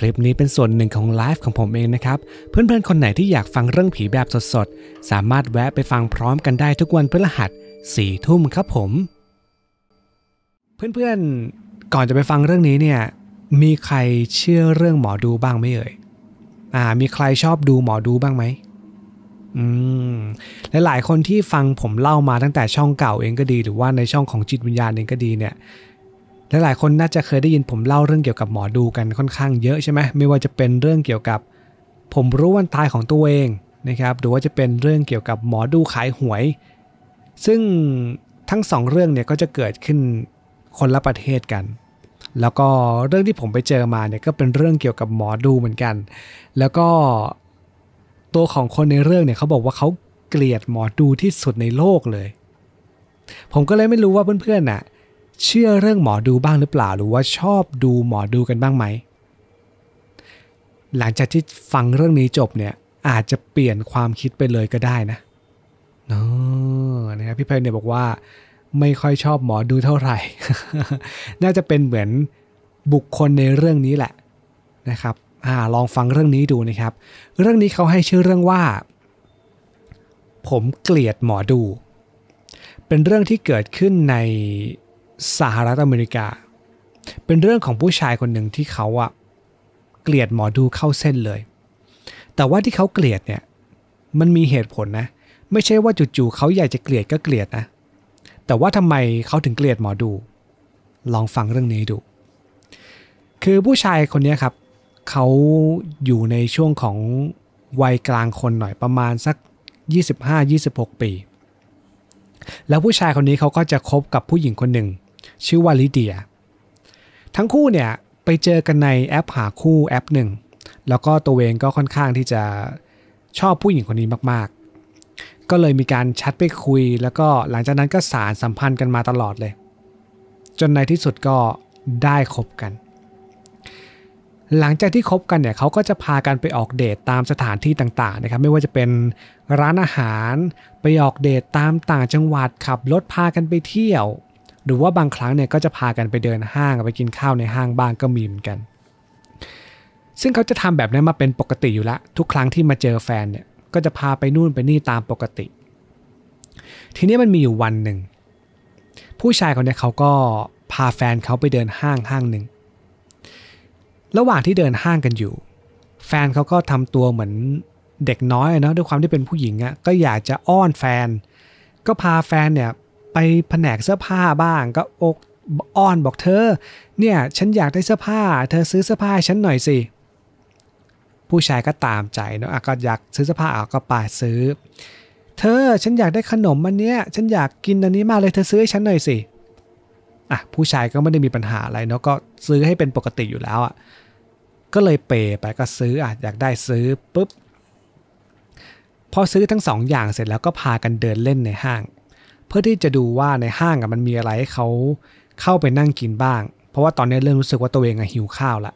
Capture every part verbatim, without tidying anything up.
คลิปนี้เป็นส่วนหนึ่งของไลฟ์ของผมเองนะครับเพื่อนๆคนไหนที่อยากฟังเรื่องผีแบบสดๆสามารถแวะไปฟังพร้อมกันได้ทุกวันพฤหัสสี่ทุ่มครับผมเพื่อนๆก่อนจะไปฟังเรื่องนี้เนี่ยมีใครเชื่อเรื่องหมอดูบ้างไหมเอ่ยอ่ามีใครชอบดูหมอดูบ้างไหมอืมหลายๆคนที่ฟังผมเล่ามาตั้งแต่ช่องเก่าเองก็ดีหรือว่าในช่องของจิตวิญญาณเองก็ดีเนี่ยหลายๆคนน่าจะเคยได้ยินผมเล่าเรื่องเกี่ยวกับหมอดูกันค่อนข้างเยอะใช่ไหมไม่ว่าจะเป็นเรื่องเกี่ยวกับผมรู้วันตายของตัวเองนะครับหรือว่าจะเป็นเรื่องเกี่ยวกับหมอดูขายหวยซึ่งทั้งสองเรื่องเนี่ยก็จะเกิดขึ้นคนละประเทศกันแล้วก็เรื่องที่ผมไปเจอมาเนี่ยก็เป็นเรื่องเกี่ยวกับหมอดูเหมือนกันแล้วก็ตัวของคนในเรื่องเนี่ยเขาบอกว่าเขาเกลียดหมอดูที่สุดในโลกเลยผมก็เลยไม่รู้ว่าเพื่อนๆน่ะเชื่อเรื่องหมอดูบ้างหรือเปล่าหรือว่าชอบดูหมอดูกันบ้างไหมหลังจากที่ฟังเรื่องนี้จบเนี่ยอาจจะเปลี่ยนความคิดไปเลยก็ได้นะเนาะนะครับพี่เพลเนี่ยบอกว่าไม่ค่อยชอบหมอดูเท่าไหร่ น่าจะเป็นเหมือนบุคคลในเรื่องนี้แหละนะครับอ่าลองฟังเรื่องนี้ดูนะครับเรื่องนี้เขาให้ชื่อเรื่องว่าผมเกลียดหมอดูเป็นเรื่องที่เกิดขึ้นในสหรัฐอเมริกาเป็นเรื่องของผู้ชายคนหนึ่งที่เขาอะเกลียดหมอดูเข้าเส้นเลยแต่ว่าที่เขาเกลียดเนี่ยมันมีเหตุผลนะไม่ใช่ว่าจู่ๆเขาอยากจะเกลียดก็เกลียดนะแต่ว่าทำไมเขาถึงเกลียดหมอดูลองฟังเรื่องนี้ดูคือผู้ชายคนนี้ครับเขาอยู่ในช่วงของวัยกลางคนหน่อยประมาณสัก ยี่สิบห้า ยี่สิบหก ปีแล้วผู้ชายคนนี้เขาก็จะคบกับผู้หญิงคนหนึ่งชื่อว่าลิเดียทั้งคู่เนี่ยไปเจอกันในแอปหาคู่แอปหนึ่งแล้วก็ตัวเองก็ค่อนข้างที่จะชอบผู้หญิงคนนี้มากๆก็เลยมีการแชทไปคุยแล้วก็หลังจากนั้นก็สานสัมพันธ์กันมาตลอดเลยจนในที่สุดก็ได้คบกันหลังจากที่คบกันเนี่ยเขาก็จะพากันไปออกเดทตามสถานที่ต่างๆนะครับไม่ว่าจะเป็นร้านอาหารไปออกเดทตามต่างจังหวัดขับรถพากันไปเที่ยวหรือว่าบางครั้งเนี่ยก็จะพากันไปเดินห้างไปกินข้าวในห้างบ้างก็มีเหมือนกันซึ่งเขาจะทำแบบนี้มาเป็นปกติอยู่แล้วทุกครั้งที่มาเจอแฟนเนี่ยก็จะพาไปนู่นไปนี่ตามปกติทีนี้มันมีอยู่วันหนึ่งผู้ชายคนนี้เขาก็พาแฟนเขาไปเดินห้างห้างหนึ่งระหว่างที่เดินห้างกันอยู่แฟนเขาก็ทำตัวเหมือนเด็กน้อยนะด้วยความที่เป็นผู้หญิงอ่ะก็อยากจะอ้อนแฟนก็พาแฟนเนี่ยไปแผนกเสื้อผ้าบ้างก็อกอ้อนบอกเธอเนี่ยฉันอยากได้เสื้อผ้าเธอซื้อเสื้อผ้าให้ฉันหน่อยสิผู้ชายก็ตามใจเนาะก็อยากซื้อเสื้อผ้าก็ไปซื้อเธอฉันอยากได้ขนมอันเนี้ยฉันอยากกินอันนี้มากเลยเธอซื้อให้ฉันหน่อยสิอ่ะผู้ชายก็ไม่ได้มีปัญหาอะไรเนาะก็ซื้อให้เป็นปกติอยู่แล้วอ่ะก็เลยเปย์ไปก็ซื้ออ่ะอยากได้ซื้อปุ๊บพอซื้อทั้งสองอย่างเสร็จแล้วก็พากันเดินเล่นในห้างเพื่อที่จะดูว่าในห้างอ่ะมันมีอะไรให้เขาเข้าไปนั่งกินบ้างเพราะว่าตอนนี้เริ่มรู้สึกว่าตัวเองอ่ะหิวข้าวละ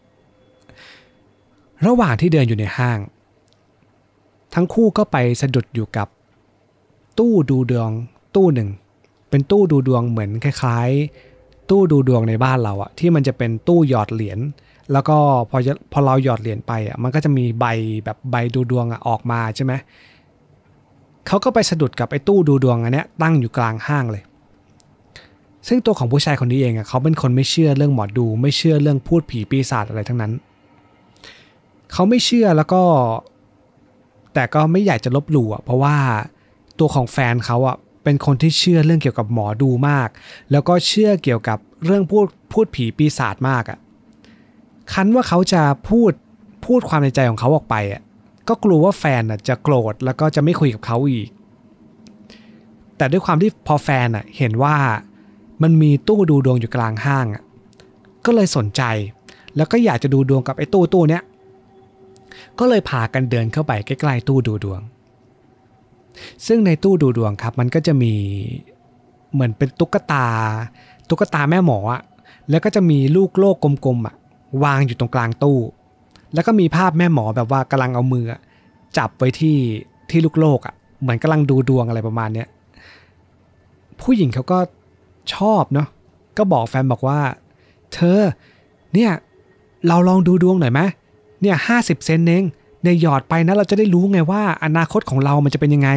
ระหว่างที่เดินอยู่ในห้างทั้งคู่ก็ไปสะดุดอยู่กับตู้ดูดวงตู้หนึ่งเป็นตู้ดูดวงเหมือนคล้ายๆตู้ดูดวงในบ้านเราอะที่มันจะเป็นตู้หยอดเหรียญแล้วก็พอพอเราหยอดเหรียญไปอะมันก็จะมีใบแบบใบดูดวงอะออกมาใช่ไหมเขาก็ไปสะดุดกับไอ้ตู้ดูดวงอันเนี้ยตั้งอยู่กลางห้างเลยซึ่งตัวของผู้ชายคนนี้เองอะเขาเป็นคนไม่เชื่อเรื่องหมอดูไม่เชื่อเรื่องพูดผีปีศาจอะไรทั้งนั้นเขาไม่เชื่อแล้วก็แต่ก็ไม่อยากจะลบหลู่อะเพราะว่าตัวของแฟนเขาอะเป็นคนที่เชื่อเรื่องเกี่ยวกับหมอดูมากแล้วก็เชื่อเกี่ยวกับเรื่องพูดพูดผีปีศาจมากอ่ะคันว่าเขาจะพูดพูดความในใจของเขาออกไปอ่ะก็กลัวว่าแฟนอ่ะจะโกรธแล้วก็จะไม่คุยกับเขาอีกแต่ด้วยความที่พอแฟนอ่ะเห็นว่ามันมีตู้ดูดวงอยู่กลางห้างอ่ะก็เลยสนใจแล้วก็อยากจะดูดวงกับไอ้ตู้ตู้เนี้ยก็เลยพากันเดินเข้าไปใกล้ๆตู้ดูดวงซึ่งในตู้ดูดวงครับมันก็จะมีเหมือนเป็นตุ๊กตาตุ๊กตาแม่หมออ่ะแล้วก็จะมีลูกโลกกลมๆอ่ะวางอยู่ตรงกลางตู้แล้วก็มีภาพแม่หมอแบบว่ากำลังเอามือจับไว้ที่ที่ลูกโลกอ่ะเหมือนกำลังดูดวงอะไรประมาณเนี้ยผู้หญิงเขาก็ชอบเนาะก็บอกแฟนบอกว่าเธอเนี่ยเราลองดูดวงหน่อยไหมเนี่ยห้าสิบเซนเองเนี่ยหยอดไปนะเราจะได้รู้ไงว่าอนาคตของเรามันจะเป็นยังไง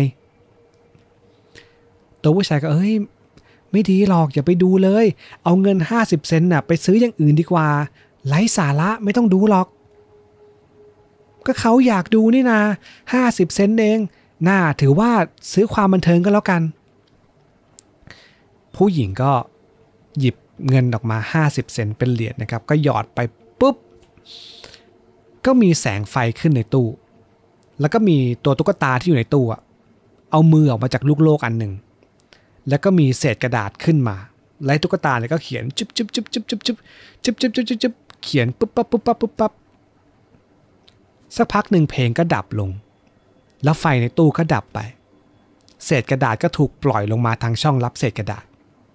ตัวผู้ชายก็เอ้ยไม่ดีหรอกอย่าไปดูเลยเอาเงินห้าสิบเซนน่ะไปซื้ออย่างอื่นดีกว่าไร้สาระไม่ต้องดูหรอกก็เขาอยากดูนี่นะห้าสิบเซนเองน่าถือว่าซื้อความบันเทิงก็แล้วกันผู้หญิงก็หยิบเงินออกมาห้าสิบเซนเป็นเหรียญนะครับก็หยอดไปปุ๊บก็มีแสงไฟขึ้นในตู้แล้วก็มีตัวตุ๊กตาที่อยู่ในตู้เอามือออกมาจากลูกโลกอันหนึ่งแล้วก็มีเศษกระดาษขึ้นมาไล่ตุ๊กตาเนี่ยก็เขียนจุ๊บจุ๊บจุ๊บจุ๊บจุ๊บจุ๊บจุ๊บจุ๊บจุ๊บจุ๊บเขียนปุ๊บปั๊บปุ๊บปั๊บปุ๊บปั๊บสักพักหนึ่งเพลงก็ดับลงแล้วไฟในตู้ก็ดับไปเศษกระดาษก็ถูกปล่อยลงมาทางช่องรับเศษกระดาษ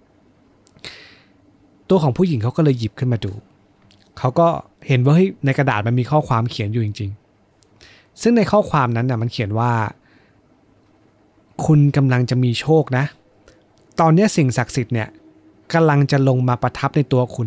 ตัวของผู้หญิงเขาก็เลยหยิบขึ้นมาดูเขาก็เห็นว่าเฮ้ยในกระดาษมันมีข้อความเขียนอยู่จริงๆซึ่งในข้อความนั้นน่ะมันเขียนว่าคุณกำลังจะมีโชคนะตอนนี้สิ่งศักดิ์สิทธิ์เนี่ยกำลังจะลงมาประทับในตัวคุณ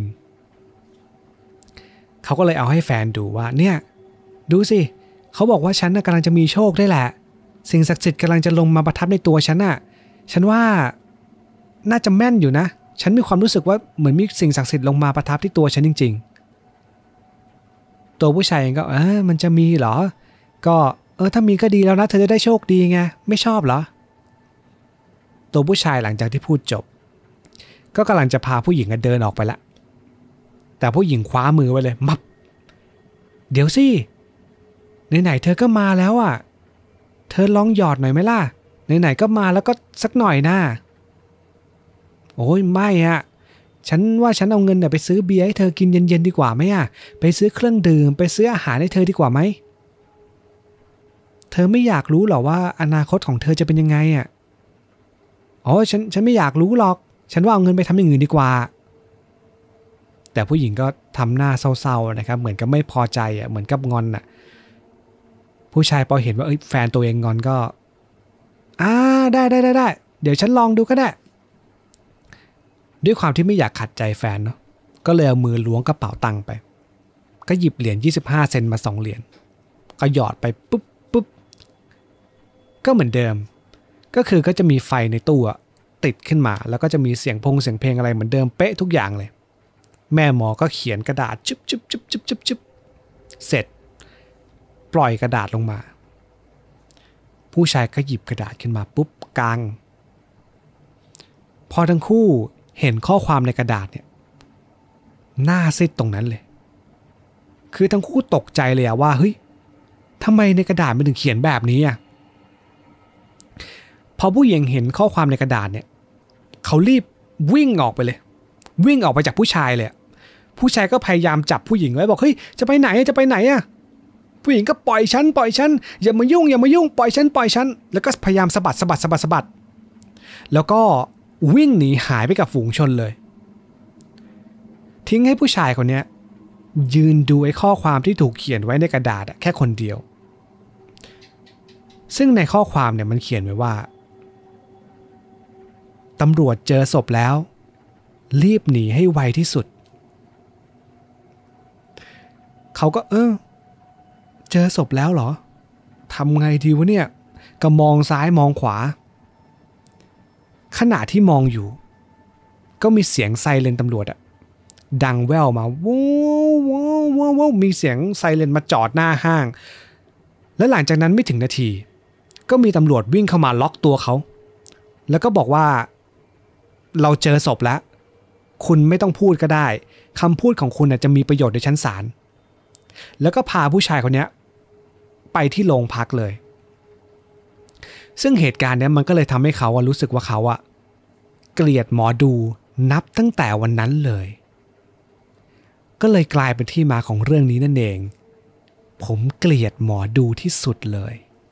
เขาก็เลยเอาให้แฟนดูว่าเนี่ยดูสิเขาบอกว่าฉันน่ะกำลังจะมีโชคได้แหละสิ่งศักดิ์สิทธิ์กำลังจะลงมาประทับในตัวฉันน่ะฉันว่าน่าจะแม่นอยู่นะฉันมีความรู้สึกว่าเหมือนมีสิ่งศักดิ์สิทธิ์ลงมาประทับที่ตัวฉันจริงๆตัวผู้ชายเองก็เออมันจะมีเหรอก็เออถ้ามีก็ดีแล้วนะเธอจะได้โชคดีไงไม่ชอบเหรอตัวผู้ชายหลังจากที่พูดจบก็กำลังจะพาผู้หญิงเดินออกไปละแต่ผู้หญิงคว้ามือไว้เลยมับเดี๋ยวสิไหนๆเธอก็มาแล้วอ่ะเธอลองหยอดหน่อยไหมล่ะไหนๆก็มาแล้วก็สักหน่อยนะโอ้ยไม่อะฉันว่าฉันเอาเงินเนี่ยไปซื้อเบียร์ให้เธอกินเย็นๆดีกว่าไหมอ่ะไปซื้อเครื่องดื่มไปซื้ออาหารให้เธอดีกว่าไหมเธอไม่อยากรู้หรอว่าอนาคตของเธอจะเป็นยังไงอ่ะอ๋อฉันฉันไม่อยากรู้หรอกฉันว่าเอาเงินไปทำอย่างอื่นดีกว่าแต่ผู้หญิงก็ทำหน้าเศร้าๆนะครับเหมือนกับไม่พอใจอ่ะเหมือนกับงอนอ่ะผู้ชายพอเห็นว่าเอ้ยแฟนตัวเองงอนก็อ่าได้ได้ได้ได้เดี๋ยวฉันลองดูก็ได้ด้วยความที่ไม่อยากขัดใจแฟนเนาะก็เลยเอามือล้วงกระเป๋าตังค์ไปก็หยิบเหรียญยี่สิบห้าเซนต์มาสองเหรียญก็หยอดไปปุ๊บปุ๊บก็เหมือนเดิมก็คือก็จะมีไฟในตู้ติดขึ้นมาแล้วก็จะมีเสียงพงเสียงเพลงอะไรเหมือนเดิมเป๊ะทุกอย่างเลยแม่หมอก็เขียนกระดาษจุ๊บจุ๊บจุ๊บจุ๊บจุ๊บจุ๊บเสร็จปล่อยกระดาษลงมาผู้ชายก็หยิบกระดาษขึ้นมาปุ๊บกางพอทั้งคู่เห็นข้อความในกระดาษเนี่ยหน้าซีดตรงนั้นเลยคือทั้งคู่ตกใจเลยอะว่าเฮ้ยทำไมในกระดาษมันถึงเขียนแบบนี้อะพอผู้หญิงเห็นข้อความในกระดาษเนี่ยเขารีบวิ่งออกไปเลยวิ่งออกไปจากผู้ชายเลยผู้ชายก็พยายามจับผู้หญิงไว้บอกเฮ้ยจะไปไหนจะไปไหนอะผู้หญิงก็ปล่อยฉันปล่อยฉันอย่ามายุ่งอย่ามายุ่งปล่อยฉันปล่อยฉันแล้วก็พยายามสะบัดสะบัดสะบัดสะบัดแล้วก็วิ่งหนีหายไปกับฝูงชนเลยทิ้งให้ผู้ชายคนนี้ยืนดูไอ้ข้อความที่ถูกเขียนไว้ในกระดาษแค่คนเดียวซึ่งในข้อความเนี่ยมันเขียนไว้ว่าตำรวจเจอศพแล้วรีบหนีให้ไวที่สุดเขาก็เออเจอศพแล้วเหรอทำไงดีวะเนี่ยก็มองซ้ายมองขวาขณะที่มองอยู่ก็มีเสียงไซเรนตำรวจอะดังแว่วมาว้าวว้าวว้าวมีเสียงไซเรนมาจอดหน้าห้างและหลังจากนั้นไม่ถึงนาทีก็มีตำรวจวิ่งเข้ามาล็อกตัวเขาแล้วก็บอกว่าเราเจอศพแล้วคุณไม่ต้องพูดก็ได้คำพูดของคุณจะมีประโยชน์ในชั้นศาลแล้วก็พาผู้ชายคนนี้ไปที่โรงพักเลยซึ่งเหตุการณ์นี้มันก็เลยทำให้เขารู้สึกว่าเขาอะเกลียดหมอดูนับตั้งแต่วันนั้นเลยก็เลยกลายเป็นที่มาของเรื่องนี้นั่นเองผมเกลียดหมอดูที่สุดเลย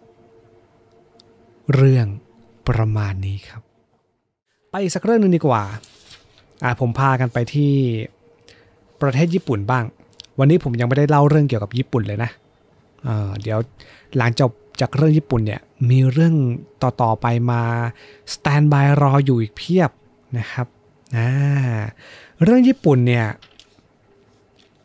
เรื่องประมาณนี้ครับไปอีกสักเรื่องนึงดีกว่าอ่าผมพากันไปที่ประเทศญี่ปุ่นบ้างวันนี้ผมยังไม่ได้เล่าเรื่องเกี่ยวกับญี่ปุ่นเลยนะเอ่อเดี๋ยวหลังจบจากเรื่องญี่ปุ่นเนี่ยมีเรื่องต่อๆไปมาสแตนบายรออยู่อีกเพียบนะครับอ่าเรื่องญี่ปุ่นเนี่ย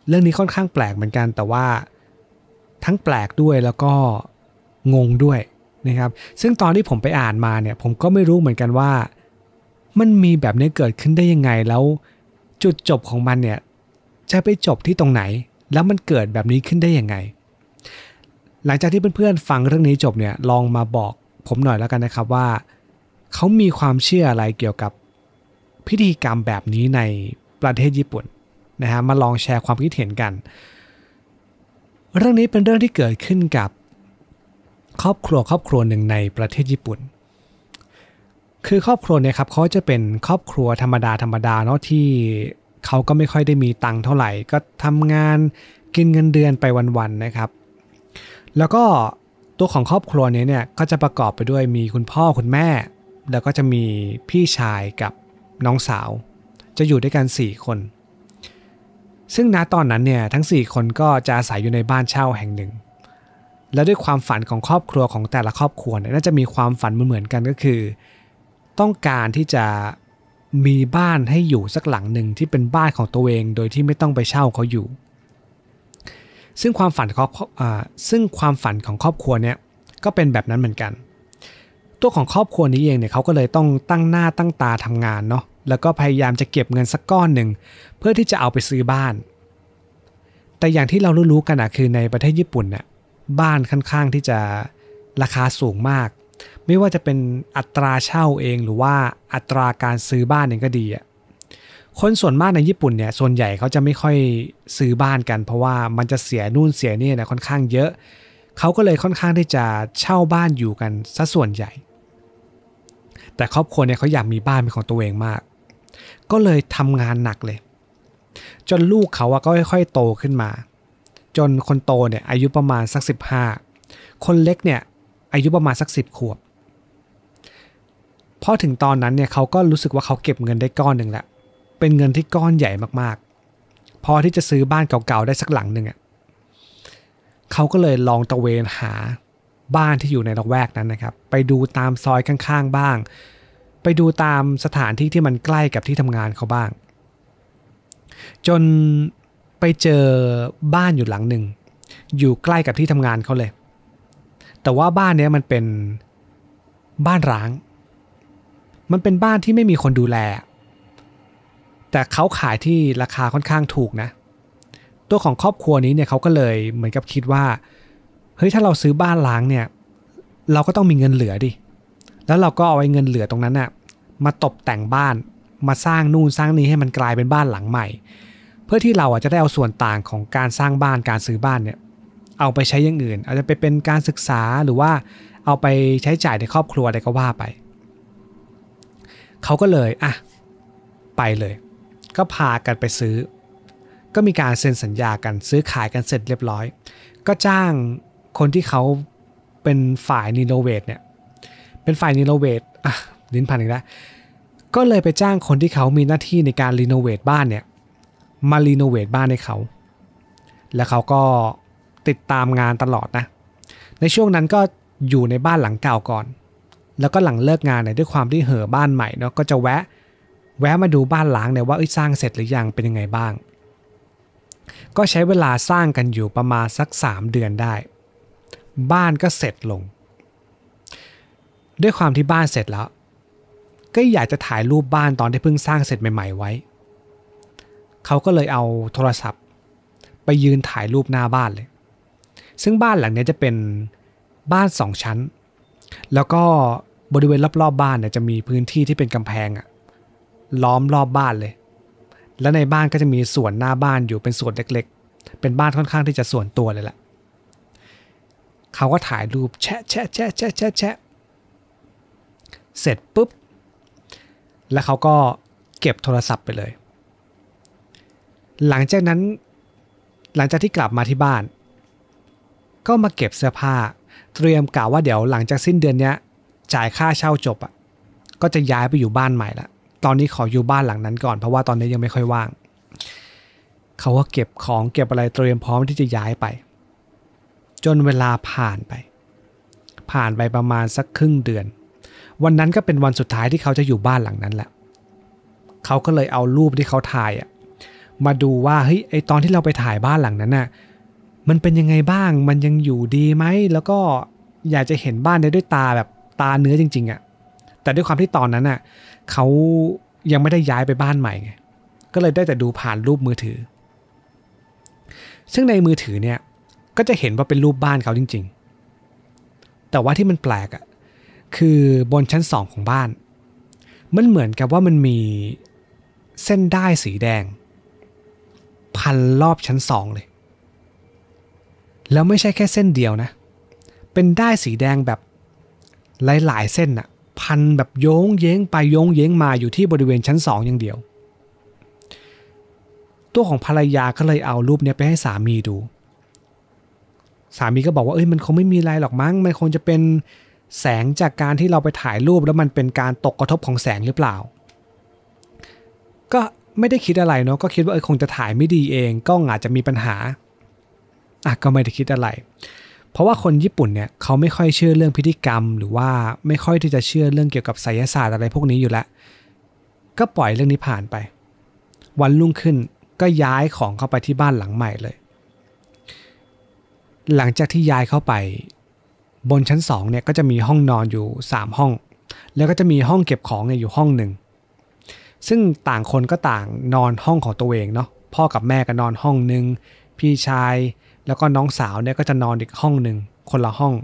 เรื่องนี้ค่อนข้างแปลกเหมือนกันแต่ว่าทั้งแปลกด้วยแล้วก็งงด้วยนะครับซึ่งตอนที่ผมไปอ่านมาเนี่ยผมก็ไม่รู้เหมือนกันว่ามันมีแบบนี้เกิดขึ้นได้ยังไงแล้วจุดจบของมันเนี่ยจะไปจบที่ตรงไหนแล้วมันเกิดแบบนี้ขึ้นได้ยังไงหลังจากที่เพื่อนๆฟังเรื่องนี้จบเนี่ยลองมาบอกผมหน่อยแล้วกันนะครับว่าเขามีความเชื่ออะไรเกี่ยวกับพิธีกรรมแบบนี้ในประเทศญี่ปุ่นนะฮะมาลองแชร์ความคิดเห็นกันเรื่องนี้เป็นเรื่องที่เกิดขึ้นกับครอบครัวครอบครัวหนึ่งในประเทศญี่ปุ่นคือครอบครัวเนี่ยครับเขาจะเป็นครอบครัวธรรมดาธรรมดาเนาะที่เขาก็ไม่ค่อยได้มีตังค์เท่าไหร่ก็ทำงานกินเงินเดือนไปวันๆนะครับแล้วก็ตัวของครอบครัวนี้เนี่ยก็จะประกอบไปด้วยมีคุณพ่อคุณแม่แล้วก็จะมีพี่ชายกับน้องสาวจะอยู่ด้วยกันสี่คนซึ่งณตอนนั้นเนี่ยทั้งสี่คนก็จะอาศัยอยู่ในบ้านเช่าแห่งหนึ่งและด้วยความฝันของครอบครัวของแต่ละครอบครัวเนี่ยน่าจะมีความฝันเหมือนๆกันก็คือต้องการที่จะมีบ้านให้อยู่สักหลังหนึ่งที่เป็นบ้านของตัวเองโดยที่ไม่ต้องไปเช่าเขาอยู่ซึ่งความฝันของอ่าซึ่งความฝันของครอบครัวเนี่ยก็เป็นแบบนั้นเหมือนกันตัวของครอบครัวนี้เองเนี่ยเขาก็เลยต้องตั้งหน้าตั้งตาทำงานเนาะแล้วก็พยายามจะเก็บเงินสักก้อนหนึ่งเพื่อที่จะเอาไปซื้อบ้านแต่อย่างที่เรารู้ๆกันอะคือในประเทศญี่ปุ่นเนี่ยบ้านค่อนข้างที่จะราคาสูงมากไม่ว่าจะเป็นอัตราเช่าเองหรือว่าอัตราการซื้อบ้านเองก็ดีอะคนส่วนมากในญี่ปุ่นเนี่ยส่วนใหญ่เขาจะไม่ค่อยซื้อบ้านกันเพราะว่ามันจะเสียนู่นเสียนี่นะค่อนข้างเยอะเขาก็เลยค่อนข้างที่จะเช่าบ้านอยู่กันซะส่วนใหญ่แต่ครอบครัวเนี่ยเขาอยากมีบ้านเป็นของตัวเองมากก็เลยทำงานหนักเลยจนลูกเขาก็ค่อยๆโตขึ้นมาจนคนโตเนี่ยอายุประมาณสักสิบห้าคนเล็กเนี่ยอายุประมาณสักสิบขวบพอถึงตอนนั้นเนี่ยเขาก็รู้สึกว่าเขาเก็บเงินได้ก้อนหนึ่งแล้วเป็นเงินที่ก้อนใหญ่มากๆพอที่จะซื้อบ้านเก่าๆได้สักหลังหนึ่งอ่ะเขาก็เลยลองตะเวนหาบ้านที่อยู่ในละแวกนั้นนะครับไปดูตามซอยข้างๆบ้างไปดูตามสถานที่ที่มันใกล้กับที่ทำงานเขาบ้างจนไปเจอบ้านอยู่หลังหนึ่งอยู่ใกล้กับที่ทำงานเขาเลยแต่ว่าบ้านนี้มันเป็นบ้านร้างมันเป็นบ้านที่ไม่มีคนดูแลแต่เขาขายที่ราคาค่อนข้างถูกนะตัวของครอบครัวนี้เนี่ยเขาก็เลยเหมือนกับคิดว่าเฮ้ยถ้าเราซื้อบ้านร้างเนี่ยเราก็ต้องมีเงินเหลือดิแล้วเราก็เอาไอ้เงินเหลือตรงนั้นน่ะมาตกแต่งบ้านมาสร้างนู่นสร้างนี้ให้มันกลายเป็นบ้านหลังใหม่เพื่อที่เราจะได้เอาส่วนต่างของการสร้างบ้านการซื้อบ้านเนี่ยเอาไปใช้อย่างอื่นอาจจะไปเป็นการศึกษาหรือว่าเอาไปใช้จ่ายในครอบครัวอะไรก็ว่าไปเขาก็เลยอ่ะไปเลยก็พากันไปซื้อก็มีการเซ็นสัญญากันซื้อขายกันเสร็จเรียบร้อยก็จ้างคนที่เขาเป็นฝ่ายรีโนเวทเนี่ยเป็นฝ่ายรีโนเวทอ่ะลิ้นพันอีกแล้วก็เลยไปจ้างคนที่เขามีหน้าที่ในการรีโนเวทบ้านเนี่ยมารีโนเวทบ้านให้เขาแล้วเขาก็ติดตามงานตลอดนะในช่วงนั้นก็อยู่ในบ้านหลังเก่าก่อนแล้วก็หลังเลิกงานเนี่ยด้วยความที่เห่อบ้านใหม่เนาะก็จะแวะแวะมาดูบ้านล้างเนี่ยว่าเอ้ยสร้างเสร็จหรือยังเป็นยังไงบ้างก็ใช้เวลาสร้างกันอยู่ประมาณสักสามเดือนได้บ้านก็เสร็จลงด้วยความที่บ้านเสร็จแล้วก็อยากจะถ่ายรูปบ้านตอนที่เพิ่งสร้างเสร็จใหม่ๆไว้เขาก็เลยเอาโทรศัพท์ไปยืนถ่ายรูปหน้าบ้านเลยซึ่งบ้านหลังนี้จะเป็นบ้านสองชั้นแล้วก็บริเวณรอบๆ บ, บ้านเนี่ยจะมีพื้นที่ที่เป็นกำแพงอะล้อมรอบบ้านเลยและในบ้านก็จะมีส่วนหน้าบ้านอยู่เป็นส่วนเล็กๆเป็นบ้านค่อนข้างที่จะส่วนตัวเลยแหละเขาก็ถ่ายรูปแชะแชะแชะแชะแชะแชะเสร็จปุ๊บแล้วเขาก็เก็บโทรศัพท์ไปเลยหลังจากนั้นหลังจากที่กลับมาที่บ้านก็มาเก็บเสื้อผ้าเตรียมกะว่าเดี๋ยวหลังจากสิ้นเดือนนี้จ่ายค่าเช่าจบอ่ะก็จะย้ายไปอยู่บ้านใหม่ละตอนนี้ขออยู่บ้านหลังนั้นก่อนเพราะว่าตอนนี้ยังไม่ค่อยว่างเขาก็เก็บของเก็บอะไรเตรียมพร้อมที่จะย้ายไปจนเวลาผ่านไปผ่านไปประมาณสักครึ่งเดือนวันนั้นก็เป็นวันสุดท้ายที่เขาจะอยู่บ้านหลังนั้นแหละเขาก็เลยเอารูปที่เขาถ่ายอ่ะมาดูว่าเฮ้ยไอตอนที่เราไปถ่ายบ้านหลังนั้นน่ะมันเป็นยังไงบ้างมันยังอยู่ดีไหมแล้วก็อยากจะเห็นบ้านได้ด้วยตาแบบตาเนื้อจริงๆอ่ะแต่ด้วยความที่ตอนนั้นน่ะเขายังไม่ได้ย้ายไปบ้านใหม่ไงก็เลยได้แต่ดูผ่านรูปมือถือซึ่งในมือถือเนี่ยก็จะเห็นว่าเป็นรูปบ้านเขาจริงๆแต่ว่าที่มันแปลกอ่ะคือบนชั้นสองของบ้านมันเหมือนกับว่ามันมีเส้นด้ายสีแดงพันรอบชั้นสองเลยแล้วไม่ใช่แค่เส้นเดียวนะเป็นด้ายสีแดงแบบหลายๆเส้นน่ะพันแบบโยงเย้งไปโยงเย้งมาอยู่ที่บริเวณชั้นสองอย่างเดียวตัวของภรรยาก็เลยเอารูปนี้ไปให้สามีดูสามีก็บอกว่าเอ้ยมันคงไม่มีอะไรหรอกมั้งมันคงจะเป็นแสงจากการที่เราไปถ่ายรูปแล้วมันเป็นการตกกระทบของแสงหรือเปล่าก็ไม่ได้คิดอะไรเนาะก็คิดว่าเออคงจะถ่ายไม่ดีเองกล้องอาจจะมีปัญหาอ่ะก็ไม่ได้คิดอะไรเพราะว่าคนญี่ปุ่นเนี่ยเขาไม่ค่อยเชื่อเรื่องพิธีกรรมหรือว่าไม่ค่อยที่จะเชื่อเรื่องเกี่ยวกับไสยศาสตร์อะไรพวกนี้อยู่แล้วก็ปล่อยเรื่องนี้ผ่านไปวันรุ่งขึ้นก็ย้ายของเข้าไปที่บ้านหลังใหม่เลยหลังจากที่ย้ายเข้าไปบนชั้นสองเนี่ยก็จะมีห้องนอนอยู่สามห้องแล้วก็จะมีห้องเก็บของเนี่ยอยู่ห้องหนึ่งซึ่งต่างคนก็ต่างนอนห้องของตัวเองเนาะพ่อกับแม่ก็นอนห้องหนึ่งพี่ชายแล้วก็น้องสาวเนี่ยก็จะนอนอีกห้องหนึ่งคนละห้อง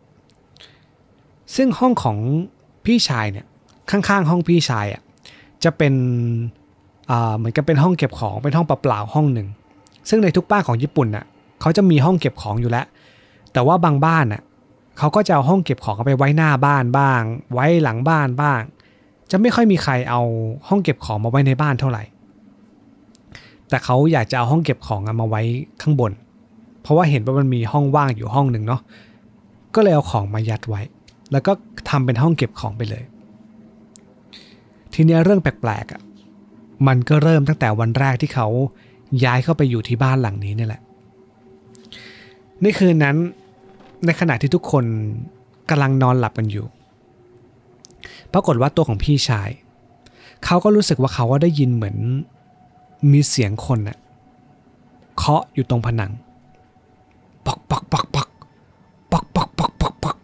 ซึ่งห้องของพี่ชายเนี่ยข้างๆห้องพี่ชายอ่ะจะเป็นอ่าเหมือนกับเป็นห้องเก็บของเป็นห้องเปล่าๆห้องหนึ่งซึ่งในทุกบ้านของญี่ปุ่นน่ะเขาจะมีห้องเก็บของอยู่แล้วแต่ว่าบางบ้านน่ะเขาก็จะเอาห้องเก็บของเอาไปไว้หน้าบ้านบ้างไว้หลังบ้านบ้างจะไม่ค่อยมีใครเอาห้องเก็บของมาไว้ในบ้านเท่าไหร่แต่เขาอยากจะเอาห้องเก็บของมาไว้ข้างบนเพราะว่าเห็นว่ามันมีห้องว่างอยู่ห้องหนึ่งเนาะก็เลยเอาของมายัดไว้แล้วก็ทำเป็นห้องเก็บของไปเลยทีนี้เรื่องแปลกๆอ่ะมันก็เริ่มตั้งแต่วันแรกที่เขาย้ายเข้าไปอยู่ที่บ้านหลังนี้นี่แหละในคืนนั้นในขณะที่ทุกคนกำลังนอนหลับกันอยู่ปรากฏว่าตัวของพี่ชายเขาก็รู้สึกว่าเขาก็ได้ยินเหมือนมีเสียงคนน่ะเคาะอยู่ตรงผนังปักปักปักปักปักปักปักปักปัก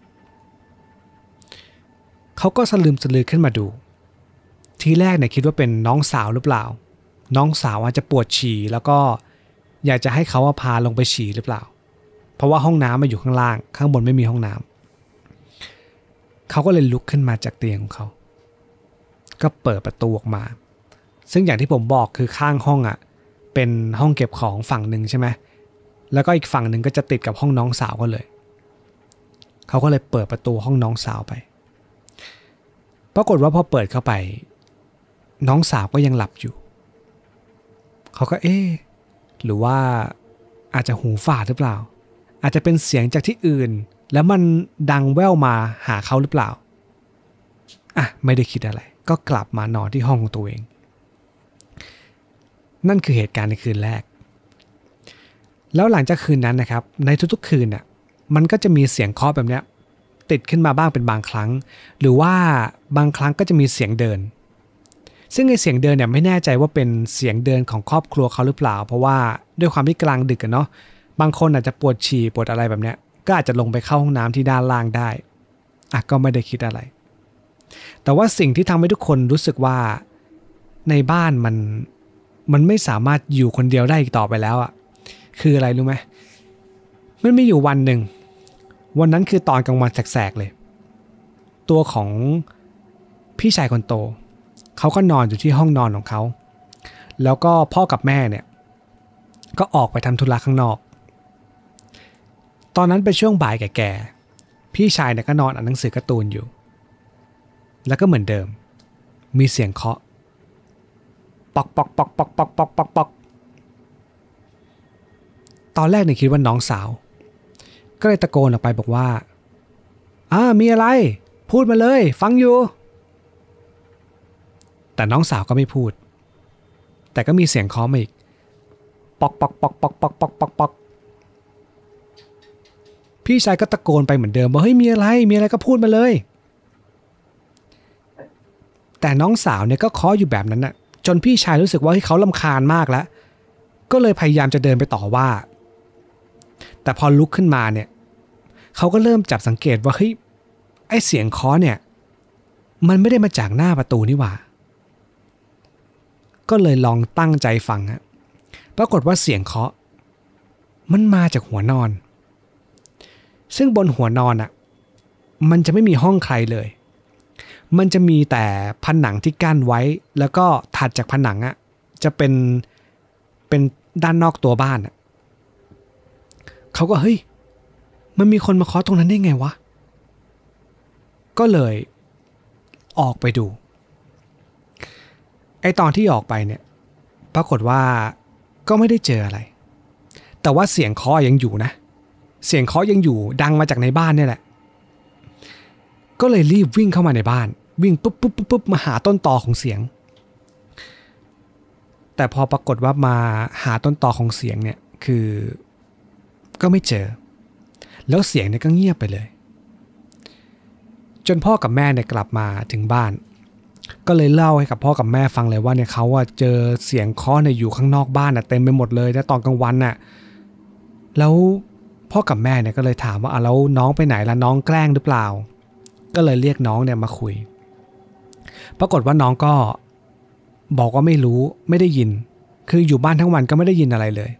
เขาก็สลืมสลือขึ้นมาดูทีแรกเนี่ยคิดว่าเป็นน้องสาวหรือเปล่าน้องสาวอาจจะปวดฉี่แล้วก็อยากจะให้เขาพาลงไปฉี่หรือเปล่าเพราะว่าห้องน้ำมาอยู่ข้างล่างข้างบนไม่มีห้องน้ำเขาก็เลยลุกขึ้นมาจากเตียงของเขาก็เปิดประตูออกมาซึ่งอย่างที่ผมบอกคือข้างห้องอ่ะเป็นห้องเก็บของฝั่งหนึ่งใช่ไหมแล้วก็อีกฝั่งหนึ่งก็จะติดกับห้องน้องสาวก็เลยเขาก็เลยเปิดประตูห้องน้องสาวไปปรากฏว่าพอเปิดเข้าไปน้องสาวก็ยังหลับอยู่เขาก็เอ๊ะหรือว่าอาจจะหูฝาดหรือเปล่าอาจจะเป็นเสียงจากที่อื่นแล้วมันดังแว่วมาหาเขาหรือเปล่าอ่ะไม่ได้คิดอะไรก็กลับมานอนที่ห้องของตัวเองนั่นคือเหตุการณ์ในคืนแรกแล้วหลังจากคืนนั้นนะครับในทุกๆคืนน่ะมันก็จะมีเสียงเคาะแบบเนี้ยติดขึ้นมาบ้างเป็นบางครั้งหรือว่าบางครั้งก็จะมีเสียงเดินซึ่งไอ้เสียงเดินเนี่ยไม่แน่ใจว่าเป็นเสียงเดินของครอบครัวเขาหรือเปล่าเพราะว่าด้วยความที่กลางดึกกันเนาะบางคนอาจจะปวดฉี่ปวดอะไรแบบเนี้ยก็อาจจะลงไปเข้าห้องน้ำที่ด้านล่างได้อ่ะก็ไม่ได้คิดอะไรแต่ว่าสิ่งที่ทำให้ทุกคนรู้สึกว่าในบ้านมันมันไม่สามารถอยู่คนเดียวได้อีกต่อไปแล้วอ่ะคืออะไรรู้ไหมมันมีอยู่วันหนึ่งวันนั้นคือตอนกลางวันแสกๆเลยตัวของพี่ชายคนโตเขาก็นอนอยู่ที่ห้องนอนของเขาแล้วก็พ่อกับแม่เนี่ยก็ออกไปทำธุระข้างนอกตอนนั้นเป็นช่วงบ่ายแก่ๆพี่ชายเนี่ยก็นอนอ่านหนังสือการ์ตูนอยู่แล้วก็เหมือนเดิมมีเสียงเคาะปอกปอกปอกปอกปอกปอกปอกปอกตอนแรกเนี่ยคิดว่าน้องสาวก็เลยตะโกนออกไปบอกว่าอ่ามีอะไรพูดมาเลยฟังอยู่แต่น้องสาวก็ไม่พูดแต่ก็มีเสียงเคาะมาอีกปอกปอกปอกปอกปอกปอกปอกปอกพี่ชายก็ตะโกนไปเหมือนเดิมว่าเฮ้ยมีอะไรมีอะไรก็พูดมาเลยแต่น้องสาวเนี่ยก็เคาะอยู่แบบนั้นน่ะจนพี่ชายรู้สึกว่าเขารำคาญมากแล้วก็เลยพยายามจะเดินไปต่อว่าแต่พอลุกขึ้นมาเนี่ยเขาก็เริ่มจับสังเกตว่าเฮ้ยไอเสียงเคาะเนี่ยมันไม่ได้มาจากหน้าประตูนี่หว่าก็เลยลองตั้งใจฟังฮะปรากฏว่าเสียงเคาะมันมาจากหัวนอนซึ่งบนหัวนอนอ่ะมันจะไม่มีห้องใครเลยมันจะมีแต่ผนังที่กั้นไว้แล้วก็ถัดจากผนังอ่ะจะเป็นเป็นด้านนอกตัวบ้านอ่ะเขาก็เฮ้ยมันมีคนมาเคาะตรงนั้นได้ไงวะก็เลยออกไปดูไอตอนที่ออกไปเนี่ยปรากฏว่าก็ไม่ได้เจออะไรแต่ว่าเสียงเคาะยังอยู่นะเสียงเคาะยังอยู่ดังมาจากในบ้านเนี่ยแหละก็เลยรีบวิ่งเข้ามาในบ้านวิ่งปุ๊บปุ๊บปุ๊บปุ๊บมาหาต้นตอของเสียงแต่พอปรากฏว่ามาหาต้นตอของเสียงเนี่ยคือก็ไม่เจอแล้วเสียงเนี่ยก็เงียบไปเลยจนพ่อกับแม่เนี่ยกลับมาถึงบ้านก็เลยเล่าให้กับพ่อกับแม่ฟังเลยว่าเนี่ยเขาอะเจอเสียงเคาะเนี่ยอยู่ข้างนอกบ้านอะเต็มไปหมดเลยแล้วตอนกลางวันน่ะแล้วพ่อกับแม่เนี่ยก็เลยถามว่าอ่ะแล้วน้องไปไหนล่ะน้องแกล้งหรือเปล่าก็เลยเรียกน้องเนี่ยมาคุยปรากฏว่าน้องก็บอกว่าไม่รู้ไม่ได้ยินคืออยู่บ้านทั้งวันก็ไม่ได้ยินอะไรเลย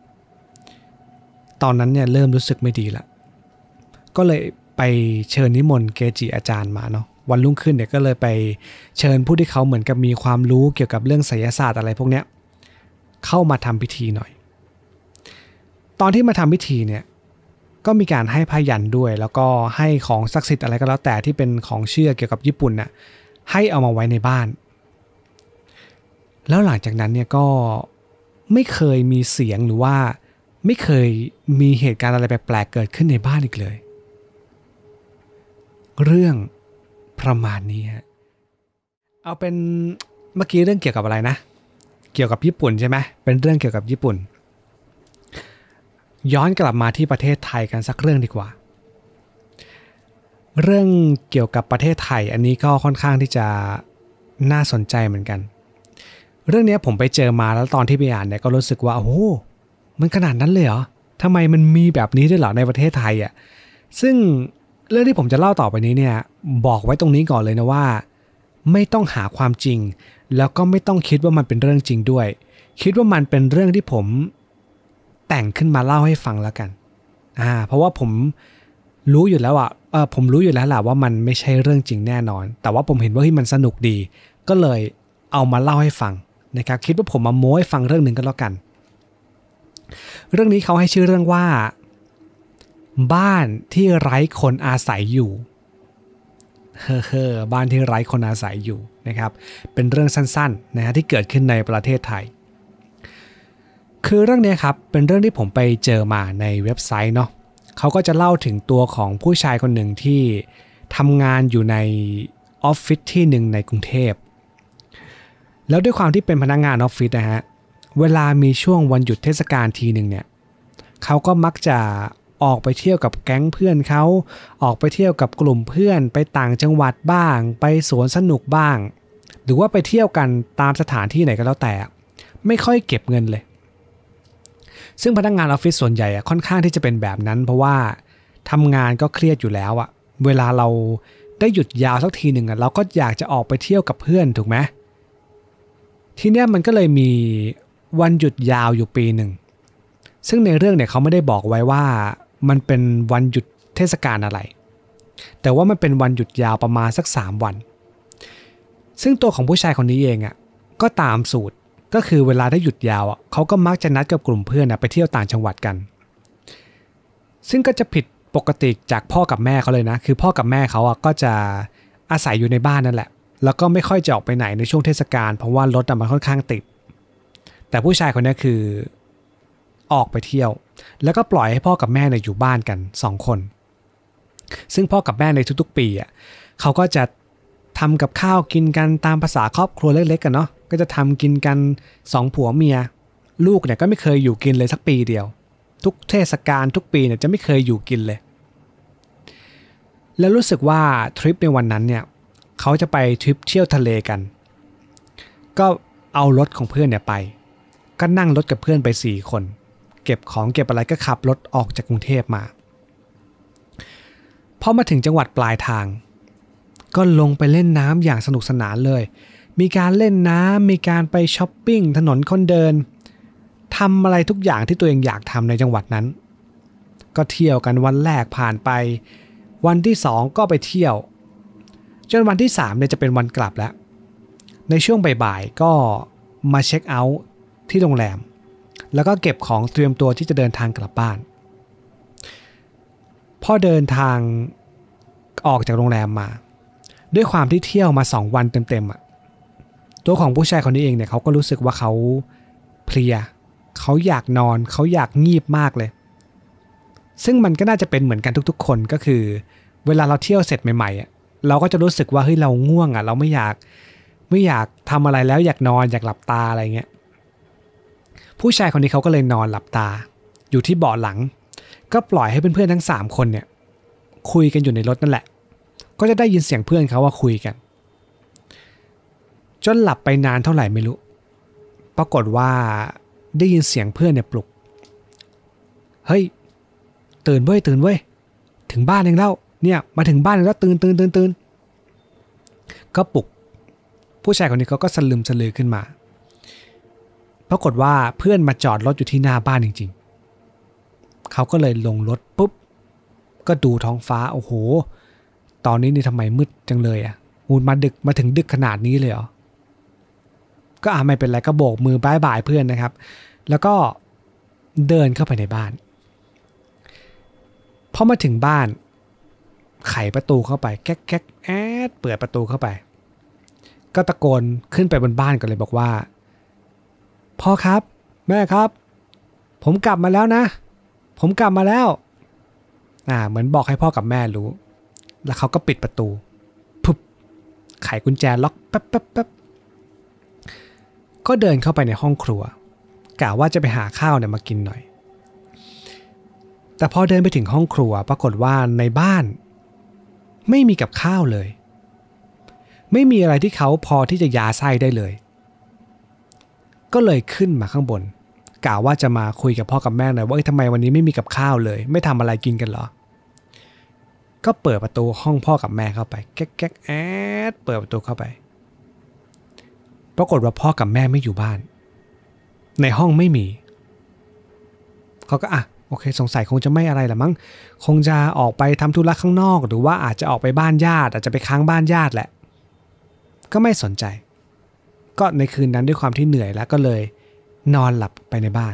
ตอนนั้นเนี่ยเริ่มรู้สึกไม่ดีละก็เลยไปเชิญนิมนต์เกจิอาจารย์มาเนาะวันรุ่งขึ้นเนี่ยก็เลยไปเชิญผู้ที่เขาเหมือนกับมีความรู้เกี่ยวกับเรื่องไสยศาสตร์อะไรพวกเนี้ยเข้ามาทำพิธีหน่อยตอนที่มาทำพิธีเนี่ยก็มีการให้พยัญชนะด้วยแล้วก็ให้ของศักดิ์สิทธิ์อะไรก็แล้วแต่ที่เป็นของเชื่อเกี่ยวกับญี่ปุ่นน่ะให้เอามาไว้ในบ้านแล้วหลังจากนั้นเนี่ยก็ไม่เคยมีเสียงหรือว่าไม่เคยมีเหตุการณ์อะไรแปลกๆเกิดขึ้นในบ้านอีกเลยเรื่องประมาณนี้ฮะเอาเป็นเมื่อกี้เรื่องเกี่ยวกับอะไรนะเกี่ยวกับญี่ปุ่นใช่ไหมเป็นเรื่องเกี่ยวกับญี่ปุ่นย้อนกลับมาที่ประเทศไทยกันสักเรื่องดีกว่าเรื่องเกี่ยวกับประเทศไทยอันนี้ก็ค่อนข้างที่จะน่าสนใจเหมือนกันเรื่องนี้ผมไปเจอมาแล้วตอนที่ไปอ่านเนี่ยก็รู้สึกว่าโอ้โหมันขนาดนั้นเลยเหรอทำไมมันมีแบบนี้ด้วยเหรอในประเทศไทยอ่ะซึ่งเรื่องที่ผมจะเล่าต่อไปนี้เนี่ยบอกไว้ตรงนี้ก่อนเลยนะว่าไม่ต้องหาความจริงแล้วก็ไม่ต้องคิดว่ามันเป็นเรื่องจริงด้วยคิดว่ามันเป็นเรื่องที่ผมแต่งขึ้นมาเล่าให้ฟังแล้วกันอ่าเพราะว่าผมรู้อยู่แล้วอ่ะเออผมรู้อยู่แล้วแหละว่ามันไม่ใช่เรื่องจริงแน่นอนแต่ว่าผมเห็นว่าที่มันสนุกดีก็เลยเอามาเล่าให้ฟังนะครับคิดว่าผมมาโม้ให้ฟังเรื่องหนึ่งก็แล้วกันเรื่องนี้เขาให้ชื่อเรื่องว่าบ้านที่ไร้คนอาศัยอยู่เฮ้อๆบ้านที่ไร้คนอาศัยอยู่นะครับเป็นเรื่องสั้นๆนะฮะที่เกิดขึ้นในประเทศไทยคือเรื่องนี้ครับเป็นเรื่องที่ผมไปเจอมาในเว็บไซต์เนาะเขาก็จะเล่าถึงตัวของผู้ชายคนหนึ่งที่ทำงานอยู่ในออฟฟิศที่หนึ่งในกรุงเทพแล้วด้วยความที่เป็นพนักงานออฟฟิศนะฮะเวลามีช่วงวันหยุดเทศกาลทีหนึ่งเนี่ยเขาก็มักจะออกไปเที่ยวกับแก๊งเพื่อนเขาออกไปเที่ยวกับกลุ่มเพื่อนไปต่างจังหวัดบ้างไปสวนสนุกบ้างหรือว่าไปเที่ยวกันตามสถานที่ไหนก็แล้วแต่ไม่ค่อยเก็บเงินเลยซึ่งพนักงานออฟฟิศส่วนใหญ่ค่อนข้างที่จะเป็นแบบนั้นเพราะว่าทำงานก็เครียดอยู่แล้วอะเวลาเราได้หยุดยาวสักทีหนึ่งอะเราก็อยากจะออกไปเที่ยวกับเพื่อนถูกไหมทีเนี้ยมันก็เลยมีวันหยุดยาวอยู่ปีหนึ่งซึ่งในเรื่องเนี่ยเขาไม่ได้บอกไว้ว่ามันเป็นวันหยุดเทศกาลอะไรแต่ว่ามันเป็นวันหยุดยาวประมาณสักสามวันซึ่งตัวของผู้ชายคนนี้เองอ่ะก็ตามสูตรก็คือเวลาได้หยุดยาวอ่ะเขาก็มักจะนัดกับกลุ่มเพื่อนนะไปเที่ยวต่างจังหวัดกันซึ่งก็จะผิดปกติจากพ่อกับแม่เขาเลยนะคือพ่อกับแม่เขาอ่ะก็จะอาศัยอยู่ในบ้านนั่นแหละแล้วก็ไม่ค่อยจะออกไปไหนในช่วงเทศกาลเพราะว่ารถมันค่อนข้างติดแต่ผู้ชายคนนี้คือออกไปเที่ยวแล้วก็ปล่อยให้พ่อกับแม่เนี่ยอยู่บ้านกันสองคนซึ่งพ่อกับแม่ในทุกๆปีอ่ะเขาก็จะทำกับข้าวกินกันตามภาษาครอบครัวเล็กๆกันเนาะก็จะทำกินกันสองผัวเมียลูกเนี่ยก็ไม่เคยอยู่กินเลยสักปีเดียวทุกเทศกาลทุกปีเนี่ยจะไม่เคยอยู่กินเลยแล้วรู้สึกว่าทริปในวันนั้นเนี่ยเขาจะไปทริปเที่ยวทะเลกันก็เอารถของเพื่อนเนี่ยไปก็นั่งรถกับเพื่อนไปสี่คนเก็บของเก็บอะไรก็ขับรถออกจากกรุงเทพมาพอมาถึงจังหวัดปลายทางก็ลงไปเล่นน้ำอย่างสนุกสนานเลยมีการเล่นน้ำมีการไปช้อปปิ้งถนนคนเดินทำอะไรทุกอย่างที่ตัวเองอยากทำในจังหวัดนั้นก็เที่ยวกันวันแรกผ่านไปวันที่สองก็ไปเที่ยวจนวันที่สามเนี่ยจะเป็นวันกลับแล้วในช่วงบ่ายๆก็มาเช็คเอาท์ที่โรงแรมแล้วก็เก็บของเตรียมตัวที่จะเดินทางกลับบ้านพอเดินทางออกจากโรงแรมมาด้วยความที่เที่ยวมาสองวันเต็มๆอ่ะตัวของผู้ชายคนนี้เองเนี่ยเขาก็รู้สึกว่าเขาเพลียเขาอยากนอนเขาอยากงีบมากเลยซึ่งมันก็น่าจะเป็นเหมือนกันทุกๆคนก็คือเวลาเราเที่ยวเสร็จใหม่ๆอ่ะเราก็จะรู้สึกว่าเฮ้ยเราง่วงอ่ะเราไม่อยากไม่อยากทำอะไรแล้วอยากนอนอยากหลับตาอะไรเงี้ยผู้ชายคนนี้เขาก็เลยนอนหลับตาอยู่ที่เบาะหลังก็ปล่อยให้เพื่อนๆทั้งสามคนเนี่ยคุยกันอยู่ในรถนั่นแหละก็จะได้ยินเสียงเพื่อนเขาว่าคุยกันจนหลับไปนานเท่าไหร่ไม่รู้ปรากฏว่าได้ยินเสียงเพื่อนเนี่ยปลุกเฮ้ยตื่นเว้ยตื่นเว้ยถึงบ้านเองแล้วเนี่ยมาถึงบ้านแล้วตื่นตื่นตื่นตื่นก็ปลุกผู้ชายคนนี้เขาก็สลึมสลือขึ้นมาปรากฏว่าเพื่อนมาจอดรถอยู่ที่หน้าบ้านจริงๆเขาก็เลยลงรถปุ๊บก็ดูท้องฟ้าโอ้โหตอนนี้นี่ทำไมมืดจังเลยอ่ะอูนมาดึกมาถึงดึกขนาดนี้เลยเหรอก็อ่ะไม่เป็นไรก็โบกมือบายบายเพื่อนนะครับแล้วก็เดินเข้าไปในบ้านพอมาถึงบ้านไขประตูเข้าไปแก๊กแก๊กแอดเปิดประตูเข้าไปก็ตะโกนขึ้นไปบนบ้านกันเลยบอกว่าพ่อครับแม่ครับผมกลับมาแล้วนะผมกลับมาแล้วอ่าเหมือนบอกให้พ่อกับแม่รู้แล้วเขาก็ปิดประตูปุ๊บไขกุญแจล็อกแป๊บแป๊บแป๊บก็เดินเข้าไปในห้องครัวกะว่าจะไปหาข้าวเนี่ยมากินหน่อยแต่พอเดินไปถึงห้องครัวปรากฏว่าในบ้านไม่มีกับข้าวเลยไม่มีอะไรที่เขาพอที่จะยาไส้ได้เลยก็เลยขึ้นมาข้างบนกะว่าจะมาคุยกับพ่อกับแม่หน่อยว่าทำไมวันนี้ไม่มีกับข้าวเลยไม่ทำอะไรกินกันเหรอก็เปิดประตูห้องพ่อกับแม่เข้าไปแก๊กแก๊กแอดเปิดประตูเข้าไปปรากฏว่าพ่อกับแม่ไม่อยู่บ้านในห้องไม่มีเขาก็อ่ะโอเคสงสัยคงจะไม่อะไรละมั้งคงจะออกไปทำธุระข้างนอกหรือว่าอาจจะออกไปบ้านญาติอาจจะไปค้างบ้านญาติแหละก็ไม่สนใจก็ในคืนนั้นด้วยความที่เหนื่อยแล้วก็เลยนอนหลับไปในบ้าน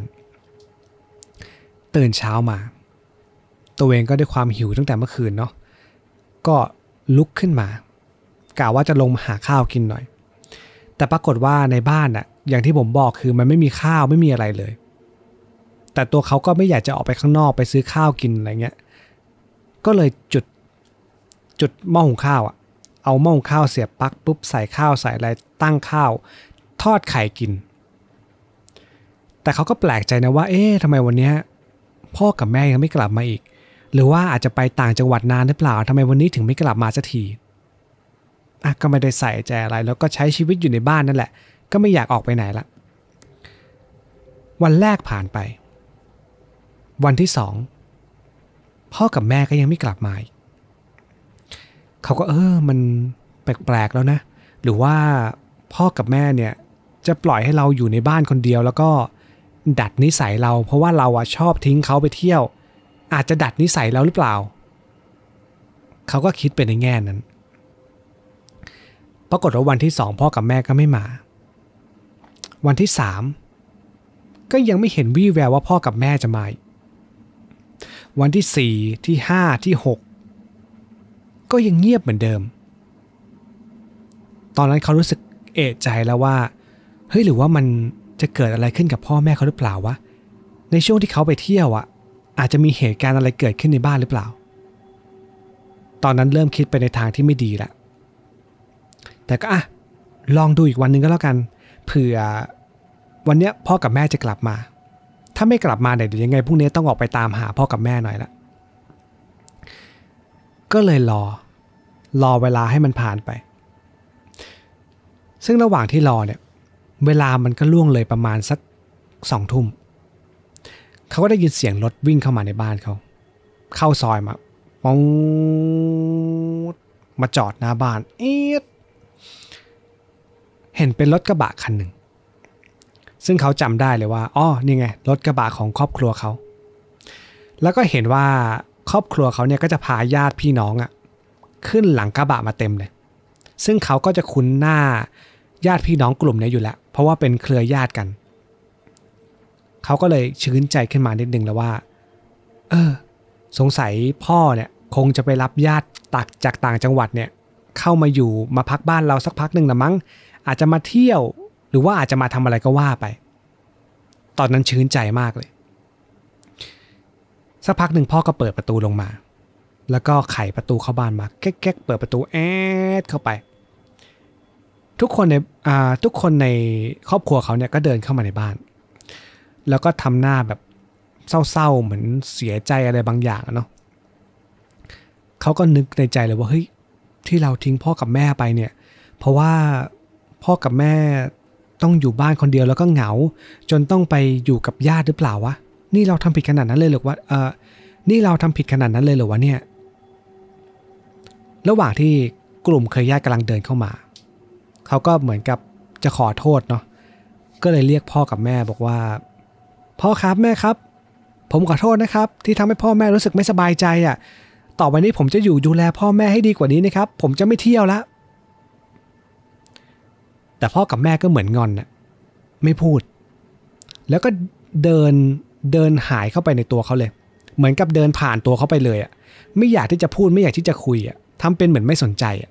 ตื่นเช้ามาตัวเองก็ด้วยความหิวตั้งแต่เมื่อคืนเนาะก็ลุกขึ้นมากะว่าจะลงมาหาข้าวกินหน่อยแต่ปรากฏว่าในบ้านน่ะอย่างที่ผมบอกคือมันไม่มีข้าวไม่มีอะไรเลยแต่ตัวเขาก็ไม่อยากจะออกไปข้างนอกไปซื้อข้าวกินอะไรเงี้ยก็เลยจุดจุดหม้อหุงข้าวอ่ะเอาหม้อหุงข้าวเสียบปลั๊กปุ๊บใส่ข้าวใส่อะไรตั้งข้าวทอดไข่กินแต่เขาก็แปลกใจนะว่าเอ๊ะทำไมวันนี้พ่อกับแม่ยังไม่กลับมาอีกหรือว่าอาจจะไปต่างจังหวัดนานหรือเปล่าทำไมวันนี้ถึงไม่กลับมาสักทีอ่ะก็ไม่ได้ใส่ใจอะไรแล้วก็ใช้ชีวิตอยู่ในบ้านนั่นแหละก็ไม่อยากออกไปไหนละวันแรกผ่านไปวันที่สองพ่อกับแม่ก็ยังไม่กลับมาอีกเขาก็เออมันแปลกๆแล้วนะหรือว่าพ่อกับแม่เนี่ยจะปล่อยให้เราอยู่ในบ้านคนเดียวแล้วก็ดัดนิสัยเราเพราะว่าเราอะชอบทิ้งเขาไปเที่ยวอาจจะดัดนิสัยเราหรือเปล่าเขาก็คิดไปในแง่นั้นปรากฏว่าวันที่สองพ่อกับแม่ก็ไม่มาวันที่สามก็ยังไม่เห็นวี่แววว่าพ่อกับแม่จะมาวันที่สี่ที่ห้าที่หกก็ยังเงียบเหมือนเดิมตอนนั้นเขารู้สึกเอะใจแล้วว่าเฮ้ยหรือว่ามันจะเกิดอะไรขึ้นกับพ่อแม่เขาหรือเปล่าวะในช่วงที่เขาไปเที่ยวอ่ะอาจจะมีเหตุการณ์อะไรเกิดขึ้นในบ้านหรือเปล่าตอนนั้นเริ่มคิดไปในทางที่ไม่ดีละแต่ก็อ่ะลองดูอีกวันนึงก็แล้วกันเผื่อวันเนี้ยพ่อกับแม่จะกลับมาถ้าไม่กลับมาเดี๋ยวยังไงพรุ่งนี้ต้องออกไปตามหาพ่อกับแม่หน่อยละก็เลยรอรอเวลาให้มันผ่านไปซึ่งระหว่างที่รอเนี่ยเวลามันก็ล่วงเลยประมาณสักสองทุ่มเขาก็ได้ยินเสียงรถวิ่งเข้ามาในบ้านเขาเข้าซอยมาปองมาจอดหน้าบ้านเอ๊ะเห็นเป็นรถกระบะคันหนึ่งซึ่งเขาจำได้เลยว่าอ๋อนี่ไงรถกระบะของครอบครัวเขาแล้วก็เห็นว่าครอบครัวเขาเนี่ยก็จะพาญาติพี่น้องอ่ะขึ้นหลังกระบะมาเต็มเลยซึ่งเขาก็จะคุ้นหน้าญาติพี่น้องกลุ่มนี้อยู่แล้วเพราะว่าเป็นเครือญาติกันเขาก็เลยชื้นใจขึ้นมานิดนึงแล้วว่าเออสงสัยพ่อเนี่ยคงจะไปรับญาติตักจากต่างจังหวัดเนี่ยเข้ามาอยู่มาพักบ้านเราสักพักหนึ่งนะมั้งอาจจะมาเที่ยวหรือว่าอาจจะมาทำอะไรก็ว่าไปตอนนั้นชื้นใจมากเลยสักพักหนึ่งพ่อก็เปิดประตูลงมาแล้วก็ไขประตูเข้าบ้านมาแก๊กๆเปิดประตูแอดเข้าไปทุกคนในอ่าทุกคนในครอบครัวเขาเนี่ยก็เดินเข้ามาในบ้านแล้วก็ทำหน้าแบบเศร้าๆเหมือนเสียใจอะไรบางอย่างเนาะเขาก็นึกในใจเลยว่าเฮ้ยที่เราทิ้งพ่อกับแม่ไปเนี่ยเพราะว่าพ่อกับแม่ต้องอยู่บ้านคนเดียวแล้วก็เหงาจนต้องไปอยู่กับญาติหรือเปล่าวะนี่เราทำผิดขนาดนั้นเลยหรือว่าเออนี่เราทำผิดขนาดนั้นเลยหรือวะเนี่ยระหว่างที่กลุ่มเครือญาติกำลังเดินเข้ามาเขาก็เหมือนกับจะขอโทษเนาะก็เลยเรียกพ่อกับแม่บอกว่าพ่อครับแม่ครับผมขอโทษนะครับที่ทำให้พ่อแม่รู้สึกไม่สบายใจอ่ะต่อไปนี้ผมจะอยู่ดูแลพ่อแม่ให้ดีกว่านี้นะครับผมจะไม่เที่ยวละแต่พ่อกับแม่ก็เหมือนงอนน่ะไม่พูดแล้วก็เดินเดินหายเข้าไปในตัวเขาเลยเหมือนกับเดินผ่านตัวเขาไปเลยอ่ะไม่อยากที่จะพูดไม่อยากที่จะคุยอ่ะทำเป็นเหมือนไม่สนใจอ่ะ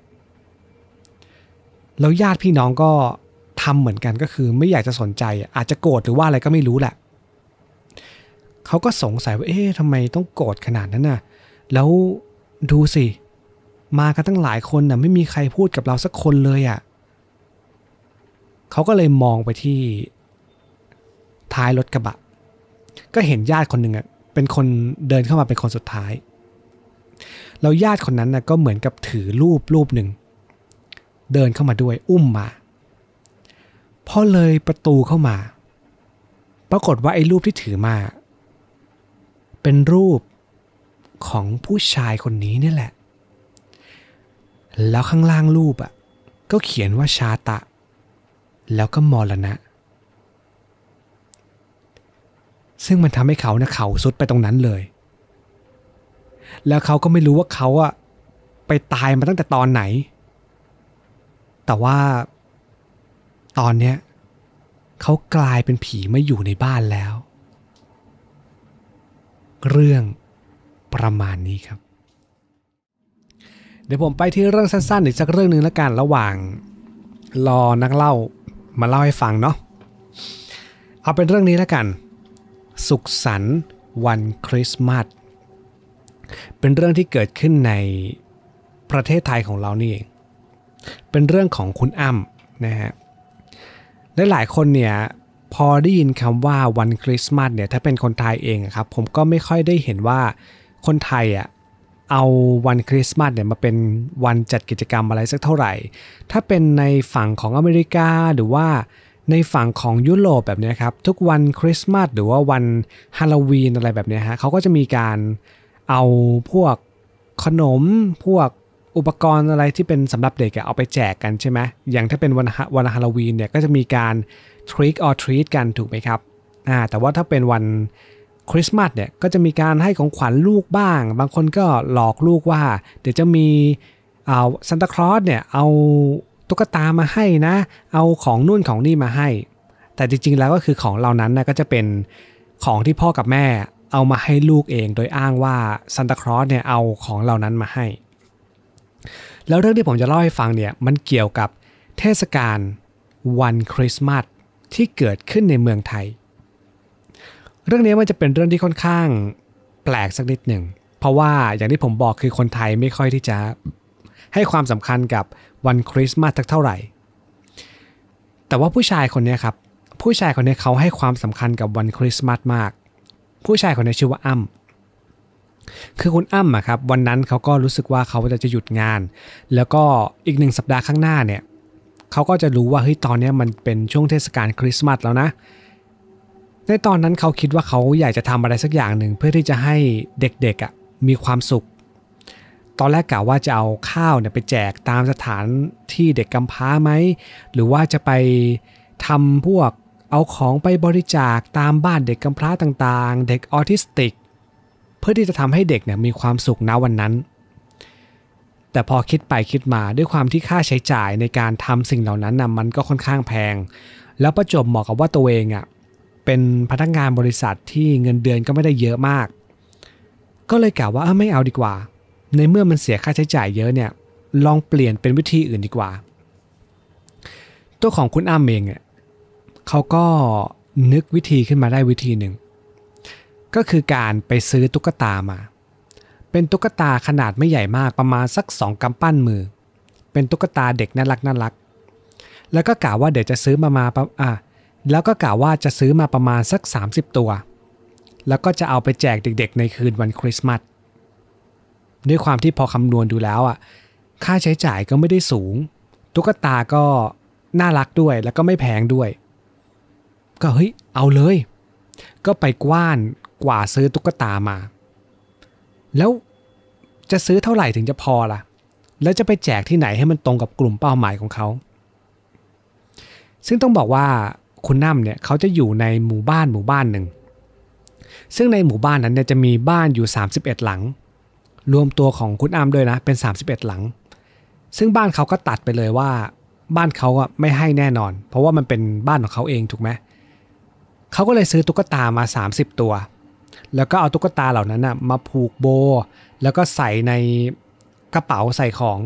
แล้วญาติพี่น้องก็ทำเหมือนกันก็คือไม่อยากจะสนใจอ่ะอาจจะโกรธหรือว่าอะไรก็ไม่รู้แหละเขาก็สงสัยว่าเอ๊ะทำไมต้องโกรธขนาดนั้นน่ะแล้วดูสิมากันตั้งหลายคนน่ะไม่มีใครพูดกับเราสักคนเลยอ่ะเขาก็เลยมองไปที่ท้ายรถกระบะก็เห็นญาติคนหนึ่งอ่ะเป็นคนเดินเข้ามาเป็นคนสุดท้ายแล้วญาติคนนั้นน่ะก็เหมือนกับถือรูปรูปหนึ่งเดินเข้ามาด้วยอุ้มมาพอเลยประตูเข้ามาปรากฏว่าไอ้รูปที่ถือมาเป็นรูปของผู้ชายคนนี้นี่แหละแล้วข้างล่างรูปอ่ะก็เขียนว่าชาตะแล้วก็มรณะซึ่งมันทำให้เขาเนี่ยเข่าสุดไปตรงนั้นเลยแล้วเขาก็ไม่รู้ว่าเขาอะไปตายมาตั้งแต่ตอนไหนแต่ว่าตอนเนี้ยเขากลายเป็นผีมาอยู่ในบ้านแล้วเรื่องประมาณนี้ครับเดี๋ยวผมไปที่เรื่องสั้นๆอีกสักเรื่องนึงแล้วกันระหว่างรอนักเล่ามาเล่าให้ฟังเนาะเอาเป็นเรื่องนี้แล้วกันสุขสันต์วันคริสต์มาสเป็นเรื่องที่เกิดขึ้นในประเทศไทยของเรานี่เองเป็นเรื่องของคุณอ้ำนะฮะและหลายคนเนี่ยพอได้ยินคำว่าวันคริสต์มาสเนี่ยถ้าเป็นคนไทยเองครับผมก็ไม่ค่อยได้เห็นว่าคนไทยอ่ะเอาวันคริสต์มาสเนี่ยมาเป็นวันจัดกิจกรรมอะไรสักเท่าไหร่ถ้าเป็นในฝั่งของอเมริกาหรือว่าในฝั่งของยุโรปแบบนี้ครับทุกวันคริสต์มาสหรือว่าวันฮาโลวีนอะไรแบบนี้ฮะเขาก็จะมีการเอาพวกขนมพวกอุปกรณ์อะไรที่เป็นสำหรับเด็กเอาไปแจกกันใช่ไหมอย่างถ้าเป็นวันวันฮาโลวีนเนี่ยก็จะมีการ trick or treat กันถูกไหมครับอ่าแต่ว่าถ้าเป็นวันคริสต์มาสเนี่ยก็จะมีการให้ของขวัญลูกบ้างบางคนก็หลอกลูกว่าเดี๋ยวจะมีเอาซานตาคลอสเนี่ยเอาตุ๊กตามาให้นะเอาของนู่นของนี่มาให้แต่จริงๆแล้วก็คือของเหล่านั้นนะก็จะเป็นของที่พ่อกับแม่เอามาให้ลูกเองโดยอ้างว่าซานตาคลอสเนี่ยเอาของเหล่านั้นมาให้แล้วเรื่องที่ผมจะเล่าให้ฟังเนี่ยมันเกี่ยวกับเทศกาลวันคริสต์มาสที่เกิดขึ้นในเมืองไทยเรื่องนี้มันจะเป็นเรื่องที่ค่อนข้างแปลกสักนิดหนึ่งเพราะว่าอย่างที่ผมบอกคือคนไทยไม่ค่อยที่จะให้ความสำคัญกับวันคริสต์มาสสักเท่าไหร่แต่ว่าผู้ชายคนนี้ครับผู้ชายคนนี้เขาให้ความสำคัญกับวันคริสต์มาสมากผู้ชายคนนี้ชื่อว่าอ้ำคือคุณอ้ำอะครับวันนั้นเขาก็รู้สึกว่าเขาจะหยุดงานแล้วก็อีกหนึ่งสัปดาห์ข้างหน้าเนี่ยเขาก็จะรู้ว่าเฮ้ยตอนนี้มันเป็นช่วงเทศกาลคริสต์มาสแล้วนะในตอนนั้นเขาคิดว่าเขาอยากจะทำอะไรสักอย่างหนึ่งเพื่อที่จะให้เด็กๆอ่ะมีความสุขตอนแรกกะว่าจะเอาข้าวเนี่ยไปแจกตามสถานที่เด็กกำพร้าไหมหรือว่าจะไปทำพวกเอาของไปบริจาคตามบ้านเด็กกำพร้าต่างๆเด็กออทิสติกเพื่อที่จะทำให้เด็กเนี่ยมีความสุขณวันนั้นแต่พอคิดไปคิดมาด้วยความที่ค่าใช้จ่ายในการทำสิ่งเหล่านั้นนะมันก็ค่อนข้างแพงแล้วประจวบเหมาะกับว่าตัวเองอ่ะเป็นพนักงานบริษัทที่เงินเดือนก็ไม่ได้เยอะมากก็เลยกล่าวว่าเออไม่เอาดีกว่าในเมื่อมันเสียค่าใช้จ่ายเยอะเนี่ยลองเปลี่ยนเป็นวิธีอื่นดีกว่าตัวของคุณอ้ำเองเนี่ยเขาก็นึกวิธีขึ้นมาได้วิธีหนึ่งก็คือการไปซื้อตุ๊กตามาเป็นตุ๊กตาขนาดไม่ใหญ่มากประมาณสักสองกำปั้นมือเป็นตุ๊กตาเด็กน่ารักน่ารักแล้วก็กล่าวว่าเดี๋ยวจะซื้อมามาอ่ะแล้วก็กล่าวว่าจะซื้อมาประมาณสักสามสิบตัวแล้วก็จะเอาไปแจกเด็กๆในคืนวันคริสต์มาสด้วยความที่พอคำนวณดูแล้วอ่ะค่าใช้จ่ายก็ไม่ได้สูงตุ๊กตาก็น่ารักด้วยแล้วก็ไม่แพงด้วยก็เฮ้ยเอาเลยก็ไปกว้านกว่าซื้อตุ๊กตามาแล้วจะซื้อเท่าไหร่ถึงจะพอล่ะแล้วจะไปแจกที่ไหนให้มันตรงกับกลุ่มเป้าหมายของเขาซึ่งต้องบอกว่าคุณน้ำเนี่ยเขาจะอยู่ในหมู่บ้านหมู่บ้านหนึ่งซึ่งในหมู่บ้านนั้นเนี่ยจะมีบ้านอยู่สามสิบเอ็ดหลังรวมตัวของคุณอ้ำด้วยนะเป็นสามสิบเอ็ดหลังซึ่งบ้านเขาก็ตัดไปเลยว่าบ้านเขาอะไม่ให้แน่นอนเพราะว่ามันเป็นบ้านของเขาเองถูกไหมเขาก็เลยซื้อตุ๊กตามาสามสิบตัวแล้วก็เอาตุ๊กตาเหล่านั้นนะมาผูกโบแล้วก็ใส่ในกระเป๋าใส่ของ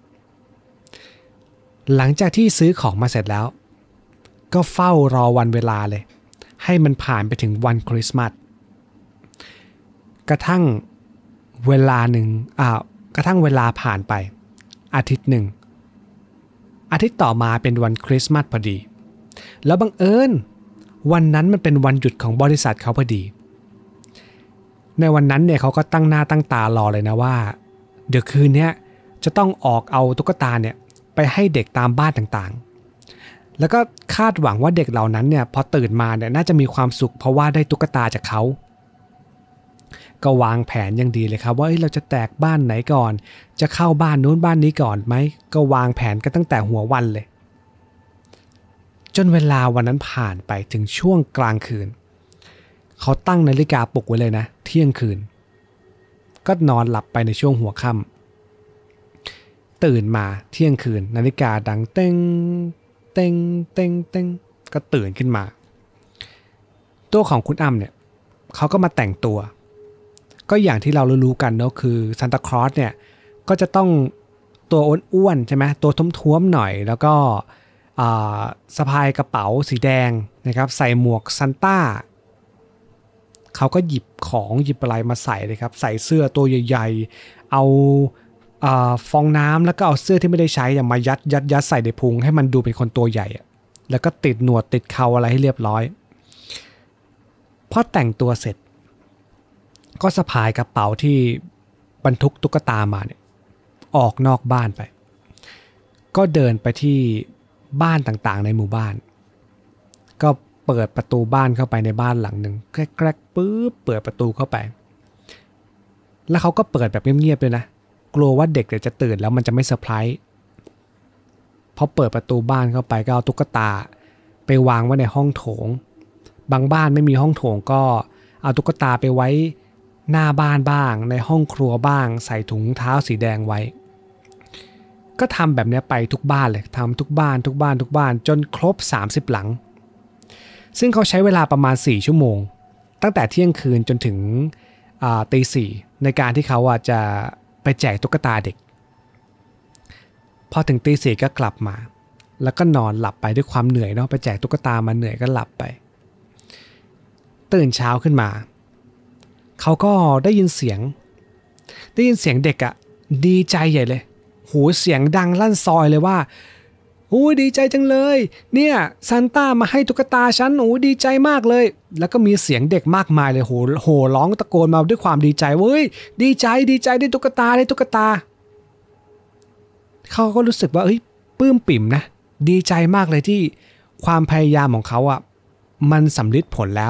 หลังจากที่ซื้อของมาเสร็จแล้วก็เฝ้ารอวันเวลาเลยให้มันผ่านไปถึงวันคริสต์มาสกระทั่งเวลาหนึ่งอ่ากระทั่งเวลาผ่านไปอาทิตย์หนึ่งอาทิตย์ต่อมาเป็นวันคริสต์มาสพอดีแล้วบังเอิญวันนั้นมันเป็นวันหยุดของบริษัทเขาพอดีในวันนั้นเนี่ยเขาก็ตั้งหน้าตั้งตารอเลยนะว่าเดี๋ยวคืนนี้จะต้องออกเอาตุ๊กตาเนี่ยไปให้เด็กตามบ้านต่างๆแล้วก็คาดหวังว่าเด็กเหล่านั้นเนี่ยพอตื่นมาเนี่ยน่าจะมีความสุขเพราะว่าได้ตุ๊กตาจากเขาก็วางแผนอย่างดีเลยครับว่าเราจะแตกบ้านไหนก่อนจะเข้าบ้านนู้นบ้านนี้ก่อนไหมก็วางแผนกันตั้งแต่หัววันเลยจนเวลาวันนั้นผ่านไปถึงช่วงกลางคืนเขาตั้งนาฬิกาปลุกไว้เลยนะเที่ยงคืนก็นอนหลับไปในช่วงหัวค่ำตื่นมาเที่ยงคืนนาฬิกาดังเต้งเต้งเต้งเต้งก็ตื่นขึ้นมาตัวของคุณอ้ำเนี่ยเขาก็มาแต่งตัวก็อย่างที่เรารู้ๆกันเนาะคือซานตาคลอสเนี่ยก็จะต้องตัวอ้วนๆใช่ไหมตัวท้วมๆหน่อยแล้วก็สะพายกระเป๋าสีแดงนะครับใส่หมวกซานต้าเขาก็หยิบของหยิบอะไรมาใส่เลยครับใส่เสื้อตัวใหญ่ๆเอาฟองน้ำแล้วก็เอาเสื้อที่ไม่ได้ใช้มายัดยัดยัดใส่ในพุงให้มันดูเป็นคนตัวใหญ่แล้วก็ติดหนวดติดเข่าอะไรให้เรียบร้อยพอแต่งตัวเสร็จก็สะพายกระเป๋าที่บรรทุกตุ๊กตามาเนี่ยออกนอกบ้านไปก็เดินไปที่บ้านต่างๆในหมู่บ้านก็เปิดประตูบ้านเข้าไปในบ้านหลังหนึ่งแกรกๆปุ๊บเปิดประตูเข้าไปแล้วเขาก็เปิดแบบเงียบๆเลยนะกลัวว่าเด็กเดี๋ยวจะตื่นแล้วมันจะไม่เซอร์ไพรส์พอเปิดประตูบ้านเข้าไปก็เอาตุ๊กตาไปวางไว้ในห้องโถงบางบ้านไม่มีห้องโถงก็เอาตุ๊กตาไปไว้หน้าบ้านบ้างในห้องครัวบ้างใส่ถุงเท้าสีแดงไว้ก็ทำแบบนี้ไปทุกบ้านเลยทำทุกบ้านทุกบ้านทุกบ้านจนครบสามสิบหลังซึ่งเขาใช้เวลาประมาณสี่ชั่วโมงตั้งแต่เที่ยงคืนจนถึงตีสี่ในการที่เขาจะไปแจกตุ๊กตาเด็กพอถึงตีสี่ก็กลับมาแล้วก็นอนหลับไปด้วยความเหนื่อยเนาะไปแจกตุ๊กตามาเหนื่อยก็หลับไปตื่นเช้าขึ้นมาเขาก็ได้ยินเสียงได้ยินเสียงเด็กอะดีใจใหญ่เลยโหเสียงดังลั่นซอยเลยว่าโอ้ยดีใจจังเลยเนี่ยซานต้ามาให้ตุ๊กตาฉันโอ้ดีใจมากเลยแล้วก็มีเสียงเด็กมากมายเลยโหโหร้องตะโกนมาด้วยความดีใจเว้ยดีใจดีใจได้ตุ๊กตาได้ตุ๊กตาเขาก็รู้สึกว่าเฮ้ยปลื้มปิ่มนะดีใจมากเลยที่ความพยายามของเขาอ่ะมันสำลิดผลแล้ว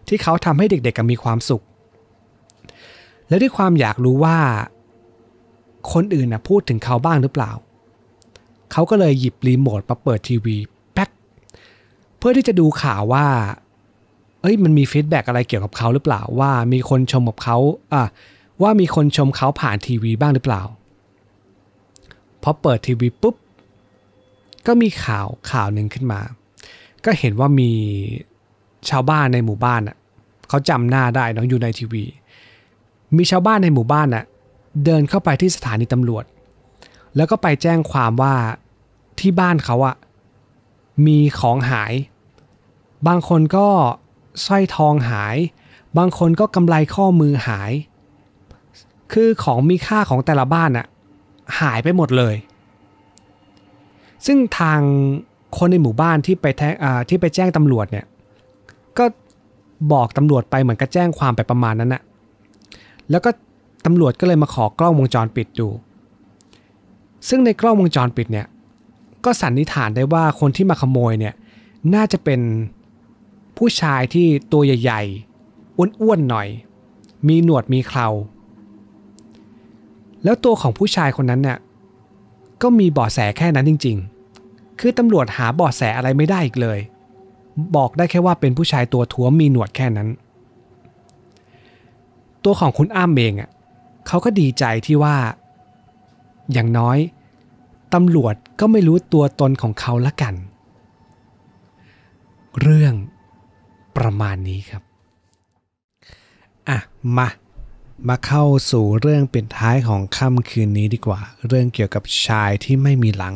ที่เขาทำให้เด็กๆมีความสุขและด้วยความอยากรู้ว่าคนอื่นนะพูดถึงเขาบ้างหรือเปล่าเขาก็เลยหยิบรีโมทมาเปิดทีวีแป๊กเพื่อที่จะดูข่าวว่าเอ้ยมันมีฟีดแบ็กอะไรเกี่ยวกับเขาหรือเปล่าว่ามีคนชมกับเขาอ่ะว่ามีคนชมเขาผ่านทีวีบ้างหรือเปล่าพอเปิดทีวีปุ๊บก็มีข่าวข่าวหนึ่งขึ้นมาก็เห็นว่ามีชาวบ้านในหมู่บ้านอ่ะเขาจำหน้าได้เนาะอยู่ในทีวีมีชาวบ้านในหมู่บ้านน่ะเดินเข้าไปที่สถานีตำรวจแล้วก็ไปแจ้งความว่าที่บ้านเขาอ่ะมีของหายบางคนก็สร้อยทองหายบางคนก็กำไลข้อมือหายคือของมีค่าของแต่ละบ้านน่ะหายไปหมดเลยซึ่งทางคนในหมู่บ้านที่ไปแทอ่าที่ไปแจ้งตำรวจเนี่ยก็บอกตำรวจไปเหมือนกับแจ้งความไปประมาณนั้นน่ะแล้วก็ตำรวจก็เลยมาขอกล้องวงจรปิดดูซึ่งในกล้องวงจรปิดเนี่ยก็สันนิษฐานได้ว่าคนที่มาขโมยเนี่ยน่าจะเป็นผู้ชายที่ตัวใหญ่ๆอ้วนๆหน่อยมีหนวดมีเคราแล้วตัวของผู้ชายคนนั้นเนี่ยก็มีเบาะแสแค่นั้นจริงๆคือตำรวจหาเบาะแสอะไรไม่ได้อีกเลยบอกได้แค่ว่าเป็นผู้ชายตัวท้วมมีหนวดแค่นั้นตัวของคุณอ้ำเองอ่ะเขาก็ดีใจที่ว่าอย่างน้อยตำรวจก็ไม่รู้ตัวตนของเขาละกันเรื่องประมาณนี้ครับอ่ะมามาเข้าสู่เรื่องปิดท้ายของค่ำคืนนี้ดีกว่าเรื่องเกี่ยวกับชายที่ไม่มีหลัง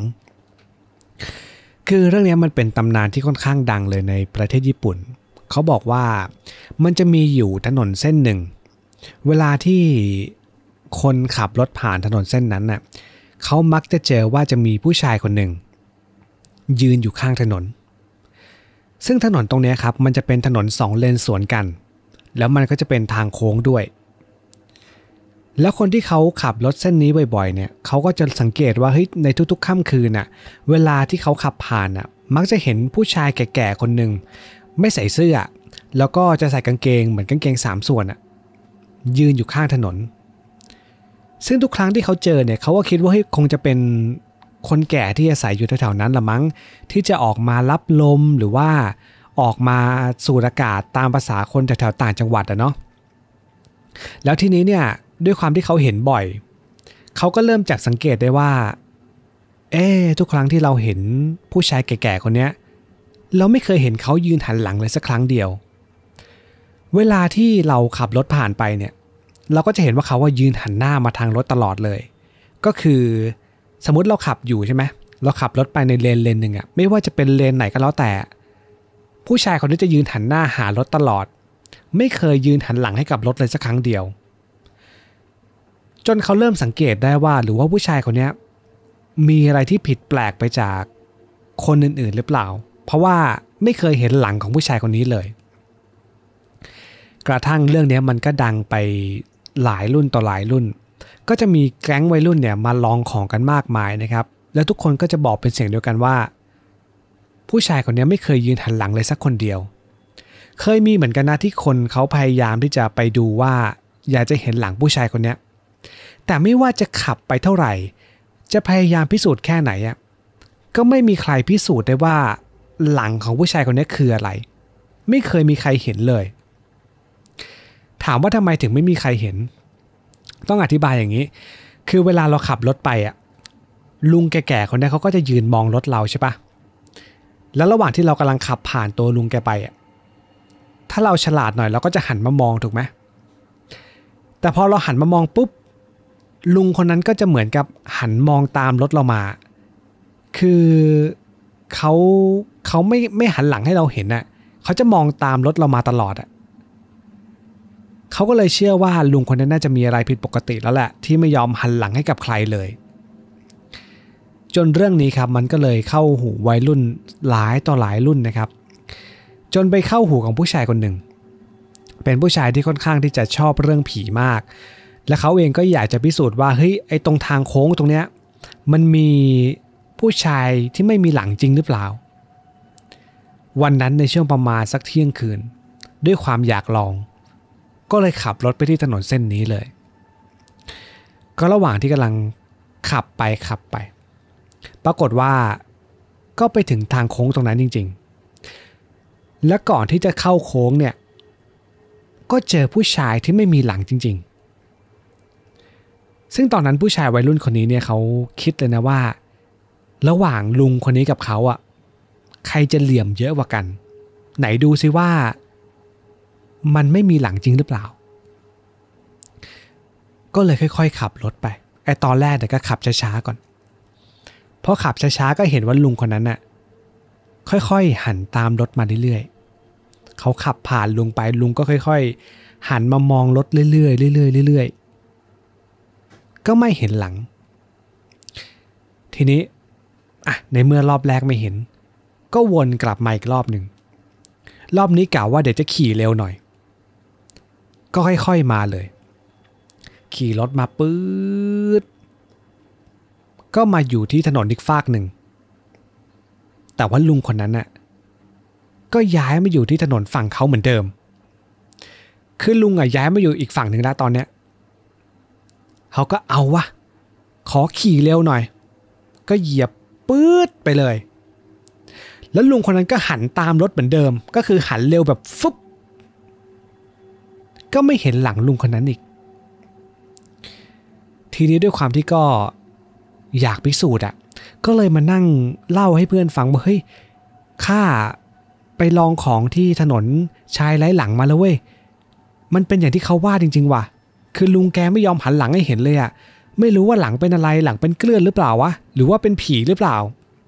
คือเรื่องนี้มันเป็นตำนานที่ค่อนข้างดังเลยในประเทศญี่ปุ่นเขาบอกว่ามันจะมีอยู่ถนนเส้นหนึ่งเวลาที่คนขับรถผ่านถนนเส้นนั้นน่ะเขามักจะเจอว่าจะมีผู้ชายคนหนึ่งยืนอยู่ข้างถนนซึ่งถนนตรงนี้ครับมันจะเป็นถนนสองเลนสวนกันแล้วมันก็จะเป็นทางโค้งด้วยแล้วคนที่เขาขับรถเส้นนี้บ่อยๆเนี่ยเขาก็จะสังเกตว่าเฮ้ยในทุกๆค่ำคืนน่ะเวลาที่เขาขับผ่านน่ะมักจะเห็นผู้ชายแก่ๆคนหนึ่งไม่ใส่เสื้อแล้วก็จะใส่กางเกงเหมือนกางเกงสามส่วนน่ะยืนอยู่ข้างถนนซึ่งทุกครั้งที่เขาเจอเนี่ยเขาก็คิดว่าเฮ้ยคงจะเป็นคนแก่ที่อาศัยอยู่แถวๆนั้นละมั้งที่จะออกมารับลมหรือว่าออกมาสูดอากาศตามภาษาคนแถวๆต่างจังหวัดอะเนาะแล้วทีนี้เนี่ยด้วยความที่เขาเห็นบ่อยเขาก็เริ่มจากสังเกตได้ว่าเอ๊ะทุกครั้งที่เราเห็นผู้ชายแก่ๆคนเนี้ยเราไม่เคยเห็นเขายืนหันหลังเลยสักครั้งเดียวเวลาที่เราขับรถผ่านไปเนี่ยเราก็จะเห็นว่าเขาว่ายืนหันหน้ามาทางรถตลอดเลยก็คือสมมติเราขับอยู่ใช่ไหมเราขับรถไปในเลนเลนหนึ่งอะไม่ว่าจะเป็นเลนไหนก็แล้วแต่ผู้ชายคนนี้จะยืนหันหน้าหารถตลอดไม่เคยยืนหันหลังให้กับรถเลยสักครั้งเดียวจนเขาเริ่มสังเกตได้ว่าหรือว่าผู้ชายคนนี้มีอะไรที่ผิดแปลกไปจากคนอื่นๆหรือเปล่าเพราะว่าไม่เคยเห็นหลังของผู้ชายคนนี้เลยกระทั่งเรื่องนี้มันก็ดังไปหลายรุ่นต่อหลายรุ่นก็จะมีแก๊งวัยรุ่นเนี่ยมาลองของกันมากมายนะครับแล้วทุกคนก็จะบอกเป็นเสียงเดียวกันว่าผู้ชายคนนี้ไม่เคยยืนหันหลังเลยสักคนเดียวเคยมีเหมือนกันนะที่คนเขาพยายามที่จะไปดูว่าอยากจะเห็นหลังผู้ชายคนนี้แต่ไม่ว่าจะขับไปเท่าไหร่จะพยายามพิสูจน์แค่ไหนอ่ะก็ไม่มีใครพิสูจน์ได้ว่าหลังของผู้ชายคนนี้คืออะไรไม่เคยมีใครเห็นเลยถามว่าทำไมถึงไม่มีใครเห็นต้องอธิบายอย่างนี้คือเวลาเราขับรถไปอ่ะลุงแก่ๆคนนี้เขาก็จะยืนมองรถเราใช่ปะแล้วระหว่างที่เรากำลังขับผ่านตัวลุงแกไปอ่ะถ้าเราฉลาดหน่อยเราก็จะหันมามองถูกไหมแต่พอเราหันมามองปุ๊บลุงคนนั้นก็จะเหมือนกับหันมองตามรถเรามาคือเขาเขาไม่ไม่หันหลังให้เราเห็นน่ะเขาจะมองตามรถเรามาตลอดอ่ะเขาก็เลยเชื่อว่าลุงคนนั้นน่าจะมีอะไรผิดปกติแล้วแหละที่ไม่ยอมหันหลังให้กับใครเลยจนเรื่องนี้ครับมันก็เลยเข้าหูวัยรุ่นหลายต่อหลายรุ่นนะครับจนไปเข้าหูของผู้ชายคนหนึ่งเป็นผู้ชายที่ค่อนข้างที่จะชอบเรื่องผีมากและเขาเองก็อยากจะพิสูจน์ว่าเฮ้ยไอ้ตรงทางโค้งตรงเนี้ยมันมีผู้ชายที่ไม่มีหลังจริงหรือเปล่าวันนั้นในช่วงประมาณสักเที่ยงคืนด้วยความอยากลองก็เลยขับรถไปที่ถนนเส้นนี้เลยก็ระหว่างที่กำลังขับไปขับไปปรากฏว่าก็ไปถึงทางโค้งตรงนั้นจริงๆและก่อนที่จะเข้าโค้งเนี่ยก็เจอผู้ชายที่ไม่มีหลังจริงๆซึ่งตอนนั้นผู้ชายวัยรุ่นคนนี้เนี่ยเขาคิดเลยนะว่าระหว่างลุงคนนี้กับเขาอ่ะใครจะเหลี่ยมเยอะกว่ากันไหนดูซิว่ามันไม่มีหลังจริงหรือเปล่าก็เลยค่อยๆขับรถไปไอ้ตอนแรกเดี๋ยวก็ขับช้าๆก่อนพอขับช้าๆก็เห็นว่าลุงคนนั้นน่ะค่อยๆหันตามรถมาเรื่อยๆเขาขับผ่านลุงไปลุงก็ค่อยๆหันมามองรถเรื่อยๆเรื่อยๆเรื่อยๆก็ไม่เห็นหลังทีนี้อ่ะในเมื่อรอบแรกไม่เห็นก็วนกลับมาอีกรอบหนึ่งรอบนี้กะว่าเดี๋ยวจะขี่เร็วหน่อยก็ค่อยๆมาเลยขี่รถมาปื๊ดก็มาอยู่ที่ถนนอีกฟากหนึ่งแต่ว่าลุงคนนั้นน่ะก็ย้ายมาอยู่ที่ถนนฝั่งเขาเหมือนเดิมคือลุงอ่ะย้ายมาอยู่อีกฝั่งหนึ่งแล้วตอนเนี้ยเขาก็เอาวะขอขี่เร็วหน่อยก็เหยียบปื๊ดไปเลยแล้วลุงคนนั้นก็หันตามรถเหมือนเดิมก็คือหันเร็วแบบฟึบก็ไม่เห็นหลังลุงคนนั้นอีกทีนี้ด้วยความที่ก็อยากพิสูจน์อ่ะก็เลยมานั่งเล่าให้เพื่อนฟังว่าเฮ้ยข้าไปลองของที่ถนนชายไร้หลังมาแล้วเว้ยมันเป็นอย่างที่เขาว่าจริงๆว่ะคือลุงแกไม่ยอมหันหลังให้เห็นเลยอ่ะไม่รู้ว่าหลังเป็นอะไรหลังเป็นเกลื่อนหรือเปล่าวะหรือว่าเป็นผีหรือเปล่า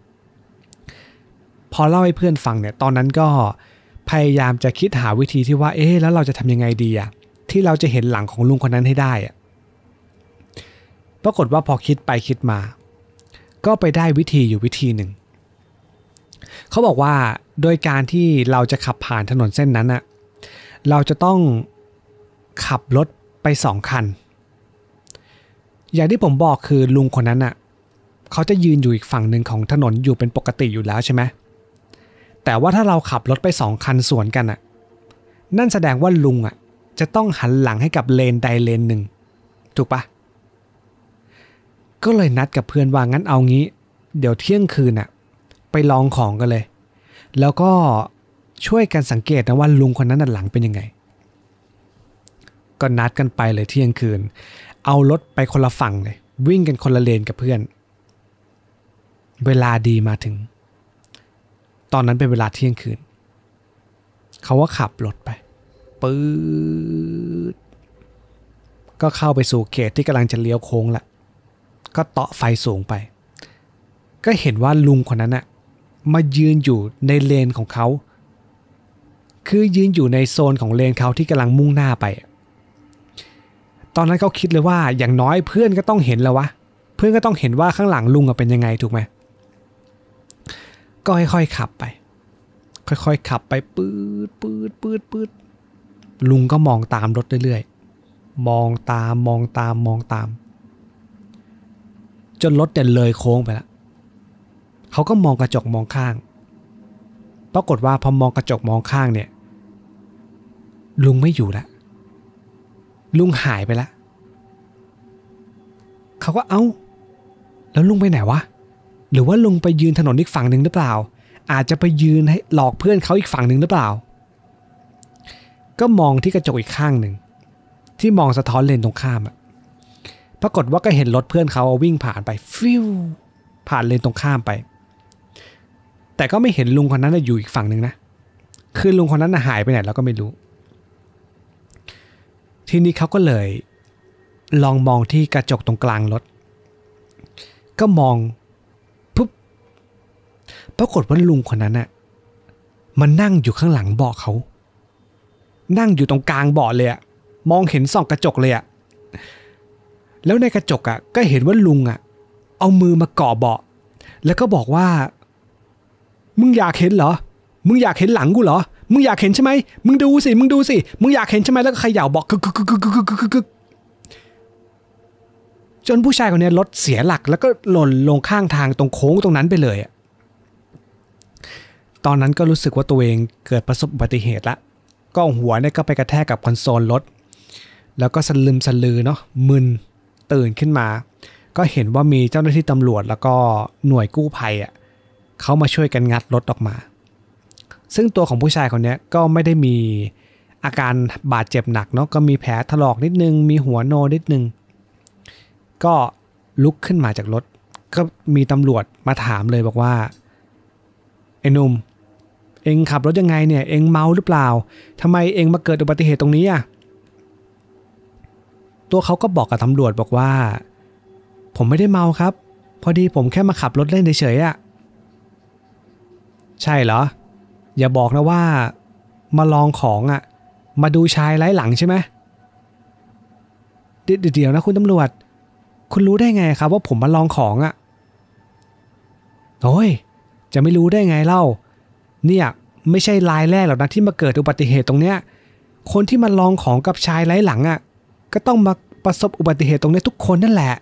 พอเล่าให้เพื่อนฟังเนี่ยตอนนั้นก็พยายามจะคิดหาวิธีที่ว่าเอ๊ะแล้วเราจะทำยังไงดีอ่ะที่เราจะเห็นหลังของลุงคนนั้นให้ได้อ่ะปรากฏว่าพอคิดไปคิดมาก็ไปได้วิธีอยู่วิธีหนึ่งเขาบอกว่าโดยการที่เราจะขับผ่านถนนเส้นนั้นอ่ะเราจะต้องขับรถไปสองคันอย่างที่ผมบอกคือลุงคนนั้นอ่ะเขาจะยืนอยู่อีกฝั่งหนึ่งของถนนอยู่เป็นปกติอยู่แล้วใช่ไหมแต่ว่าถ้าเราขับรถไปสองคันสวนกันอ่ะนั่นแสดงว่าลุงอ่ะจะต้องหันหลังให้กับเลนใดเลนหนึ่งถูกปะก็เลยนัดกับเพื่อนว่างั้นเอางี้เดี๋ยวเที่ยงคืนอ่ะไปลองของกันเลยแล้วก็ช่วยกันสังเกตนะว่าลุงคนนั้นน่ะหลังเป็นยังไงก็นัดกันไปเลยเที่ยงคืนเอารถไปคนละฝั่งเลยวิ่งกันคนละเลนกับเพื่อนเวลาดีมาถึงตอนนั้นเป็นเวลาเที่ยงคืนเขาว่าขับรถไปปื๊ดก็เข้าไปสู่เขตที่กำลังจะเลี้ยวโค้งละก็เตาะไฟสูงไปก็เห็นว่าลุงคนนั้นน่ะมายืนอยู่ในเลนของเขาคือยืนอยู่ในโซนของเลนเขาที่กำลังมุ่งหน้าไปตอนนั้นเขาคิดเลยว่าอย่างน้อยเพื่อนก็ต้องเห็นแล้ววะเพื่อนก็ต้องเห็นว่าข้างหลังลุงเป็นยังไงถูกไหมก็ค่อยๆขับไปค่อยๆขับไปปื๊ดปื๊ดปื๊ดปื๊ดลุงก็มองตามรถเรื่อยๆมองตามมองตามมองตามจนรถเดินเลยโค้งไปแล้วเขาก็มองกระจกมองข้างปรากฏว่าพอมองกระจกมองข้างเนี่ยลุงไม่อยู่แล้วลุงหายไปแล้วเขาก็เอ้าแล้วลุงไปไหนวะหรือว่าลุงไปยืนถนนอีกฝั่งหนึ่งหรือเปล่าอาจจะไปยืนให้หลอกเพื่อนเขาอีกฝั่งหนึ่งหรือเปล่าก็มองที่กระจกอีกข้างหนึ่งที่มองสะท้อนเลนตรงข้ามอะปรากฏว่าก็เห็นรถเพื่อนเขาวิ่งผ่านไปฟิวผ่านเลนตรงข้ามไปแต่ก็ไม่เห็นลุงคนนั้นอยู่อีกฝั่งหนึ่งนะคือลุงคนนั้นหายไปไหนเราก็ไม่รู้ทีนี้เขาก็เลยลองมองที่กระจกตรงกลางรถก็มองปุ๊บปรากฏว่าลุงคนนั้นน่ะมันนั่งอยู่ข้างหลังเบาะเขานั่งอยู่ตรงกลางเบาะเลยอะมองเห็นส่องกระจกเลยอะแล้วในกระจกอะก็เห็นว่าลุงอะเอามือมาเกาะเบาะแล้วก็บอกว่ามึงอยากเห็นเหรอมึงอยากเห็นหลังกูเหรอมึงอยากเห็นใช่ไหมมึงดูสิมึงดูสิมึงอยากเห็นใช่ไหมแล้วก็เขย่าเบาะกึกกึกกึกกึกกึกกึกกึกจนผู้ชายคนนี้รถเสียหลักแล้วก็หล่นลงข้างทางตรงโค้งตรงนั้นไปเลยตอนนั้นก็รู้สึกว่าตัวเองเกิดประสบอุบัติเหตุละก็หัวเนี่ยก็ไปกระแทกกับคอนโซลรถแล้วก็สลึมสลือเนาะมึนตื่นขึ้นมาก็เห็นว่ามีเจ้าหน้าที่ตำรวจแล้วก็หน่วยกู้ภัยอ่ะเขามาช่วยกันงัดรถออกมาซึ่งตัวของผู้ชายคนนี้ก็ไม่ได้มีอาการบาดเจ็บหนักเนาะก็มีแผลถลอกนิดนึงมีหัวโนนิดนึงก็ลุกขึ้นมาจากรถก็มีตำรวจมาถามเลยบอกว่าไอ้หนุ่มเอ็งขับรถยังไงเนี่ยเอ็งเมาหรือเปล่าทำไมเอ็งมาเกิดอุบัติเหตุตรงนี้อ่ะตัวเขาก็บอกกับตำรวจบอกว่าผมไม่ได้เมาครับพอดีผมแค่มาขับรถเล่นเฉยๆอ่ะใช่เหรออย่าบอกนะว่ามาลองของอ่ะมาดูชายไร้หลังใช่ไหมเดี๋ยวนะคุณตำรวจคุณรู้ได้ไงครับว่าผมมาลองของอ่ะโอ้ยจะไม่รู้ได้ไงเล่าเนี่ยไม่ใช่รายแรกหรอกนะที่มาเกิดอุบัติเหตุตรงเนี้ยคนที่มาลองของกับชายไร้หลังอ่ะก็ต้องมาประสบอุบัติเหตุตรงนี้ทุกคนนั่นแหละ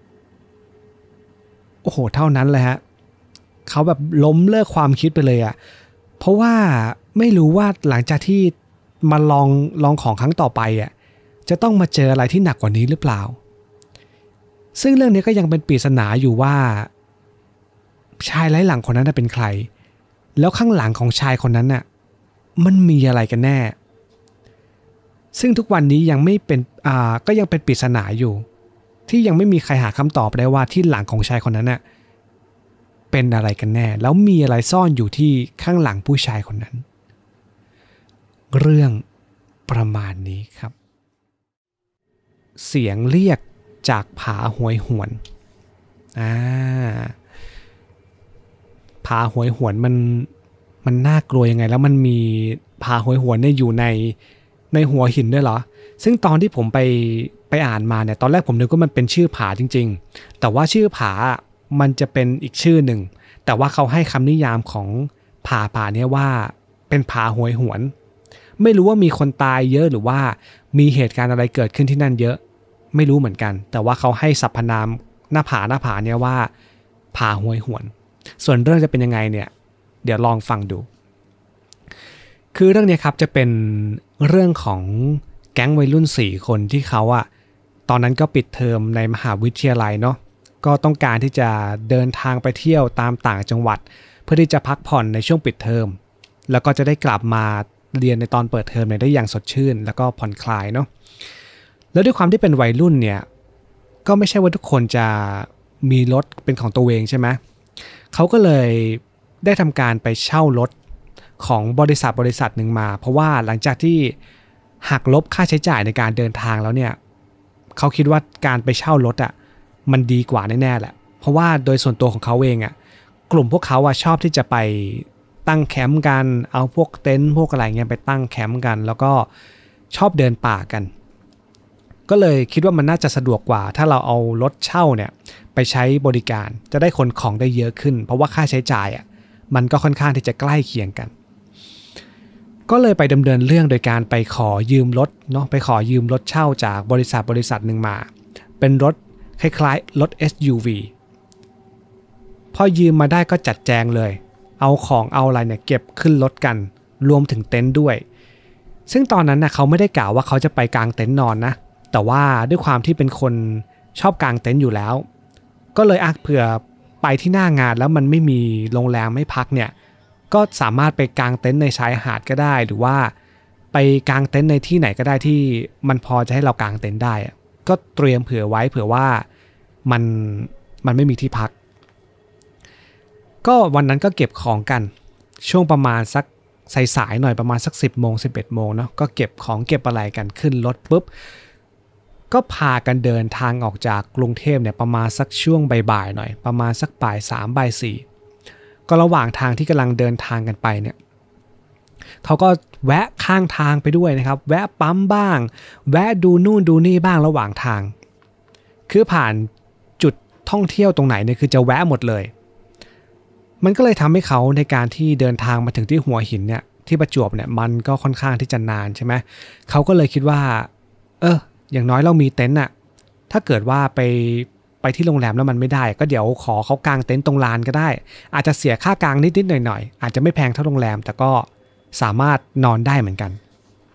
โอ้โหเท่านั้นเลยฮะเขาแบบล้มเลิกความคิดไปเลยอ่ะเพราะว่าไม่รู้ว่าหลังจากที่มาลองลองของครั้งต่อไปอ่ะจะต้องมาเจออะไรที่หนักกว่านี้หรือเปล่าซึ่งเรื่องนี้ก็ยังเป็นปริศนาอยู่ว่าชายไร้หลังคนนั้นเป็นใครแล้วข้างหลังของชายคนนั้นน่ะมันมีอะไรกันแน่ซึ่งทุกวันนี้ยังไม่เป็นอ่าก็ยังเป็นปริศนาอยู่ที่ยังไม่มีใครหาคำตอบได้ว่าที่หลังของชายคนนั้นน่ะเป็นอะไรกันแน่แล้วมีอะไรซ่อนอยู่ที่ข้างหลังผู้ชายคนนั้นเรื่องประมาณนี้ครับเสียงเรียกจากผาหวยหวนอ่าผาหวยหวนมันมันน่ากลัวยังไงแล้วมันมีผาหวยหวนเนี่ยอยู่ในในหัวหินด้วยเหรอซึ่งตอนที่ผมไปไปอ่านมาเนี่ยตอนแรกผมนึกว่ามันเป็นชื่อผาจริงๆแต่ว่าชื่อผามันจะเป็นอีกชื่อหนึ่งแต่ว่าเขาให้คำนิยามของผาผาเนี่ยว่าเป็นผาหวยหวนไม่รู้ว่ามีคนตายเยอะหรือว่ามีเหตุการณ์อะไรเกิดขึ้นที่นั่นเยอะไม่รู้เหมือนกันแต่ว่าเขาให้สรรพนามหน้าผาหน้าผาเนี่ยว่าผาหวยหวนส่วนเรื่องจะเป็นยังไงเนี่ยเดี๋ยวลองฟังดูคือเรื่องนี้ครับจะเป็นเรื่องของแก๊งวัยรุ่นสี่คนที่เขาอะตอนนั้นก็ปิดเทอมในมหาวิทยาลัยเนาะก็ต้องการที่จะเดินทางไปเที่ยวตามต่างจังหวัดเพื่อที่จะพักผ่อนในช่วงปิดเทอมแล้วก็จะได้กลับมาเรียนในตอนเปิดเทอมได้อย่างสดชื่นแล้วก็ผ่อนคลายเนาะแล้วด้วยความที่เป็นวัยรุ่นเนี่ยก็ไม่ใช่ว่าทุกคนจะมีรถเป็นของตัวเองใช่ไหมเขาก็เลยได้ทำการไปเช่ารถของบริษัทบริษัทหนึ่งมาเพราะว่าหลังจากที่หักลบค่าใช้จ่ายในการเดินทางแล้วเนี่ยเขาคิดว่าการไปเช่ารถอ่ะมันดีกว่าแน่ๆแหละเพราะว่าโดยส่วนตัวของเขาเองอ่ะกลุ่มพวกเขาอ่ะชอบที่จะไปตั้งแคมป์กันเอาพวกเต็นท์พวกอะไรเงี้ยไปตั้งแคมป์กันแล้วก็ชอบเดินป่ากันก็เลยคิดว่ามันน่าจะสะดวกกว่าถ้าเราเอารถเช่าเนี่ยไปใช้บริการจะได้ขนของได้เยอะขึ้นเพราะว่าค่าใช้จ่ายอ่ะมันก็ค่อนข้างที่จะใกล้เคียงกันก็เลยไปดำเนินเรื่องโดยการไปขอยืมรถเนาะไปขอยืมรถเช่าจากบริษัทบริษัทหนึ่งมาเป็นรถคล้ายๆรถ เอส ยู วี พอยืมมาได้ก็จัดแจงเลยเอาของเอาอะไรเนี่ยเก็บขึ้นรถกันรวมถึงเต็นท์ด้วยซึ่งตอนนั้นนะเขาไม่ได้กล่าวว่าเขาจะไปกางเต็นท์นอนนะแต่ว่าด้วยความที่เป็นคนชอบกางเต็นท์อยู่แล้วก็เลยอ่ะเผื่อไปที่หน้างานแล้วมันไม่มีโรงแรมไม่พักเนี่ยก็สามารถไปกางเต็นท์ในชายหาดก็ได้หรือว่าไปกางเต็นท์ในที่ไหนก็ได้ที่มันพอจะให้เรากางเต็นท์ได้ก็เตรียมเผื่อไว้เผื่อว่ามันมันไม่มีที่พักก็วันนั้นก็เก็บของกันช่วงประมาณสักสายๆหน่อยประมาณสักสิบโมงสิบเอ็ดโมงเนาะก็เก็บของเก็บอะไรกันขึ้นรถปุ๊บก็พากันเดินทางออกจากกรุงเทพเนี่ยประมาณสักช่วงบ่ายๆหน่อยประมาณสักบ่ายสามบ่ายสี่ก็ระหว่างทางที่กำลังเดินทางกันไปเนี่ยเขาก็แวะข้างทางไปด้วยนะครับแวะปั๊มบ้างแวะดูนู่นดูนี่บ้างระหว่างทางคือผ่านจุดท่องเที่ยวตรงไหนเนี่ยคือจะแวะหมดเลยมันก็เลยทำให้เขาในการที่เดินทางมาถึงที่หัวหินเนี่ยที่ประจวบเนี่ยมันก็ค่อนข้างที่จะนานใช่ไหมเขาก็เลยคิดว่าเอออย่างน้อยเรามีเต็นท์อะถ้าเกิดว่าไปไปที่โรงแรมแล้วมันไม่ได้ก็เดี๋ยวขอเขากางเต็นท์ตรงลานก็ได้อาจจะเสียค่ากางนิดๆหน่อยๆอาจจะไม่แพงเท่าโรงแรมแต่ก็สามารถนอนได้เหมือนกัน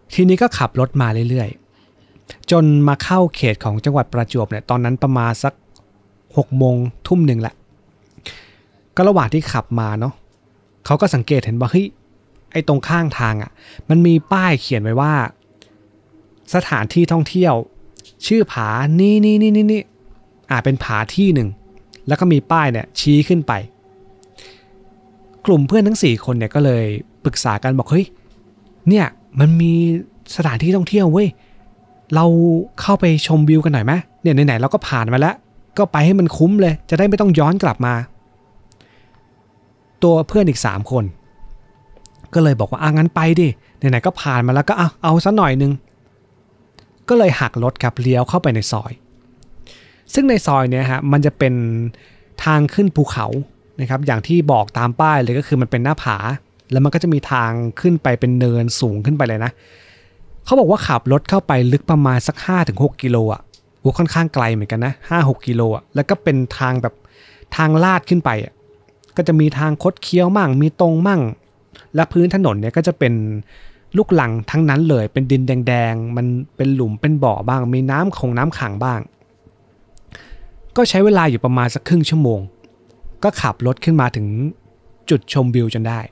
ทีนี้ก็ขับรถมาเรื่อยๆจนมาเข้าเขตของจังหวัดประจวบเนี่ยตอนนั้นประมาณสักหกโมงทุ่มหนึ่งละก็ระหว่างที่ขับมาเนาะเขาก็สังเกตเห็นว่าเฮ้ยไอ้ตรงข้างทางอ่ะมันมีป้ายเขียนไว้ว่าสถานที่ท่องเที่ยวชื่อผานี่นี่นี่นี่นี่อ่าเป็นผาที่หนึ่งแล้วก็มีป้ายเนี่ยชี้ขึ้นไปกลุ่มเพื่อนทั้งสี่คนเนี่ยก็เลยปรึกษากันบอกเฮ้ยเนี่ยมันมีสถานที่ท่องเที่ยวเว้ยเราเข้าไปชมวิวกันหน่อยไหมเนี่ยไหนๆเราก็ผ่านมาแล้วก็ไปให้มันคุ้มเลยจะได้ไม่ต้องย้อนกลับมาตัวเพื่อนอีกสามคนก็เลยบอกว่าอ่ะงั้นไปดิไหนๆก็ผ่านมาแล้วก็เอาเอาซะหน่อยนึงก็เลยหักรถครับเลี้ยวเข้าไปในซอยซึ่งในซอยเนี่ยฮะมันจะเป็นทางขึ้นภูเขานะครับอย่างที่บอกตามป้ายเลยก็คือมันเป็นหน้าผาแล้วมันก็จะมีทางขึ้นไปเป็นเนินสูงขึ้นไปเลยนะเขาบอกว่าขับรถเข้าไปลึกประมาณสัก ห้าถึงหก กิโลอ่ะโอ้ค่อนข้างไกลเหมือนกันนะ ห้าหก กิโลอ่ะแล้วก็เป็นทางแบบทางลาดขึ้นไปอ่ะก็จะมีทางคดเคี้ยวมั่งมีตรงมั่งและพื้นถนนเนี่ยก็จะเป็นลูกลังทั้งนั้นเลยเป็นดินแดงๆมันเป็นหลุมเป็นบ่อบ้างมีน้ำคงน้ำขังบ้างก็ใช้เวลาอยู่ประมาณสักครึ่งชั่วโมงก็ขับรถขึ้นมาถึงจุดชมวิวจนได้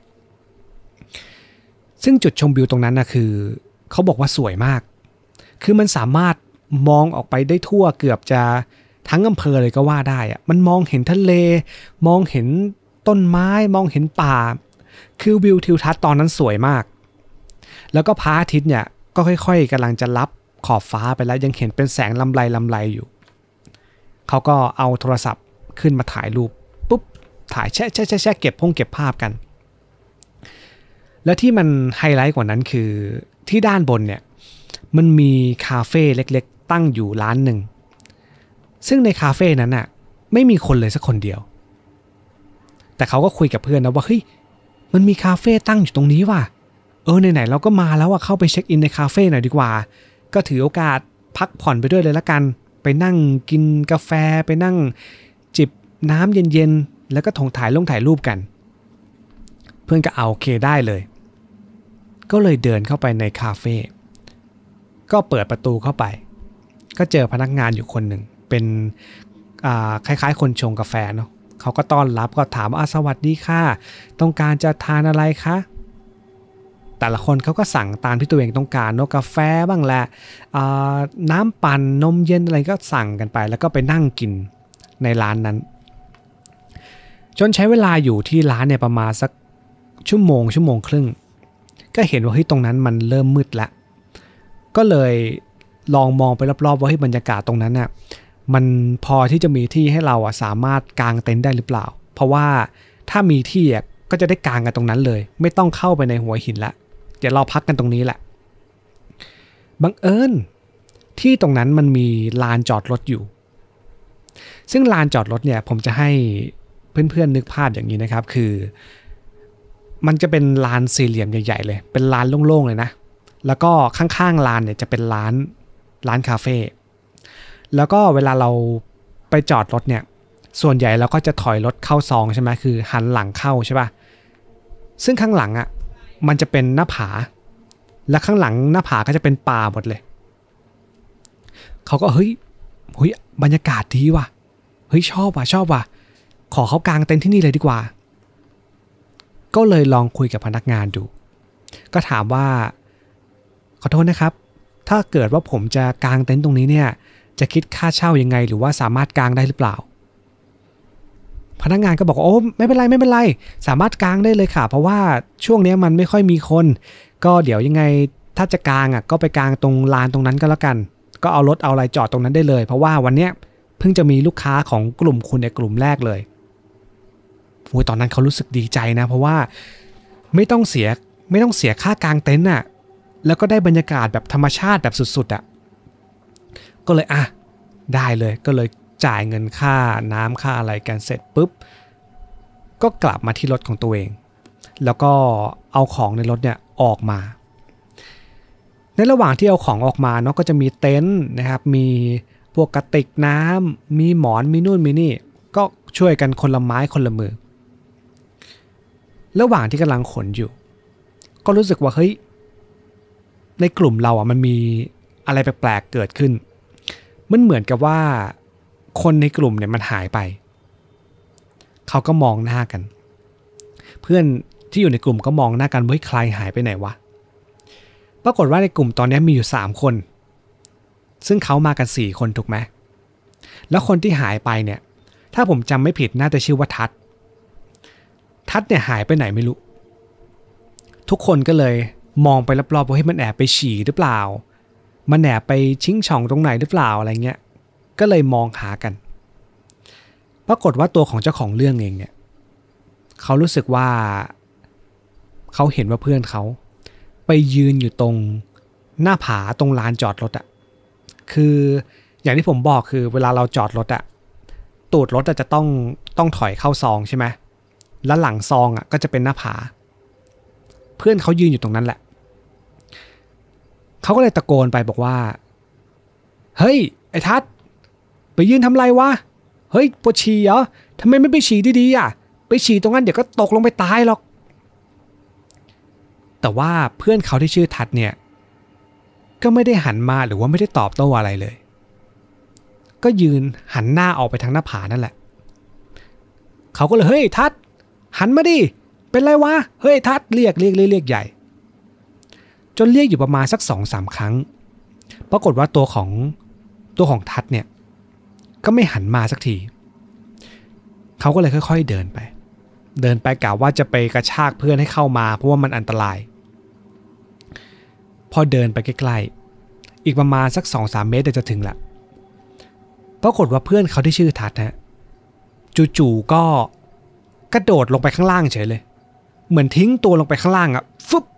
ซึ่งจุดชมวิวตรงนั้นนะคือเขาบอกว่าสวยมากคือมันสามารถมองออกไปได้ทั่วเกือบจะทั้งอำเภอเลยก็ว่าได้อะมันมองเห็นทะเลมองเห็นต้นไม้มองเห็นป่าคือวิวทิวทัศน์ตอนนั้นสวยมากแล้วก็พระอาทิตย์เนี่ยก็ค่อยๆกำลังจะลับขอบฟ้าไปแล้วยังเห็นเป็นแสงลำไรลำไรอยู่เขาก็เอาโทรศัพท์ขึ้นมาถ่ายรูปปุ๊บถ่ายแชะแชะแชะเก็บพงเก็บภาพกันและที่มันไฮไลท์กว่านั้นคือที่ด้านบนเนี่ยมันมีคาเฟ่เล็กๆตั้งอยู่ร้านหนึ่งซึ่งในคาเฟ่นั้นน่ะไม่มีคนเลยสักคนเดียวแต่เขาก็คุยกับเพื่อนนะว่าเฮ้ยมันมีคาเฟ่ตั้งอยู่ตรงนี้ว่ะเออไหนๆเราก็มาแล้วอ่ะเข้าไปเช็คอินในคาเฟ่หน่อยดีกว่าก็ถือโอกาสพักผ่อนไปด้วยเลยละกันไปนั่งกินกาแฟไปนั่งจิบน้ำเย็นๆแล้วก็ถงถ่ายลงถ่ายรูปกันเพื่อนก็เอาโอเคได้เลยก็เลยเดินเข้าไปในคาเฟ่ก็เปิดประตูเข้าไปก็เจอพนักงานอยู่คนหนึ่งเป็นคล้ายๆคนชงกาแฟเนาะเขาก็ต้อนรับก็ถามว่าสวัสดีค่ะต้องการจะทานอะไรคะแต่ละคนเขาก็สั่งตามที่ตัวเองต้องการเนาะกาแฟบ้างแหละน้ำปั่นนมเย็นอะไรก็สั่งกันไปแล้วก็ไปนั่งกินในร้านนั้นจนใช้เวลาอยู่ที่ร้านเนี่ยประมาณสักชั่วโมงชั่วโมงครึ่งก็เห็นว่าเฮ้ยตรงนั้นมันเริ่มมืดแล้วก็เลยลองมองไปรอบๆว่าเฮ้ยบรรยากาศตรงนั้นน่ะมันพอที่จะมีที่ให้เราอ่ะสามารถกางเต็นท์ได้หรือเปล่าเพราะว่าถ้ามีที่อ่ะก็จะได้กางกันตรงนั้นเลยไม่ต้องเข้าไปในหัวหินละเดี๋ยวเราพักกันตรงนี้แหละบังเอิญที่ตรงนั้นมันมีลานจอดรถอยู่ซึ่งลานจอดรถเนี่ยผมจะให้เพื่อนๆนึกภาพอย่างนี้นะครับคือมันจะเป็นลานสี่เหลี่ยมใหญ่ๆเลยเป็นลานโล่งๆเลยนะแล้วก็ข้างๆลานเนี่ยจะเป็นร้านร้านคาเฟ่แล้วก็เวลาเราไปจอดรถเนี่ยส่วนใหญ่เราก็จะถอยรถเข้าซองใช่ไหมคือหันหลังเข้าใช่ป่ะซึ่งข้างหลังอ่ะมันจะเป็นหน้าผาและข้างหลังหน้าผาก็จะเป็นป่าหมดเลยเขาก็เฮ้ยเฮ้ยบรรยากาศดีว่ะเฮ้ยชอบว่ะชอบว่ะขอเขากางเต็นท์ที่นี่เลยดีกว่าก็เลยลองคุยกับพนักงานดูก็ถามว่าขอโทษนะครับถ้าเกิดว่าผมจะกางเต็นท์ตรงนี้เนี่ยจะคิดค่าเช่ายังไงหรือว่าสามารถกางได้หรือเปล่าพนักงานก็บอกโอ้ไม่เป็นไรไม่เป็นไรสามารถกางได้เลยค่ะเพราะว่าช่วงนี้มันไม่ค่อยมีคนก็เดี๋ยวยังไงถ้าจะกางอ่ะก็ไปกางตรงลานตรงนั้นก็แล้วกันก็เอารถเอาอะไรจอดตรงนั้นได้เลยเพราะว่าวันเนี้ยเพิ่งจะมีลูกค้าของกลุ่มคุณในกลุ่มแรกเลยโอ้ยตอนนั้นเขารู้สึกดีใจนะเพราะว่าไม่ต้องเสียไม่ต้องเสียค่ากางเต็นท์อ่ะแล้วก็ได้บรรยากาศแบบธรรมชาติแบบสุดๆอ่ะก็เลยอ่ะได้เลยก็เลยจ่ายเงินค่าน้ำค่าอะไรกันเสร็จปุ๊บก็กลับมาที่รถของตัวเองแล้วก็เอาของในรถเนี่ยออกมาในระหว่างที่เอาของออกมาเนาะก็จะมีเต็นท์นะครับมีพวกกระติกน้ำมีหมอนมีนู่นมีนี่ก็ช่วยกันคนละไม้คนละมือระหว่างที่กำลังขนอยู่ก็รู้สึกว่าเฮ้ยในกลุ่มเราอ่ะมันมีอะไรแปลกๆเกิดขึ้นมันเหมือนกับว่าคนในกลุ่มเนี่ยมันหายไปเขาก็มองหน้ากันเพื่อนที่อยู่ในกลุ่มก็มองหน้ากันว่าใครหายไปไหนวะปรากฏว่าในกลุ่มตอนนี้มีอยู่สามคนซึ่งเขามากันสี่คนถูกไหมแล้วคนที่หายไปเนี่ยถ้าผมจำไม่ผิดน่าจะชื่อว่าทัศน์ทัศน์เนี่ยหายไปไหนไม่รู้ทุกคนก็เลยมองไปรอบๆว่าเฮ้ยมันแอบไปฉี่หรือเปล่ามันแอบไปชิงช่องตรงไหนหรือเปล่าอะไรเงี้ยก็เลยมองหากันปรากฏว่าตัวของเจ้าของเรื่องเองเนี่ยเขารู้สึกว่าเขาเห็นว่าเพื่อนเขาไปยืนอยู่ตรงหน้าผาตรงลานจอดรถอะคืออย่างที่ผมบอกคือเวลาเราจอดรถอะตูดรถจะต้องต้องถอยเข้าซองใช่ไหมแล้วหลังซองอะก็จะเป็นหน้าผาเพื่อนเขายืนอยู่ตรงนั้นแหละเขาก็เลยตะโกนไปบอกว่าเฮ้ยไอ้ทัศน์ไปยืนทำไรวะเฮ้ยปวดฉี่เหรอทำไมไม่ไปฉี่ดีๆอ่ะไปฉี่ตรงนั้นเดี๋ยวก็ตกลงไปตายหรอกแต่ว่าเพื่อนเขาที่ชื่อทัศน์เนี่ยก็ไม่ได้หันมาหรือว่าไม่ได้ตอบโต้อะไรเลยก็ยืนหันหน้าออกไปทางหน้าผานั่นแหละเขาก็เลยเฮ้ยทัศน์หันมาดิเป็นไรวะเฮ้ยทัศน์เรียกเรียกเรียกเรียกใหญ่จนเรียกอยู่ประมาณสักสองสามครั้งปรากฏว่าตัวของตัวของทัศน์เนี่ยก็ไม่หันมาสักทีเขาก็เลยค่อยๆเดินไปเดินไปกะว่าจะไปกระชากเพื่อนให้เข้ามาเพราะว่ามันอันตรายพอเดินไปใกล้ๆอีกประมาณสัก สองถึงสาม เมตรจะถึงละปรากฏว่าเพื่อนเขาที่ชื่อทัศน์ฮะจู่ๆก็กระโดดลงไปข้างล่างเฉยเลยเหมือนทิ้งตัวลงไปข้างล่างอะฟึบ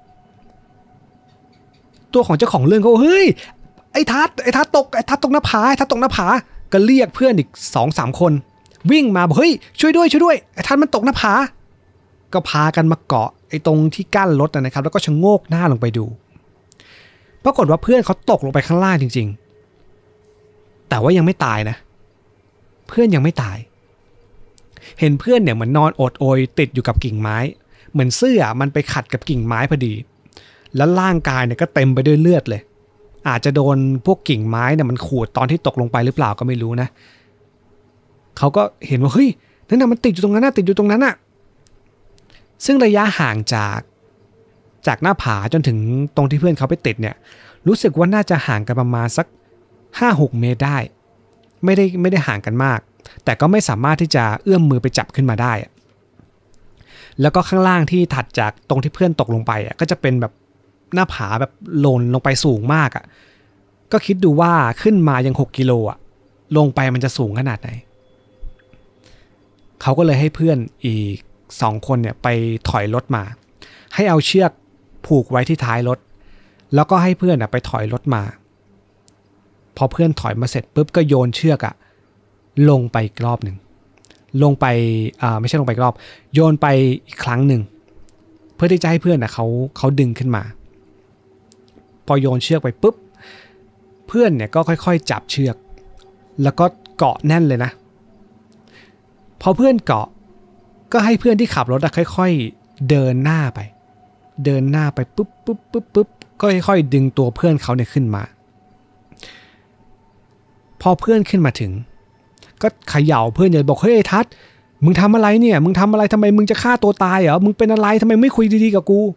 ตัวของเจ้าของเรื่องเขาเฮ้ยไอ้ทัศน์ไอ้ทัศน์ตกไอ้ทัศน์ตกหน้าผาไอ้ทัศน์ตกหน้าผาก็เรียกเพื่อนอีก สองถึงสาม คนวิ่งมาบอกเฮ้ยช่วยด้วยช่วยด้วยไอ้ทัศน์มันตกหน้าผาก็พากันมาเกาะไอ้ตรงที่กั้นรถนะครับแล้วก็ชะโงกหน้าลงไปดูปรากฏว่าเพื่อนเขาตกลงไปข้างล่างจริงๆแต่ว่ายังไม่ตายนะเพื่อนยังไม่ตายเห็นเพื่อนเนี่ยเหมือนนอนโอดโอยติดอยู่กับกิ่งไม้เหมือนเสื้อมันไปขัดกับกิ่งไม้พอดีแล้วร่างกายเนี่ยก็เต็มไปด้วยเลือดเลยอาจจะโดนพวกกิ่งไม้เนี่ยมันขูดตอนที่ตกลงไปหรือเปล่าก็ไม่รู้นะเขาก็เห็นว่าเฮ้ยนั่นน่ะมันติดอยู่ตรงนั้นน่ะติดอยู่ตรงนั้นน่ะซึ่งระยะห่างจากจากหน้าผาจนถึงตรงที่เพื่อนเขาไปติดเนี่ยรู้สึกว่าน่าจะห่างกันประมาณสัก ห้าหก เมตรได้ไม่ได้ไม่ได้ห่างกันมากแต่ก็ไม่สามารถที่จะเอื้อมมือไปจับขึ้นมาได้แล้วก็ข้างล่างที่ถัดจากตรงที่เพื่อนตกลงไปอ่ะก็จะเป็นแบบหน้าผาแบบโลนลงไปสูงมากอ่ะก็คิดดูว่าขึ้นมายังหกกิโลอ่ะลงไปมันจะสูงขนาดไหนเขาก็เลยให้เพื่อนอีกสองคนเนี่ยไปถอยรถมาให้เอาเชือกผูกไว้ที่ท้ายรถแล้วก็ให้เพื่อนไปถอยรถมาพอเพื่อนถอยมาเสร็จปุ๊บก็โยนเชือกอะลงไปอีกรอบหนึ่งลงไปอ่าไม่ใช่ลงไปอีกรอบโยนไปอีกครั้งหนึ่งเพื่อที่จะให้เพื่อนอะเขาเขาดึงขึ้นมาพอโยนเชือกไปปุ๊บเพื่อนเนี่ยก็ค่อยๆจับเชือกแล้วก็เกาะแน่นเลยนะพอเพื่อนเกาะก็ให้เพื่อนที่ขับรถอะค่อยๆเดินหน้าไปเดินหน้าไปปุ๊บปุ๊บปุ๊บปุ๊บก็ค่อยๆดึงตัวเพื่อนเขาเนี่ยขึ้นมาพอเพื่อนขึ้นมาถึงก็เขย่าเพื่อนเลยบอกเฮ้ยทัศน์มึงทำอะไรเนี่ยมึงทำอะไรทำไมมึงจะฆ่าตัวตายเหรอมึงเป็นอะไรทำไมไม่คุยดีๆกับกู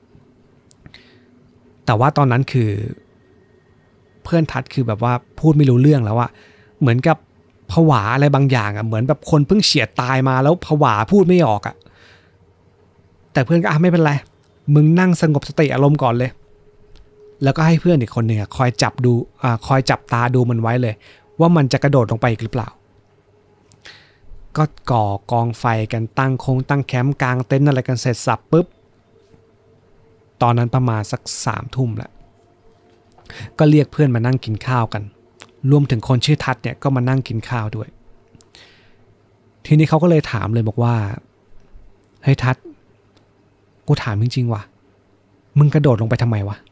แต่ว่าตอนนั้นคือเพื่อนทัศน์คือแบบว่าพูดไม่รู้เรื่องแล้วอะเหมือนกับผวาอะไรบางอย่างอะเหมือนแบบคนเพิ่งเฉียดตายมาแล้วผวาพูดไม่ออกอะแต่เพื่อนก็อ่ะไม่เป็นไรมึงนั่งสงบสติอารมณ์ก่อนเลยแล้วก็ให้เพื่อนอีกคนหนึ่งคอยจับดูอ่าคอยจับตาดูมันไว้เลยว่ามันจะกระโดดลงไปอีกหรือเปล่าก็ก่อกองไฟกันตั้งคงตั้งแคมป์กลางเต็นท์อะไรกันเสร็จสับปุ๊บตอนนั้นประมาณสักสามทุ่มแล้วก็เรียกเพื่อนมานั่งกินข้าวกันรวมถึงคนชื่อทัศน์เนี่ยก็มานั่งกินข้าวด้วยทีนี้เขาก็เลยถามเลยบอกว่าเฮ้ยทัศน์กูถามจริงๆว่ะมึงกระโดดลงไปทำไมวะ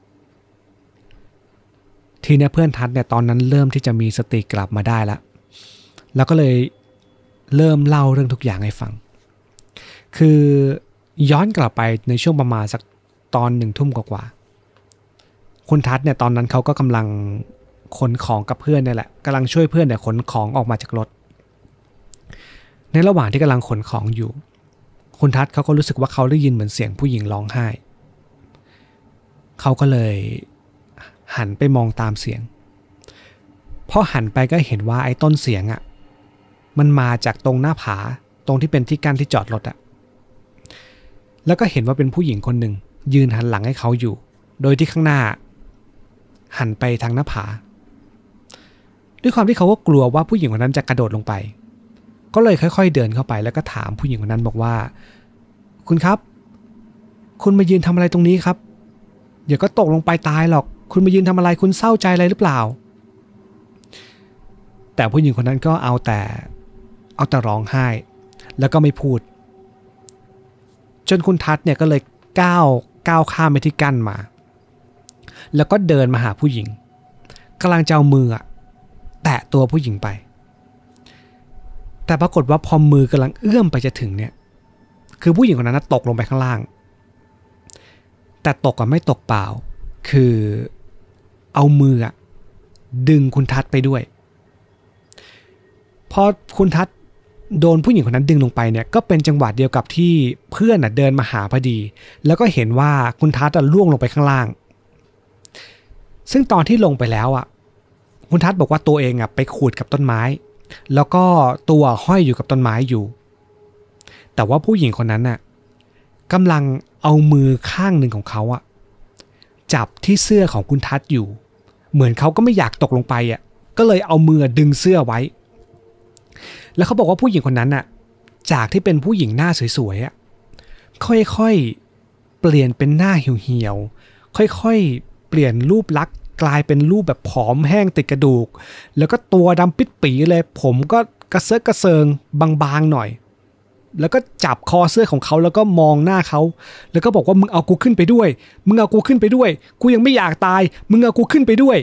ทีนี้เพื่อนทัศน์เนี่ยตอนนั้นเริ่มที่จะมีสติกลับมาได้แล้วแล้วก็เลยเริ่มเล่าเรื่องทุกอย่างให้ฟังคือย้อนกลับไปในช่วงประมาณสักตอนหนึ่งทุ่มกว่าคุณทัศน์เนี่ยตอนนั้นเขาก็กำลังขนของกับเพื่อนนี่แหละกำลังช่วยเพื่อนเนี่ยขนของออกมาจากรถในระหว่างที่กำลังขนของอยู่คุณทัศน์เขาก็รู้สึกว่าเขาได้ยินเหมือนเสียงผู้หญิงร้องไห้เขาก็เลยหันไปมองตามเสียงพอหันไปก็เห็นว่าไอ้ต้นเสียงอ่ะมันมาจากตรงหน้าผาตรงที่เป็นที่กั้นที่จอดรถอ่ะแล้วก็เห็นว่าเป็นผู้หญิงคนหนึ่งยืนหันหลังให้เขาอยู่โดยที่ข้างหน้าหันไปทางหน้าผาด้วยความที่เขาก็กลัวว่าผู้หญิงคนนั้นจะกระโดดลงไปก็เลยค่อยๆเดินเข้าไปแล้วก็ถามผู้หญิงคนนั้นบอกว่าคุณครับคุณมายืนทำอะไรตรงนี้ครับเดี๋ยวก็ตกลงไปตายหรอกคุณมายืนทำอะไรคุณเศร้าใจอะไรหรือเปล่าแต่ผู้หญิงคนนั้นก็เอาแต่เอาแต่ร้องไห้แล้วก็ไม่พูดจนคุณทัศน์เนี่ยก็เลยก้าวก้าวข้ามไปที่กั้นมาแล้วก็เดินมาหาผู้หญิงกำลังจะเอามือแตะตัวผู้หญิงไปแต่ปรากฏว่าพอมือกำลังเอื้อมไปจะถึงเนี่ยคือผู้หญิงคนนั้นตกลงไปข้างล่างแต่ตกก็ไม่ตกเปล่าคือเอามือดึงคุณทัศน์ไปด้วยพอคุณทัศน์โดนผู้หญิงคนนั้นดึงลงไปเนี่ยก็เป็นจังหวะเดียวกับที่เพื่อนเดินมาหาพอดีแล้วก็เห็นว่าคุณทัศน์ล่วงลงไปข้างล่างซึ่งตอนที่ลงไปแล้วอ่ะคุณทัศน์บอกว่าตัวเองอ่ะไปขูดกับต้นไม้แล้วก็ตัวห้อยอยู่กับต้นไม้อยู่แต่ว่าผู้หญิงคนนั้นน่ะกำลังเอามือข้างหนึ่งของเขาอ่ะจับที่เสื้อของคุณทัศน์อยู่เหมือนเขาก็ไม่อยากตกลงไปอ่ะก็เลยเอามือดึงเสื้อไว้แล้วเขาบอกว่าผู้หญิงคนนั้นน่ะจากที่เป็นผู้หญิงหน้าสวยๆอ่ะค่อยๆเปลี่ยนเป็นหน้าเหี่ยวๆค่อยๆเปลี่ยนรูปลักษณ์กลายเป็นรูปแบบผอมแห้งติดกระดูกแล้วก็ตัวดำปิดปีเลยผมก็กระเซาะกระเซิงบางๆหน่อยแล้วก็จับคอเสื้อของเขาแล้วก็มองหน้าเขาแล้วก็บอกว่ามึงเอากูขึ้นไปด้วยมึงเอากูขึ้นไปด้วยกูยังไม่อยากตายมึงเอากูขึ้นไปด้วย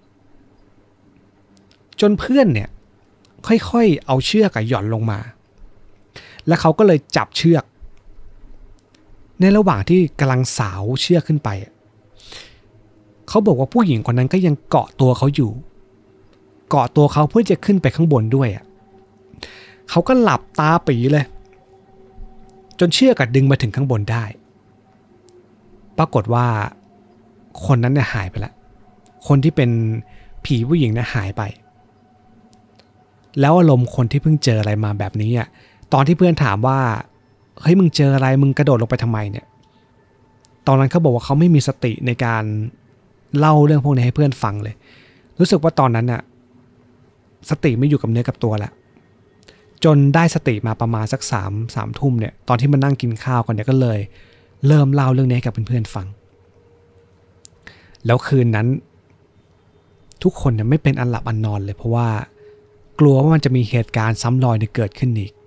จนเพื่อนเนี่ยค่อยๆเอาเชือกหย่อนลงมาแล้วเขาก็เลยจับเชือกในระหว่างที่กำลังสาวเชือกขึ้นไปเขาบอกว่าผู้หญิงคนนั้นก็ยังเกาะตัวเขาอยู่เกาะตัวเขาเพื่อจะขึ้นไปข้างบนด้วยอ่ะเขาก็หลับตาปีเลยจนเชือกดึงมาถึงข้างบนได้ปรากฏว่าคนนั้นเนี่ยหายไปแล้วคนที่เป็นผีผู้หญิงเนี่ยหายไปแล้วอารมณ์คนที่เพิ่งเจออะไรมาแบบนี้อ่ะตอนที่เพื่อนถามว่าเฮ้ยมึงเจออะไรมึงกระโดดลงไปทำไมเนี่ยตอนนั้นเขาบอกว่าเขาไม่มีสติในการเล่าเรื่องพวกนี้ให้เพื่อนฟังเลยรู้สึกว่าตอนนั้นน่ะสติไม่อยู่กับเนื้อกับตัวแล้วจนได้สติมาประมาณสักสามสามทุ่มเนี่ยตอนที่มานั่งกินข้าวกันเนี่ยก็เลยเริ่มเล่าเรื่องนี้ให้กับเพื่อนๆฟังแล้วคืนนั้นทุกคนเนี่ยไม่เป็นอันหลับอันนอนเลยเพราะว่ากลัวว่ามันจะมีเหตุการณ์ซ้ำรอยเนี่ยเกิดขึ้นอีก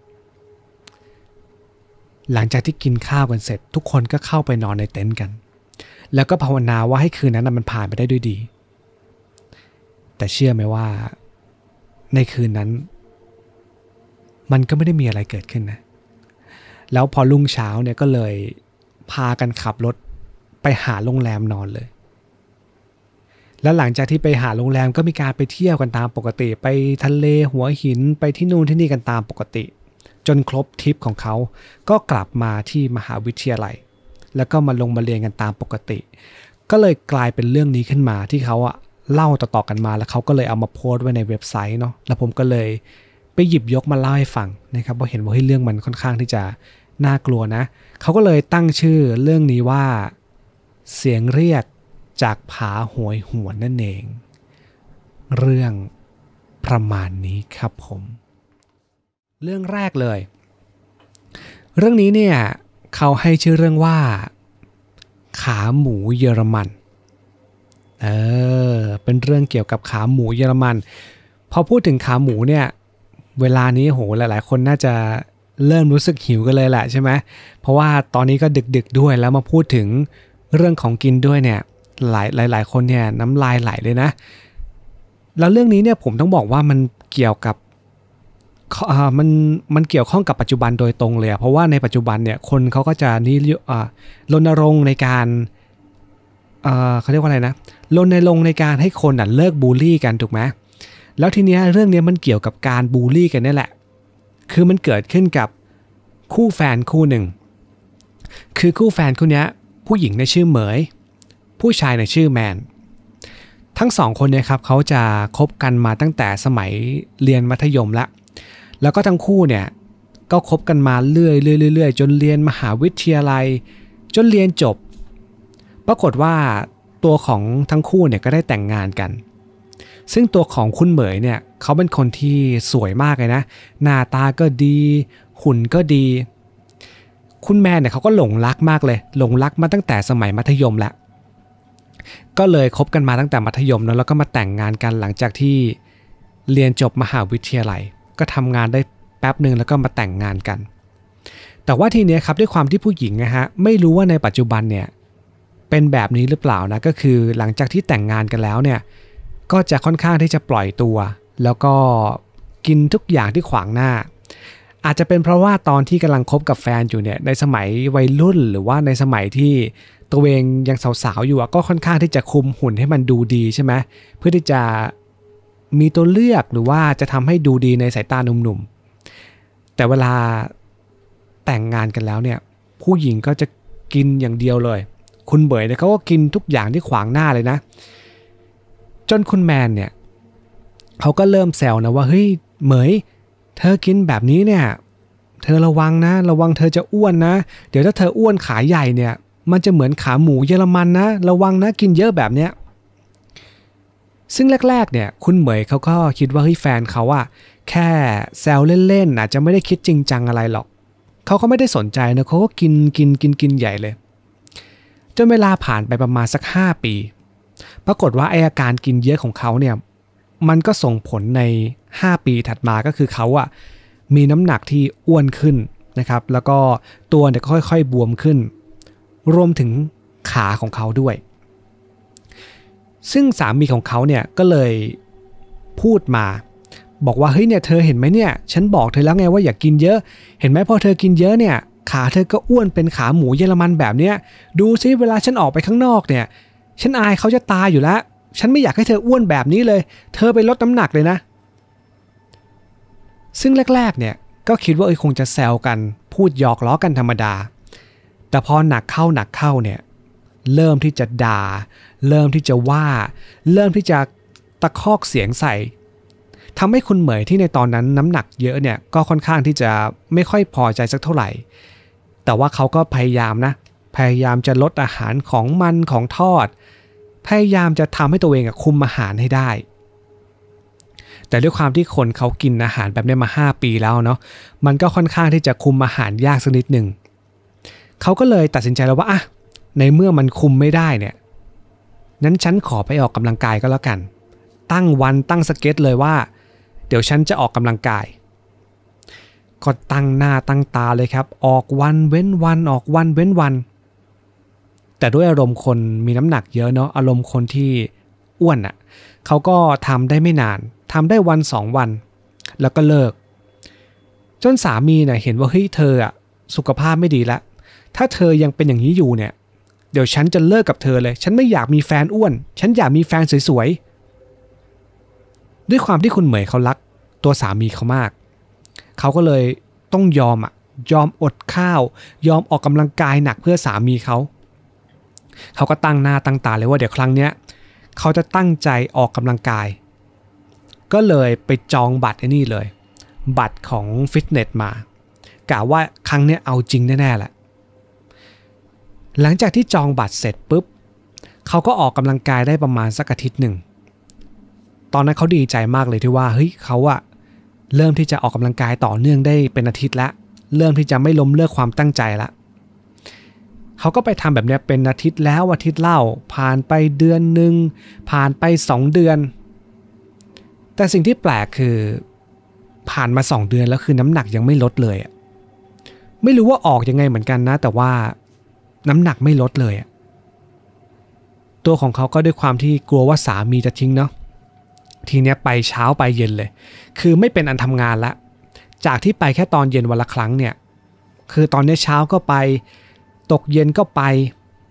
หลังจากที่กินข้าวกันเสร็จทุกคนก็เข้าไปนอนในเต็นท์กันแล้วก็ภาวนาว่าให้คืนนั้นมันผ่านไปได้ด้วยดีแต่เชื่อไหมว่าในคืนนั้นมันก็ไม่ได้มีอะไรเกิดขึ้นนะแล้วพอรุ่งเช้าเนี่ยก็เลยพากันขับรถไปหาโรงแรมนอนเลยแล้วหลังจากที่ไปหาโรงแรมก็มีการไปเที่ยวกันตามปกติไปทะเลหัวหินไปที่นู่นที่นี่กันตามปกติจนครบทริปของเขาก็กลับมาที่มหาวิทยาลัยแล้วก็มาลงมาเรียนกันตามปกติก็เลยกลายเป็นเรื่องนี้ขึ้นมาที่เขาอะเล่าต่อๆกันมาแล้วเขาก็เลยเอามาโพสต์ไว้ในเว็บไซต์เนาะแล้วผมก็เลยไปหยิบยกมาเล่าให้ฟังนะครับเพราะเห็นว่าเรื่องมันค่อนข้างที่จะน่ากลัวนะเขาก็เลยตั้งชื่อเรื่องนี้ว่าเสียงเรียกจากผาหวยหวนนั่นเองเรื่องประมาณนี้ครับผมเรื่องแรกเลยเรื่องนี้เนี่ยเขาให้ชื่อเรื่องว่าขาหมูเยอรมันเออเป็นเรื่องเกี่ยวกับขาหมูเยอรมันพอพูดถึงขาหมูเนี่ยเวลานี้โหหลายๆคนน่าจะเริ่มรู้สึกหิวกันเลยแหละใช่ไหมเพราะว่าตอนนี้ก็ดึกๆด้วยแล้วมาพูดถึงเรื่องของกินด้วยเนี่ยหลายหลายๆคนเนี่ยน้ำลายไหลเลยนะแล้วเรื่องนี้เนี่ยผมต้องบอกว่ามันเกี่ยวกับมันมันเกี่ยวข้องกับปัจจุบันโดยตรงเลยเพราะว่าในปัจจุบันเนี่ยคนเขาก็จะนิยมรณรงค์ในการเอ่อเขาเรียกว่าอะไรนะรณรงค์ในการให้คนอ่ะเลิกบูลลี่กันถูกไหมแล้วทีเนี้ยเรื่องนี้มันเกี่ยวกับการบูลลี่กันนี่แหละคือมันเกิดขึ้นกับคู่แฟนคู่หนึ่งคือคู่แฟนคู่นี้ผู้หญิงในชื่อเหมยผู้ชายในชื่อแมนทั้งสองคนเนี่ยครับเขาจะคบกันมาตั้งแต่สมัยเรียนมัธยมแล้วแล้วก็ทั้งคู่เนี่ยก็คบกันมาเรื่อยๆเรื่อยๆจนเรียนมหาวิทยาลัยจนเรียนจบปรากฏว่าตัวของทั้งคู่เนี่ยก็ได้แต่งงานกันซึ่งตัวของคุณเหมยเนี่ยเขาเป็นคนที่สวยมากเลยนะหน้าตาก็ดีหุ่นก็ดีคุณแมนเนี่ยเขาก็หลงรักมากเลยหลงรักมาตั้งแต่สมัยมัธยมแล้วก็เลยคบกันมาตั้งแต่มัธยมแล้วแล้วก็มาแต่งงานกันหลังจากที่เรียนจบมหาวิทยาลัยก็ทำงานได้แป๊บหนึ่งแล้วก็มาแต่งงานกันแต่ว่าทีนี้ครับด้วยความที่ผู้หญิงนะฮะไม่รู้ว่าในปัจจุบันเนี่ยเป็นแบบนี้หรือเปล่านะก็คือหลังจากที่แต่งงานกันแล้วเนี่ยก็จะค่อนข้างที่จะปล่อยตัวแล้วก็กินทุกอย่างที่ขวางหน้าอาจจะเป็นเพราะว่าตอนที่กำลังคบกับแฟนอยู่เนี่ยในสมัยวัยรุ่นหรือว่าในสมัยที่ตัวเองยังสาวๆอยู่ก็ค่อนข้างที่จะคุมหุ่นให้มันดูดีใช่ไหมเพื่อที่จะมีตัวเลือกหรือว่าจะทำให้ดูดีในสายตาหนุ่มๆแต่เวลาแต่งงานกันแล้วเนี่ยผู้หญิงก็จะกินอย่างเดียวเลยคุณเบยเนี่ยเขาก็กินทุกอย่างที่ขวางหน้าเลยนะจนคุณแมนเนี่ยเขาก็เริ่มแซวนะว่าเฮ้ยเหมยเธอกินแบบนี้เนี่ยเธอระวังนะระวังเธอจะอ้วนนะเดี๋ยวถ้าเธออ้วนขาใหญ่เนี่ยมันจะเหมือนขาหมูเยอรมันนะระวังนะกินเยอะแบบเนี้ยซึ่งแรกๆเนี่ยคุณเหมยเขาก็คิดว่าเฮ้ยแฟนเขาอะแค่แซวเล่นๆอาจจะไม่ได้คิดจริงจังอะไรหรอกเขาก็ไม่ได้สนใจนะเขาก็กินกินกินกินใหญ่เลยจนเวลาผ่านไปประมาณสักห้าปีปรากฏว่าไอ้อาการกินเยอะของเขาเนี่ยมันก็ส่งผลในห้าปีถัดมาก็คือเขาอะมีน้ำหนักที่อ้วนขึ้นนะครับแล้วก็ตัวเนี่ยก็ค่อยๆบวมขึ้นรวมถึงขาของเขาด้วยซึ่งสามีของเขาเนี่ยก็เลยพูดมาบอกว่าเฮ้ยเนี่ยเธอเห็นไหมเนี่ยฉันบอกเธอแล้วไงว่าอย่ากินเยอะเห็นไหมพอเธอกินเยอะเนี่ยขาเธอก็อ้วนเป็นขาหมูเยอรมันแบบเนี้ยดูซิเวลาฉันออกไปข้างนอกเนี่ยฉันอายเขาจะตายอยู่แล้วฉันไม่อยากให้เธออ้วนแบบนี้เลยเธอไปลดน้ำหนักเลยนะซึ่งแรกๆเนี่ยก็คิดว่าเออคงจะแซวกันพูดหยอกล้อกันธรรมดาแต่พอหนักเข้าหนักเข้าเนี่ยเริ่มที่จะด่าเริ่มที่จะว่าเริ่มที่จะตะคอกเสียงใส่ทำให้คุณเหมยที่ในตอนนั้นน้ำหนักเยอะเนี่ยก็ค่อนข้างที่จะไม่ค่อยพอใจสักเท่าไหร่แต่ว่าเขาก็พยายามนะพยายามจะลดอาหารของมันของทอดพยายามจะทำให้ตัวเองคุมอาหารให้ได้แต่ด้วยความที่คนเขากินอาหารแบบนี้มาห้าปีแล้วเนาะมันก็ค่อนข้างที่จะคุมอาหารยากสักนิดหนึ่งเขาก็เลยตัดสินใจแล้วว่าอ่ะในเมื่อมันคุมไม่ได้เนี่ยนั้นฉันขอไปออกกำลังกายก็แล้วกันตั้งวันตั้งสเก็ตเลยว่าเดี๋ยวฉันจะออกกำลังกายก็ตั้งหน้าตั้งตาเลยครับออกวันเว้นวันออกวันเว้นวันแต่ด้วยอารมณ์คนมีน้ำหนักเยอะเนาะอารมณ์คนที่อ้วนอ่ะเขาก็ทำได้ไม่นานทำได้วันสองวันแล้วก็เลิกจนสามีเนี่ยเห็นว่าเฮ้ยเธออ่ะสุขภาพไม่ดีแล้วถ้าเธอยังเป็นอย่างนี้อยู่เนี่ยเดี๋ยวฉันจะเลิกกับเธอเลยฉันไม่อยากมีแฟนอ้วนฉันอยากมีแฟนสวยๆด้วยความที่คุณเหมยเขารักตัวสามีเขามากเขาก็เลยต้องยอมอ่ะยอมอดข้าวยอมออกกำลังกายหนักเพื่อสามีเขาเขาก็ตั้งหน้าตั้งตาเลยว่าเดี๋ยวครั้งเนี้ยเขาจะตั้งใจออกกำลังกายก็เลยไปจองบัตรไอ้นี่เลยบัตรของฟิตเนสมากะว่าครั้งเนี้ยเอาจริงแน่ๆแหละหลังจากที่จองบัตรเสร็จปุ๊บเขาก็ออกกำลังกายได้ประมาณสักอาทิตย์หนึ่งตอนนั้นเขาดีใจมากเลยที่ว่าเฮ้ยเขาอะเริ่มที่จะออกกำลังกายต่อเนื่องได้เป็นอาทิตย์ละเริ่มที่จะไม่ล้มเลิกความตั้งใจละเขาก็ไปทำแบบนี้เป็นอาทิตย์แล้วอาทิตย์เล่าผ่านไปเดือนหนึ่งผ่านไปสองเดือนแต่สิ่งที่แปลกคือผ่านมาสองเดือนแล้วคือน้ำหนักยังไม่ลดเลยอะไม่รู้ว่าออกยังไงเหมือนกันนะแต่ว่าน้ำหนักไม่ลดเลยอะตัวของเขาก็ด้วยความที่กลัวว่าสามีจะทิ้งเนาะทีเนี้ยไปเช้าไปเย็นเลยคือไม่เป็นอันทำงานละจากที่ไปแค่ตอนเย็นวันละครั้งเนี่ยคือตอนนี้เช้าก็ไปตกเย็นก็ไป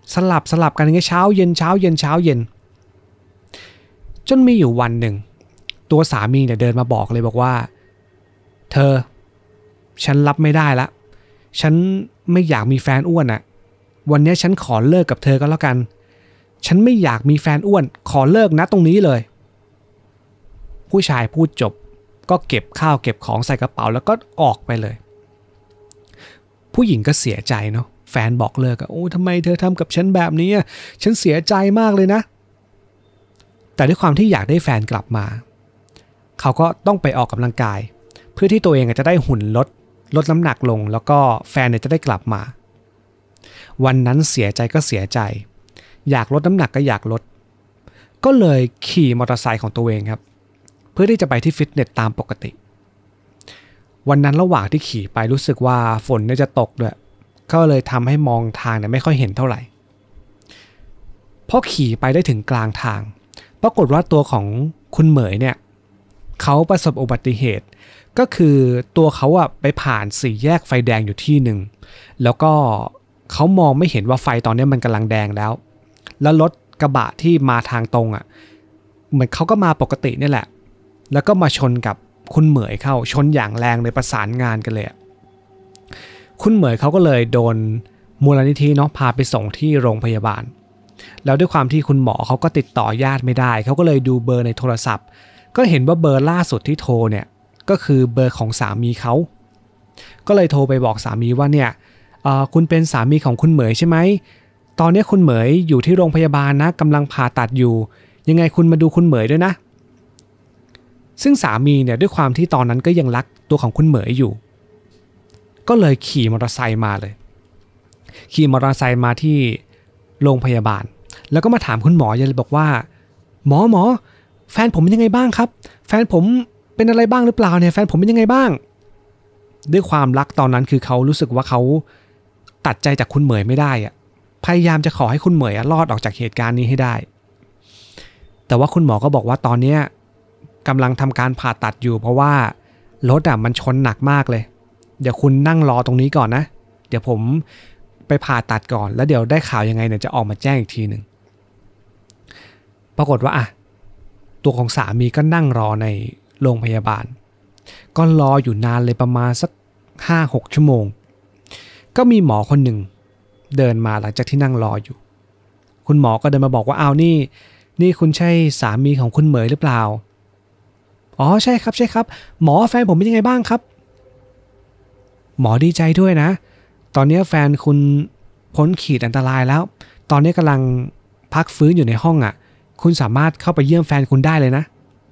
สลับสลับกันอย่างเงี้ยเช้าเย็นเช้าเย็นเช้าเย็นจนมีอยู่วันหนึ่งตัวสามีเนี่ยเดินมาบอกเลยบอกว่าเธอฉันรับไม่ได้ละฉันไม่อยากมีแฟนอ้วนอะวันนี้ฉันขอเลิกกับเธอก็แล้วกันฉันไม่อยากมีแฟนอ้วนขอเลิกนะตรงนี้เลยผู้ชายพูดจบก็เก็บข้าวเก็บของใส่กระเป๋าแล้วก็ออกไปเลยผู้หญิงก็เสียใจเนาะแฟนบอกเลิกอะโอ้ทำไมเธอทำกับฉันแบบนี้ฉันเสียใจมากเลยนะแต่ด้วยความที่อยากได้แฟนกลับมาเขาก็ต้องไปออกกำลังกายเพื่อที่ตัวเองจะได้หุ่นลดลดน้ำหนักลงแล้วก็แฟนเนี่ยจะได้กลับมาวันนั้นเสียใจก็เสียใจอยากลดน้ำหนักก็อยากลดก็เลยขี่มอเตอร์ไซค์ของตัวเองครับเพื่อที่จะไปที่ฟิตเนสตามปกติวันนั้นระหว่างที่ขี่ไปรู้สึกว่าฝนเนี่ยจะตกด้วยก็เลยทำให้มองทางเนี่ยไม่ค่อยเห็นเท่าไหร่พอขี่ไปได้ถึงกลางทางปรากฏว่าตัวของคุณเหมยเนี่ยเขาประสบอุบัติเหตุก็คือตัวเขาอะไปผ่านสี่แยกไฟแดงอยู่ที่หนึ่งแล้วก็เขามองไม่เห็นว่าไฟตอนนี้มันกำลังแดงแล้วแล้วรถกระบะที่มาทางตรงอะเหมือนเขาก็มาปกตินี่แหละแล้วก็มาชนกับคุณเหมยเข้าชนอย่างแรงเลยประสานงานกันเลยคุณเหมยเขาก็เลยโดนมูลนิธิเนาะพาไปส่งที่โรงพยาบาลแล้วด้วยความที่คุณหมอเขาก็ติดต่อญาติไม่ได้เขาก็เลยดูเบอร์ในโทรศัพท์ก็เห็นว่าเบอร์ล่าสุดที่โทรเนี่ยก็คือเบอร์ของสามีเขาก็เลยโทรไปบอกสามีว่าเนี่ยคุณเป็นสามีของคุณเหมยใช่ไหมตอนนี้คุณเหมยอยู่ที่โรงพยาบาลนะกำลังผ่าตัดอยู่ยังไงคุณมาดูคุณเหมยด้วยนะซึ่งสามีเนี่ยด้วยความที่ตอนนั้นก็ยังรักตัวของคุณเหมยอยู่ก็เลยขี่มอเตอร์ไซค์มาเลยขี่มอเตอร์ไซค์มาที่โรงพยาบาลแล้วก็มาถามคุณหมอเลยบอกว่าหมอหมอแฟนผมเป็นยังไงบ้างครับแฟนผมเป็นอะไรบ้างหรือเปล่าเนี่ยแฟนผมเป็นยังไงบ้างด้วยความรักตอนนั้นคือเขารู้สึกว่าเขาตัดใจจากคุณเหมยไม่ได้อะพยายามจะขอให้คุณเหมยรอดออกจากเหตุการณ์นี้ให้ได้แต่ว่าคุณหมอก็บอกว่าตอนนี้กำลังทำการผ่าตัดอยู่เพราะว่ารถอ่ะมันชนหนักมากเลยเดี๋ยวคุณนั่งรอตรงนี้ก่อนนะเดี๋ยวผมไปผ่าตัดก่อนแล้วเดี๋ยวได้ข่าวยังไงเนี่ยจะออกมาแจ้งอีกทีหนึ่งปรากฏว่าอ่ะตัวของสามีก็นั่งรอในโรงพยาบาลก็รออยู่นานเลยประมาณสัก ห้าหก ชั่วโมงก็มีหมอคนหนึ่งเดินมาหลังจากที่นั่งรออยู่คุณหมอก็เดินมาบอกว่าอ้าวนี่นี่คุณใช่สามีของคุณเหมยหรือเปล่าอ๋อใช่ครับใช่ครับหมอแฟนผมเป็นยังไงบ้างครับหมอดีใจด้วยนะตอนนี้แฟนคุณพ้นขีดอันตรายแล้วตอนนี้กำลังพักฟื้นอยู่ในห้องอ่ะคุณสามารถเข้าไปเยี่ยมแฟนคุณได้เลยนะ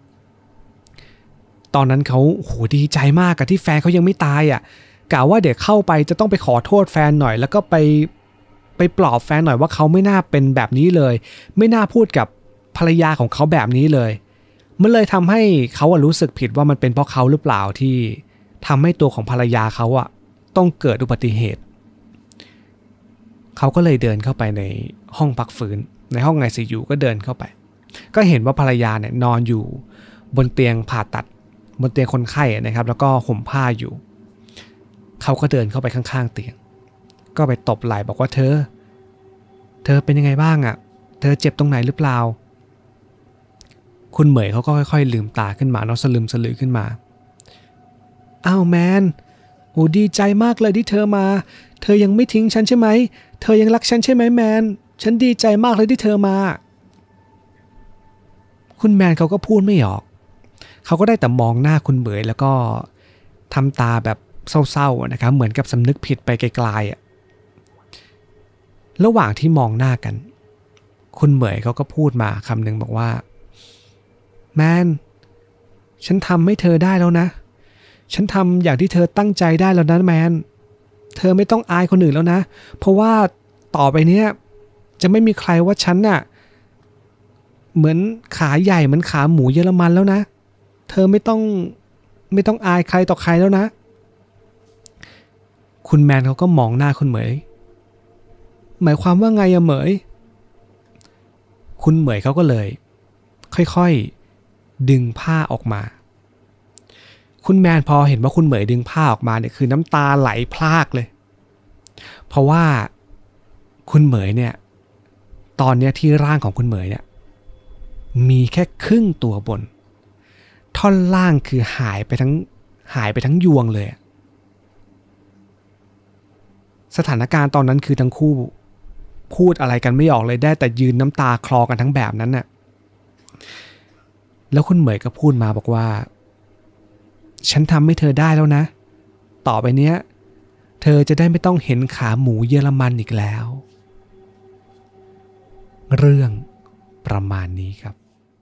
ตอนนั้นเขาโหดีใจมากกับที่แฟนเขายังไม่ตายอ่ะกะว่าเดี๋ยวเข้าไปจะต้องไปขอโทษแฟนหน่อยแล้วก็ไปไปปลอบแฟนหน่อยว่าเขาไม่น่าเป็นแบบนี้เลยไม่น่าพูดกับภรรยาของเขาแบบนี้เลยมันเลยทำให้เขารู้สึกผิดว่ามันเป็นเพราะเขาหรือเปล่าที่ทำให้ตัวของภรรยาเขาอ่ะต้องเกิดอุบัติเหตุเขาก็เลยเดินเข้าไปในห้องพักฟื้นในห้อง ไอ ซี ยู ก็เดินเข้าไปก็เห็นว่าภรรยาเนี่ยนอนอยู่บนเตียงผ่าตัดบนเตียงคนไข้นะครับแล้วก็ห่มผ้าอยู่เขาก็เดินเข้าไปข้างๆเตียงก็ไปตบไหล่บอกว่าเธอเธอเป็นยังไงบ้างอ่ะเธอเจ็บตรงไหนหรือเปล่าคุณเหมยเขาก็ค่อยๆลืมตาขึ้นมาเนาะสลึมสลือขึ้นมาอ้าวแมนโอ้ดีใจมากเลยที่เธอมาเธอยังไม่ทิ้งฉันใช่ไหมเธอยังรักฉันใช่ไหมแมนฉันดีใจมากเลยที่เธอมาคุณแมนเขาก็พูดไม่ออกเขาก็ได้แต่มองหน้าคุณเหมยแล้วก็ทำตาแบบเศร้าๆนะครับเหมือนกับสำนึกผิดไปไกลๆอ่ะระหว่างที่มองหน้ากันคุณเหมยเขาก็พูดมาคำหนึ่งบอกว่าแมนฉันทำให้เธอได้แล้วนะฉันทำอย่างที่เธอตั้งใจได้แล้วนะแมนเธอไม่ต้องอายคนอื่นแล้วนะเพราะว่าต่อไปเนี้ยจะไม่มีใครว่าฉันน่ะเหมือนขาใหญ่เหมือนขาหมูเยอรมันแล้วนะเธอไม่ต้องไม่ต้องอายใครต่อใครแล้วนะคุณแมนเขาก็มองหน้าคุณเหมยหมายความว่าไงอะเหมยคุณเหมยเขาก็เลยค่อยๆดึงผ้าออกมาคุณแมนพอเห็นว่าคุณเหมยดึงผ้าออกมาเนี่ยคือน้ำตาไหลพรากเลยเพราะว่าคุณเหมยเนี่ยตอนนี้ที่ร่างของคุณเหมยเนี่ยมีแค่ครึ่งตัวบนท่อนล่างคือหายไปทั้งหายไปทั้งยวงเลยสถานการณ์ตอนนั้นคือทั้งคู่พูดอะไรกันไม่ออกเลยได้แต่ยืนน้ำตาคลอกันทั้งแบบนั้นน่ะแล้วคุณเหมยก็พูดมาบอกว่าฉันทำให้เธอได้แล้วนะต่อไปเนี้ยเธอจะได้ไม่ต้องเห็นขาหมูเยอรมันอีกแล้วเรื่องประมาณนี้ครับ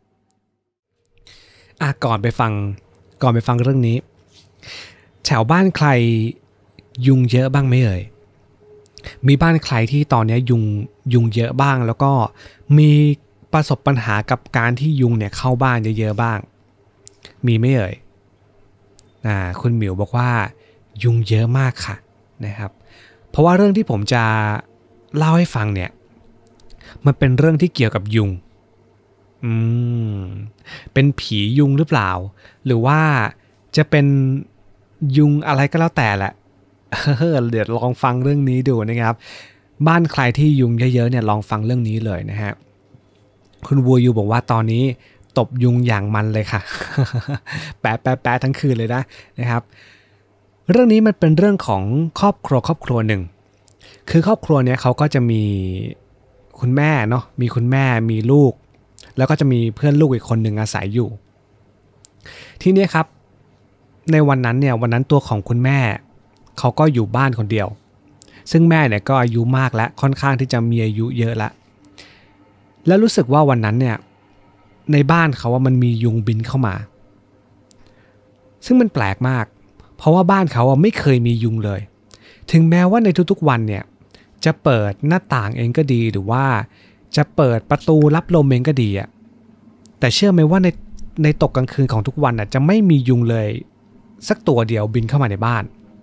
อ่ะก่อนไปฟังก่อนไปฟังเรื่องนี้แถวบ้านใครยุงเยอะบ้างไหมเอ่ยมีบ้านใครที่ตอนนี้ยุงยุงเยอะบ้างแล้วก็มีประสบปัญหากับการที่ยุงเนี่ยเข้าบ้านเยอะๆบ้างมีไหมเอ่ยอ่าคุณหมิวบอกว่ายุงเยอะมากค่ะนะครับเพราะว่าเรื่องที่ผมจะเล่าให้ฟังเนี่ยมันเป็นเรื่องที่เกี่ยวกับยุงอืมเป็นผียุงหรือเปล่าหรือว่าจะเป็นยุงอะไรก็แล้วแต่แหละเดี๋ยวลองฟังเรื่องนี้ดูนะครับบ้านใครที่ยุงเยอะๆเนี่ยลองฟังเรื่องนี้เลยนะฮะคุณวัวยูบอกว่าตอนนี้ตบยุงอย่างมันเลยค่ะ แปะแปะแปะทั้งคืนเลยนะนะครับเรื่องนี้มันเป็นเรื่องของครอบครัวครอบครัวหนึ่งคือครอบครัวเนี้ยเขาก็จะมีคุณแม่เนาะมีคุณแม่มีลูกแล้วก็จะมีเพื่อนลูกอีกคนหนึ่งอาศัยอยู่ทีนี้ครับในวันนั้นเนี่ยวันนั้นตัวของคุณแม่เขาก็อยู่บ้านคนเดียวซึ่งแม่เนี่ยก็อายุมากแล้วค่อนข้างที่จะมีอายุเยอะแล้วแล้วรู้สึกว่าวันนั้นเนี่ยในบ้านเขาว่ามันมียุงบินเข้ามาซึ่งมันแปลกมากเพราะว่าบ้านเขาอ่ะไม่เคยมียุงเลยถึงแม้ว่าในทุกๆวันเนี่ยจะเปิดหน้าต่างเองก็ดีหรือว่าจะเปิดประตูรับลมเองก็ดีอ่ะแต่เชื่อไหมว่าในในตกกลางคืนของทุกวันอ่ะจะไม่มียุงเลยสักตัวเดียวบินเข้ามาในบ้าน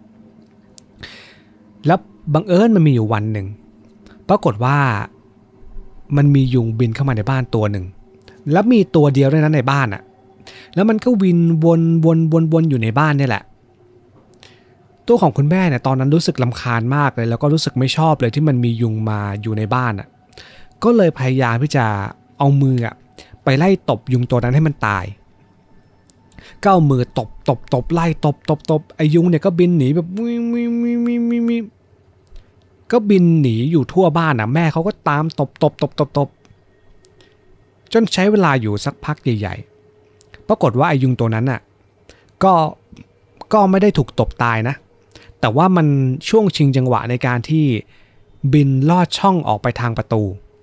แล้วบังเอิญมันมีอยู่วันหนึ่งปรากฏว่ามันมียุงบินเข้ามาในบ้านตัวหนึ่งแล้วมีตัวเดียวด้วยนะในบ้านอ่ะแล้วมันก็วินวนวนวนวนอยู่ในบ้านนี่แหละตัวของคุณแม่เนี่ยตอนนั้นรู้สึกรำคาญมากเลยแล้วก็รู้สึกไม่ชอบเลยที่มันมียุงมาอยู่ในบ้านอ่ะก็เลยพยายามที่จะเอามืออ่ะไปไล่ตบยุงตัวนั้นให้มันตายก็เอามือตบตบตบไล่ตบตบตบไอ้ยุงเนี่ยก็บินหนีแบบวิววิววิววิววิววิวก็บินหนีอยู่ทั่วบ้านอ่ะแม่เขาก็ตามตบตบตบตบตบจนใช้เวลาอยู่สักพักใหญ่ๆปรากฏว่าไอ้ยุงตัวนั้นอ่ะก็ก็ไม่ได้ถูกตบตายนะแต่ว่ามันช่วงชิงจังหวะในการที่บินลอดช่องออกไปทางประตู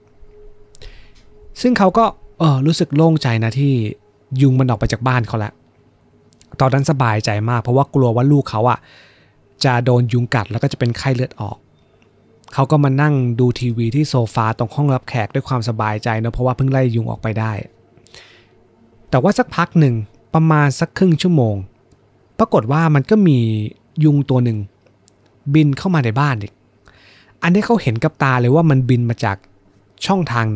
ซึ่งเขาก็เออรู้สึกโล่งใจนะที่ยุงมันออกไปจากบ้านเขาแล้วตอนนั้นสบายใจมากเพราะว่ากลัวว่าลูกเขาอ่ะจะโดนยุงกัดแล้วก็จะเป็นไข้เลือดออกเขาก็มานั่งดูทีวีที่โซฟาตรงห้องรับแขกด้วยความสบายใจเนอะเพราะว่าเพิ่งไล่ยุงออกไปได้แต่ว่าสักพักหนึ่งประมาณสักครึ่งชั่วโมงปรากฏว่ามันก็มียุงตัวหนึ่งบินเข้ามาในบ้านอีกอันนี้เขาเห็นกับตาเลยว่ามันบินมาจากช่องทางไหน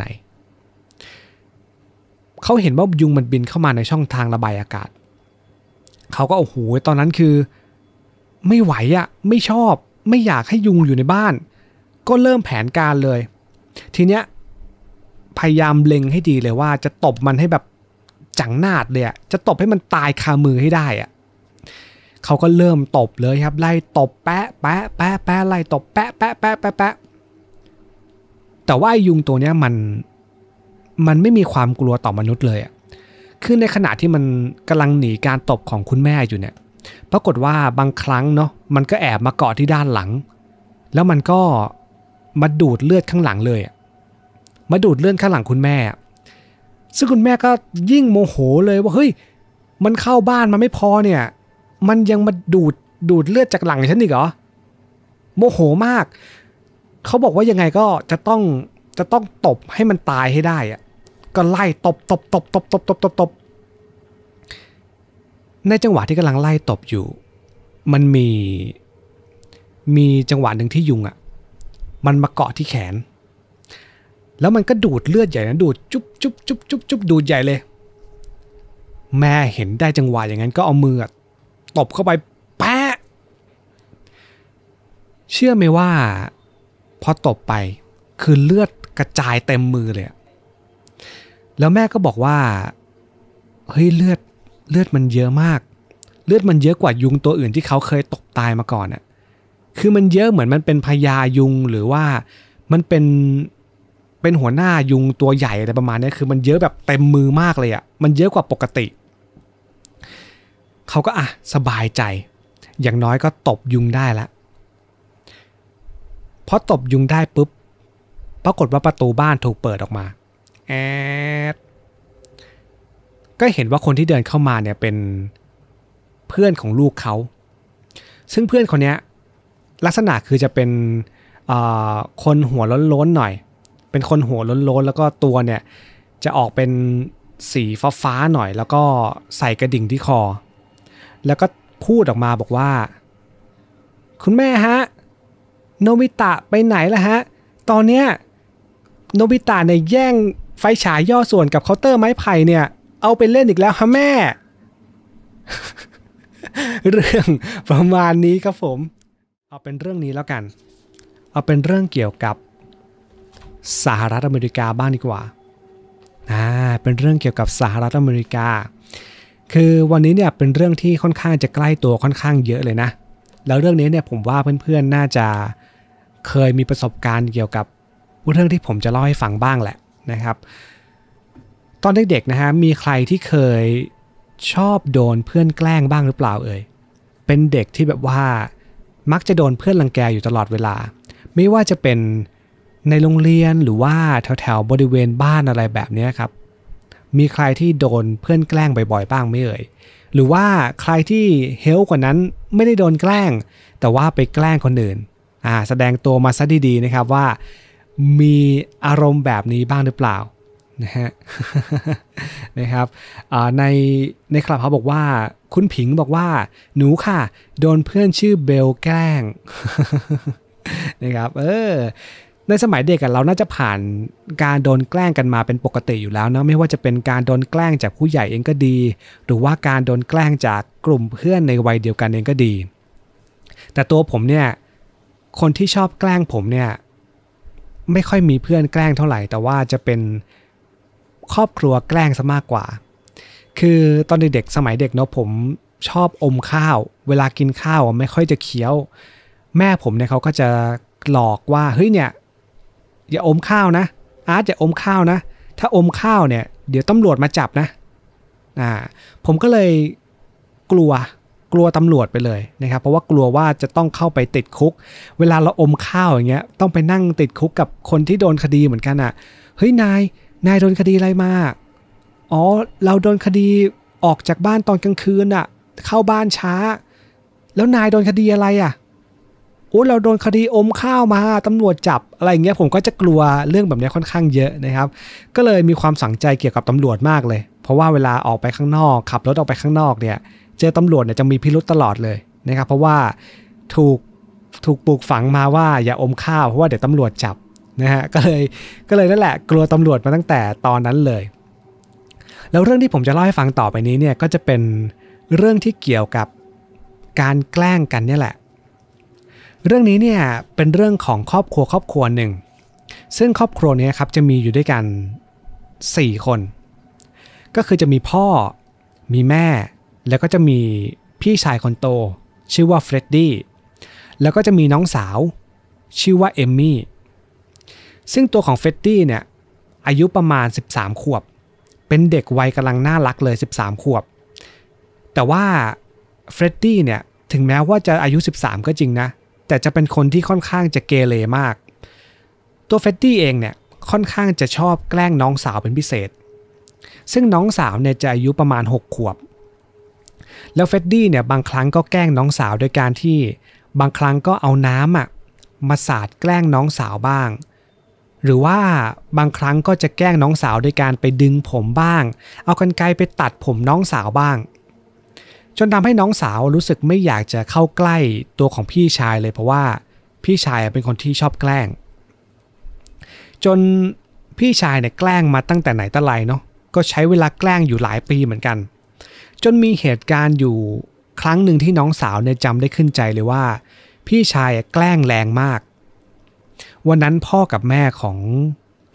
เขาเห็นว่ายุงมันบินเข้ามาในช่องทางระบายอากาศเขาก็โอ้โหตอนนั้นคือไม่ไหวอ่ะไม่ชอบไม่อยากให้ยุงอยู่ในบ้านก็เริ่มแผนการเลยทีเนี้ยพยายามเล็งให้ดีเลยว่าจะตบมันให้แบบจังหนาดเลยอ่ะจะตบให้มันตายคามือให้ได้อ่ะเขาก็เริ่มตบเลยครับไล่ตบแปะแปะแปะแปะไล่ตบแปะแปะแปะแปะแปะแต่ว่าไอ้ยุงตัวเนี้ยมันมันไม่มีความกลัวต่อมนุษย์เลยอ่ะคือในขณะที่มันกำลังหนีการตบของคุณแม่อยู่เนี่ยปรากฏว่าบางครั้งเนาะมันก็แอบมาเกาะที่ด้านหลังแล้วมันก็มาดูดเลือดข้างหลังเลยมาดูดเลือดข้างหลังคุณแม่ซึ่งคุณแม่ก็ยิ่งโมโหเลยว่าเฮ้ยมันเข้าบ้านมาไม่พอเนี่ยมันยังมาดูดดูดเลือดจากหลังฉันอีกเหรอโมโหมากเขาบอกว่ายังไงก็จะต้องจะต้องตบให้มันตายให้ได้อะก็ไล่ตบตบตบตบตบตบตบตบในจังหวะที่กำลังไล่ตบอยู่มันมีมีจังหวะหนึ่งที่ยุงอ่ะมันมาเกาะที่แขนแล้วมันก็ดูดเลือดใหญ่นะดูดจุ๊บจุ๊บจุ๊บจุ๊บจุ๊บดูดใหญ่เลยแม่เห็นได้จังหวะอย่างนั้นก็เอามือตบเข้าไปแปะเชื่อไหมว่าพอตบไปคือเลือดกระจายเต็มมือเลยแล้วแม่ก็บอกว่าเฮ้ยเลือดเลือดมันเยอะมากเลือดมันเยอะกว่ายุงตัวอื่นที่เขาเคยตกตายมาก่อนอ่ะคือมันเยอะเหมือนมันเป็นพญายุงหรือว่ามันเป็นเป็นหัวหน้ายุงตัวใหญ่อะไรประมาณนี้คือมันเยอะแบบเต็มมือมากเลยอ่ะมันเยอะกว่าปกติเขาก็อ่ะสบายใจอย่างน้อยก็ตบยุงได้ละพอตบยุงได้ปุ๊บปรากฏว่าประตูบ้านถูกเปิดออกมาแอดก็เห็นว่าคนที่เดินเข้ามาเนี่ยเป็นเพื่อนของลูกเขาซึ่งเพื่อนคนนี้ลักษณะคือจะเป็นคนหัวล้นๆหน่อยเป็นคนหัวล้นๆแล้วก็ตัวเนี่ยจะออกเป็นสีฟ้าๆหน่อยแล้วก็ใส่กระดิ่งที่คอแล้วก็พูดออกมาบอกว่าคุณแม่ฮะโนบิตะไปไหนล่ะฮะตอนเนี้ยโนบิตะเนี่ยแย่งไฟฉายย่อส่วนกับเคาน์เตอร์ไม้ไผ่เนี่ยเอาไปเล่นอีกแล้วฮะแม่ เรื่องประมาณนี้ครับผมเอาเป็นเรื่องนี้แล้วกันเอาเป็นเรื่องเกี่ยวกับสหรัฐอเมริกาบ้างดีกว่าอ่าเป็นเรื่องเกี่ยวกับสหรัฐอเมริกาคือวันนี้เนี่ยเป็นเรื่องที่ค่อนข้างจะใกล้ตัวค่อนข้างเยอะเลยนะแล้วเรื่องนี้เนี่ยผมว่าเพื่อนๆน่าจะเคยมีประสบการณ์เกี่ยวกับเรื่องที่ผมจะเล่าให้ฟังบ้างแหละนะครับตอนเด็กๆนะฮะมีใครที่เคยชอบโดนเพื่อนแกล้งบ้างหรือเปล่าเอ่ยเป็นเด็กที่แบบว่ามักจะโดนเพื่อนรังแกอยู่ตลอดเวลาไม่ว่าจะเป็นในโรงเรียนหรือว่าแถวๆบริเวณบ้านอะไรแบบนี้ครับมีใครที่โดนเพื่อนแกล้งบ่อยๆบ้างไหมเอ่ยหรือว่าใครที่เฮลกว่านั้นไม่ได้โดนแกล้งแต่ว่าไปแกล้งคนอื่นอ่าแสดงตัวมาซะดีๆนะครับว่ามีอารมณ์แบบนี้บ้างหรือเปล่านะฮะ นะครับในในคลับเขาบอกว่าคุณผิงบอกว่าหนูค่ะโดนเพื่อนชื่อเบลแกล้ง นะครับเออในสมัยเด็กเราน่าจะผ่านการโดนแกล้งกันมาเป็นปกติอยู่แล้วนะไม่ว่าจะเป็นการโดนแกล้งจากผู้ใหญ่เองก็ดีหรือว่าการโดนแกล้งจากกลุ่มเพื่อนในวัยเดียวกันเองก็ดีแต่ตัวผมเนี่ยคนที่ชอบแกล้งผมเนี่ยไม่ค่อยมีเพื่อนแกล้งเท่าไหร่แต่ว่าจะเป็นครอบครัวแกล้งซะมากกว่าคือตอนเด็กๆสมัยเด็กเนาะผมชอบอมข้าวเวลากินข้าวไม่ค่อยจะเคี้ยวแม่ผมเนี่ยเขาก็จะหลอกว่าเฮ้ยเนี่ยอย่าอมข้าวนะอาร์ตอย่าอมข้าวนะถ้าอมข้าวเนี่ยเดี๋ยวตำรวจมาจับนะอ่าผมก็เลยกลัวกลัวตำรวจไปเลยนะครับเพราะว่ากลัวว่าจะต้องเข้าไปติดคุกเวลาเราอมข้าวอย่างเงี้ยต้องไปนั่งติดคุกกับคนที่โดนคดีเหมือนกันอ่ะเฮ้ยนายนายโดนคดีอะไรมาอ๋อเราโดนคดีออกจากบ้านตอนกลางคืนอ่ะเข้าบ้านช้าแล้วนายโดนคดีอะไรอ่ะโอ้เราโดนคดีอมข้าวมาตำรวจจับอะไรอย่างเงี้ยผมก็จะกลัวเรื่องแบบนี้ค่อนข้างเยอะนะครับก็เลยมีความฝังใจเกี่ยวกับตำรวจมากเลยเพราะว่าเวลาออกไปข้างนอกขับรถออกไปข้างนอกเนี่ยเจอตำรวจเนี่ยจะมีพิรุธตลอดเลยนะครับเพราะว่าถูกถูกปลูกฝังมาว่าอย่าอมข้าวเพราะว่าเดี๋ยวตำรวจจับนะฮะก็เลยก็เลยนั่นแหละกลัวตำรวจมาตั้งแต่ตอนนั้นเลยแล้วเรื่องที่ผมจะเล่าให้ฟังต่อไปนี้เนี่ยก็จะเป็นเรื่องที่เกี่ยวกับการแกล้งกันเนี่ยแหละเรื่องนี้เนี่ยเป็นเรื่องของครอบครัวครอบครัวหนึ่งซึ่งครอบครัวนี้ครับจะมีอยู่ด้วยกันสี่คนก็คือจะมีพ่อมีแม่แล้วก็จะมีพี่ชายคนโตชื่อว่าเฟรดดี้แล้วก็จะมีน้องสาวชื่อว่าเอมมี่ซึ่งตัวของเฟรดดี้เนี่ยอายุประมาณสิบสามขวบเป็นเด็กวัยกำลังน่ารักเลยสิบสามขวบแต่ว่าเฟรดดี้เนี่ยถึงแม้ว่าจะอายุสิบสามก็จริงนะแต่จะเป็นคนที่ค่อนข้างจะเกเรมากตัวเฟรดดี้เองเนี่ยค่อนข้างจะชอบแกล้งน้องสาวเป็นพิเศษซึ่งน้องสาวเนี่ยจะอายุประมาณหกขวบแล้วเฟรดดี้เนี่ยบางครั้งก็แกล้งน้องสาวโดยการที่บางครั้งก็เอาน้ำอ่ะมาสาดแกล้งน้องสาวบ้างหรือว่าบางครั้งก็จะแกล้งน้องสาวโดยการไปดึงผมบ้างเอากรรไกรไปตัดผมน้องสาวบ้างจนทำให้น้องสาวรู้สึกไม่อยากจะเข้าใกล้ตัวของพี่ชายเลยเพราะว่าพี่ชายเป็นคนที่ชอบแกล้งจนพี่ชายเนี่ยแกล้งมาตั้งแต่ไหนแต่ไรเนาะก็ใช้เวลาแกล้งอยู่หลายปีเหมือนกันจนมีเหตุการณ์อยู่ครั้งหนึ่งที่น้องสาวเนี่ยจำได้ขึ้นใจเลยว่าพี่ชายแกล้งแรงมากวันนั้นพ่อกับแม่ของ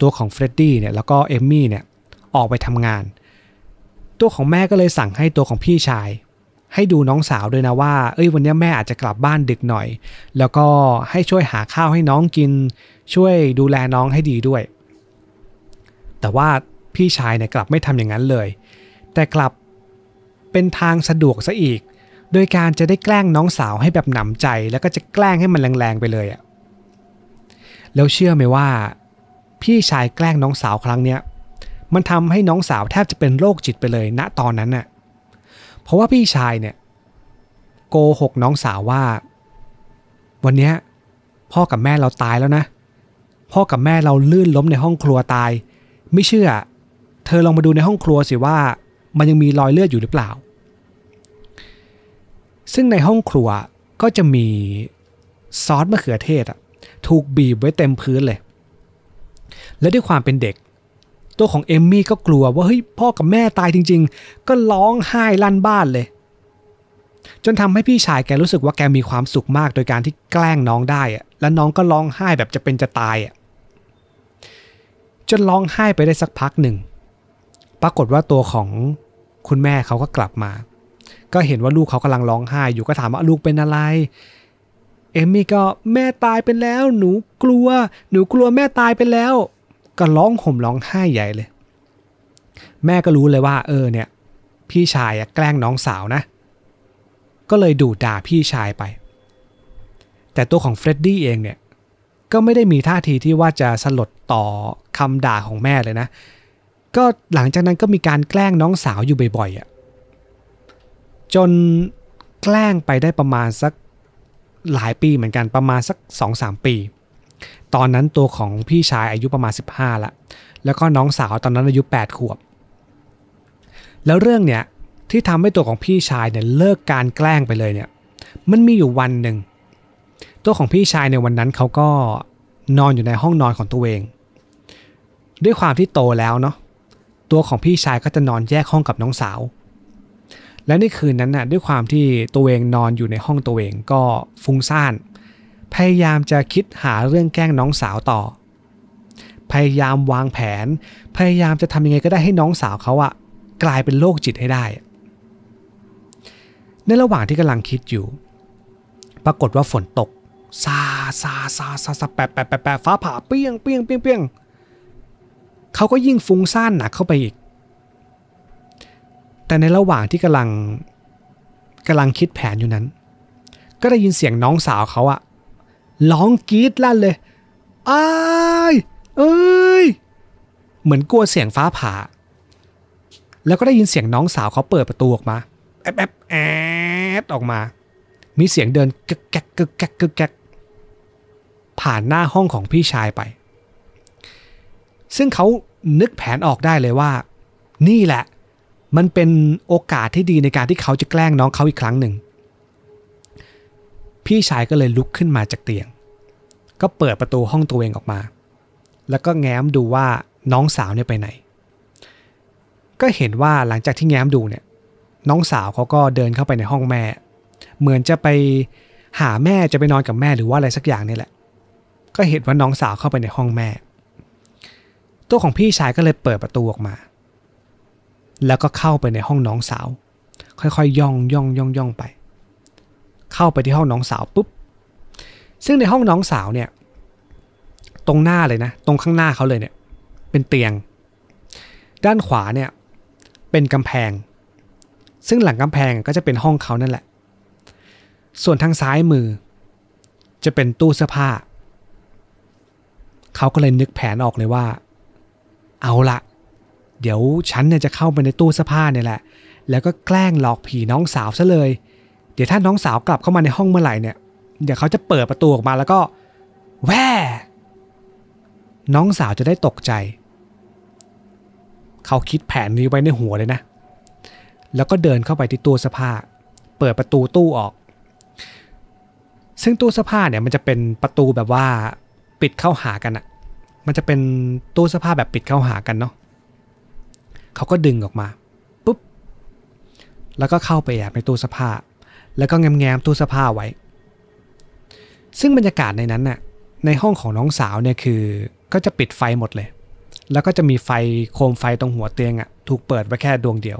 ตัวของเฟรดดี้เนี่ยแล้วก็เอมมี่เนี่ยออกไปทำงานตัวของแม่ก็เลยสั่งให้ตัวของพี่ชายให้ดูน้องสาวด้วยนะว่าเอ้ยวันนี้แม่อาจจะกลับบ้านดึกหน่อยแล้วก็ให้ช่วยหาข้าวให้น้องกินช่วยดูแลน้องให้ดีด้วยแต่ว่าพี่ชายเนี่ยกลับไม่ทำอย่างนั้นเลยแต่กลับเป็นทางสะดวกซะอีกโดยการจะได้แกล้งน้องสาวให้แบบหนำใจแล้วก็จะแกล้งให้มันแรงๆไปเลยอะแล้วเชื่อไหมว่าพี่ชายแกล้งน้องสาวครั้งเนี้ยมันทำให้น้องสาวแทบจะเป็นโรคจิตไปเลยณตอนนั้นน่ะเพราะว่าพี่ชายเนี่ยโกหกน้องสาวว่าวันนี้พ่อกับแม่เราตายแล้วนะพ่อกับแม่เราลื่นล้มในห้องครัวตายไม่เชื่อเธอลองมาดูในห้องครัวสิว่ามันยังมีรอยเลือดอยู่หรือเปล่าซึ่งในห้องครัวก็จะมีซอสมะเขือเทศอ่ะถูกบีบไว้เต็มพื้นเลยและด้วยความเป็นเด็กตัวของเอมมี่ก็กลัวว่าเฮ้ยพ่อกับแม่ตายจริงๆก็ร้องไห้ลั่นบ้านเลยจนทำให้พี่ชายแกรู้สึกว่าแกมีความสุขมากโดยการที่แกล้งน้องได้อะและน้องก็ร้องไห้แบบจะเป็นจะตายอะจนร้องไห้ไปได้สักพักหนึ่งปรากฏว่าตัวของคุณแม่เขาก็กลับมาก็เห็นว่าลูกเขากำลังร้องไห้อยู่ก็ถามว่าลูกเป็นอะไรเอมมี่ก็แม่ตายไปแล้วหนูกลัวหนูกลัวแม่ตายไปแล้วก็ร้องห่มร้องไห้ใหญ่เลยแม่ก็รู้เลยว่าเออเนี่ยพี่ชายแกล้งน้องสาวนะก็เลยดุด่าพี่ชายไปแต่ตัวของเฟรดดี้เองเนี่ยก็ไม่ได้มีท่าทีที่ว่าจะสลดต่อคำด่าของแม่เลยนะก็หลังจากนั้นก็มีการแกล้งน้องสาวอยู่บ่อยๆอ่ะจนแกล้งไปได้ประมาณสักหลายปีเหมือนกันประมาณสัก สองถึงสาม ปีตอนนั้นตัวของพี่ชายอายุประมาณสิบห้าละแล้วก็น้องสาวตอนนั้นอายุแปดขวบแล้วเรื่องเนี้ยที่ทำให้ตัวของพี่ชายเนี่ยเลิกการแกล้งไปเลยเนี่ยมันมีอยู่วันหนึ่งตัวของพี่ชายในวันนั้นเขาก็นอนอยู่ในห้องนอนของตัวเองด้วยความที่โตแล้วเนาะตัวของพี่ชายก็จะนอนแยกห้องกับน้องสาวและในคืนนั้นน่ะด้วยความที่ตัวเองนอนอยู่ในห้องตัวเองก็ฟุ้งซ่านพยายามจะคิดหาเรื่องแกล้งน้องสาวต่อพยายามวางแผนพยายามจะทำยังไงก็ได้ให้น้องสาวเขาอะกลายเป็นโรคจิตให้ได้ในระหว่างที่กำลังคิดอยู่ปรากฏว่าฝนตกซาซาซาซาซาแปะแปะแปะแปะฟ้าผ่าเปี้ยงเปี้ยงเปี้ยงเปี้ยงเขาก็ยิ่งฟุ้งซ่านหนักเข้าไปอีกแต่ในระหว่างที่กำลังกำลังคิดแผนอยู่นั้นก็ได้ยินเสียงน้องสาวเขาอะร้องกรี๊ดลั่นเลยอ้ายเอ้ยเหมือนกลัวเสียงฟ้าผ่าแล้วก็ได้ยินเสียงน้องสาวเขาเปิดประตูออกมาแอบแอบแอดออกมามีเสียงเดินกึกแกกกึกแกกกึกแกกผ่านหน้าห้องของพี่ชายไปซึ่งเขานึกแผนออกได้เลยว่านี่แหละมันเป็นโอกาสที่ดีในการที่เขาจะแกล้งน้องเขาอีกครั้งหนึ่งพี่ชายก็เลยลุกขึ้นมาจากเตียงก็เปิดประตูห้องตัวเองออกมาแล้วก็แง้มดูว่าน้องสาวเนี่ยไปไหนก็เห็นว่าหลังจากที่แง้มดูเนี่ยน้องสาวเขาก็เดินเข้าไปในห้องแม่เหมือนจะไปหาแม่จะไปนอนกับแม่หรือว่าอะไรสักอย่างนี่แหละก็เห็นว่าน้องสาวเข้าไปในห้องแม่ตัวของพี่ชายก็เลยเปิดประตูออกมาแล้วก็เข้าไปในห้องน้องสาวค่อยๆย่องย่องย่องย่องไปเข้าไปที่ห้องน้องสาวปุ๊บซึ่งในห้องน้องสาวเนี่ยตรงหน้าเลยนะตรงข้างหน้าเขาเลยเนี่ยเป็นเตียงด้านขวาเนี่ยเป็นกำแพงซึ่งหลังกำแพงก็จะเป็นห้องเขานั่นแหละส่วนทางซ้ายมือจะเป็นตู้เสื้อผ้าเขาก็เลยนึกแผนออกเลยว่าเอาละเดี๋ยวฉันเนี่ยจะเข้าไปในตู้เสื้อผ้าเนี่ยแหละแล้วก็แกล้งหลอกผีน้องสาวซะเลยเดี๋ยวถ้าน้องสาวกลับเข้ามาในห้องเมื่อไหร่เนี่ยเดี๋ยวเขาจะเปิดประตูออกมาแล้วก็แว่น้องสาวจะได้ตกใจเขาคิดแผนนี้ไว้ในหัวเลยนะแล้วก็เดินเข้าไปที่ตู้เสื้อผ้าเปิดประตูตู้ออกซึ่งตู้เสื้อผ้าเนี่ยมันจะเป็นประตูแบบว่าปิดเข้าหากันอะมันจะเป็นตู้เสื้อผ้าแบบปิดเข้าหากันเนาะเขาก็ดึงออกมาปุ๊บแล้วก็เข้าไปแอบในตู้เสื้อผ้าแล้วก็แง้มๆตู้เสื้อผ้าไว้ซึ่งบรรยากาศในนั้นน่ะในห้องของน้องสาวเนี่ยคือก็จะปิดไฟหมดเลยแล้วก็จะมีไฟโคมไฟตรงหัวเตียงอ่ะถูกเปิดไว้แค่ดวงเดียว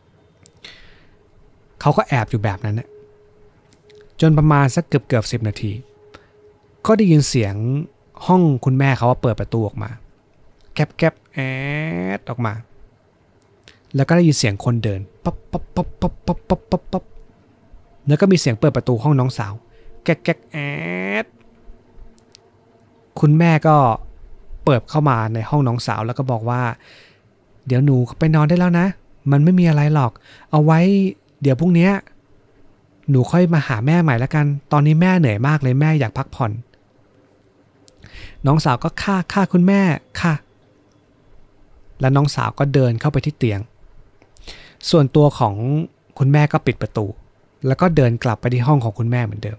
เขาก็แอบอยู่แบบนั้นนะจนประมาณสักเกือบเกือบสิบนาทีก็ได้ยินเสียงห้องคุณแม่เขาว่าเปิดประตูออกมาแก๊บแก๊บแอดออกมาแล้วก็ได้ยินเสียงคนเดินปั๊บปั๊บปั๊บปั๊บปั๊บปั๊บปั๊บปั๊บแล้วก็มีเสียงเปิดประตูห้องน้องสาวแก๊กแก๊กแอดคุณแม่ก็เปิดเข้ามาในห้องน้องสาวแล้วก็บอกว่าเดี๋ยวหนูไปนอนได้แล้วนะมันไม่มีอะไรหรอกเอาไว้เดี๋ยวพรุ่งนี้หนูค่อยมาหาแม่ใหม่แล้วกันตอนนี้แม่เหนื่อยมากเลยแม่อยากพักผ่อนน้องสาวก็ค่ะค่ะคุณแม่ค่ะแล้วน้องสาวก็เดินเข้าไปที่เตียงส่วนตัวของคุณแม่ก็ปิดประตูแล้วก็เดินกลับไปที่ห้องของคุณแม่เหมือนเดิม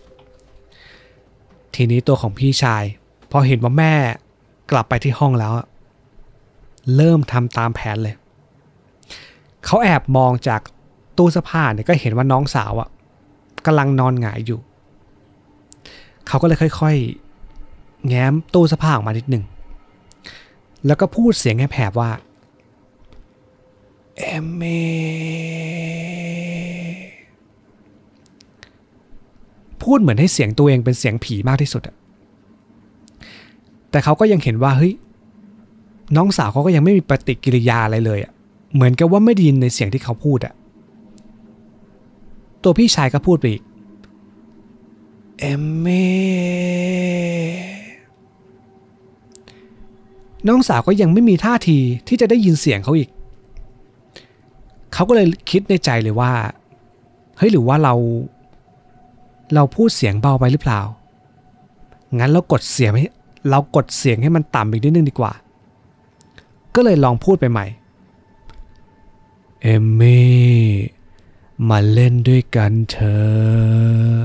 ทีนี้ตัวของพี่ชายพอเห็นว่าแม่กลับไปที่ห้องแล้วเริ่มทำตามแผนเลยเขาแอบมองจากตู้เสื้อผ้าเนี่ยก็เห็นว่าน้องสาวอ่ะกำลังนอนหงายอยู่เขาก็เลยค่อยๆแง้มตู้เสื้อผ้าออกมานิดหนึ่งแล้วก็พูดเสียงแหบๆว่าเอมมี่พูดเหมือนให้เสียงตัวเองเป็นเสียงผีมากที่สุดอะแต่เขาก็ยังเห็นว่าเฮ้ยน้องสาวเขาก็ยังไม่มีปฏิกิริยาอะไรเลยอะเหมือนกับว่าไม่ได้ยินในเสียงที่เขาพูดอะตัวพี่ชายก็พูดไปอีกเอมมี่น้องสาวก็ยังไม่มีท่าทีที่จะได้ยินเสียงเขาอีกเขาก็เลยคิดในใจเลยว่าเฮ้ยหรือว่าเราเราพูดเสียงเบาไปหรือเปล่างั้นเรากดเสียงให้เรากดเสียงให้มันต่ำอีกนิดนึงดีกว่าก็เลยลองพูดไปใหม่เอมมี่มาเล่นด้วยกันเถอะ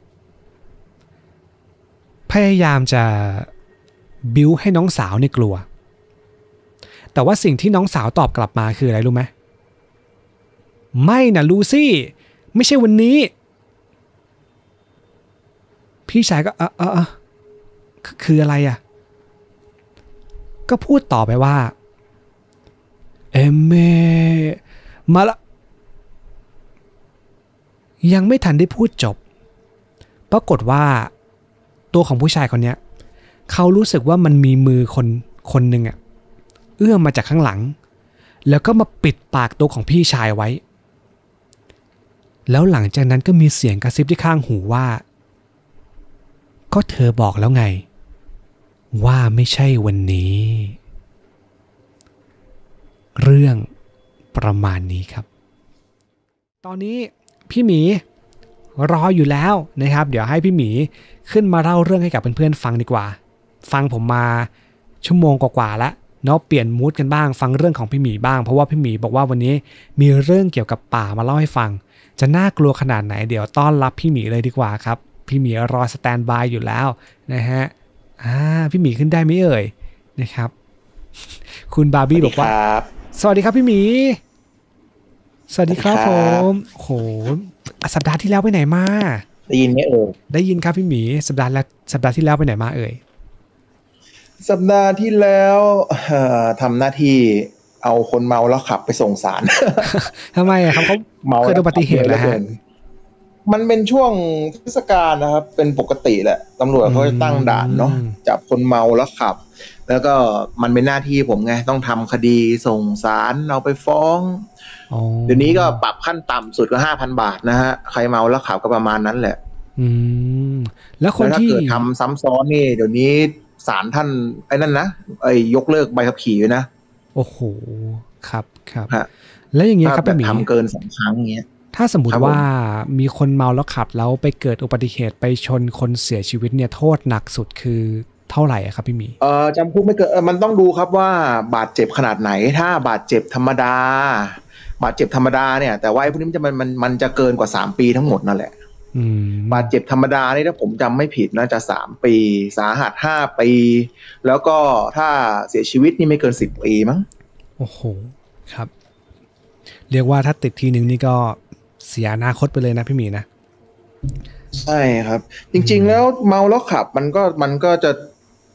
พยายามจะบิ้วให้น้องสาวเนี่ยกลัวแต่ว่าสิ่งที่น้องสาวตอบกลับมาคืออะไรรู้ไหมไม่นะลูซี่ไม่ใช่วันนี้พี่ชายก็เออเออเออคืออะไรอ่ะก็พูดต่อไปว่าเอมเม่มาละยังไม่ทันได้พูดจบปรากฏว่าตัวของผู้ชายคนนี้เขารู้สึกว่ามันมีมือคนคนหนึ่งอ่ะเอื้อมมาจากข้างหลังแล้วก็มาปิดปากตัวของพี่ชายไว้แล้วหลังจากนั้นก็มีเสียงกระซิบที่ข้างหูว่าก็เธอบอกแล้วไงว่าไม่ใช่วันนี้เรื่องประมาณนี้ครับตอนนี้พี่หมีรออยู่แล้วนะครับเดี๋ยวให้พี่หมีขึ้นมาเล่าเรื่องให้กับเพื่อนๆฟังดีกว่าฟังผมมาชั่วโมงกว่าๆแล้วเนาะเปลี่ยนมูดกันบ้างฟังเรื่องของพี่หมีบ้างเพราะว่าพี่หมีบอกว่าวันนี้มีเรื่องเกี่ยวกับป่ามาเล่าให้ฟังจะน่ากลัวขนาดไหนเดี๋ยวต้อนรับพี่หมีเลยดีกว่าครับพี่หมีรอสแตนบายอยู่แล้วนะฮะอ่าพี่หมีขึ้นได้ไหมเอ่ยนะครับคุณบาร์บี้บอกว่าสวัสดีครับพี่หมีสวัสดีครับผมโหสัปดาห์ที่แล้วไปไหนมาได้ยินไหมเอ่ยได้ยินครับพี่หมีสัปดาห์แล้วสัปดาห์ที่แล้วไปไหนมาเอ่ยสัปดาห์ที่แล้วทำหน้าที่เอาคนเมาแล้วขับไปส่งศาลทำไมอะครับเขาเกิดอุบัติเหตุแล้วฮะมันเป็นช่วงเทศกาลนะครับเป็นปกติแหละตำรวจเขาจะตั้งด่านเนาะจับคนเมาแล้วขับแล้วก็มันเป็นหน้าที่ผมไงต้องทำคดีส่งศาลเอาไปฟ้องเดี๋ยวนี้ก็ปรับขั้นต่ำสุดก็ห้าพันบาทนะฮะใครเมาแล้วขับก็ประมาณนั้นแหละอืมแล้วคนที่ถ้าเกิดทำซ้ำซ้อนนี่เดี๋ยวนี้ศาลท่านไอ้นั่นนะไอ้ยกเลิกใบขับขี่นะโอ้โหครับครับแล้วอย่างเงี้ยครับพี่หมีทำเกินสองครั้งเงี้ยถ้าสมมุติว่ามีคนเมาแล้วขับแล้วไปเกิดอุบัติเหตุไปชนคนเสียชีวิตเนี่ยโทษหนักสุดคือเท่าไหร่ครับพี่หมีเออจำคุกไม่เกินมันต้องดูครับว่าบาดเจ็บขนาดไหนถ้าบาดเจ็บธรรมดาบาดเจ็บธรรมดาเนี่ยแต่ว่าไอ้พวกนี้มันจะมันมันมันจะเกินกว่าสามปีทั้งหมดนั่นแหละบาดเจ็บธรรมดานี่ถ้าผมจำไม่ผิดนะจะสามปีสาหัสห้าปีแล้วก็ถ้าเสียชีวิตนี่ไม่เกินสิบปีมั้งโอ้โหครับเรียกว่าถ้าติดทีนึงนี่ก็เสียอนาคตไปเลยนะพี่หมีนะใช่ครับจริงๆแล้วเมาแล้วขับมันก็มันก็จะ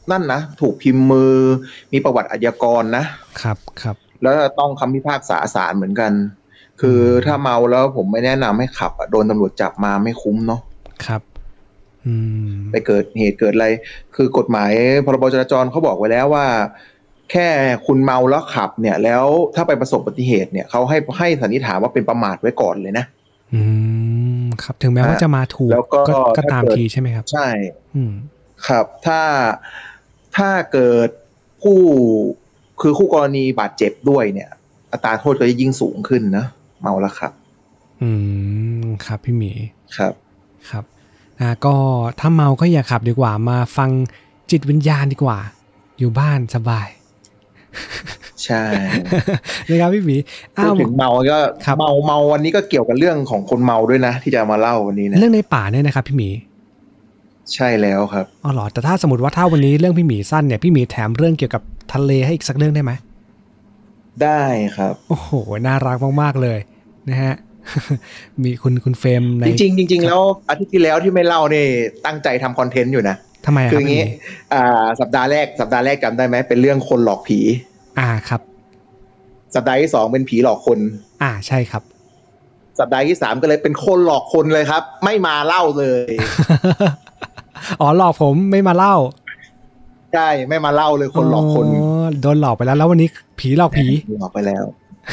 นั่นนะถูกพิมพ์มือมีประวัติอาชญากรนะครับครับแล้วต้องคำพิพากษาศาลเหมือนกันคือถ้าเมาแล้วผมไม่แนะนำให้ขับโดนตำรวจจับมาไม่คุ้มเนาะครับอืมไปเกิดเหตุเกิดอะไรคือกฎหมายพรบจราจรเขาบอกไว้แล้วว่าแค่คุณเมาแล้วขับเนี่ยแล้วถ้าไปประสบอุบัติเหตุเนี่ยเขาให้ให้สันนิษฐานว่าเป็นประมาทไว้ก่อนเลยนะอืมครับถึงแม้ว่าจะมาถูกแล้วก็ก็ตามทีใช่ไหมครับใช่อืมครับถ้าถ้าเกิดผู้คือคู่กรณีบาดเจ็บด้วยเนี่ยอัตราโทษก็จะยิ่งสูงขึ้นนะเมาแล้วครับอืมครับพี่หมีครับครับนะก็ถ้าเมาก็อย่าขับดีกว่ามาฟังจิตวิญญาณดีกว่าอยู่บ้านสบายใช่นะครับพี่หมีพูดถึงเมาก็เมาเมาวันนี้ก็เกี่ยวกับเรื่องของคนเมาด้วยนะที่จะมาเล่าวันนี้นะเรื่องในป่าเนี่ยนะครับพี่หมีใช่แล้วครับอ๋อเหรอแต่ถ้าสมมติว่าถ้าวันนี้เรื่องพี่หมีสั้นเนี่ยพี่หมีแถมเรื่องเกี่ยวกับทะเลให้อีกสักเรื่องได้ไหมได้ครับโอ้โหน่ารักมากๆเลยนะฮะมีคุณคุณเฟรมในจริงจริงๆแล้วอาทิตย์ที่แล้วที่ไม่เล่านี่ตั้งใจทำคอนเทนต์อยู่นะทำไมคืออย่างนี้อ่าสัปดาห์แรกสัปดาห์แรกจำได้ไหมเป็นเรื่องคนหลอกผีอ่าครับสัปดาห์ที่สองเป็นผีหลอกคนอ่าใช่ครับสัปดาห์ที่สามก็เลยเป็นคนหลอกคนเลยครับไม่มาเล่าเลยอ๋อหลอกผมไม่มาเล่าใช่ไม่มาเล่าเลยคนหลอกคนโดนหลอกไปแล้วแล้ววันนี้ผีหลอกผีหลอกไปแล้ว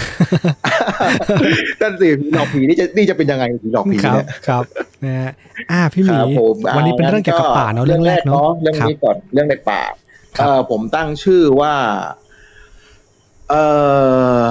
นั่นสิผีหลอกผีนี่จะนี่จะเป็นยังไงผีหลอกผีเนี่ยครับนะฮะอ่าพี่หมีวันนี้เป็นเรื่องเกี่ยวกับป่าเนาะเรื่องแรกเนาะเรื่องนี้ก่อนเรื่องในป่าเออผมตั้งชื่อว่าเออ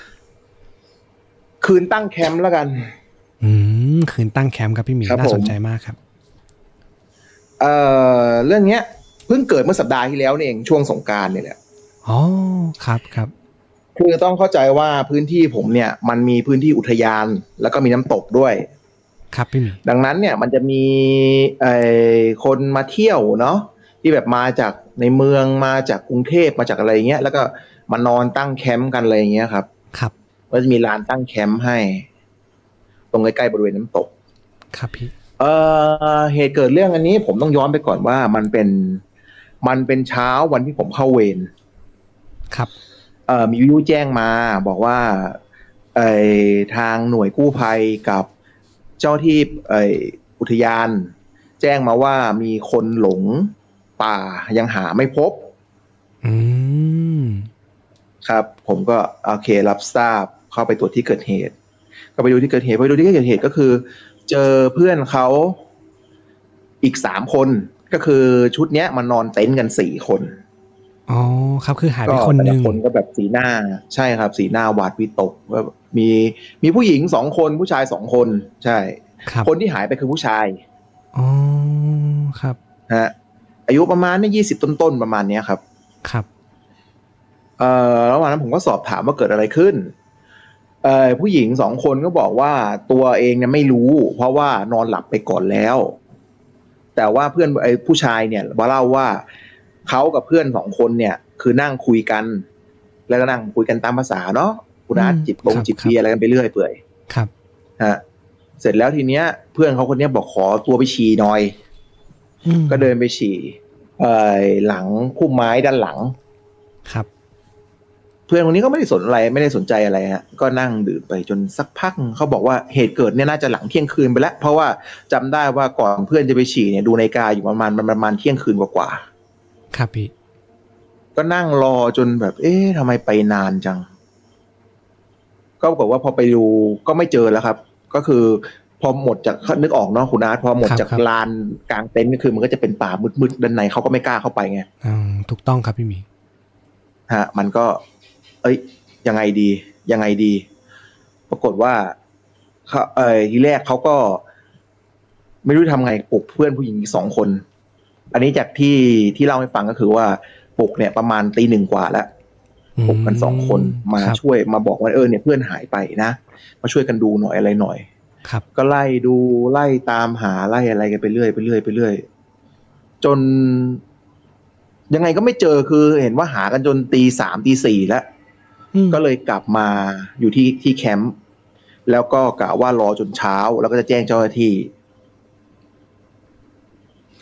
คืนตั้งแคมป์แล้วกันอืมคืนตั้งแคมป์ครับพี่หมีน่าสนใจมากครับเอ่อเรื่องเนี้ยเพิ่งเกิดเมื่อสัปดาห์ที่แล้วนี่เองช่วงสงกรานต์นี่แหละอ๋อครับครับคือต้องเข้าใจว่าพื้นที่ผมเนี่ยมันมีพื้นที่อุทยานแล้วก็มีน้ำตกด้วยครับพี่หมีดังนั้นเนี่ยมันจะมีไอ้คนมาเที่ยวเนาะที่แบบมาจากในเมืองมาจากกรุงเทพมาจากอะไรเงี้ยแล้วก็มานอนตั้งแคมป์กันอะไรเงี้ยครับครับก็จะมีลานตั้งแคมป์ให้ตรงใกล้ๆบริเวณน้ำตกครับพี่เอ่อเหตุเกิดเรื่องอันนี้ผมต้องย้อนไปก่อนว่ามันเป็นมันเป็นเช้าวันที่ผมเข้าเวรครับเอ่อมีวิทยุแจ้งมาบอกว่าไอ้ทางหน่วยกู้ภัยกับเจ้าที่ไอ้อุทยานแจ้งมาว่ามีคนหลงป่ายังหาไม่พบอืมครับผมก็โอเครับทราบเข้าไปตรวจที่เกิดเหตุก็ไปดูที่เกิดเหตุไปดูที่เกิดเหตุก็คือเจอเพื่อนเขาอีกสามคนก็คือชุดเนี้ยมันนอนเต็นท์กันสี่คนอ๋อครับคือหายไปคนนึงคนก็แบบสีหน้าใช่ครับสีหน้าหวาดวิตกว่ามีมีผู้หญิงสองคนผู้ชายสองคนใช่คนที่หายไปคือผู้ชายอ๋อครับฮะอายุประมาณนี่ยี่สิบต้นๆประมาณเนี้ยครับครับเอ่อระหว่างนั้นผมก็สอบถามว่าเกิดอะไรขึ้นเอ่อผู้หญิงสองคนก็บอกว่าตัวเองเนี่ยไม่รู้เพราะว่านอนหลับไปก่อนแล้วแต่ว่าเพื่อนไอ้ผู้ชายเนี่ยมาเล่าว่าเขากับเพื่อนสองคนเนี่ยคือนั่งคุยกันแล้วก็นั่งคุยกันตามภาษาเนาะคุณอาจิบบงจิบเบียอะไรกันไปเรื่อยเปื่อยครับฮะเสร็จแล้วทีเนี้ยเพื่อนเขาคนนี้บอกขอตัวไปฉี่หน่อยก็เดินไปฉี่เอ่อหลังพุ่มไม้ด้านหลังครับเพื่อนคนนี้ก็ไม่ได้สนอะไรไม่ได้สนใจอะไรฮะก็นั่งดื่มไปจนสักพักเขาบอกว่าเหตุเกิดเนี่ยน่าจะหลังเที่ยงคืนไปแล้วเพราะว่าจำได้ว่าก่อนเพื่อนจะไปฉี่เนี่ยดูนาฬิกาอยู่ประมาณประมาณเที่ยงคืนกว่าๆครับพี่ก็นั่งรอจนแบบเอ๊ะทำไมไปนานจังก็ปรากฏว่าพอไปดูก็ไม่เจอแล้วครับก็คือพอหมดจากนึกออกเนาะคุณอาร์ตพอหมดจากลานกลางเต็นท์ก็คือมันก็จะเป็นป่ามืดๆด้านในเขาก็ไม่กล้าเข้าไปไงอืมถูกต้องครับพี่หมีฮะมันก็เอ้ยยังไงดียังไงดีปรากฏว่าเขาเอ่อทีแรกเขาก็ไม่รู้ทำไงปลุกเพื่อนผู้หญิงอีกสองคนอันนี้จากที่ที่เล่าให้ฟังก็คือว่าปลุกเนี่ยประมาณตีหนึ่งกว่าแล้วปลุกกันสองคนมาช่วยมาบอกว่าเออเนี่ยเพื่อนหายไปนะมาช่วยกันดูหน่อยอะไรหน่อยครับก็ไล่ดูไล่ตามหาไล่อะไรกันไปเรื่อยไปเรื่อยไปเรื่อยจนยังไงก็ไม่เจอคือเห็นว่าหากันจนตีสามตีสี่แล้วก็เลยกลับมาอยู่ที่ที่แคมป์แล้วก็กะว่ารอจนเช้าแล้วก็จะแจ้งเจ้าหน้าที่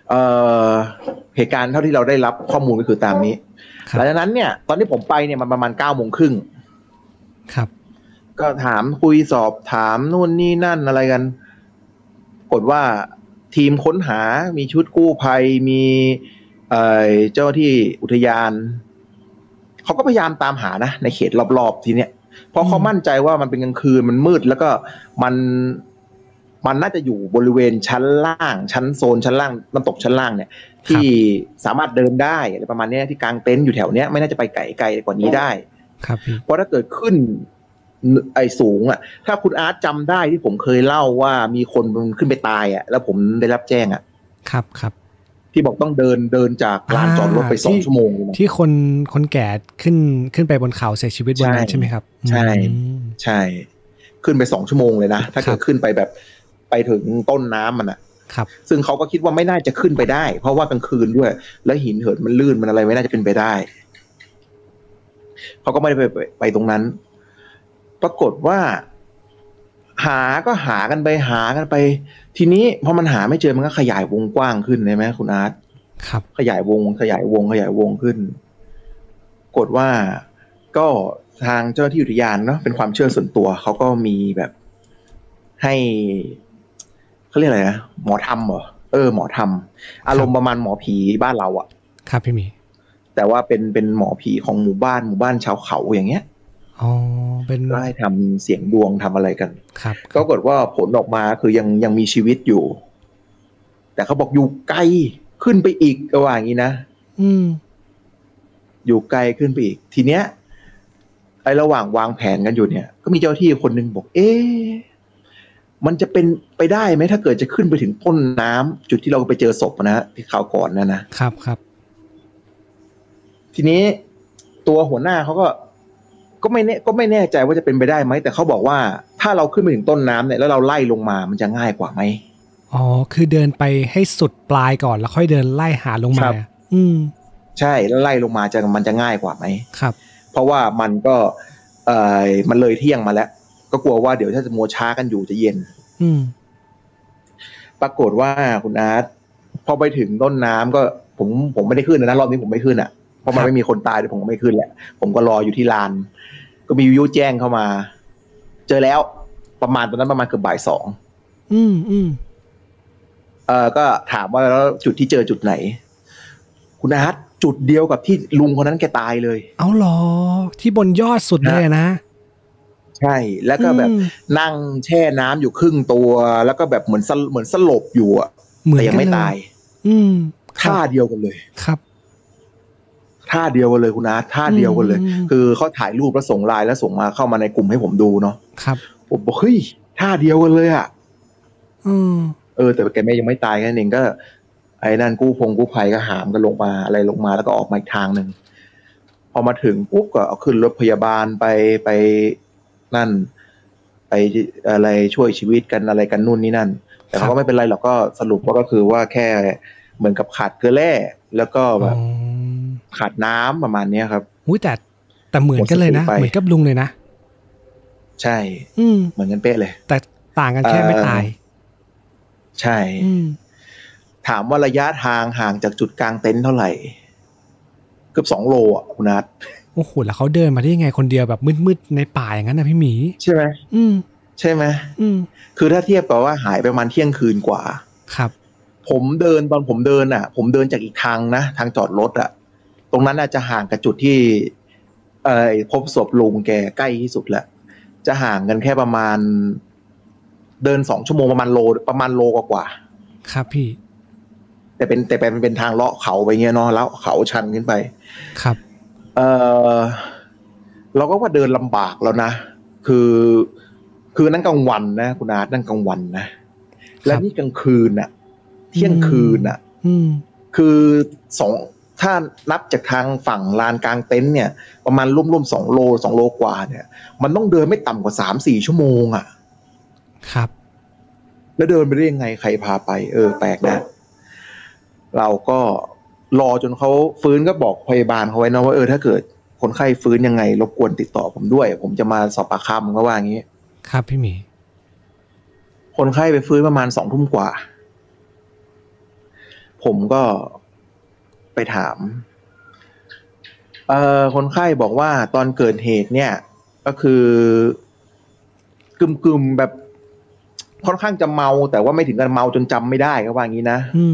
เอ่อเหตุการณ์เท่าที่เราได้รับข้อมูลก็คือตามนี้หลังจากนั้นเนี่ยตอนที่ผมไปเนี่ยมันประมาณเก้าโมงครึ่งครับก็ถามคุยสอบถามนู่นนี่นั่นอะไรกันกดว่าทีมค้นหามีชุดกู้ภัยมีเอ่อเจ้าที่อุทยานเขาก็พยายามตามหานะในเขตรอบๆทีเนี้ยเพราะเขามั่นใจว่ามันเป็นกลางคืนมันมืดแล้วก็มันมันน่าจะอยู่บริเวณชั้นล่างชั้นโซนชั้นล่างน้ำตกชั้นล่างเนี่ยที่สามารถเดินได้อะไรประมาณนี้ที่กางเต็นท์อยู่แถวเนี้ยไม่น่าจะไปไกลไกลกว่านี้ได้ครับเพราะถ้าเกิดขึ้นไอ้สูงอ่ะถ้าคุณอาร์ตจำได้ที่ผมเคยเล่าว่ามีคนขึ้นไปตายอ่ะแล้วผมได้รับแจ้งอ่ะครับครับที่บอกต้องเดินเดินจากลานจอดรถไปสองชั่วโมงที่คนคนแก่ขึ้นขึ้นไปบนเขาเสียชีวิตบนนั้นใช่ไหมครับใช่ใช่ขึ้นไปสองชั่วโมงเลยนะถ้าเกิดขึ้นไปแบบไปถึงต้นน้ำมันอ่ะครับซึ่งเขาก็คิดว่าไม่น่าจะขึ้นไปได้เพราะว่ากลางคืนด้วยแล้วหินเหินมันลื่นมันอะไรไม่น่าจะเป็นไปได้เขาก็ไม่ได้ไปไปตรงนั้นปรากฏว่าหาก็หากันไปหากันไปทีนี้พอมันหาไม่เจอมันก็ขยายวงกว้างขึ้นใช่ไหมคุณอาร์ตครับขยายวงขยายวงขยายวงขึ้นกดว่าก็ทางเจ้าหน้าที่อุทยานเนาะเป็นความเชื่อส่วนตัวเขาก็มีแบบให้เขาเรียกอะไรนะหมอธรรมเหรอเออหมอธรรมอารมณ์ประมาณหมอผีบ้านเราอ่ะครับพี่มีแต่ว่าเป็นเป็นหมอผีของหมู่บ้านหมู่บ้านชาวเขาอย่างเงี้ยอ๋อเป็นก็ให้ทำเสียงดวงทำอะไรกันครับก็ปรากฏว่าผลออกมาคือยังยังมีชีวิตอยู่แต่เขาบอกอยู่ไกลขึ้นไปอีกก็ว่าอย่างนี้นะอืมอยู่ไกลขึ้นไปอีกทีเนี้ยไอ้ระหว่างวางแผนกันอยู่เนี่ยก็มีเจ้าที่คนหนึ่งบอกเอ๊ะมันจะเป็นไปได้ไหมถ้าเกิดจะขึ้นไปถึงต้นน้ำจุดที่เราไปเจอศพนะที่คราวก่อนนั่นนะครับครับทีนี้ตัวหัวหน้าเขาก็ก็ไม่แน่ก็ไม่แน่ใจว่าจะเป็นไปได้ไหมแต่เขาบอกว่าถ้าเราขึ้นไปถึงต้นน้ำเนี่ยแล้วเราไล่ลงมามันจะง่ายกว่าไหมอ๋อคือเดินไปให้สุดปลายก่อนแล้วค่อยเดินไล่หาลงมาอืมใช่แล้วไล่ลงมาจะมันจะง่ายกว่าไหมครับเพราะว่ามันก็เอ่อมันเลยเที่ยงมาแล้วก็กลัวว่าเดี๋ยวถ้าจะมัวช้ากันอยู่จะเย็นอืมปรากฏว่าคุณอาร์ตพอไปถึงต้นน้ำก็ผมผมไม่ได้ขึ้นนะรอบนี้ผมไม่ขึ้นอ่ะเพราะมันไม่มีคนตายเลยผมก็ไม่ขึ้นแหละผมก็รออยู่ที่ลานก็มีวิทยุแจ้งเข้ามาเจอแล้วประมาณตอนนั้นประมาณเกือบบ่ายสองอืมอืมเออก็ถามว่าแล้วจุดที่เจอจุดไหนคุณอาร์ตจุดเดียวกับที่ลุงคนนั้นแกตายเลยเอาหรอที่บนยอดสุดเลยนะใช่แล้วก็แบบนั่งแช่น้ำอยู่ครึ่งตัวแล้วก็แบบเหมือนเหมือนสลบอยู่อ่ะแต่ยังไม่ตายอืมท่าเดียวกันเลยครับท่าเดียวกันเลยคุณอาร์ตท่าเดียวกันเลยคือเขาถ่ายรูปแล้วส่งไลน์แล้วส่งมาเข้ามาในกลุ่มให้ผมดูเนาะครับผมบอกเฮ้ยท่าเดียวกันเลยอ่ะอืมเออแต่แกไม่ยังไม่ตายแค่นั้นเองก็ไอ้นั่นกู้พงกู้ภัยก็หามกันลงมาอะไรลงมาแล้วก็ออกมาอีกทางหนึ่งพอมาถึงปุ๊บก็เอาขึ้นรถพยาบาลไปไปนั่นไปอะไรช่วยชีวิตกันอะไรกันนู่นนี่นั่นแต่เขาก็ไม่เป็นไรหรอกก็สรุปว่าก็คือว่าแค่เหมือนกับขาดเกลือแร่แล้วก็แบบขาดน้ำประมาณนี้ครับอุ้ยแต่แต่เหมือนกันเลยนะเหมือนกับลุงเลยนะใช่เหมือนกันเป๊ะเลยแต่ต่างกันแค่ไม่ตายใช่ถามว่าระยะทางห่างจากจุดกลางเต็นท์เท่าไหร่เกือบสองโลอ่ะคุณนัทโอ้โหแล้วเขาเดินมาได้ยังไงคนเดียวแบบมืดๆในป่าอย่างนั้นนะพี่หมีใช่ไหมอืมใช่ไหมอืมคือถ้าเทียบกับว่าหายไปประมาณเที่ยงคืนกว่าครับผมเดินตอนผมเดินอ่ะผมเดินจากอีกทางนะทางจอดรถอ่ะตรงนั้นอาจจะห่างกับจุดที่เอ่อพบศพลุงแกใกล้ที่สุดแหละจะห่างกันแค่ประมาณเดินสองชั่วโมงประมาณโลประมาณโลกว่าครับพี่แต่เป็นแต่เป็นเป็นทางเลาะเขาไปเงี้ยเนาะแล้วเขาชันขึ้นไปครับเออเราก็ว่าเดินลำบากแล้วนะคือคือนั่งกลางวันนะคุณอาร์ตนั่งกลางวันนะและนี่กลางคืนน่ะเที่ยงคืนน่ะคือสองถ้านับจากทางฝั่งลานกลางเต็นท์เนี่ยประมาณร่วมๆสองโลสองโลกว่าเนี่ยมันต้องเดินไม่ต่ำกว่าสามสี่ชั่วโมงอ่ะครับแล้วเดินไปได้ยังไงใครพาไปเออแปลกนะเราก็รอจนเขาฟื้นก็บอกพยาบาลเขาไว้นะว่าเออถ้าเกิดคนไข้ฟื้นยังไงรบกวนติดต่อผมด้วยผมจะมาสอบปากคำเขาว่าอย่างนี้ครับพี่หมีคนไข้ไปฟื้นประมาณสองทุ่มกว่าผมก็ไปถามเอ่อคนไข้บอกว่าตอนเกิดเหตุเนี่ยก็คือกึมๆแบบค่อนข้างจะเมาแต่ว่าไม่ถึงกับเมาจนจำไม่ได้ก็ว่างี้นะ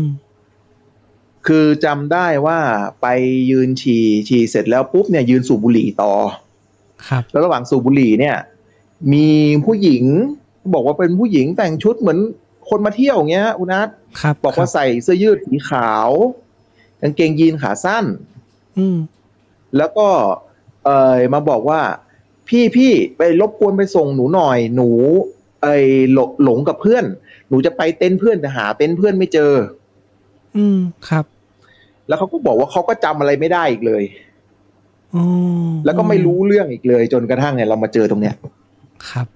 คือจำได้ว่าไปยืนฉี่ฉี่เสร็จแล้วปุ๊บเนี่ยยืนสูบบุหรี่ต่อครับแล้วระหว่างสูบบุหรี่เนี่ยมีผู้หญิงบอกว่าเป็นผู้หญิงแต่งชุดเหมือนคนมาเที่ยวอย่างเงี้ยคุณนัทบอกว่าใส่เสื้อยืดสีขาวกางเกงยีนขาสั้นอืมแล้วก็เอ่อมาบอกว่าพี่พี่ไปรบกวนไปส่งหนูหน่อยหนูไอ้หลงหลงกับเพื่อนหนูจะไปเต็นท์เพื่อนแต่หาเต็นท์เพื่อนไม่เจออืมครับแล้วเขาก็บอกว่าเขาก็จำอะไรไม่ได้อีกเลยอ๋อแล้วก็ไม่รู้เรื่องอีกเลยจนกระทั่งเนี่ยเรามาเจอตรงเนี้ยครับ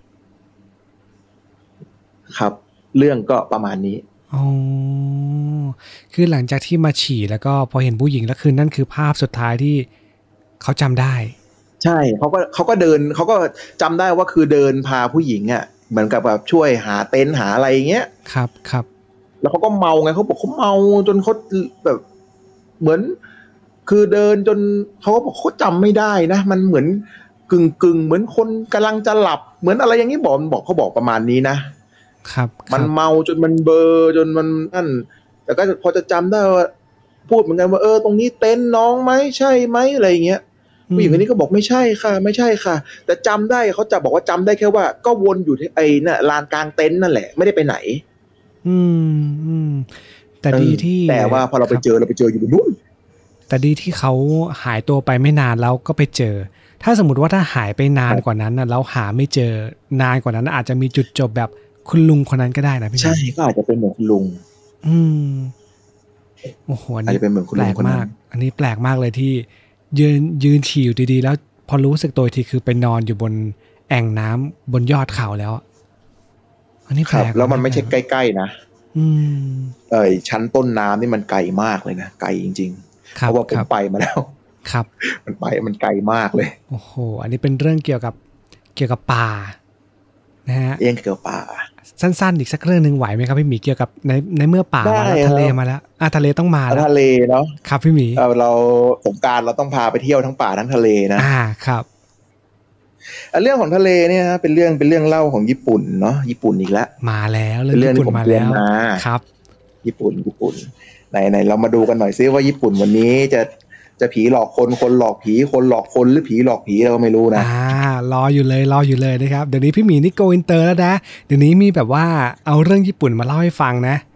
ครับเรื่องก็ประมาณนี้อ๋อคือหลังจากที่มาฉี่แล้วก็พอเห็นผู้หญิงแล้วคือนั่นคือภาพสุดท้ายที่เขาจำได้ใช่เขาก็เขาก็เดินเขาก็จำได้ว่าคือเดินพาผู้หญิงอ่ะเหมือนกับแบบช่วยหาเต็นท์หาอะไรเงี้ยครับครับแล้วเขาก็เมาไงเขาบอกเขาเมาจนเขาแบบเหมือนคือเดินจนเขาก็บอกเขาจำไม่ได้นะมันเหมือนกึ่งกึ่งเหมือนคนกำลังจะหลับเหมือนอะไรอย่างนี้บอกบอกเขาบอกประมาณนี้นะครับมันเมาจนมันเบลอจนมันนั่นแต่ก็พอจะจำได้ว่าพูดเหมือนกันว่าเออตรงนี้เต็นท์น้องไหมใช่ไหมอะไรอย่างเงี้ยผู้หญิงคนนี้ก็บอกไม่ใช่ค่ะไม่ใช่ค่ะแต่จำได้เขาจะบอกว่าจำได้แค่ว่าก็วนอยู่ที่ไอ้น่ะลานกลางเต็นท์นั่นแหละไม่ได้ไปไหนอืมอืมแต่ดีที่แต่ว่าพอเราไปเจอเราไปเจออยู่บนนู้นแต่ดีที่เขาหายตัวไปไม่นานแล้วก็ไปเจอถ้าสมมติว่าถ้าหายไปนานกว่านั้นนะแล้วหาไม่เจอนานกว่านั้นอาจจะมีจุดจบแบบคุณลุงคนนั้นก็ได้นะพี่ใช่ก็อาจจะเป็นเหมือนคุณลุงอืมโอ้โหอันนี้แปลกมากอันนี้แปลกมากเลยที่ยืนยืนฉี่อยู่ดีๆแล้วพอรู้สึกตัวทีคือไปนอนอยู่บนแอ่งน้ำบนยอดเขาแล้วอันนี้แปลกแล้วมันไม่ใช่ใกล้ๆนะอืมเอ่ยชั้นต้นน้ำนี่มันไกลมากเลยนะไกลจริงๆเพราะว่าผมไปมาแล้วครับมันไปมันไกลมากเลยโอ้โหอันนี้เป็นเรื่องเกี่ยวกับเกี่ยวกับป่านะฮะเรื่องเกี่ยวกับป่าสั้นๆอีกสักเรื่องนึงไหวไหมครับพี่หมีเกี่ยวกับในในเมื่อป่ามาแล้วทะเลมาแล้วอ่ะทะเลต้องมาแล้วทะเลเนาะครับพี่หมีเออเราสงกรานต์เราต้องพาไปเที่ยวทั้งป่าทั้งทะเลนะอ่าครับเรื่องของทะเลเนี่ยนะเป็นเรื่องเป็นเรื่องเล่าของญี่ปุ่นเนาะญี่ปุ่นอีกแล้วมาแล้วเรื่องญี่ปุ่นมาแล้วครับญี่ปุ่นญี่ปุ่นไหนไหนเรามาดูกันหน่อยซิว่าญี่ปุ่นวันนี้จะจะผีหลอกคนคนหลอกผีคนหลอกคนหรือผีหลอกผีเราไม่รู้นะอ่ารออยู่เลยรออยู่เลยนะครับเดี๋ยวนี้พี่หมีนี่โกอินเตอร์แล้วนะเดี๋ยวนี้มีแบบว่าเอาเรื่องญี่ปุ่นมาเล่าให้ฟัง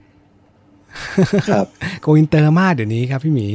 นะครับโกอินเตอร์มากเดี๋ยวนี้ครับพี่หมี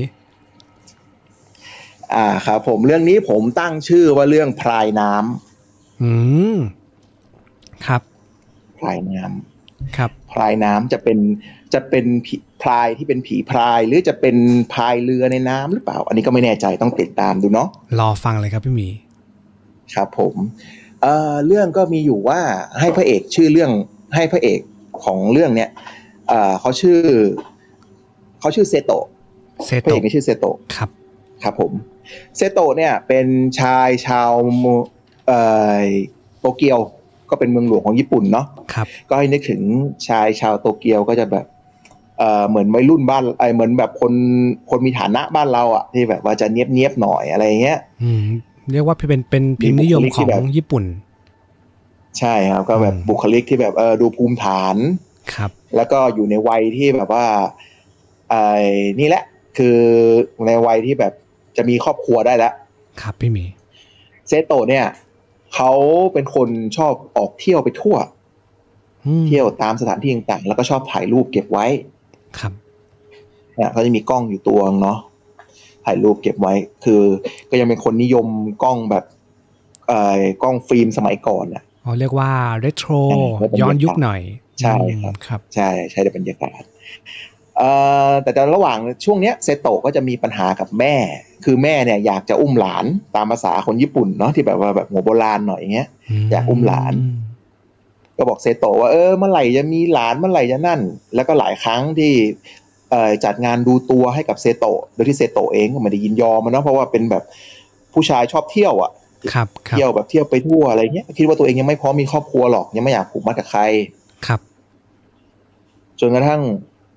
อ่าครับผมเรื่องนี้ผมตั้งชื่อว่าเรื่องพรายน้ำอืมครับพรายน้ำครับพรายน้ำจะเป็นจะเป็นพรายที่เป็นผีพรายหรือจะเป็นพายเรือในน้ำหรือเปล่าอันนี้ก็ไม่แน่ใจต้องติดตามดูเนาะรอฟังเลยครับพี่หมีครับผมเอ่อเรื่องก็มีอยู่ว่าให้พระเอกชื่อเรื่องให้พระเอกของเรื่องเนี้ยเอ่อเขาชื่อเขาชื่อเซโตะพระเอกชื่อเซโตะครับครับผมเซโตะเนี่ยเป็นชายชาวเอ่อโตเกียวก็เป็นเมืองหลวงของญี่ปุ่นเนาะก็ให้นึกถึงชายชาวโตเกียวก็จะแบบเอ่อเหมือนวัยรุ่นบ้านไอเหมือนแบบคนคนมีฐานะบ้านเราอ่ะที่แบบว่าจะเนียบเนียบหน่อยอะไรเงี้ยอืมเรียกว่าเป็นเป็นพิมพ์นิยมของญี่ปุ่นใช่ครับก็แบบบุคลิกที่แบบเออดูภูมิฐานครับแล้วก็อยู่ในวัยที่แบบว่าไอ้นี่แหละคือในวัยที่แบบจะมีครอบครัวได้แล้วครับพี่หมีเซโตะเนี่ยเขาเป็นคนชอบออกเที่ยวไปทั่วเที่ยวตามสถานที่ต่างๆแล้วก็ชอบถ่ายรูปเก็บไว้ครับเนี่ยเขาจะมีกล้องอยู่ตัวเนาะถ่ายรูปเก็บไว้คือก็ยังเป็นคนนิยมกล้องแบบเอ่อกล้องฟิล์มสมัยก่อนอ่ะอ๋อเรียกว่าเรโทรย้อนยุคหน่อยใช่ครับครับใช่ใช่ในบรรยากาศเอ่อแต่ในระหว่างช่วงเนี้ยเซโตะก็จะมีปัญหากับแม่คือแม่เนี่ยอยากจะอุ้มหลานตามภาษาคนญี่ปุ่นเนาะที่แบบว่าแบบหัวโบราณหน่อยอย่างเงี้ยอยากอุ้มหลานก็บอกเซโตะว่าเออเมื่อไหร่จะมีหลานเมื่อไหร่จะนั่นแล้วก็หลายครั้งที่เอ่อจัดงานดูตัวให้กับเซโตะโดยที่เซโตะเองก็ไม่ได้ยินยอมมันเนาะเพราะว่าเป็นแบบผู้ชายชอบเที่ยวอ่ะเที่ยวแบบเที่ยวไปทั่วอะไรเงี้ยคิดว่าตัวเองยังไม่พร้อมมีครอบครัวหรอกยังไม่อยากผูกมัดกับใครครับจนกระทั่ง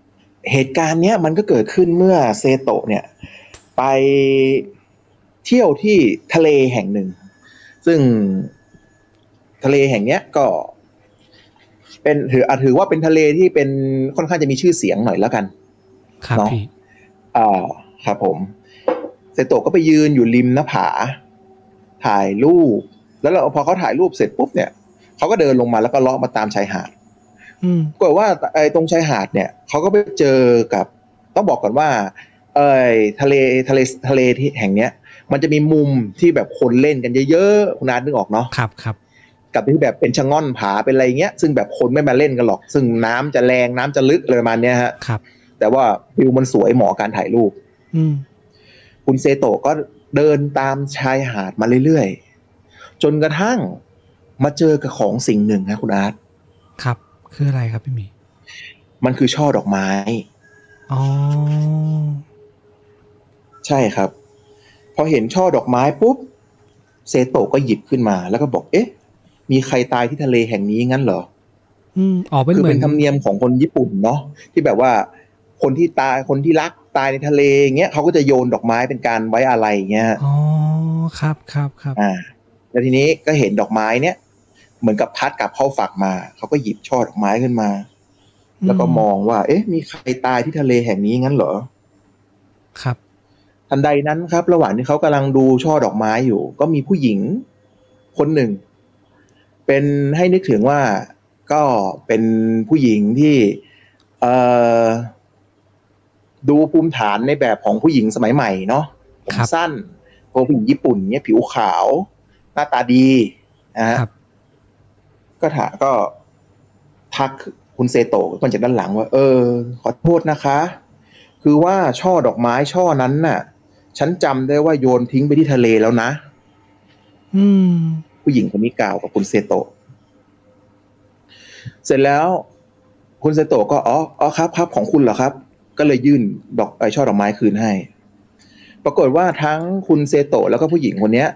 เหตุการณ์เนี้ยมันก็เกิดขึ้นเมื่อเซโตะเนี่ยไปเที่ยวที่ทะเลแห่งหนึ่งซึ่งทะเลแห่งเนี้ยก็เป็นถืออาจถือว่าเป็นทะเลที่เป็นค่อนข้างจะมีชื่อเสียงหน่อยแล้วกันครับพี่อ่าครับผมเซโตะก็ไปยืนอยู่ริมหน้าผาถ่ายรูปแล้วพอเขาถ่ายรูปเสร็จปุ๊บเนี่ยเขาก็เดินลงมาแล้วก็เลาะมาตามชายหาดก็ว่าไอ้ตรงชายหาดเนี่ยเขาก็ไปเจอกับต้องบอกก่อนว่าเอ้ยทะเลทะเลทะเลที่แห่งเนี้ยมันจะมีมุมที่แบบคนเล่นกันเยอะๆคุณอาร์ตนึกออกเนาะครับครับกับที่แบบเป็นชะง่อนผาเป็นอะไรเงี้ยซึ่งแบบคนไม่มาเล่นกันหรอกซึ่งน้ำจะแรงน้ำจะลึกอะไรประมาณเนี้ยฮะครับแต่ว่าวิวมันสวยเหมาะการถ่ายรูปอืมคุณเซโตะก็เดินตามชายหาดมาเรื่อยๆจนกระทั่งมาเจอกับของสิ่งหนึ่งครับคุณอาร์ตครับคืออะไรครับพี่หมีมันคือช่อดอกไม้อ๋อใช่ครับพอเห็นช่อดอกไม้ปุ๊บเซโตะก็หยิบขึ้นมาแล้วก็บอกเอ๊ะมีใครตายที่ทะเลแห่งนี้งั้นเหรออืมอ๋อเป็นคือเหมือนเป็นธรรมเนียมของคนญี่ปุ่นเนาะที่แบบว่าคนที่ตายคนที่รักตายในทะเลเงี้ยเขาก็จะโยนดอกไม้เป็นการไว้อาลัยเงี้ยอ๋อครับครับครับอ่าแล้วทีนี้ก็เห็นดอกไม้เนี้ยเหมือนกับพัดกลับเข้าฝักมาเขาก็หยิบช่อดอกไม้ขึ้นมาแล้วก็มองว่าเอ๊ะมีใครตายที่ทะเลแห่งนี้งั้นเหรอครับทันใดนั้นครับระหว่างที่เขากำลังดูช่อดอกไม้อยู่ก็มีผู้หญิงคนหนึ่งเป็นให้นึกถึงว่าก็เป็นผู้หญิงที่เอ่อดูภูมิฐานในแบบของผู้หญิงสมัยใหม่เนาะผมสั้นพวกผู้หญิงญี่ปุ่นเนี้ยผิวขาวหน้าตาดีนะฮะก็ถาก็ทักคุณเซโตะมาจากด้านหลังว่าเออขอโทษนะคะคือว่าช่อดอกไม้ช่อนั้นน่ะฉันจำได้ว่าโยนทิ้งไปที่ทะเลแล้วนะอืมผู้หญิงคนนี้กล่าวกับคุณเซโตะเสร็จแล้วคุณเซโตะก็อ๋ออ๋อครับครับของคุณเหรอครับก็เลยยื่นดอกไอช่อดอกไม้คืนให้ปรากฏว่าทั้งคุณเซโตะแล้วก็ผู้หญิงคนนี้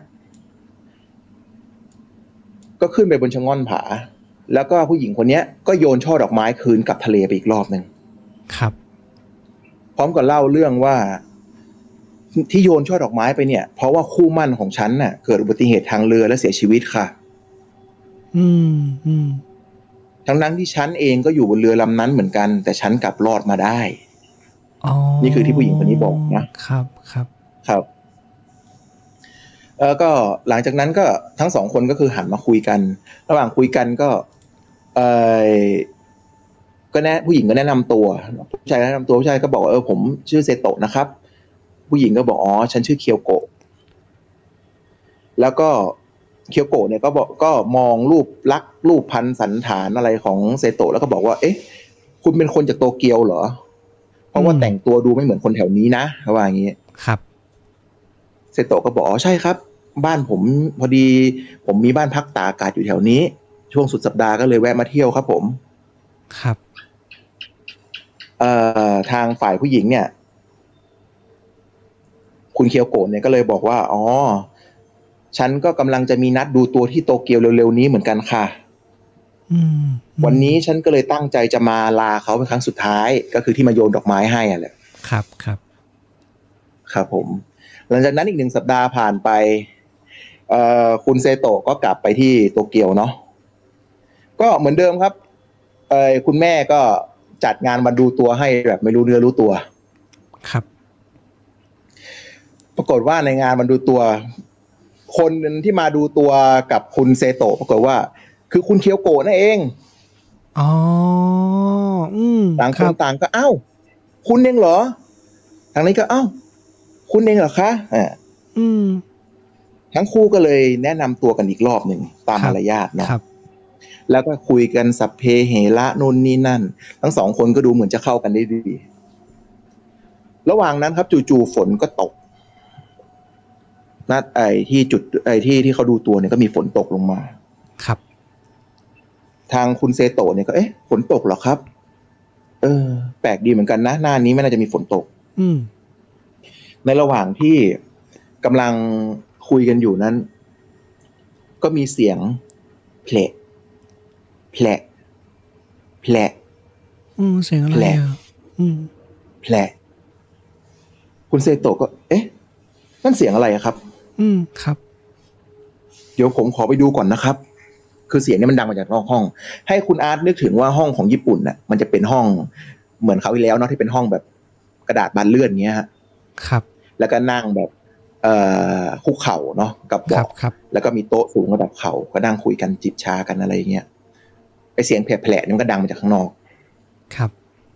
ก็ขึ้นไปบนชะง่อนผาแล้วก็ผู้หญิงคนนี้ก็โยนช่อดอกไม้คืนกับทะเลไปอีกรอบหนึ่งครับพร้อมกับเล่าเรื่องว่าที่โยนช่อดอกไม้ไปเนี่ยเพราะว่าคู่มั่นของฉันน่ะเกิดอุบัติเหตุทางเรือและเสียชีวิตค่ะอืมอืมทั้งนั้นที่ฉันเองก็อยู่บนเรือลำนั้นเหมือนกันแต่ฉันกลับรอดมาได้อ๋อนี่คือที่ผู้หญิงคนนี้บอกนะครับครับครับแล้วก็หลังจากนั้นก็ทั้งสองคนก็คือหันมาคุยกันระหว่างคุยกันก็เออก็แนะผู้หญิงก็แนะนำตัวผู้ชายแนะนำตัวผู้ชายก็บอกเออผมชื่อเซโตะนะครับผู้หญิงก็บอกอ๋อฉันชื่อเคียวโกะแล้วก็เคียวโกะเนี่ยก็บอกก็มองรูปลักษณ์รูปพันสันฐานอะไรของเซโตะแล้วก็บอกว่าเอ๊ะคุณเป็นคนจากโตเกียวเหรอเพราะว่าแต่งตัวดูไม่เหมือนคนแถวนี้นะเขาว่าอย่างนี้ครับเซโตะก็บอกอ๋อใช่ครับบ้านผมพอดีผมมีบ้านพักตากอากาศอยู่แถวนี้ช่วงสุดสัปดาห์ก็เลยแวะมาเที่ยวครับผมครับเอ่อทางฝ่ายผู้หญิงเนี่ยคุณเคียวโกะเนี่ยก็เลยบอกว่าอ๋อฉันก็กำลังจะมีนัดดูตัวที่โตเกียวเร็วๆนี้เหมือนกันค่ะวันนี้ฉันก็เลยตั้งใจจะมาลาเขาเป็นครั้งสุดท้ายก็คือที่มาโยนดอกไม้ให้อ่ะแหละครับครับครับผมหลังจากนั้นอีกหนึ่งสัปดาห์ผ่านไปเอ่อคุณเซโตะก็กลับไปที่โตเกียวเนาะก็เหมือนเดิมครับเอ่อคุณแม่ก็จัดงานมาดูตัวให้แบบไม่รู้เนื้อรู้ตัวครับปรากฏว่าในงานมันดูตัวคนที่มาดูตัวกับคุณเซโตะปรากฏว่าคือคุณเคียวโกะนั่นเองอ๋ออืมต่างคนต่างก็เอ้าคุณเองเหรอทางนี้ก็เอ้าคุณเองเหรอคะอ่าอืมทั้งคู่ก็เลยแนะนำตัวกันอีกรอบหนึ่งตามมารยาทเนาะแล้วก็คุยกันสัพเพเหระนู่นนี่นั่นทั้งสองคนก็ดูเหมือนจะเข้ากันได้ดีระหว่างนั้นครับจู่ๆฝนก็ตกนัดไอ้ที่จุดไอ้ที่ที่เขาดูตัวเนี่ยก็มีฝนตกลงมาครับทางคุณเซโตะเนี่ยก็เอ๊ะฝนตกเหรอครับเออแปลกดีเหมือนกันนะหน้านี้ไม่น่าจะมีฝนตกอืมในระหว่างที่กำลังคุยกันอยู่นั้นก็มีเสียงแผลแผลแผลอืมเสียงอะไรอ่ะอืมผลๆคุณเซโตะก็เอ๊ะนั่นเสียงอะไรครับอืมครับเดี๋ยวผมขอไปดูก่อนนะครับคือเสียงนี้มันดังมาจากนอกห้องให้คุณอาร์ตนึกถึงว่าห้องของญี่ปุ่นน่ะมันจะเป็นห้องเหมือนเขาอีแล้วเนาะที่เป็นห้องแบบกระดาษบานเลื่อนเงี้ยครับแล้วก็นั่งแบบเอ่อคุกเข่าเนาะกับเบาะแล้วก็มีโต๊ะสูงระดับเข่าก็นั่งคุยกันจิบชากันอะไรเงี้ยไอเสียงแผลๆนี่มันก็ดังมาจากข้างนอกครับ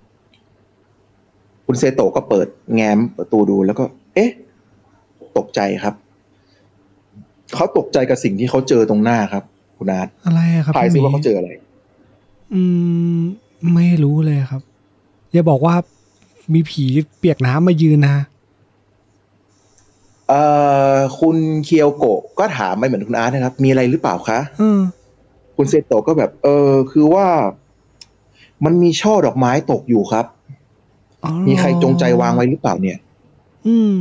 คุณเซโตะก็เปิดแง้มประตูดูแล้วก็เอ๊ะตกใจครับเขาตกใจกับสิ่งที่เขาเจอตรงหน้าครับคุณอาร์ตอะไรครับทายซิว่าเขาเจออะไรอืมไม่รู้เลยครับอย่าบอกว่ามีผีเปียกน้ำมายืนนะเอ่อคุณเคียวโกะก็ถามไปเหมือนคุณอาร์ตนะครับมีอะไรหรือเปล่าคะอืมคุณเซโตะก็แบบเออคือว่ามันมีช่อดอกไม้ตกอยู่ครับมีใครจงใจวางไว้หรือเปล่าเนี่ยอืม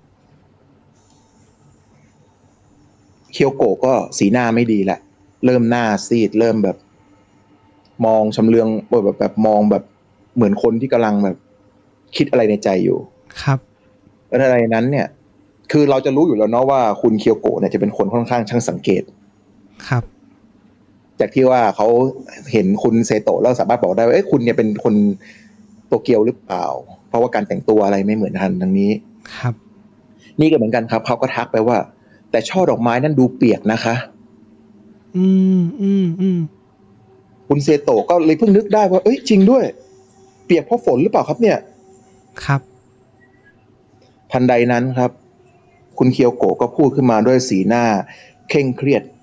เคียวโกะก็สีหน้าไม่ดีละเริ่มหน้าซีดเริ่มแบบมองชำเลืองแบบแบบมองแบบเหมือนคนที่กำลังแบบคิดอะไรในใจอยู่ครับแล้วอะไรนั้นเนี่ยคือเราจะรู้อยู่แล้วเนาะว่าคุณเคียวโกะเนี่ยจะเป็นคนค่อนข้างช่างสังเกตครับจากที่ว่าเขาเห็นคุณเซโตะแล้วสามารถบอกได้ว่าเอ้ยคุณเนี่ยเป็นคนโตเกียวหรือเปล่าเพราะว่าการแต่งตัวอะไรไม่เหมือนกันทั้งนี้ครับนี่ก็เหมือนกันครับเขาก็ทักไปว่าแต่ช่อดอกไม้นั่นดูเปียกนะคะอืมอืมอืมคุณเซโตะก็เลยเพิ่งนึกได้ว่าเอ้ยจริงด้วยเปียกเพราะฝนหรือเปล่าครับเนี่ยครับทันใดนั้นครับคุณเคียวโกะก็พูดขึ้นมาด้วยสีหน้าเคร่งเครียด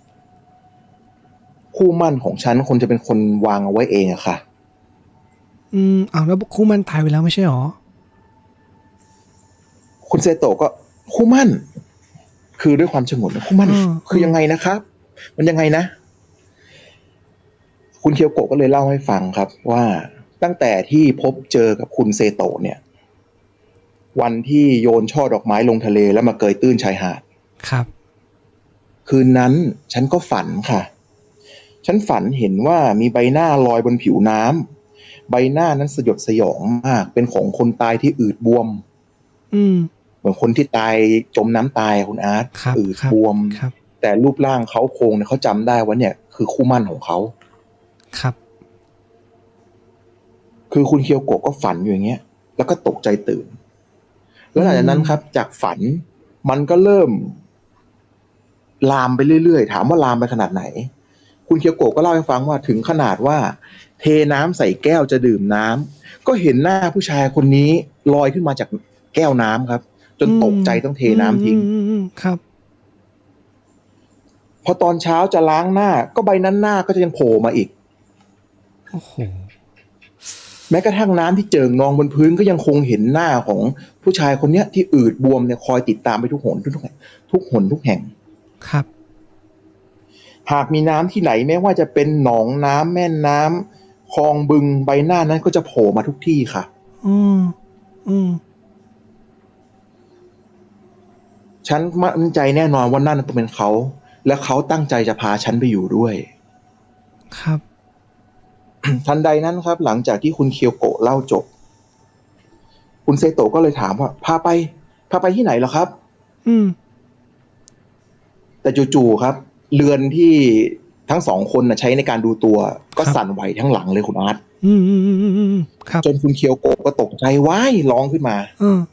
คู่มั่นของฉันคนจะเป็นคนวางเอาไว้เองอะค่ะอืมอ้าวแล้วคู่มันตายไปแล้วไม่ใช่หรอคุณเซโตะก็คู่มั่นคือด้วยความฉงนคู่มั่นคือยังไงนะครับมันยังไงนะคุณเคียวโกะก็เลยเล่าให้ฟังครับว่าตั้งแต่ที่พบเจอกับคุณเซโตะเนี่ยวันที่โยนช่อดอกไม้ลงทะเลแล้วมาเกยตื้นชายหาดครับคืนนั้นฉันก็ฝันค่ะฉันฝันเห็นว่ามีใบหน้าลอยบนผิวน้ำใบหน้านั้นสยดสยองมากเป็นของคนตายที่อืดบวมอืมเหมือนคนที่ตายจมน้ำตายคุณอาร์ตอืดบวมแต่รูปร่างเขาโครงเนี่ยเขาจำได้ว่าเนี่ยคือคู่มั่นของเขาครับคือคุณเคียวโกะก็ฝันอยู่อย่างเงี้ยแล้วก็ตกใจตื่นแล้วหลังจากนั้นครับจากฝันมันก็เริ่มลามไปเรื่อยๆถามว่าลามไปขนาดไหนคุณเคียวโกะก็เล่าให้ฟังว่าถึงขนาดว่าเทน้ำใส่แก้วจะดื่มน้ำก็เห็นหน้าผู้ชายคนนี้ลอยขึ้นมาจากแก้วน้ำครับจนตกใจต้องเทน้ำทิ้งครับพอตอนเช้าจะล้างหน้าก็ใบนั้นหน้าก็จะยังโผล่มาอีกโอ้โหแม้กระทั่งน้ำที่เจิ่งนองบนพื้นก็ยังคงเห็นหน้าของผู้ชายคนนี้ที่อืดบวมเนี่ยคอยติดตามไปทุกหนทุกทุกทุกหนทุกแห่งครับหากมีน้ำที่ไหนแม้ว่าจะเป็นหนองน้ำแม่น้ำคลองบึงใบหน้านั้นก็จะโผล่มาทุกที่ค่ะอืมอืมฉันมั่นใจแน่นอนว่านั่นต้องเป็นเขาและเขาตั้งใจจะพาฉันไปอยู่ด้วยครับทันใดนั้นครับหลังจากที่คุณเคียวโกะเล่าจบคุณเซโตะก็เลยถามว่าพาไปพาไปที่ไหนเหรอครับอืมแต่จู่ๆครับเรือนที่ทั้งสองคนนะใช้ในการดูตัวก็สั่นไหวทั้งหลังเลยคุณอาร์ตอืมอืมอืมอืมครับจนคุณเคียวโกะก็ตกใจว้ายร้องขึ้นมาอืม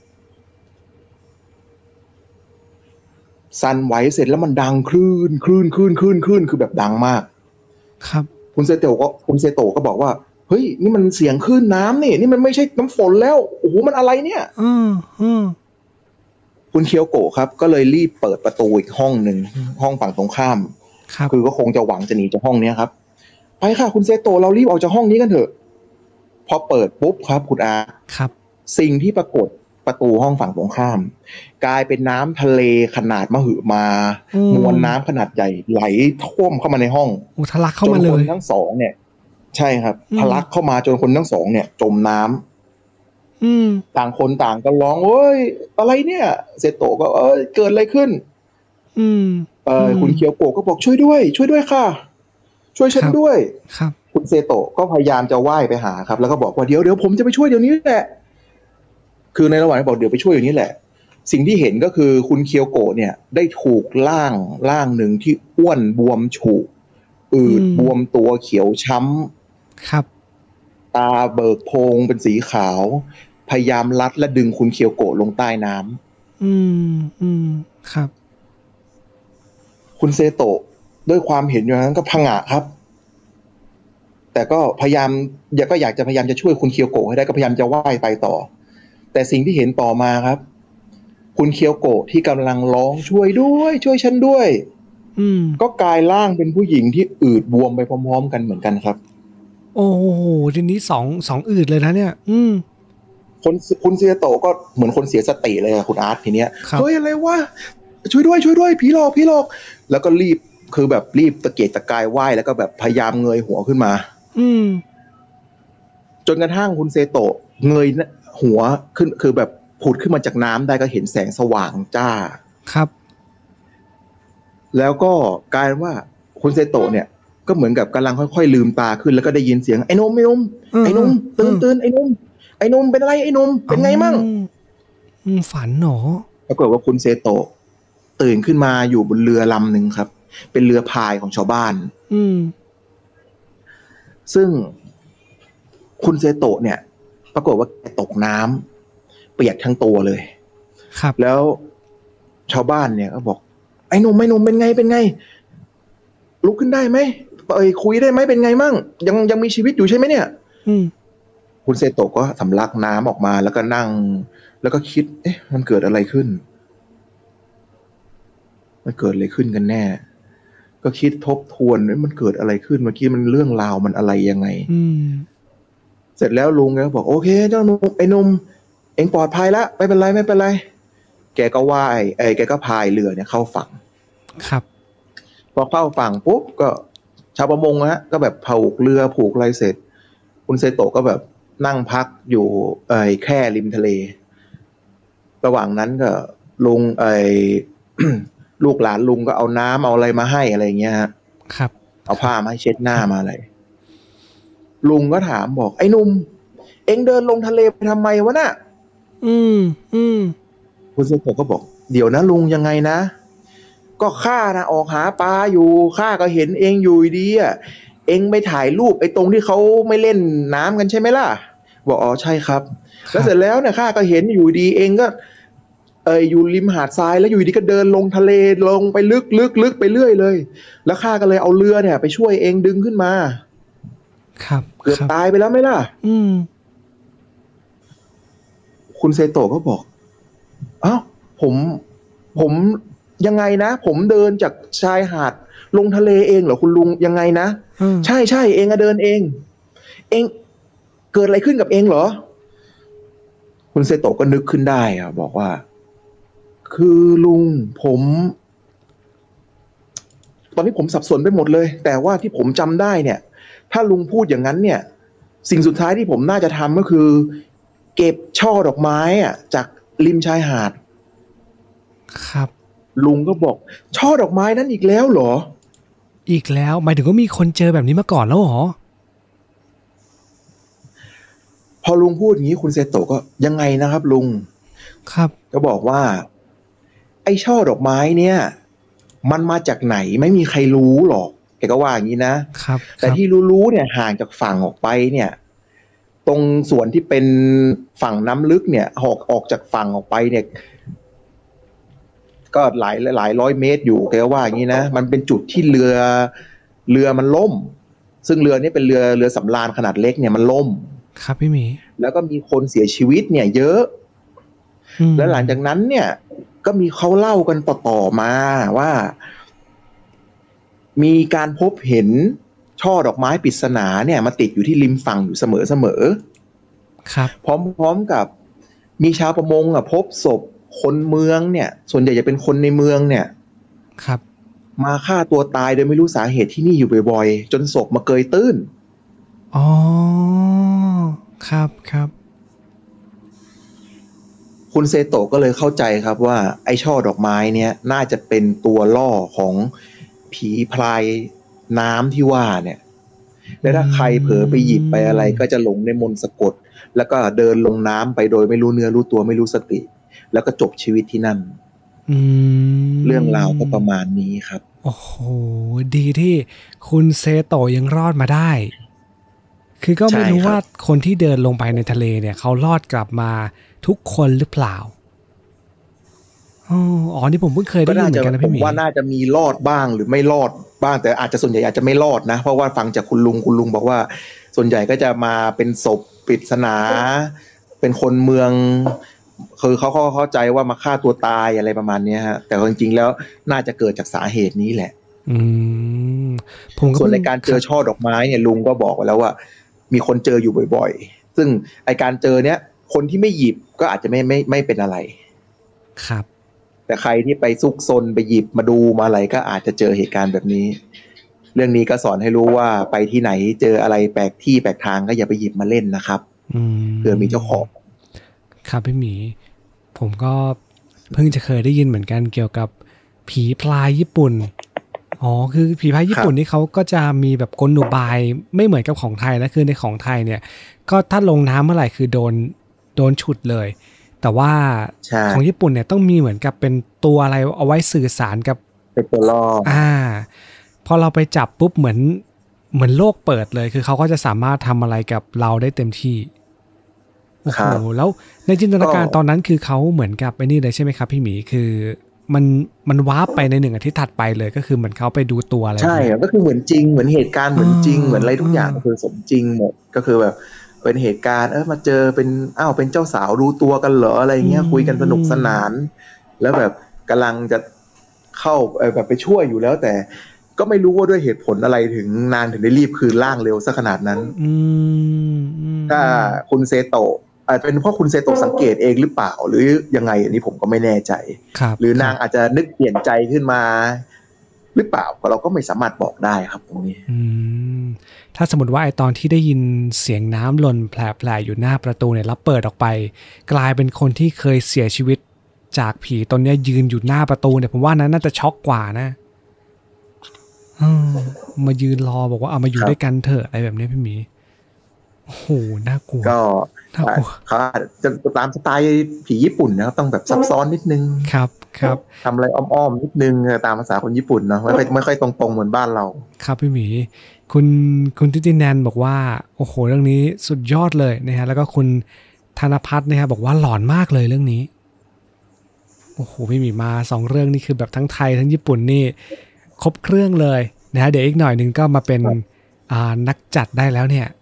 สั่นไหวเสร็จแล้วมันดังคลื่นคลื่นคลื่นคลื่นคลื่นคือแบบดังมากครับคุณเซโตะก็คุณเซโตะก็บอกว่าเฮ้ยนี่มันเสียงคลื่นน้ำนี่นี่มันไม่ใช่น้ำฝนแล้วโอ้โหมันอะไรเนี่ยอืมอืมคุณเคียวโกะครับก็เลยรีบเปิดประตูอีกห้องหนึ่งห้องฝั่งตรงข้ามคือก็คงจะหวังจะหนีจากห้องนี้ครับไปค่ะคุณเซโตะเรารีบออกจากห้องนี้กันเถอะพอเปิดปุ๊บครับคุณอาครับสิ่งที่ปรากฏประตูห้องฝั่งตรงข้ามกลายเป็นน้ำทะเลขนาดมหึมามวลน้ำขนาดใหญ่ไหลท่วมเข้ามาในห้องโอ้ทะลักเข้ามาเลยจนคนทั้งสองเนี่ยใช่ครับทะลักเข้ามาจนคนทั้งสองเนี่ยจมน้ำอืมต่างคนต่างกันร้องเอ้ยอะไรเนี่ยเซโตะก็เอ้ยเกิดอะไรขึ้นอืมเออคุณเคียวโกะก็บอกช่วยด้วยช่วยด้วยค่ะช่วยฉันด้วยครับคุณเซโตะก็พยายามจะว่ายไปหาครับแล้วก็บอกว่าเดี๋ยวเดี๋ยวผมจะไปช่วยเดี๋ยวนี้แหละคือในระหว่างที่บอกเดี๋ยวไปช่วยอย่างนี้แหละสิ่งที่เห็นก็คือคุณเคียวโกะเนี่ยได้ถูกร่างร่างหนึ่งที่อ้วนบวมฉุอืดบวมตัวเขียวช้ำครับตาเบิกโพรงเป็นสีขาวพยายามลัดและดึงคุณเคียวโกะลงใต้น้ำอืมอืมครับคุณเซโตะด้วยความเห็นอย่างนั้นก็ผงะครับแต่ก็พยายามอยากก็อยากจะพยายามจะช่วยคุณเคียวโกะให้ได้ก็พยายามจะว่ายไปต่อแต่สิ่งที่เห็นต่อมาครับคุณเคียวโกะที่กำลังร้องช่วยด้วยช่วยฉันด้วยอืมก็กลายร่างเป็นผู้หญิงที่อืดบวมไปพร้อมๆกันเหมือนกันครับโอ้โหทีนี้สองสองอืดเลยนะเนี่ยอืมคนคุณเซียโตะก็เหมือนคนเสียสติเลยอะคุณอาร์ตทีเนี้ยเฮ้ยอะไรวะช่วยด้วยช่วยด้วยผีหลอกผีหลอกแล้วก็รีบคือแบบรีบตะเกียกตะกายไหว้แล้วก็แบบพยายามเงยหัวขึ้นมาอืมจนกระทั่งคุณเซโตะเงยหัวขึ้นคือแบบผุดขึ้นมาจากน้ำได้ก็เห็นแสงสว่างจ้าครับแล้วก็กลายว่าคุณเซโตะเนี่ยก็เหมือนกับกำลังค่อยๆลืมตาขึ้นแล้วก็ได้ยินเสียงไอ้นมไอ้นมไอ้นมตื่นตื่นไอ้นมไอ้นมเป็นอะไรไอ้นมเป็นไงมั่งฝันหนอปรากฏว่าคุณเซโตะตื่นขึ้นมาอยู่บนเรือลำหนึ่งครับเป็นเรือพายของชาวบ้านอืมซึ่งคุณเซโตะเนี่ยปรากฏว่าแกตกน้ำเปียกทั้งตัวเลยครับแล้วชาวบ้านเนี่ยก็บอกไอ้หนุ่มไอ้หนุ่มเป็นไงเป็นไงลุกขึ้นได้ไหมเอ้ยคุยได้ไหมเป็นไงมั่งยังยังมีชีวิตอยู่ใช่ไหมเนี่ยอืมคุณเซโตะก็สำลักน้ำออกมาแล้วก็นั่งแล้วก็คิดเอ๊ะมันเกิดอะไรขึ้นมันเกิดอะไรขึ้นกันแน่ก็คิดทบทวนว่ามันเกิดอะไรขึ้นเมื่อกี้มันเรื่องราวมันอะไรยังไงอืมเสร็จแล้วลุงก็บอกโอเคเจ้าหนุ่มไอ้หนุ่มเอ็งปลอดภัยแล้วไม่เป็นไรไม่เป็นไรแกก็ว่ายไอ้แกก็พายเรือเนี่ยเข้าฝั่งครับพอเข้าฝั่งปุ๊บก็ชาวประมงฮะก็แบบผูกเรือผูกอะไรเสร็จคุณเซโตะก็แบบนั่งพักอยู่ไอ้แค่ริมทะเลระหว่างนั้นก็ลุงไอ้ ลูกหลานลุงก็เอาน้ำเอาอะไรมาให้อะไรเงี้ยฮะครับเอาผ้ามาให้เช็ดหน้ามาอะไรลุงก็ถามบอกไอ้หนุ่มเอ็งเดินลงทะเลไปทำไมวะน่ะอืมอืมคุณเซโตะก็บอกเดี๋ยวนะลุงยังไงนะก็ข้านะออกหาปลาอยู่ข้าก็เห็นเองอยู่ดีอ่ะเองไปถ่ายรูปไอ้ตรงที่เขาไม่เล่นน้ำกันใช่ไหมล่ะบอกอ๋อใช่ครับแล้วเสร็จแล้วเนี่ยข้าก็เห็นอยู่ดีเองก็เอออยู่ริมหาดทรายแล้วอยู่ดีก็เดินลงทะเลลงไปลึกลึกลึกไปเรื่อยเลยแล้วข้าก็เลยเอาเรือเนี่ยไปช่วยเองดึงขึ้นมาครับเกือบตายไปแล้วไหมล่ะอืมคุณเซโตะก็บอกอ้าวผมผมยังไงนะผมเดินจากชายหาดลงทะเลเองเหรอคุณลุงยังไงนะใช่ใช่เองอะเดินเองเองเกิดอะไรขึ้นกับเองเหรอคุณเซโตะก็นึกขึ้นได้อะบอกว่าคือลุงผมตอนนี้ผมสับสนไปหมดเลยแต่ว่าที่ผมจำได้เนี่ยถ้าลุงพูดอย่างนั้นเนี่ยสิ่งสุดท้ายที่ผมน่าจะทำก็คือเก็บช่อดอกไม้อะจากริมชายหาดครับลุงก็บอกช่อดอกไม้นั้นอีกแล้วเหรออีกแล้วหมายถึงว่ามีคนเจอแบบนี้มาก่อนแล้วเหรอพอลุงพูดอย่างนี้คุณเซโตะก็ยังไงนะครับลุงครับก็บอกว่าไอ้ช่อดอกไม้เนี่ยมันมาจากไหนไม่มีใครรู้หรอกแกก็ว่าอย่างนี้นะครับแต่ที่รู้ๆเนี่ยห่างจากฝั่งออกไปเนี่ยตรงส่วนที่เป็นฝั่งน้ำลึกเนี่ยออกออกจากฝั่งออกไปเนี่ยก็หลายหลายร้อยเมตรอยู่แกก็ว่าอย่างนี้นะมันเป็นจุดที่เรือเรือมันล่มซึ่งเรือนี้เป็นเรือเรือสำราญขนาดเล็กเนี่ยมันล่มครับพี่หมีแล้วก็มีคนเสียชีวิตเนี่ยเยอะแล้วหลังจากนั้นเนี่ยก็มีเขาเล่ากันต่อๆมาว่ามีการพบเห็นช่อดอกไม้ปริศนาเนี่ยมาติดอยู่ที่ริมฝั่งอยู่เสมอๆครับพร้อมๆกับมีชาวประมงอ่ะพบศพคนเมืองเนี่ยส่วนใหญ่จะเป็นคนในเมืองเนี่ยครับมาฆ่าตัวตายโดยไม่รู้สาเหตุที่นี่อยู่บ่อยๆจนศพมาเกยตื้นอ๋อครับครับคุณเซโตะก็เลยเข้าใจครับว่าไอ้ช่อดอกไม้เนี่ยน่าจะเป็นตัวล่อของผีพลายน้ำที่ว่าเนี่ยและถ้าใครเผลอไปหยิบไปอะไรก็จะหลงในมนต์สะกดแล้วก็เดินลงน้ำไปโดยไม่รู้เนื้อรู้ตัวไม่รู้สติแล้วก็จบชีวิตที่นั่นเรื่องราวก็ประมาณนี้ครับโอ้โหดีที่คุณเซโตะยังรอดมาได้คือก็ไม่รู้ว่าคนที่เดินลงไปในทะเลเนี่ยเขารอดกลับมาทุกคนหรือเปล่าอ๋อนี่ผมเพิ่งเคยได้ยินเหมือนกันนะพี่หมีผมว่าน่าจะมีรอดบ้างหรือไม่รอดบ้างแต่อาจจะส่วนใหญ่อาจจะไม่รอดนะเพราะว่าฟังจากคุณลุงคุณลุงบอกว่าส่วนใหญ่ก็จะมาเป็นศพปริศนาเป็นคนเมืองคือเขาเข้าใจว่ามาฆ่าตัวตายอะไรประมาณนี้ฮะแต่จริงๆแล้วน่าจะเกิดจากสาเหตุนี้แหละอืมผมส่วนในการเจอช่อดอกไม้เนี่ยลุงก็บอกไว้แล้วว่ามีคนเจออยู่บ่อยๆซึ่งไอการเจอเนี้ยคนที่ไม่หยิบก็อาจจะไม่ไม่ไม่เป็นอะไรครับแต่ใครที่ไปซุกซนไปหยิบมาดูมาอะไรก็อาจจะเจอเหตุการณ์แบบนี้เรื่องนี้ก็สอนให้รู้ว่าไปที่ไหนเจออะไรแปลกที่แปลกทางก็อย่าไปหยิบมาเล่นนะครับเผื่อมีเจ้าของครับพี่หมีผมก็เพิ่งจะเคยได้ยินเหมือนกันเกี่ยวกับผีพลายญี่ปุ่นอ๋อคือผีพลายญี่ปุ่นนี่เขาก็จะมีแบบกลอุบายไม่เหมือนกับของไทยนะคือในของไทยเนี่ยก็ถ้าลงน้ำเมื่อไหร่คือโดนโดนฉุดเลยแต่ว่าของญี่ปุ่นเนี่ยต้องมีเหมือนกับเป็นตัวอะไรเอาไว้สื่อสารกับเป็นตัวล่ออ่าพอเราไปจับปุ๊บเหมือนเหมือนโลกเปิดเลยคือเขาก็จะสามารถทำอะไรกับเราได้เต็มที่โอ้โหแล้วในจินตนาการตอนนั้นคือเขาเหมือนกับไอ้นี่เลยใช่ไหมครับพี่หมีคือมันมันวาร์ปไปในหนึ่งอาทิตย์ถัดไปเลยก็คือเหมือนเขาไปดูตัวอะไรใช่ก็คือเหมือนจริงเหมือนเหตุการณ์เหมือนจริงเหมือนอะไรทุกอย่างก็คือสมจริงหมดก็คือแบบเป็นเหตุการณ์เออมาเจอเป็นอ้าวเป็นเจ้าสาวรู้ตัวกันเหรออะไรเงี้ยคุยกันสนุกสนานแล้วแบบกำลังจะเข้าแบบไปช่วยอยู่แล้วแต่ก็ไม่รู้ว่าด้วยเหตุผลอะไรถึงนานถึงได้รีบคืนร่างเร็วซะขนาดนั้นถ้าคุณเซโตะอาจจะเป็นเพราะคุณเซโตะสังเกตเองหรือเปล่าหรือยังไงอันนี้ผมก็ไม่แน่ใจหรือนางอาจจะนึกเปลี่ยนใจขึ้นมาหรือเปล่าเราก็ไม่สามารถบอกได้ครับตรงนี้ถ้าสมมติว่าไอตอนที่ได้ยินเสียงน้ำหล่นแผลๆอยู่หน้าประตูเนี่ยแล้วเปิดออกไปกลายเป็นคนที่เคยเสียชีวิตจากผีตนนี้ยืนอยู่หน้าประตูเนี่ยผมว่านั้นน่าจะช็อกกว่านะมายืนรอบอกว่าเอามาอยู่ด้วยกันเถอะอะไรแบบนี้พี่หมีโอ้โหน่ากลัวก็เขาจะตามสไตล์ผีญี่ปุ่นนะครับต้องแบบซับซ้อนนิดนึงครับครับทำอะไรอ้อมๆนิดนึงตามภาษาคนญี่ปุ่นเนาะไม่ค่อยไม่ค่อยตรงๆเหมือนบ้านเราครับพี่หมีคุณคุณทิติแนนบอกว่าโอ้โหเรื่องนี้สุดยอดเลยนะฮะแล้วก็คุณธนภัทรนะครับบอกว่าหลอนมากเลยเรื่องนี้โอ้โหพี่หมีมาสองเรื่องนี่คือแบบทั้งไทยทั้งญี่ปุ่นนี่ครบเครื่องเลยนะฮะเดี๋ยวอีกหน่อยนึงก็มาเป็นอ่านักจัดได้แล้วเนี่ย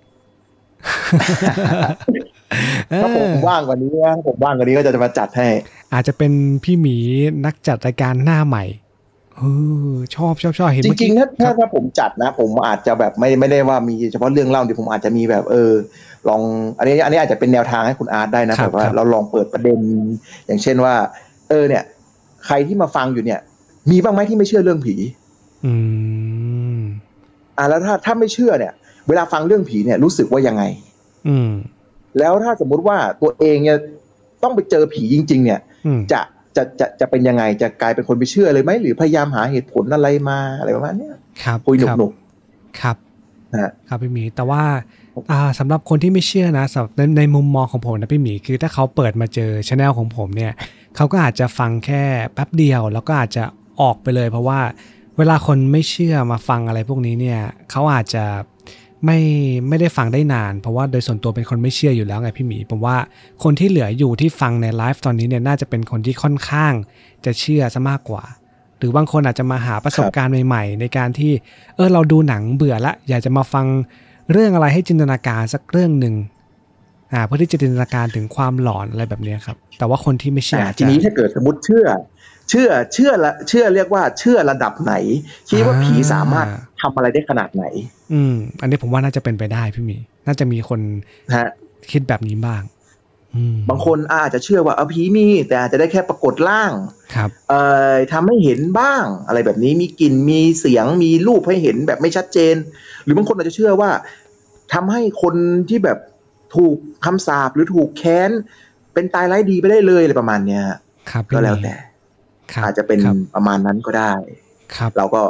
ถ้าผมว่างกว่านี้นะผมว่างกว่านี้ก็จะมาจัดให้อาจจะเป็นพี่หมีนักจัดรายการหน้าใหม่เออชอบชอบชอบเห็นจริงๆถ้าถ้าถ้าผมจัดนะผมอาจจะแบบไม่ไม่ได้ว่ามีเฉพาะเรื่องเล่าที่ผมอาจจะมีแบบเออลองอันนี้อันนี้อาจจะเป็นแนวทางให้คุณอาร์ตได้นะแบบว่าเราลองเปิดประเด็นอย่างเช่นว่าเออเนี่ยใครที่มาฟังอยู่เนี่ยมีบ้างไหมที่ไม่เชื่อเรื่องผีอืมอ่าแล้วถ้าถ้าไม่เชื่อเนี่ยเวลาฟังเรื่องผีเนี่ยรู้สึกว่ายังไงอืมแล้วถ้าสมมุติว่าตัวเองเนี่ยต้องไปเจอผีจริงๆเนี่ยจะจะจะจะเป็นยังไงจะกลายเป็นคนไปเชื่อเลยไหมหรือพยายามหาเหตุผลอะไรมาอะไรประมาณนี้ครับคุยหนุกๆครับครับพี่หมีแต่ว่าอ่าสำหรับคนที่ไม่เชื่อนะในในมุมมองของผมนะพี่หมีคือถ้าเขาเปิดมาเจอชาแนลของผมเนี่ยเขาก็อาจจะฟังแค่แป๊บเดียวแล้วก็อาจจะออกไปเลยเพราะว่าเวลาคนไม่เชื่อมาฟังอะไรพวกนี้เนี่ยเขาอาจจะไม่ไม่ได้ฟังได้นานเพราะว่าโดยส่วนตัวเป็นคนไม่เชื่ออยู่แล้วไงพี่หมีผมว่าคนที่เหลืออยู่ที่ฟังในไลฟ์ตอนนี้เนี่ยน่าจะเป็นคนที่ค่อนข้างจะเชื่อซะมากกว่าหรือบางคนอาจจะมาหาประสบการณ์ใหม่ๆในการที่เออเราดูหนังเบื่อละอยากจะมาฟังเรื่องอะไรให้จินตนาการสักเรื่องหนึ่งอ่าเพื่อที่จะจินตนาการถึงความหลอนอะไรแบบนี้ครับแต่ว่าคนที่ไม่เชื่อทีนี้ถ้าเกิดสมมติเชื่อเชื่อเชื่อละเชื่อเรียกว่าเชื่อระดับไหนคิดว่าผีสามารถทำอะไรได้ขนาดไหนอืมอันนี้ผมว่าน่าจะเป็นไปได้พี่มีน่าจะมีคนคิดแบบนี้บ้างบางคนอาจจะเชื่อว่าเอาผีมีแต่อาจจะได้แค่ปรากฏร่างครับเอ่อทำให้เห็นบ้างอะไรแบบนี้มีกลิ่นมีเสียงมีรูปให้เห็นแบบไม่ชัดเจนหรือบางคนอาจจะเชื่อว่าทำให้คนที่แบบถูกคำสาปหรือถูกแค้นเป็นตายไร้ดีไปได้เลยอะไรประมาณเนี้ยก็แล้วแต่อาจจะเป็นประมาณนั้นก็ได้เราก็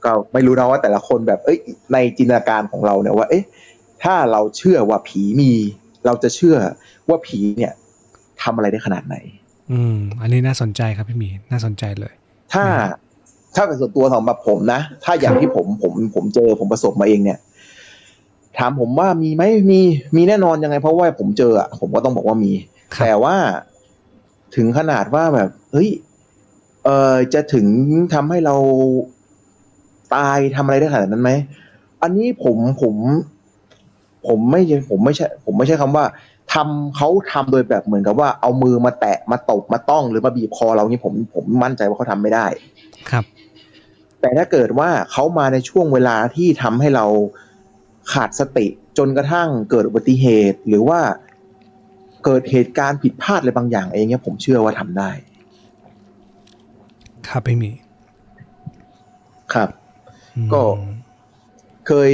ก็ไม่รู้นะว่าแต่ละคนแบบเอ้ยในจินตนาการของเราเนี่ยว่าเอ๊ะถ้าเราเชื่อว่าผีมีเราจะเชื่อว่าผีเนี่ยทำอะไรได้ขนาดไหนอืมอันนี้น่าสนใจครับพี่หมีน่าสนใจเลยถ้าถ้าเป็นส่วนตัวของแบบผมนะถ้าอย่างที่ผมผมผมเจอผมประสบมาเองเนี่ยถามผมว่ามีไหมมีมีแน่นอนยังไงเพราะว่าผมเจออ่ะผมก็ต้องบอกว่ามีแต่ว่าถึงขนาดว่าแบบเฮ้ยเออจะถึงทำให้เราตายทำอะไรได้ขนาดนั้นไหมอันนี้ผมผมผมไม่ผมไม่ใช่ผมไม่ใช่คำว่าทำเขาทำโดยแบบเหมือนกับว่าเอามือมาแตะมาตบมาต้องหรือมาบีบคอเรานี่ผมผมมั่นใจว่าเขาทำไม่ได้ครับแต่ถ้าเกิดว่าเขามาในช่วงเวลาที่ทำให้เราขาดสติจนกระทั่งเกิดอุบัติเหตุหรือว่าเกิดเหตุการณ์ผิดพลาดอะไรบางอย่างเองเนี่ยผมเชื่อว่าทำได้ครับไม่มีครับก็เคย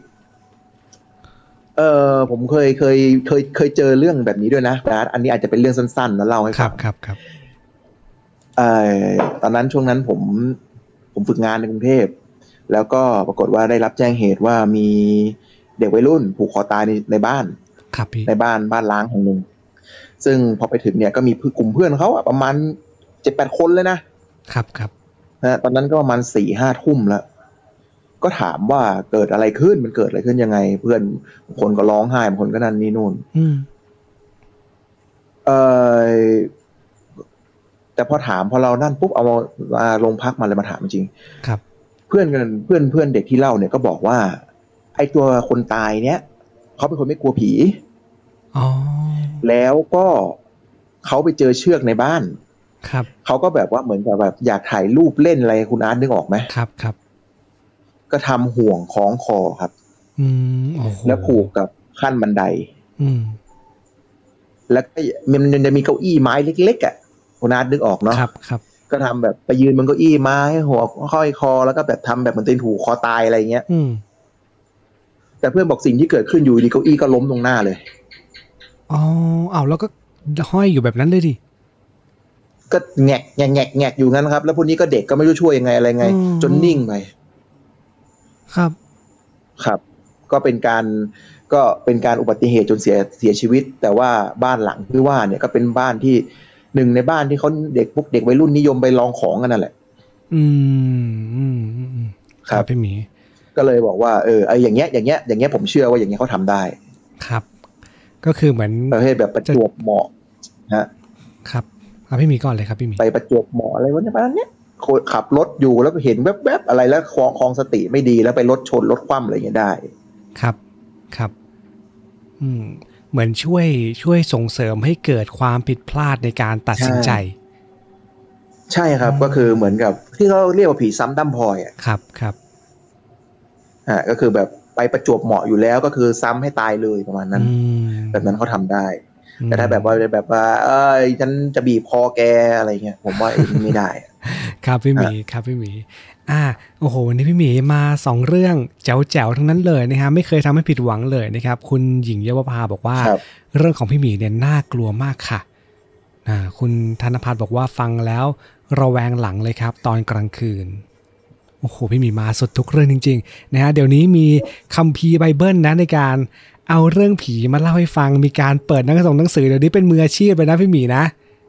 เออผมเคยเคยเคยเคยเจอเรื่องแบบนี้ด้วยนะนะอันนี้อาจจะเป็นเรื่องสั้นๆแล้วเล่าให้ฟังครับครับครับเอ่อตอนนั้นช่วงนั้นผมผมฝึกงานในกรุงเทพแล้วก็ปรากฏว่าได้รับแจ้งเหตุว่ามีเด็กวัยรุ่นผูกคอตายในในบ้านครับพี่ในบ้านบ้านล้างแห่งหนึ่งซึ่งพอไปถึงเนี่ยก็มีกลุ่มเพื่อนเขาอะประมาณเจ็ดแปดคนเลยนะครับครับนะตอนนั้นก็ประมาณสี่ห้าทุ่มแล้วก็ถามว่าเกิดอะไรขึ้นมันเกิดอะไรขึ้นยังไงเพื่อนบางคนก็ร้องไห้บางคนก็นั่นนี่นู่นอืมเออแต่พอถามพอเรานั่นปุ๊บเอามาลงพักมาเลยมาถามจริงครับเพื่อนกันเพื่อนเพื่อนเด็กที่เล่าเนี่ยก็บอกว่าไอ้ตัวคนตายเนี้ยเขาเป็นคนไม่กลัวผีอ๋อแล้วก็เขาไปเจอเชือกในบ้านครับเขาก็แบบว่าเหมือนกับแบบอยากถ่ายรูปเล่นอะไรคุณอาร์ตนึกออกไหมครับครับก็ทำห่วงคล้องคอครับอืมโอ้โหแล้วผูกกับขั้นบันไดอืมแล้วก็มันจะมีเก้าอี้ไม้เล็กๆอ่ะคุณอาร์ตนึกออกเนาะครับครับก็ทำแบบไปยืนบนเก้าอี้ไม้หัวห้อยคอแล้วก็แบบทำแบบเหมือนตีนหูคอตายอะไรเงี้ยอืมแต่เพื่อนบอกสิ่งที่เกิดขึ้นอยู่ดีเก้าอี้ก็ล้มตรงหน้าเลยอ๋อเอาแล้วก็ห้อยอยู่แบบนั้นเลยดิก็แงกแงกแงกแงกอยู่งั้นครับแล้วพวกนี้ก็เด็กก็ไม่รู้ช่วยยังไงอะไรไงจนนิ่งไปครับครับก็เป็นการก็เป็นการอุบัติเหตุจนเสียเสียชีวิตแต่ว่าบ้านหลังที่ว่าเนี่ยก็เป็นบ้านที่หนึ่งในบ้านที่เขาเด็กพวกเด็กวัยรุ่นนิยมไปลองของกันนั่นแหละอืมอืมอืมครับพี่หมีก็เลยบอกว่าเออไออย่างเงี้ยอย่างเงี้ยอย่างเงี้ยผมเชื่อว่าอย่างเงี้ยเขาทำได้ครับก็คือเหมือนประเภทแบบประจวบเหมาะฮะครับเอาพี่หมีก่อนเลยครับพี่หมีไปประจวบเหมาะอะไรวะเนี่ยประมาณเนี้ยขับรถอยู่แล้วเห็นแวบๆอะไรแล้วคลองคลองสติไม่ดีแล้วไปรถชนรถคว่ำอะไรอย่างเงี้ยได้ครับครับอืมเหมือนช่วยช่วยส่งเสริมให้เกิดความผิดพลาดในการตัดสินใจใช่ครับก็คือเหมือนกับที่เขาเรียกว่าผีซ้ำด้ำพลอยอ่ะครับครับอ่าก็คือแบบไปประจวบเหมาะอยู่แล้วก็คือซ้ำให้ตายเลยประมาณนั้นแบบนั้นเขาทำได้แต่ถ้าแบบว่าแบบว่าเอ้ยฉันจะบีบคอแกอะไรเงี้ยผมว่าไม่ได้ครับพี่หมีครับพี่หมีอ่าโอ้โหวันนี้พี่หมีมาสองเรื่องแจ๋วๆทั้งนั้นเลยนะฮะไม่เคยทำให้ผิดหวังเลยนะครับคุณหญิงเยาวภาบอกว่าเรื่องของพี่หมีเนี่ยน่ากลัวมากค่ะอ่าคุณธนภัทรบอกว่าฟังแล้วระแวงหลังเลยครับตอนกลางคืนโอ้โหพี่หมีมาสุดทุกเรื่องจริงๆนะฮะเดี๋ยวนี้มีคัมภีร์ไบเบิลนะในการเอาเรื่องผีมาเล่าให้ฟังมีการเปิดหนังสือหนังสือเดี๋ยวนี้เป็นมืออาชีพเลยนะพี่หมีนะ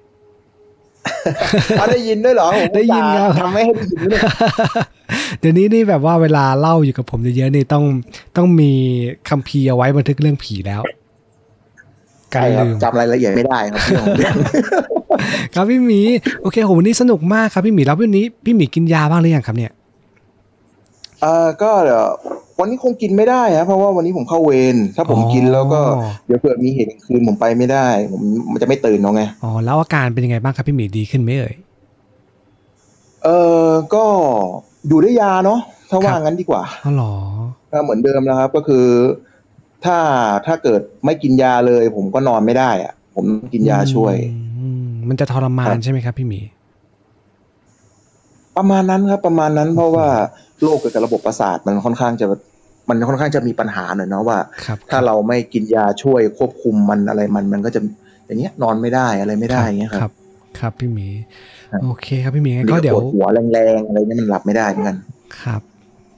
เขาได้ยินด้วยเหรอได้ยินครับทำไม่ให้ได้ยินด้วยเดี๋ยวนี้นี่แบบว่าเวลาเล่าอยู่กับผมเยอะๆนี่ต้องต้องมีคัมภีร์เอาไว้บันทึกเรื่องผีแล้วการลืมจำรายละเอียดไม่ได้ครับครับพี่หมีโอเคโหวันนี้สนุกมากครับพี่หมีแล้ววันนี้พี่หมีกินยาบ้างหรือยังครับเนี่ยเอ่อก็เดี๋ยววันนี้คงกินไม่ได้ฮะเพราะว่าวันนี้ผมเข้าเวรถ้าผมกินแล้วก็เดี๋ยวเกิดมีเหตุคืนผมไปไม่ได้ผมมันจะไม่ตื่นเนาะไงอ๋อแล้วอาการเป็นยังไงบ้างครับพี่หมีดีขึ้นไหมเอ่ยเออก็ดูด้วยยาเนาะถ้าว่างั้นดีกว่าอ๋อเหรอก็เหมือนเดิมแล้วครับก็คือถ้าถ้าเกิดไม่กินยาเลยผมก็นอนไม่ได้อ่ะผมกินยาช่วยมันจะทรมานใช่ไหมครับพี่หมีประมาณนั้นครับประมาณนั้นเพราะว่าโรคเกี่ยวกับระบบประสาทมันค่อนข้างจะมันค่อนข้างจะมีปัญหาหน่อยเนาะว่าถ้าเราไม่กินยาช่วยควบคุมมันอะไรมันมันก็จะอย่างเงี้ยนอนไม่ได้อะไรไม่ได้เงี้ยครับครับพี่หมีโอเคครับพี่หมีก็เดี๋ยวปวดหัวแรงๆอะไรเงี้ยมันหลับไม่ได้เหมือนกันครับ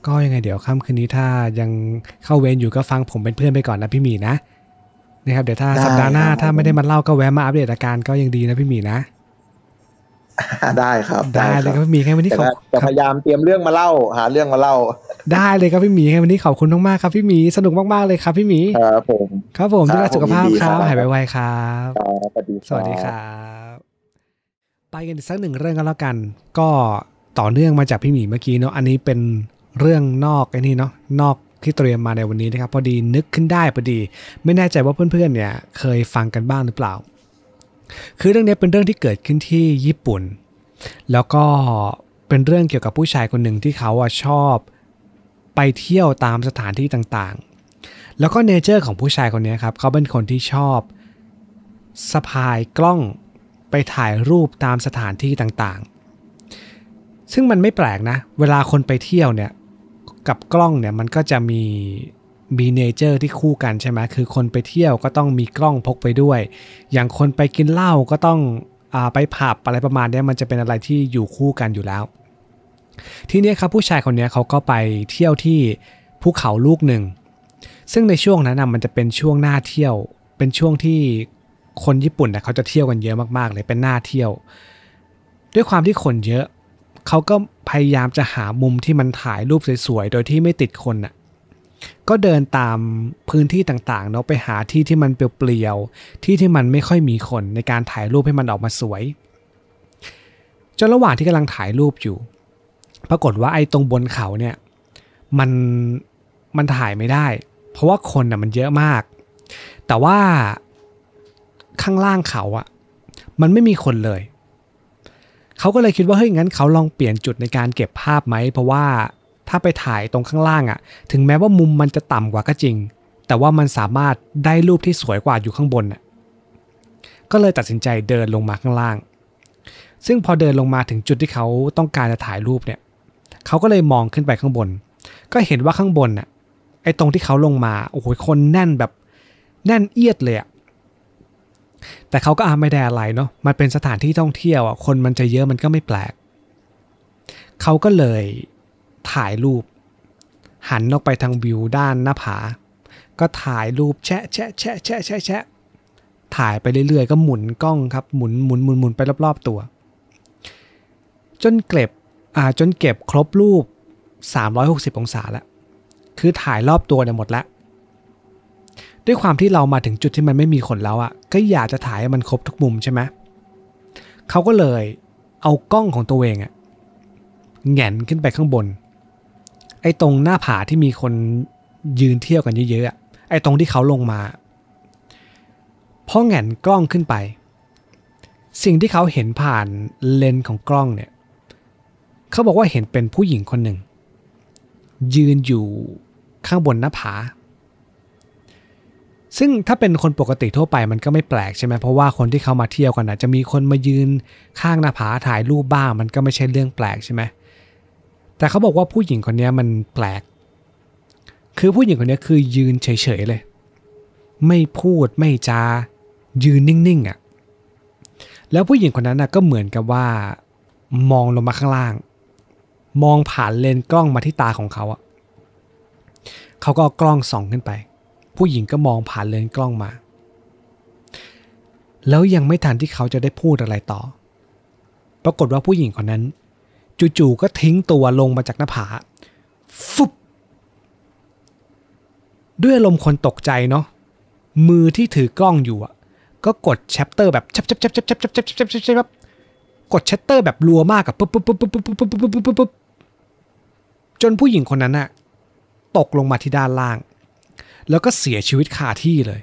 ก็ยังไงเดี๋ยวค่ำคืนนี้ถ้ายังเข้าเวรอยู่ก็ฟังผมเป็นเพื่อนไปก่อนนะพี่หมีนะนะครับเดี๋ยวถ้าสัปดาห์หน้าถ้าไม่ได้มาเล่าก็แวะมาอัปเดตอาการก็ยังดีนะพี่หมีนะได้ครับได้เลยครับพี่หมีแค่วันนี้ขอบจะพยายามเตรียมเรื่องมาเล่าหาเรื่องมาเล่าได้เลยครับพี่หมีแค่วันนี้ขอบคุณมากๆครับพี่หมีสนุกมากๆเลยครับพี่หมีครับผมครับผมดูแลสุขภาพครับหายไวๆครับสวัสดีสวัสดีครับไปกันอีกสักหนึ่งเรื่องกันแล้วกันก็ต่อเนื่องมาจากพี่หมีเมื่อกี้เนาะอันนี้เป็นเรื่องนอกไอ้นี่เนาะนอกที่เตรียมมาในวันนี้นะครับพอดีนึกขึ้นได้พอดีไม่แน่ใจว่าเพื่อนๆเนี่ยเคยฟังกันบ้างหรือเปล่าคือเรื่องนี้เป็นเรื่องที่เกิดขึ้นที่ญี่ปุ่นแล้วก็เป็นเรื่องเกี่ยวกับผู้ชายคนหนึ่งที่เขาอะชอบไปเที่ยวตามสถานที่ต่างๆแล้วก็เนเจอร์ของผู้ชายคนนี้ครับเขาเป็นคนที่ชอบสะพายกล้องไปถ่ายรูปตามสถานที่ต่างๆซึ่งมันไม่แปลกนะเวลาคนไปเที่ยวเนี่ยกับกล้องเนี่ยมันก็จะมีมีเนเจอร์ที่คู่กันใช่ไหมคือคนไปเที่ยวก็ต้องมีกล้องพกไปด้วยอย่างคนไปกินเหล้าก็ต้องอ่าไปผับอะไรประมาณนี้มันจะเป็นอะไรที่อยู่คู่กันอยู่แล้วทีนี้ครับผู้ชายคนนี้เขาก็ไปเที่ยวที่ภูเขาลูกหนึ่งซึ่งในช่วงนั้นนะมันจะเป็นช่วงหน้าเที่ยวเป็นช่วงที่คนญี่ปุ่นนะเขาจะเที่ยวกันเยอะมากๆเลยเป็นหน้าเที่ยวด้วยความที่คนเยอะเขาก็พยายามจะหามุมที่มันถ่ายรูปสวยๆโดยที่ไม่ติดคนน่ะก็เดินตามพื้นที่ต่างๆเนาะไปหาที่ที่มันเปลี่ยวๆที่ที่มันไม่ค่อยมีคนในการถ่ายรูปให้มันออกมาสวยจนระหว่างที่กำลังถ่ายรูปอยู่ปรากฏว่าไอ้ตรงบนเขาเนี่ยมันมันถ่ายไม่ได้เพราะว่าคนน่ะมันเยอะมากแต่ว่าข้างล่างเขาอะมันไม่มีคนเลยเขาก็เลยคิดว่าเฮ้ยงั้นเขาลองเปลี่ยนจุดในการเก็บภาพไหมเพราะว่าถ้าไปถ่ายตรงข้างล่างอะถึงแม้ว่ามุมมันจะต่ำกว่าก็จริงแต่ว่ามันสามารถได้รูปที่สวยกว่าอยู่ข้างบนน่ะก็เลยตัดสินใจเดินลงมาข้างล่างซึ่งพอเดินลงมาถึงจุดที่เขาต้องการจะถ่ายรูปเนี่ยเขาก็เลยมองขึ้นไปข้างบนก็เห็นว่าข้างบนน่ะไอ้ตรงที่เขาลงมาโอ้โหคนแน่นแบบแน่นเอียดเลยอะแต่เขาก็อาไม่ได้อะไรเนาะมันเป็นสถานที่ท่องเที่ยวอ่ะคนมันจะเยอะมันก็ไม่แปลกเขาก็เลยถ่ายรูปหันออกไปทางวิวด้านหน้าผาก็ถ่ายรูปแชะแชะแชะแชะแชะแชะถ่ายไปเรื่อยๆก็หมุนกล้องครับหมุนหมุนหมุนหมุนไปรอบๆตัวจนเก็บอ่าจนเก็บครบรูปสามร้อยหกสิบองศาแล้วคือถ่ายรอบตัวเนี่ยหมดแล้วด้วยความที่เรามาถึงจุดที่มันไม่มีคนแล้วอ่ะก็อยากจะถ่ายให้มันครบทุกมุมใช่ไหมเขาก็เลยเอากล้องของตัวเองอ่ะแหงนขึ้นไปข้างบนไอ้ตรงหน้าผาที่มีคนยืนเที่ยวกันเยอะๆอ่ะไอ้ตรงที่เขาลงมาพอแหงนกล้องขึ้นไปสิ่งที่เขาเห็นผ่านเลนส์ของกล้องเนี่ยเขาบอกว่าเห็นเป็นผู้หญิงคนหนึ่งยืนอยู่ข้างบนหน้าผาซึ่งถ้าเป็นคนปกติทั่วไปมันก็ไม่แปลกใช่ไหมเพราะว่าคนที่เขามาเที่ยวกันนะจะมีคนมายืนข้างหน้าผาถ่ายรูปบ้างมันก็ไม่ใช่เรื่องแปลกใช่ไหมแต่เขาบอกว่าผู้หญิงคนนี้มันแปลกคือผู้หญิงคนนี้คือยืนเฉยๆเลยไม่พูดไม่จายืนนิ่งๆอ่ะแล้วผู้หญิงคนนั้นนะก็เหมือนกับว่ามองลงมาข้างล่างมองผ่านเลนส์กล้องมาที่ตาของเขาอ่ะเขาก็เอากล้องส่องขึ้นไปผู้หญิงก็มองผ่านเลนส์กล้องมาแล้วยังไม่ทันที่เขาจะได้พูดอะไรต่อปรากฏว่าผู้หญิงคนนั้นจู่ๆก็ทิ้งตัวลงมาจากหน้าผาฟุบด้วยอารมณ์คนตกใจเนาะมือที่ถือกล้องอยู่อ่ะก็กดชัตเตอร์แบบชับชับชับชับชับชับชับชับชับชับกดชัตเตอร์แบบรัวมากกับปุ๊บปุ๊บปุ๊บปุ๊บปุ๊บปุ๊บปุ๊บปุ๊บปุ๊บจนผู้หญิงคนนั้นน่ะตกลงมาที่ด้านล่างแล้วก็เสียชีวิตคาที่เลย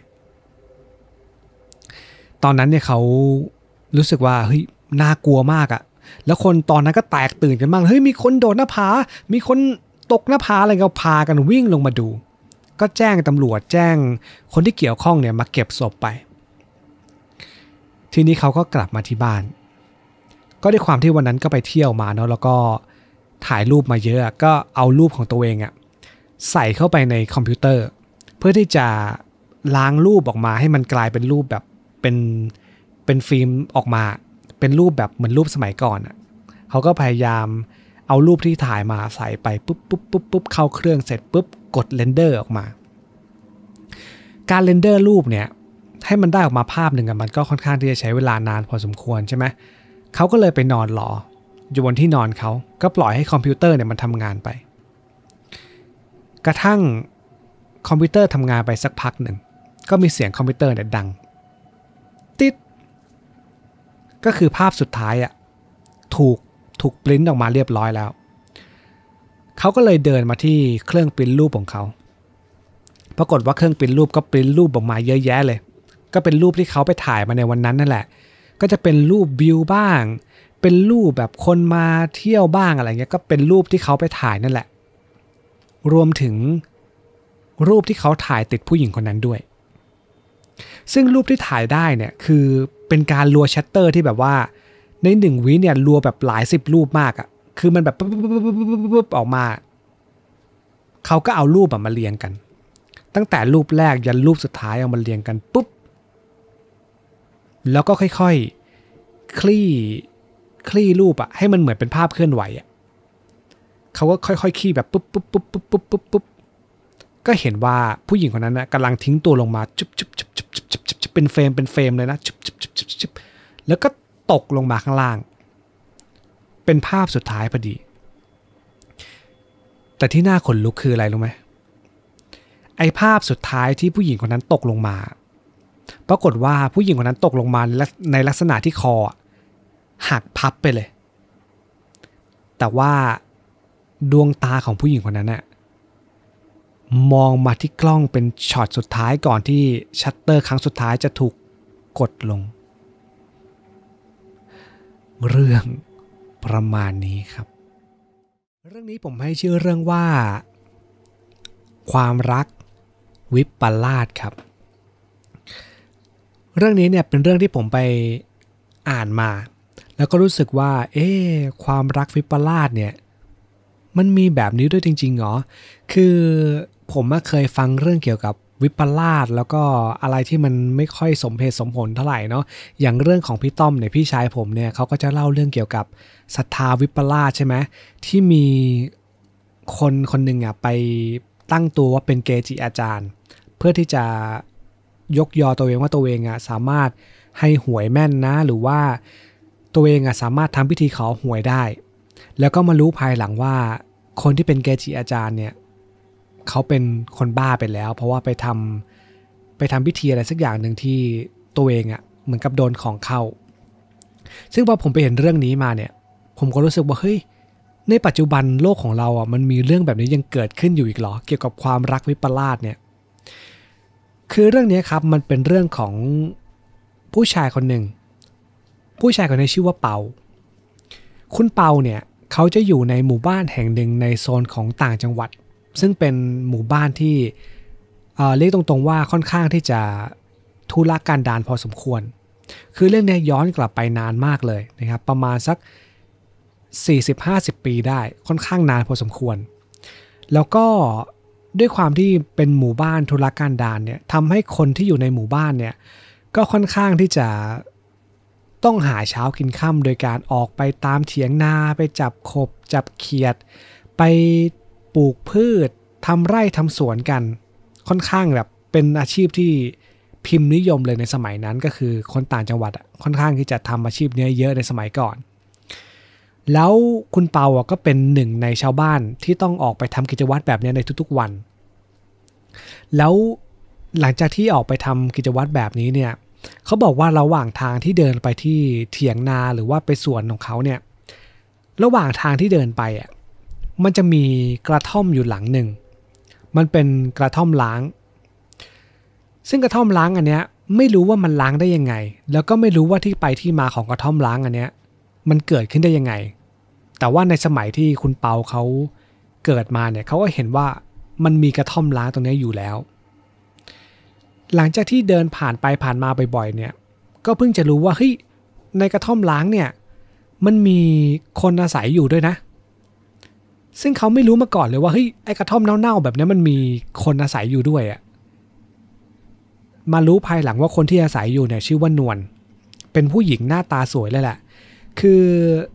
ตอนนั้นเนี่ยเขารู้สึกว่าเฮ้ยน่ากลัวมากอะแล้วคนตอนนั้นก็แตกตื่นกันมากเฮ้ยมีคนโดดหน้าผามีคนตกหน้าผาอะไรก็พากันวิ่งลงมาดูก็แจ้งตำรวจแจ้งคนที่เกี่ยวข้องเนี่ยมาเก็บศพไปทีนี้เขาก็กลับมาที่บ้านก็ด้วยความที่วันนั้นก็ไปเที่ยวมาเนาะแล้วก็ถ่ายรูปมาเยอะก็เอารูปของตัวเองอะใส่เข้าไปในคอมพิวเตอร์เพื่อที่จะล้างรูปออกมาให้มันกลายเป็นรูปแบบเป็นเป็นฟิล์มออกมาเป็นรูปแบบเหมือนรูปสมัยก่อนอ่ะเขาก็พยายามเอารูปที่ถ่ายมาใส่ไปปุ๊บปุ๊บปุ๊บปุ๊บเข้าเครื่องเสร็จปุ๊บกดเรนเดอร์ออกมาการเรนเดอร์รูปเนี่ยให้มันได้ออกมาภาพหนึ่งมันก็ค่อนข้างที่จะใช้เวลานานพอสมควรใช่ไหมเขาก็เลยไปนอนรออยู่บนที่นอนเขาก็ปล่อยให้คอมพิวเตอร์เนี่ยมันทำงานไปกระทั่งคอมพิวเตอร์ทำงานไปสักพักหนึ่งก็มีเสียงคอมพิวเตอร์เนี่ยดังติดก็คือภาพสุดท้ายอ่ะถูกถูกปริ้นออกมาเรียบร้อยแล้วเขาก็เลยเดินมาที่เครื่องปริ้นรูปของเขาปรากฏว่าเครื่องปริ้นรูปก็ปริ้นรูปออกมาเยอะแยะเลยก็เป็นรูปที่เขาไปถ่ายมาในวันนั้นนั่นแหละก็จะเป็นรูปวิวบ้างเป็นรูปแบบคนมาเที่ยวบ้างอะไรเงี้ยก็เป็นรูปที่เขาไปถ่ายนั่นแหละรวมถึงรูปที่เขาถ่ายติดผู้หญิงคนนั้นด้วยซึ่งรูปที่ถ่ายได้เนี่ยคือเป็นการรัวชัตเตอร์ที่แบบว่าในหนึ่งวิเนี่ยรัวแบบหลายสิบรูปมากอ่ะคือมันแบบปุ๊บออกมาเขาก็เอารูปมาเรียงกันตั้งแต่รูปแรกยันรูปสุดท้ายเอามาเรียงกันปุ๊บแล้วก็ค่อยๆคลี่คลี่รูปอ่ะให้มันเหมือนเป็นภาพเคลื่อนไหวอ่ะเขาก็ค่อยๆคลี่แบบปุ๊บปุ๊บปุ๊บปุ๊บปุ๊บปุ๊บปุ๊บก็เห็นว่าผู้หญิงคนนั้นนะกำลังทิ้งตัวลงมาจุ๊บจุ๊บจุ๊บจุ๊บจุ๊บจุ๊บจุ๊บเป็นเฟรมเป็นเฟรมเลยนะจุ๊บจุ๊บจุ๊บจุ๊บจุ๊บแล้วก็ตกลงมาข้างล่างเป็นภาพสุดท้ายพอดีแต่ที่น่าขนลุกคืออะไรรู้ไหมไอ้ภาพสุดท้ายที่ผู้หญิงคนนั้นตกลงมาปรากฏว่าผู้หญิงคนนั้นตกลงมาในลักษณะที่คอหักพับไปเลยแต่ว่าดวงตาของผู้หญิงคนนั้นน่ะมองมาที่กล้องเป็นช็อตสุดท้ายก่อนที่ชัตเตอร์ครั้งสุดท้ายจะถูกกดลงเรื่องประมาณนี้ครับเรื่องนี้ผมให้ชื่อเรื่องว่าความรักวิปลาสครับเรื่องนี้เนี่ยเป็นเรื่องที่ผมไปอ่านมาแล้วก็รู้สึกว่าเอ๊ะความรักวิปลาสเนี่ยมันมีแบบนี้ด้วยจริงๆเหรอคือผมเคยฟังเรื่องเกี่ยวกับวิปลาสแล้วก็อะไรที่มันไม่ค่อยสมเหตุสมผลเท่าไหร่เนาะอย่างเรื่องของพี่ต้อมเนี่ยพี่ชายผมเนี่ยเขาก็จะเล่าเรื่องเกี่ยวกับศรัทธาวิปลาสใช่ไหมที่มีคนคนหนึ่งอ่ะไปตั้งตัวว่าเป็นเกจิอาจารย์เพื่อที่จะยกยอตัวเองว่าตัวเองอ่ะสามารถให้หวยแม่นนะหรือว่าตัวเองอ่ะสามารถทำพิธีขอหวยได้แล้วก็มารู้ภายหลังว่าคนที่เป็นเกจิอาจารย์เนี่ยเขาเป็นคนบ้าไปแล้วเพราะว่าไปทำไปทำพิธีอะไรสักอย่างหนึ่งที่ตัวเองอ่ะเหมือนกับโดนของเข้าซึ่งพอผมไปเห็นเรื่องนี้มาเนี่ยผมก็รู้สึกว่าเฮ้ยในปัจจุบันโลกของเราอ่ะมันมีเรื่องแบบนี้ยังเกิดขึ้นอยู่อีกเหรอเกี่ยวกับความรักวิปลาสเนี่ยคือเรื่องนี้ครับมันเป็นเรื่องของผู้ชายคนหนึ่งผู้ชายคนนี้ชื่อว่าเปาคุณเปาเนี่ยเขาจะอยู่ในหมู่บ้านแห่งหนึ่งในโซนของต่างจังหวัดซึ่งเป็นหมู่บ้านที่เอ่อเรียกตรงๆว่าค่อนข้างที่จะทุรกันดารพอสมควรคือเรื่องนี้ย้อนกลับไปนานมากเลยนะครับประมาณสัก สี่สิบห้าสิบ ปีได้ค่อนข้างนานพอสมควรแล้วก็ด้วยความที่เป็นหมู่บ้านทุรกันดารเนี่ยทำให้คนที่อยู่ในหมู่บ้านเนี่ยก็ค่อนข้างที่จะต้องหาเช้ากินค่ำโดยการออกไปตามเถียงนาไปจับกบจับเขียดไปปลูกพืชทำไร่ทำสวนกันค่อนข้างแบบเป็นอาชีพที่พิมพ์นิยมเลยในสมัยนั้นก็คือคนต่างจังหวัดค่อนข้างที่จะทำอาชีพนี้เยอะในสมัยก่อนแล้วคุณเปาก็เป็นหนึ่งในชาวบ้านที่ต้องออกไปทำกิจวัตรแบบนี้ในทุกๆวันแล้วหลังจากที่ออกไปทำกิจวัตรแบบนี้เนี่ยเขาบอกว่าระหว่างทางที่เดินไปที่เถียงนาหรือว่าไปสวนของเขาเนี่ยระหว่างทางที่เดินไปอ่ะมันจะมีกระท่อมอยู่หลังหนึ่งมันเป็นกระท่อมล้างซึ่งกระท่อมล้างอันเนี้ยไม่รู้ว่ามันล้างได้ยังไงแล้วก็ไม่รู้ว่าที่ไปที่มาของกระท่อมล้างอันเนี้ยมันเกิดขึ้นได้ยังไงแต่ว่าในสมัยที่คุณเปาเขาเกิดมาเนี่ยเขาก็เห็นว่ามันมีกระท่อมล้างตรงนี้อยู่แล้วหลังจากที่เดินผ่านไปผ่านมาบ่อยๆเนี่ยก็เพิ่งจะรู้ว่าเฮ้ยในกระท่อมล้างเนี่ยมันมีคนอาศัยอยู่ด้วยนะซึ่งเขาไม่รู้มาก่อนเลยว่าเฮ้ยไอ้กระท่อมเน่าๆแบบนี้มันมีคนอาศัยอยู่ด้วยอ่ะมารู้ภายหลังว่าคนที่อาศัยอยู่เนี่ยชื่อว่านวลเป็นผู้หญิงหน้าตาสวยเลยแหละคือ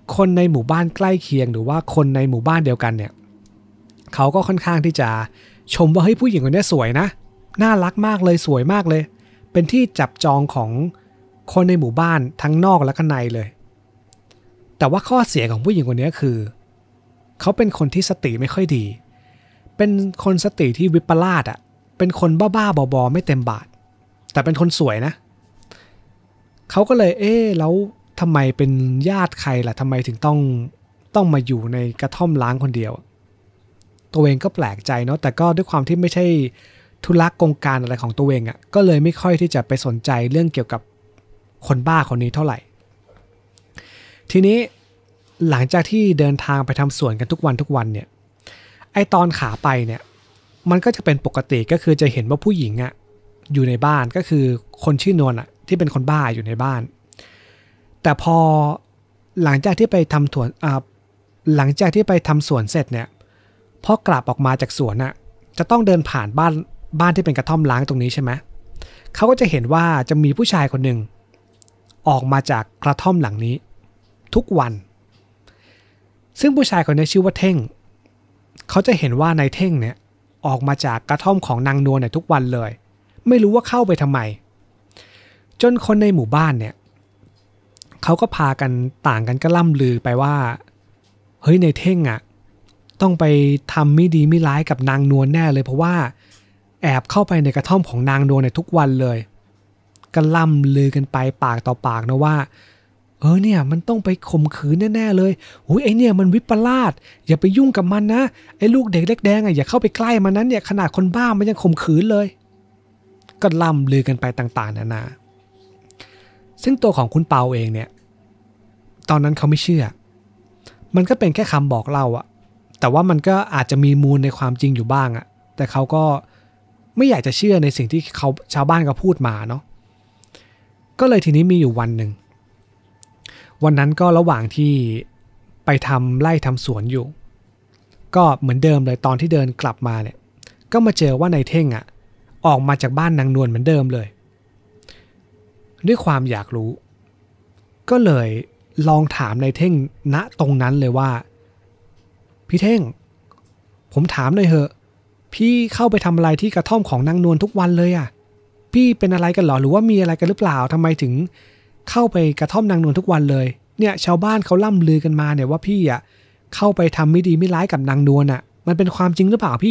คนในหมู่บ้านใกล้เคียงหรือว่าคนในหมู่บ้านเดียวกันเนี่ยเขาก็ค่อนข้างที่จะชมว่าเฮ้ยผู้หญิงคนนี้สวยนะน่ารักมากเลยสวยมากเลยเป็นที่จับจองของคนในหมู่บ้านทั้งนอกและข้างในเลยแต่ว่าข้อเสียของผู้หญิงคนนี้คือเขาเป็นคนที่สติไม่ค่อยดีเป็นคนสติที่วิปลาสอ่ะเป็นคนบ้าๆบอๆไม่เต็มบาทแต่เป็นคนสวยนะเขาก็เลยเอ๊ะแล้วทำไมเป็นญาติใครล่ะทำไมถึงต้องต้องมาอยู่ในกระท่อมล้างคนเดียวตัวเองก็แปลกใจเนาะแต่ก็ด้วยความที่ไม่ใช่ธุระกงการอะไรของตัวเองอ่ะก็เลยไม่ค่อยที่จะไปสนใจเรื่องเกี่ยวกับคนบ้าคนนี้เท่าไหร่ทีนี้หลังจากที่เดินทางไปทำสวนกันทุกวันทุกวันเนี่ยไอตอนขาไปเนี่ยมันก็จะเป็นปกติก็คือจะเห็นว่าผู้หญิงอ่ะอยู่ในบ้านก็คือคนชื่อนวลอ่ะที่เป็นคนบ้าอยู่ในบ้านแต่พอหลังจากที่ไปทำสวนอ่าหลังจากที่ไปทำสวนเสร็จเนี่ยพอกลับออกมาจากสวนอ่ะจะต้องเดินผ่านบ้านบ้านที่เป็นกระท่อมล้างตรงนี้ใช่ไหมเขาก็จะเห็นว่าจะมีผู้ชายคนหนึ่งออกมาจากกระท่อมหลังนี้ทุกวันซึ่งผู้ชายคนนี้ชื่อว่าเท่งเขาจะเห็นว่านายเท่งเนี่ยออกมาจากกระท่อมของนางนวลเนี่ยทุกวันเลยไม่รู้ว่าเข้าไปทำไมจนคนในหมู่บ้านเนี่ยเขาก็พากันต่างกันก็ล่ำลือไปว่าเฮ้ยนายเท่งอ่ะต้องไปทำไม่ดีไม่ร้ายกับนางนวลแน่เลยเพราะว่าแอบเข้าไปในกระท่อมของนางนวลในทุกวันเลยก็ล่ำลือกันไปปากต่อปากนะว่าเออเนี่ยมันต้องไปข่มขืนแน่ๆเลยโอ้ยไอเนี่ยมันวิปลาสอย่าไปยุ่งกับมันนะไอลูกเด็กเล็กแดงอ่ะอย่าเข้าไปใกล้มันนั้นเนี่ยขนาดคนบ้ามันยังข่มขืนเลยก็ล่ำลือกันไปต่างๆนานาซึ่งตัวของคุณเปาเองเนี่ยตอนนั้นเขาไม่เชื่อมันก็เป็นแค่คำบอกเล่าอะแต่ว่ามันก็อาจจะมีมูลในความจริงอยู่บ้างอะแต่เขาก็ไม่อยากจะเชื่อในสิ่งที่เขาชาวบ้านเขาพูดมาเนาะก็เลยทีนี้มีอยู่วันหนึ่งวันนั้นก็ระหว่างที่ไปทำไร่ทำสวนอยู่ก็เหมือนเดิมเลยตอนที่เดินกลับมาเนี่ยก็มาเจอว่านายเท่งอะออกมาจากบ้านนางนวลเหมือนเดิมเลยด้วยความอยากรู้ก็เลยลองถามนายเท่งณตรงนั้นเลยว่าพี่เท่งผมถามหน่อยเหอะพี่เข้าไปทำอะไรที่กระท่อมของนางนวลทุกวันเลยอ่ะพี่เป็นอะไรกันหรอหรือว่ามีอะไรกันหรือเปล่าทำไมถึงเข้าไปกระท่อมนางนวลทุกวันเลยเนี่ยชาวบ้านเขาล่ำลือกันมาเนี่ยว่าพี่อ่ะเข้าไปทำไม่ดีไม่ร้ายกับนางนวลอ่ะมันเป็นความจริงหรือเปล่าพี่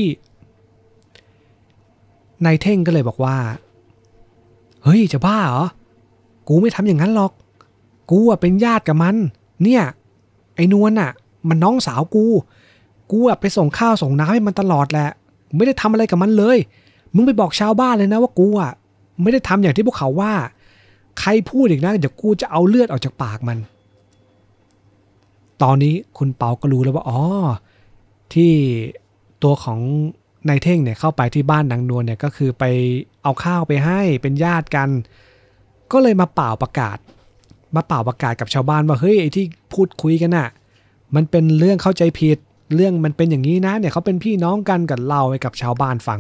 นายเท่งก็เลยบอกว่าเฮ้ยจะบ้าเหรอกูไม่ทำอย่างนั้นหรอกกูอ่ะเป็นญาติกับมันเนี่ยไอ้นวลอ่ะมันน้องสาวกูกูอ่ะไปส่งข้าวส่งน้ำให้มันตลอดแหละไม่ได้ทำอะไรกับมันเลยมึงไปบอกชาวบ้านเลยนะว่ากูอ่ะไม่ได้ทำอย่างที่พวกเขาว่าใครพูดอีกนะเดี๋ยวกูจะเอาเลือดออกจากปากมันตอนนี้คุณเปาก็รู้แล้วว่าอ๋อที่ตัวของนายเท่งเนี่ยเข้าไปที่บ้านนางนวลเนี่ยก็คือไปเอาข้าวไปให้เป็นญาติกันก็เลยมาเป่าประกาศมาเป่าประกาศกับชาวบ้านว่าเฮ้ยไอ้ที่พูดคุยกันน่ะมันเป็นเรื่องเข้าใจผิดเรื่องมันเป็นอย่างนี้นะเนี่ยเขาเป็นพี่น้องกันกันเล่าให้กับชาวบ้านฟัง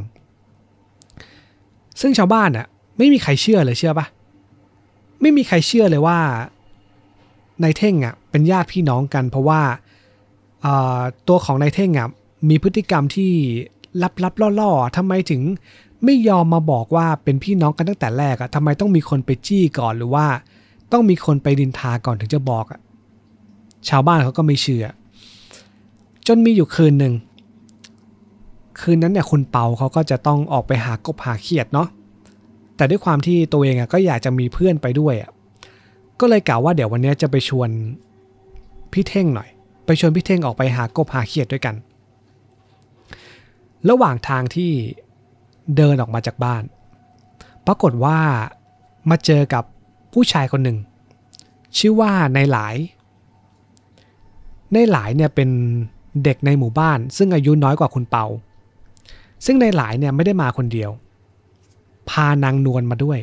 ซึ่งชาวบ้านอ่ะไม่มีใครเชื่อเลยเชื่อปะไม่มีใครเชื่อเลยว่านายเท่งอ่ะเป็นญาติพี่น้องกันเพราะว่าตัวของนายเท่งอ่ะมีพฤติกรรมที่ลับๆล่อๆทำไมถึงไม่ยอมมาบอกว่าเป็นพี่น้องกันตั้งแต่แรกอ่ะทำไมต้องมีคนไปจี้ก่อนหรือว่าต้องมีคนไปดินทาก่อนถึงจะบอกอ่ะชาวบ้านเขาก็ไม่เชื่อจนมีอยู่คืนหนึ่งคืนนั้นเนี่ยคุณเปาเขาก็จะต้องออกไปหากบหาเขียดเนาะแต่ด้วยความที่ตัวเองอ่ะก็อยากจะมีเพื่อนไปด้วยอ่ะก็เลยกล่าวว่าเดี๋ยววันนี้จะไปชวนพี่เท่งหน่อยไปชวนพี่เท่งออกไปหากบหาเขียดด้วยกันระหว่างทางที่เดินออกมาจากบ้านปรากฏว่ามาเจอกับผู้ชายคนหนึ่งชื่อว่านายหลายนายหลายเนี่ยเป็นเด็กในหมู่บ้านซึ่งอายุน้อยกว่าคุณเปาซึ่งนายหลายเนี่ยไม่ได้มาคนเดียวพานางนวลมาด้วย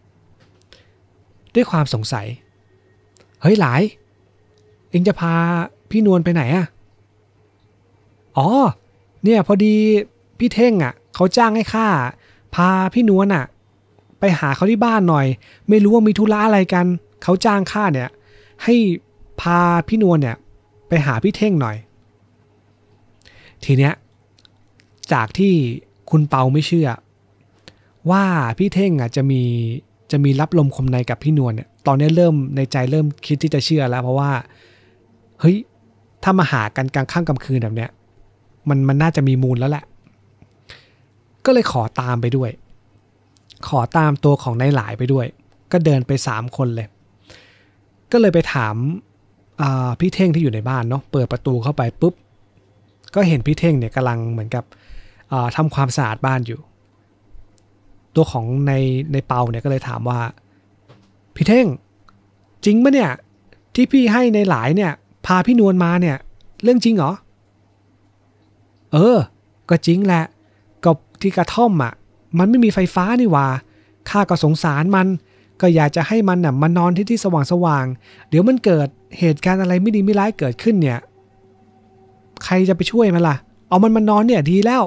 ด้วยความสงสัยเฮ้ยหลายเอ็งจะพาพี่นวลไปไหนอ่ะอ๋อเนี่ยพอดีพี่เท่งอ่ะเขาจ้างให้ข้าพาพี่นวลอ่ะไปหาเขาที่บ้านหน่อยไม่รู้ว่ามีธุระอะไรกันเขาจ้างข้าเนี่ยให้พาพี่นวลเนี่ยไปหาพี่เท่งหน่อยทีเนี้ยจากที่คุณเปาไม่เชื่อว่าพี่เท่งอ่ะจะมีจะมีรับลมคมในกับพี่นวลเนี่ยตอนนี้เริ่มในใจเริ่มคิดที่จะเชื่อแล้วเพราะว่าเฮ้ยถ้ามาหากันกลางค่ำกลางคืนแบบเนี้ยมันมันน่าจะมีมูลแล้วแหละก็เลยขอตามไปด้วยขอตามตัวของนายหลายไปด้วยก็เดินไปสามคนเลยก็เลยไปถามพี่เท่งที่อยู่ในบ้านเนาะเปิดประตูเข้าไปปุ๊บก็เห็นพี่เท่งเนี่ยกำลังเหมือนกับทำความสะอาดบ้านอยู่ตัวของในในเปาเนี่ยก็เลยถามว่าพี่เท่งจริงปะเนี่ยที่พี่ให้ในหลายเนี่ยพาพี่นวลมาเนี่ยเรื่องจริงเหรอเออก็จริงแหละก็ที่กระท่อมอ่ะมันไม่มีไฟฟ้านี่ว่าข้าก็สงสารมันก็อยากจะให้มันน่ะมานอนที่ที่สว่างสว่างเดี๋ยวมันเกิดเหตุการณ์อะไรไม่ดีไม่ร้ายเกิดขึ้นเนี่ยใครจะไปช่วยมันล่ะเอามันมานอนเนี่ยดีแล้ว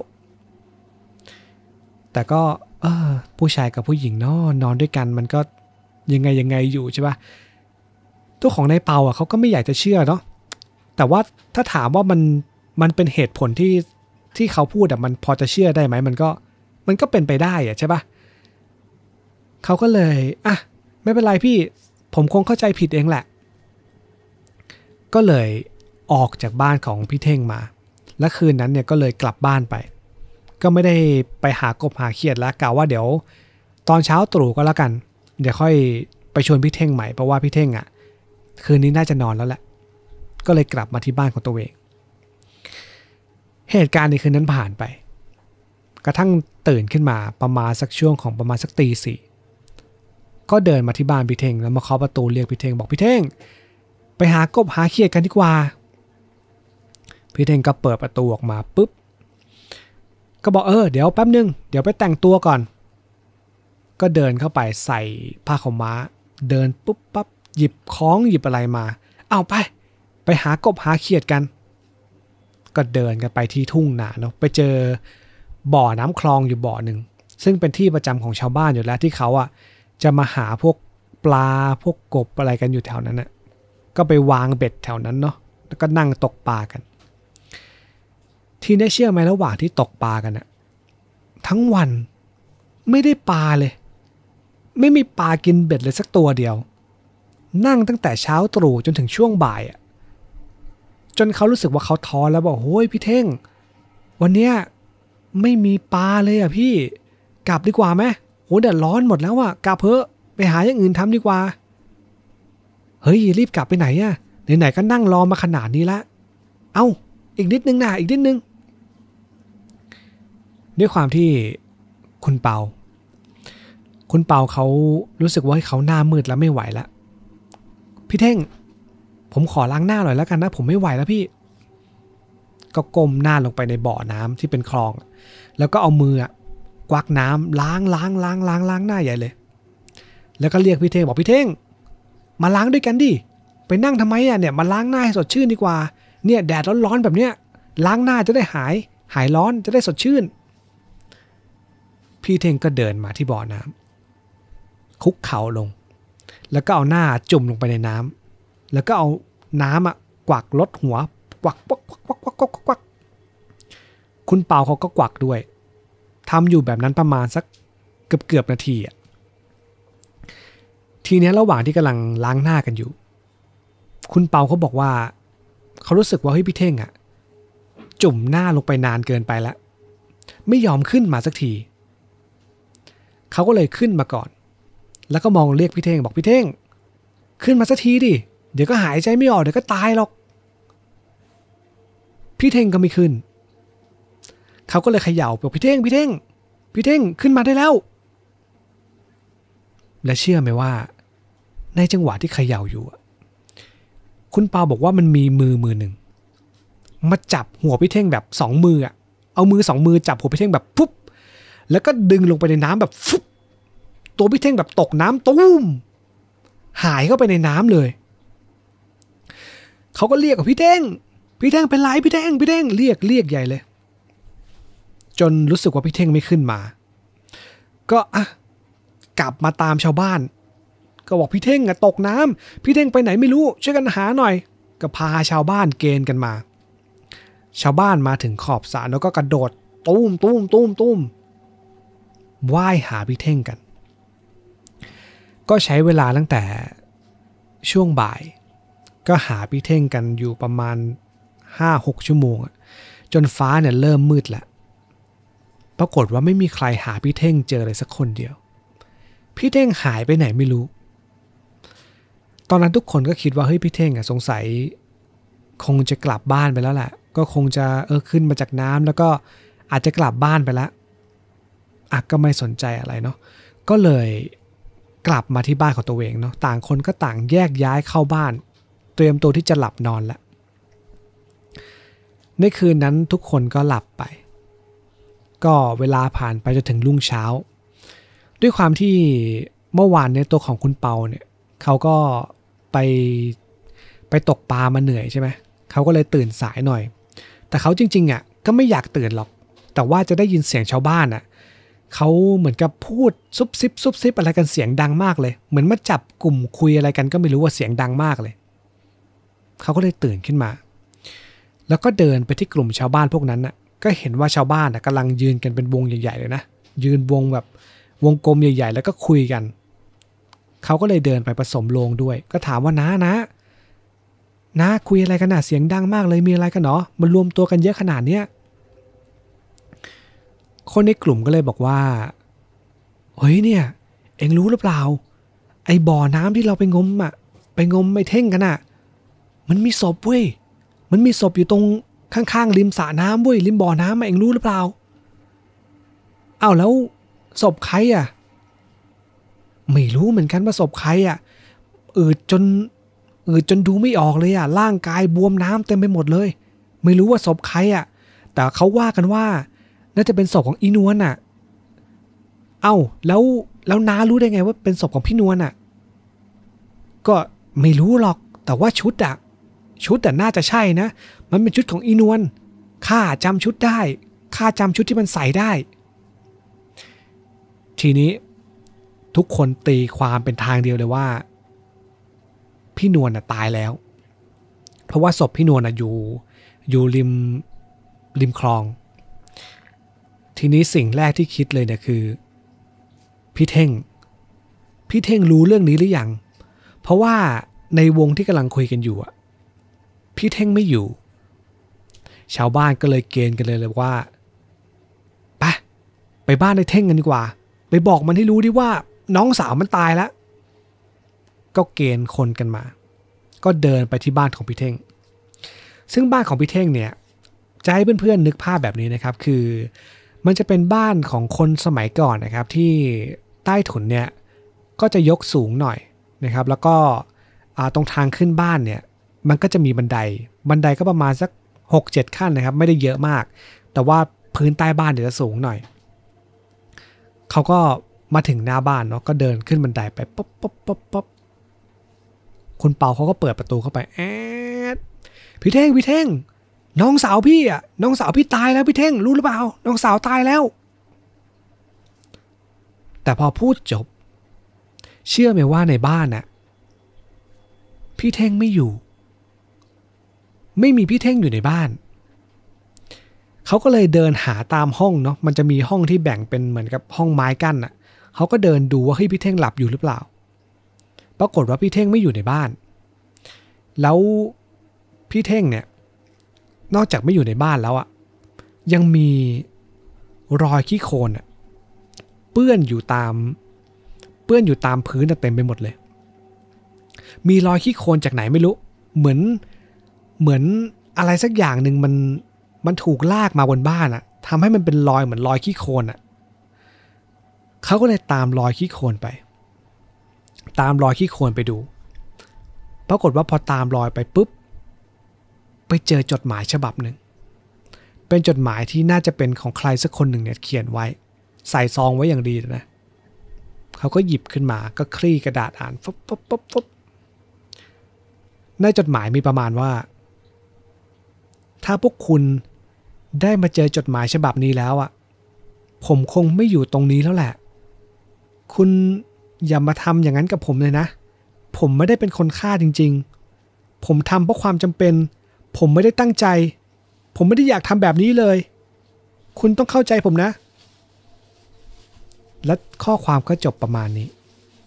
แต่ก็เออผู้ชายกับผู้หญิงเนาะนอนด้วยกันมันก็ยังไงยังไงอยู่ใช่ป่ะตัวของนายเปาอ่ะเขาก็ไม่อยากจะเชื่อเนาะแต่ว่าถ้าถามว่ามันมันเป็นเหตุผลที่ที่เขาพูดอ่ะมันพอจะเชื่อได้ไหมมันก็มันก็เป็นไปได้อ่ะใช่ป่ะเขาก็เลยอ่ะไม่เป็นไรพี่ผมคงเข้าใจผิดเองแหละก็เลยออกจากบ้านของพี่เท่งมาและคืนนั้นเนี่ยก็เลยกลับบ้านไปก็ไม่ได้ไปหากบหาเขียดแล้วกล่าวว่าเดี๋ยวตอนเช้าตรู่ก็แล้วกันเดี๋ยวค่อยไปชวนพี่เท่งใหม่เพราะว่าพี่เท่งอ่ะคืนนี้น่าจะนอนแล้วแหละก็เลยกลับมาที่บ้านของตัวเองเหตุการณ์ในคืนนั้นผ่านไปกระทั่งตื่นขึ้นมาประมาณสักช่วงของประมาณสักตีสี่ก็เดินมาที่บ้านพี่เท่งแล้วมาเคาะประตูเรียกพี่เท่งบอกพี่เท่งไปหากบหาเขียดกันดีกว่าพี่เท่งก็เปิดประตูออกมาปุ๊บก็บอกเออเดี๋ยวแป๊บนึงเดี๋ยวไปแต่งตัวก่อนก็เดินเข้าไปใส่ผ้าขาวม้าเดินปุ๊บปั๊บหยิบของหยิบอะไรมาเอาไปไปหากบหาเขียดกันก็เดินกันไปที่ทุ่งนาเนาะไปเจอบ่อน้ำคลองอยู่บ่อหนึ่งซึ่งเป็นที่ประจำของชาวบ้านอยู่แล้วที่เขาอ่ะจะมาหาพวกปลาพวกกบอะไรกันอยู่แถวนั้นน่ะก็ไปวางเบ็ดแถวนั้นเนาะแล้วก็นั่งตกปลากันทีนี้เชื่อไหมระหว่างที่ตกปลากันน่ะทั้งวันไม่ได้ปลาเลยไม่มีปลากินเบ็ดเลยสักตัวเดียวนั่งตั้งแต่เช้าตรู่จนถึงช่วงบ่ายอ่ะจนเขารู้สึกว่าเขาท้อแล้วบอกโอ้ยพี่เท่งวันเนี้ยไม่มีปลาเลยอ่ะพี่กลับดีกว่าไหมโหเดือดร้อนหมดแล้วอ่ะกลับเพอะไปหาอย่างอื่นทำดีกว่าเฮ้ยรีบกลับไปไหนอ่ะไหนๆก็นั่งรอมาขนาดนี้ละเอ้าอีกนิดนึงนะอีกนิดนึงด้วยความที่คุณเปาคุณเปาเขารู้สึกว่าเขาหน้ามืดแล้วไม่ไหวแล้วพี่เท่งผมขอล้างหน้าหน่อยแล้วกันนะผมไม่ไหวแล้วพี่ก็ก้มหน้าลงไปในบ่อน้ำที่เป็นคลองแล้วก็เอามือกวักน้ำล้างล้างล้างล้างล้างหน้าใหญ่เลยแล้วก็เรียกพี่เท่งบอกพี่เท่งมาล้างด้วยกันดิไปนั่งทำไมอ่ะเนี่ยมาล้างหน้าให้สดชื่นดีกว่าเนี่ยแดดร้อนๆแบบเนี้ยล้างหน้าจะได้หายหายร้อนจะได้สดชื่นพี่เท่งก็เดินมาที่บ่อน้ำคุกเข่าลงแล้วก็เอาหน้าจุ่มลงไปในน้ำแล้วก็เอาน้ำอ่ะกวักลดหัวกวักกวักกวักกวักกวักกวักคุณเปาเขาก็กวักด้วยทำอยู่แบบนั้นประมาณสักเกือบเกือบนาทีอ่ะทีนี้ระหว่างที่กำลังล้างหน้ากันอยู่คุณเปาเขาบอกว่าเขารู้สึกว่าเฮ้ยพี่เท่งอ่ะจุ่มหน้าลงไปนานเกินไปแล้วไม่ยอมขึ้นมาสักทีเขาก็เลยขึ้นมาก่อนแล้วก็มองเรียกพี่เท่งบอกพี่เท่งขึ้นมาสักทีดิเดี๋ยวก็หายใจไม่ออกเดี๋ยวก็ตายหรอกพี่เท่งก็ไม่ขึ้นเขาก็เลยเขย่าบอกพี่เท่งพี่เท่งพี่เท่งขึ้นมาได้แล้วและเชื่อไหมว่าในจังหวะที่เขย่าอยู่คุณเปาบอกว่ามันมีมือมือหนึ่งมาจับหัวพี่เท่งแบบสองมืออ่ะเอามือสองมือจับหัวพี่เท่งแบบปุ๊บแล้วก็ดึงลงไปในน้ำแบบฟุบตัวพี่เท่งแบบตกน้ำตุ้มหายเข้าไปในน้ำเลยเขาก็เรียกกับพี่เท่งพี่เท่งเป็นไรพี่เท่งพี่เท่งเรียกเรียกใหญ่เลยจนรู้สึกว่าพี่เท่งไม่ขึ้นมาก็อ่ะกลับมาตามชาวบ้านก็บอกพี่เท่งอะตกน้ำพี่เท่งไปไหนไม่รู้ช่วยกันหาหน่อยก็พาชาวบ้านเกณฑ์กันมาชาวบ้านมาถึงขอบสระแล้วก็กระโดดตุ้มตุ้มตุ้มตุ้มว่ายหาพี่เท่งกันก็ใช้เวลาตั้งแต่ช่วงบ่ายก็หาพี่เท่งกันอยู่ประมาณ ห้าหก ชั่วโมงจนฟ้าเนี่ยเริ่มมืดแล้วปรากฏว่าไม่มีใครหาพี่เท่งเจอเลยสักคนเดียวพี่เท่งหายไปไหนไม่รู้ตอนนั้นทุกคนก็คิดว่าเฮ้ยพี่เท่งอ่ะสงสัยคงจะกลับบ้านไปแล้วแหละก็คงจะเออขึ้นมาจากน้ำแล้วก็อาจจะกลับบ้านไปแล้วอ่ะก็ไม่สนใจอะไรเนาะก็เลยกลับมาที่บ้านของตัวเองเนาะต่างคนก็ต่างแยกย้ายเข้าบ้านเตรียมตัวที่จะหลับนอนแล้วในคืนนั้นทุกคนก็หลับไปก็เวลาผ่านไปจนถึงรุ่งเช้าด้วยความที่เมื่อวานเนี่ยตัวของคุณเปาเนี่ยเขาก็ไปไปตกปลามาเหนื่อยใช่ไหมเขาก็เลยตื่นสายหน่อยแต่เขาจริงๆอ่ะก็ไม่อยากตื่นหรอกแต่ว่าจะได้ยินเสียงชาวบ้านอ่ะเขาเหมือนกับพูดซุบซิบซุบซิบอะไรกันเสียงดังมากเลยเหมือนมาจับกลุ่มคุยอะไรกันก็ไม่รู้ว่าเสียงดังมากเลยเขาก็เลยตื่นขึ้นมาแล้วก็เดินไปที่กลุ่มชาวบ้านพวกนั้นน่ะก็เห็นว่าชาวบ้านน่ะกำลังยืนกันเป็นวงใหญ่ๆเลยนะยืนวงแบบวงกลมใหญ่ๆแล้วก็คุยกันเขาก็เลยเดินไปผสมโลงด้วยก็ถามว่าน้านะน้าคุยอะไรกันน่ะเสียงดังมากเลยมีอะไรกันเนาะมันรวมตัวกันเยอะขนาดเนี้ยคนในกลุ่มก็เลยบอกว่าเฮ้ยเนี่ยเอ็งรู้หรือเปล่าไอ้บ่อน้ำที่เราไปงมอ่ะไปงมไม่เท่งกันอ่ะมันมีศพเว้ยมันมีศพอยู่ตรงข้างๆริมสระน้ำเว้ยริมบ่อน้ำเอ็งรู้หรือเปล่าอ้าวแล้วศพใครอ่ะไม่รู้เหมือนกันว่าศพใครอ่ะอืดจนอืดจนดูไม่ออกเลยอ่ะร่างกายบวมน้ำเต็มไปหมดเลยไม่รู้ว่าศพใครอ่ะแต่เขาว่ากันว่าน่าจะเป็นศพของอีนวลน่ะเอ้าแล้วแล้วน้ารู้ได้ไงว่าเป็นศพของพี่นวลน่ะก็ไม่รู้หรอกแต่ว่าชุดอ่ะชุดแต่น่าจะใช่นะมันเป็นชุดของอีนวลข้าจำชุดได้ข้าจำชุดที่มันใส่ได้ทีนี้ทุกคนตีความเป็นทางเดียวเลยว่าพี่นวลน่ะตายแล้วเพราะว่าศพพี่นวลน่ะอยู่อยู่ริมริมคลองทีนี้สิ่งแรกที่คิดเลยเนี่ยคือพี่เท่งพี่เท่งรู้เรื่องนี้หรือยังเพราะว่าในวงที่กำลังคุยกันอยู่อ่ะพี่เท่งไม่อยู่ชาวบ้านก็เลยเกณฑ์กันเลยเลยว่าไปไปบ้านไอ้เท่งกันดีกว่าไปบอกมันให้รู้ดิว่าน้องสาวมันตายแล้วก็เกณฑ์คนกันมาก็เดินไปที่บ้านของพี่เท่งซึ่งบ้านของพี่เท่งเนี่ยจะให้เพื่อนๆนึกภาพแบบนี้นะครับคือมันจะเป็นบ้านของคนสมัยก่อนนะครับที่ใต้ถุนเนี่ยก็จะยกสูงหน่อยนะครับแล้วก็ตรงทางขึ้นบ้านเนี่ยมันก็จะมีบันไดบันไดก็ประมาณสัก หกเจ็ด ขั้นนะครับไม่ได้เยอะมากแต่ว่าพื้นใต้บ้านเนี่ยจะสูงหน่อยเขาก็มาถึงหน้าบ้านเนาะก็เดินขึ้นบันไดไปป๊บป๊บป๊บป๊บคุณเปาเขาก็เปิดประตูเข้าไปแอดพี่เท่งพี่เท่งน้องสาวพี่อ่ะน้องสาวพี่ตายแล้วพี่เท่งรู้หรือเปล่าน้องสาวตายแล้วแต่พอพูดจบเชื่อไหมว่าในบ้านน่ะพี่เท่งไม่อยู่ไม่มีพี่เท่งอยู่ในบ้านเขาก็เลยเดินหาตามห้องเนาะมันจะมีห้องที่แบ่งเป็นเหมือนกับห้องไม้กั้นน่ะเขาก็เดินดูว่าเฮ้ยพี่เท่งหลับอยู่หรือเปล่าปรากฏว่าพี่เท่งไม่อยู่ในบ้านแล้วพี่เท่งเนี่ยนอกจากไม่อยู่ในบ้านแล้วอ่ะยังมีรอยขี้โคลนอ่ะเปื้อนอยู่ตามเปื้อนอยู่ตามพื้นเต็มไปหมดเลยมีรอยขี้โคลนจากไหนไม่รู้เหมือนเหมือนอะไรสักอย่างหนึ่งมันมันถูกลากมาบนบ้านอ่ะทำให้มันเป็นรอยเหมือนรอยขี้โคลนอ่ะเขาก็เลยตามรอยขี้โคลนไปตามรอยขี้โคลนไปดูปรากฏว่าพอตามรอยไปปุ๊บไปเจอจดหมายฉบับหนึ่งเป็นจดหมายที่น่าจะเป็นของใครสักคนหนึ่งเนี่ยเขียนไว้ใส่ซองไว้อย่างดีนะเขาก็หยิบขึ้นมาก็คลี่กระดาษอ่านปุ๊บปุ๊บปุ๊บปุ๊บในจดหมายมีประมาณว่าถ้าพวกคุณได้มาเจอจดหมายฉบับนี้แล้วอ่ะผมคงไม่อยู่ตรงนี้แล้วแหละคุณอย่ามาทำอย่างนั้นกับผมเลยนะผมไม่ได้เป็นคนฆ่าจริงผมทำเพราะความจำเป็นผมไม่ได้ตั้งใจผมไม่ได้อยากทำแบบนี้เลยคุณต้องเข้าใจผมนะและข้อความก็จบประมาณนี้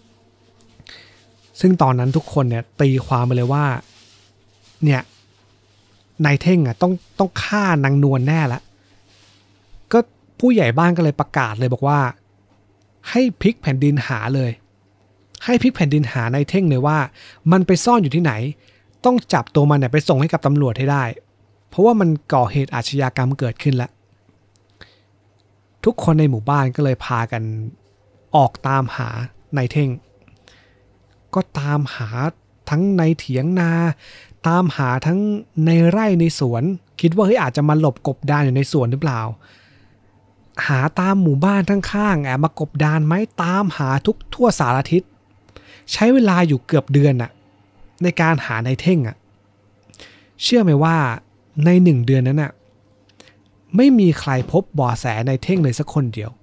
ซึ่งตอนนั้นทุกคนเนี่ยตีความไปเลยว่าเนี่ยนายเท่งอ่ะต้องต้องฆ่านางนวลแน่ละก็ผู้ใหญ่บ้านก็เลยประกาศเลยบอกว่าให้พลิกแผ่นดินหาเลยให้พลิกแผ่นดินหานายเท่งเลยว่ามันไปซ่อนอยู่ที่ไหนต้องจับตัวมันเนี่ยไปส่งให้กับตำรวจให้ได้เพราะว่ามันก่อเหตุอาชญากรรมเกิดขึ้นแล้วทุกคนในหมู่บ้านก็เลยพากันออกตามหานายเท่งก็ตามหาทั้งในเถียงนาตามหาทั้งในไร่ในสวนคิดว่าเฮ้ยอาจจะมาหลบกบดานอยู่ในสวนหรือเปล่าหาตามหมู่บ้านข้างๆแอบมากบดานไหมตามหาทุกทั่วสารทิศใช้เวลาอยู่เกือบเดือนน่ะในการหานายเท่งอ่ะเชื่อไหมว่าในหนึ่งเดือนนั้นน่ะไม่มีใครพบเบาะแสนายเท่งเลยสักคนเดียว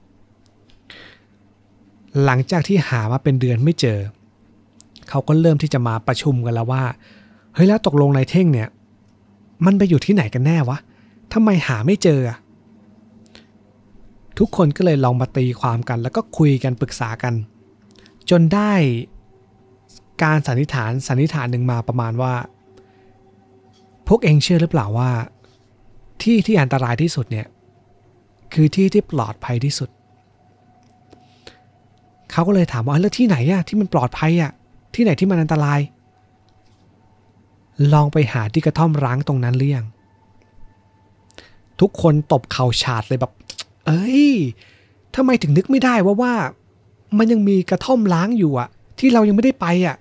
หลังจากที่หามาเป็นเดือนไม่เจอเขาก็เริ่มที่จะมาประชุมกันแล้วว่าเฮ้ยแล้วตกลงนายเท่งเนี่ยมันไปอยู่ที่ไหนกันแน่วะทำไมหาไม่เจอทุกคนก็เลยลองมาตีความกันแล้วก็คุยกันปรึกษากันจนได้การสันนิษฐานสันนิษฐานหนึ่งมาประมาณว่าพวกเองเชื่อหรือเปล่าว่าที่ที่อันตรายที่สุดเนี่ยคือที่ที่ปลอดภัยที่สุดเขาก็เลยถามว่าแล้วที่ไหนอะที่มันปลอดภัยอะที่ไหนที่มันอันตรายลองไปหาที่กระท่อมร้างตรงนั้นหรือยังทุกคนตบเข่าฉาดเลยแบบเอ้ยทำไมถึงนึกไม่ได้ว่าว่ามันยังมีกระท่อมร้างอยู่อะที่เรายังไม่ได้ไปอะ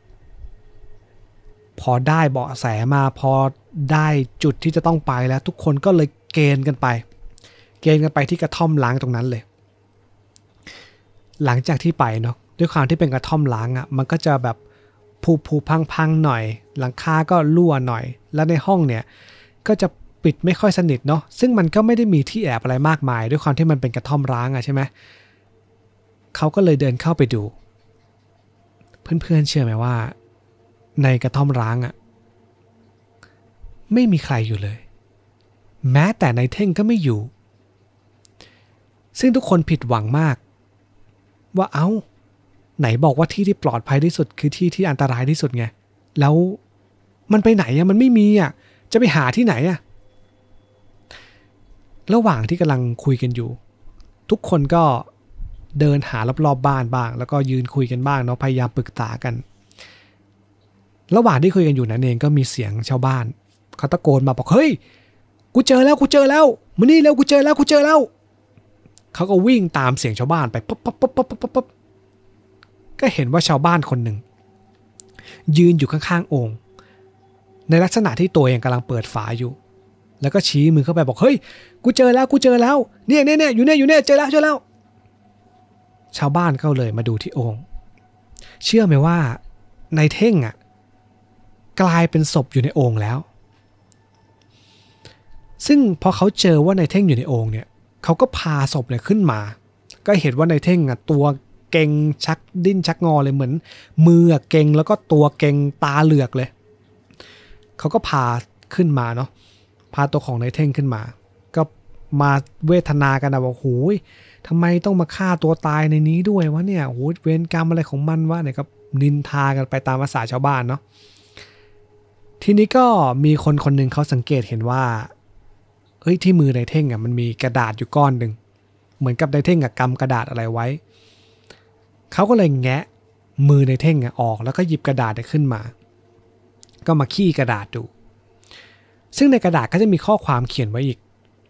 พอได้เบาะแสมาพอได้จุดที่จะต้องไปแล้วทุกคนก็เลยเกณฑ์กันไปเกณฑ์กันไปที่กระท่อมร้างตรงนั้นเลยหลังจากที่ไปเนาะด้วยความที่เป็นกระท่อมร้างอะมันก็จะแบบผุผุพังๆหน่อยหลังคาก็รั่วหน่อยแล้วในห้องเนี่ยก็จะปิดไม่ค่อยสนิทเนาะซึ่งมันก็ไม่ได้มีที่แอบอะไรมากมายด้วยความที่มันเป็นกระท่อมร้างอะใช่ไหมเขาก็เลยเดินเข้าไปดูเพื่อนๆเชื่อไหมว่าในกระท่อมร้างอะไม่มีใครอยู่เลยแม้แต่นายเท่งก็ไม่อยู่ซึ่งทุกคนผิดหวังมากว่าเอ้าไหนบอกว่าที่ที่ปลอดภัยที่สุดคือที่ที่อันตรายที่สุดไงแล้วมันไปไหนอะมันไม่มีอะจะไปหาที่ไหนอะระหว่างที่กำลังคุยกันอยู่ทุกคนก็เดินหารอบๆบ้านบ้างแล้วก็ยืนคุยกันบ้างเนาะพยายามปรึกษากันระหว่างที่คุยกันอยู่นั่นเองก็มีเสียงชาวบ้านเขาตะโกนมาบอกเฮ้ยกูเจอแล้วกูเจอแล้วมานี่เร็วกูเจอแล้วกูเจอแล้วเขาก็วิ่งตามเสียงชาวบ้านไปปั๊บปั๊บปั๊บปั๊บปั๊บปั๊บก็เห็นว่าชาวบ้านคนหนึ่งยืนอยู่ข้างๆโอ่งในลักษณะที่ตัวเองกำลังเปิดฝาอยู่แล้วก็ชี้มือเข้าไปบอกเฮ้ยกูเจอแล้วกูเจอแล้วเนี่ยเนี่ยเนี่ยอยู่เนี่ยอยู่เนี่ยเจอแล้วเจอแล้วชาวบ้านก็เลยมาดูที่โอ่งเชื่อไหมว่านายเท่งอ่ะกลายเป็นศพอยู่ในโอ่งแล้วซึ่งพอเขาเจอว่านายเท่งอยู่ในโอ่งเนี่ยเขาก็พาศพเนี่ยขึ้นมาก็เห็นว่านายเท่งอ่ะตัวเก่งชักดิ้นชักงอเลยเหมือนมือเก่งแล้วก็ตัวเก่งตาเหลือกเลยเขาก็พาขึ้นมาเนาะพาตัวของนายเท่งขึ้นมาก็มาเวทนากันนะว่าโอ้ยทำไมต้องมาฆ่าตัวตายในนี้ด้วยวะเนี่ยโอ้ยเวรกรรมอะไรของมันวะเนี่ยก็นินทากันไปตามภาษาชาวบ้านเนาะทีนี้ก็มีคนคนหนึ่งเขาสังเกตเห็นว่าเอ้ยที่มือนายเท่งอ่ะมันมีกระดาษอยู่ก้อนหนึ่งเหมือนกับนายเท่งอ่ะกำกระดาษอะไรไว้เขาก็เลยแงะมือนายเท่งอ่ะออกแล้วก็หยิบกระดาษขึ้นมาก็มาขี้กระดาษดูซึ่งในกระดาษก็จะมีข้อความเขียนไว้อีก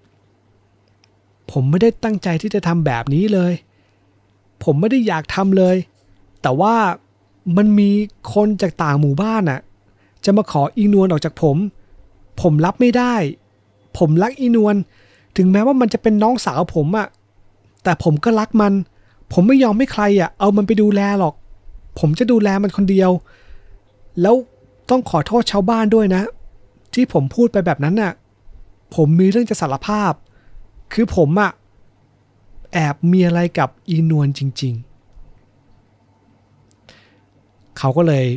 ผมไม่ได้ตั้งใจที่จะทำแบบนี้เลยผมไม่ได้อยากทำเลยแต่ว่ามันมีคนจากต่างหมู่บ้านอ่ะจะมาขออีนวลออกจากผมผมรับไม่ได้ผมรักอีนวลถึงแม้ว่ามันจะเป็นน้องสาวผมอ่ะแต่ผมก็รักมันผมไม่ยอมให้ใครอ่ะเอามันไปดูแลหรอกผมจะดูแลมันคนเดียวแล้วต้องขอโทษชาวบ้านด้วยนะที่ผมพูดไปแบบนั้นน่ะผมมีเรื่องจะสารภาพคือผมอ่ะแอบมีอะไรกับอีนวลจริงๆเขาก็เลย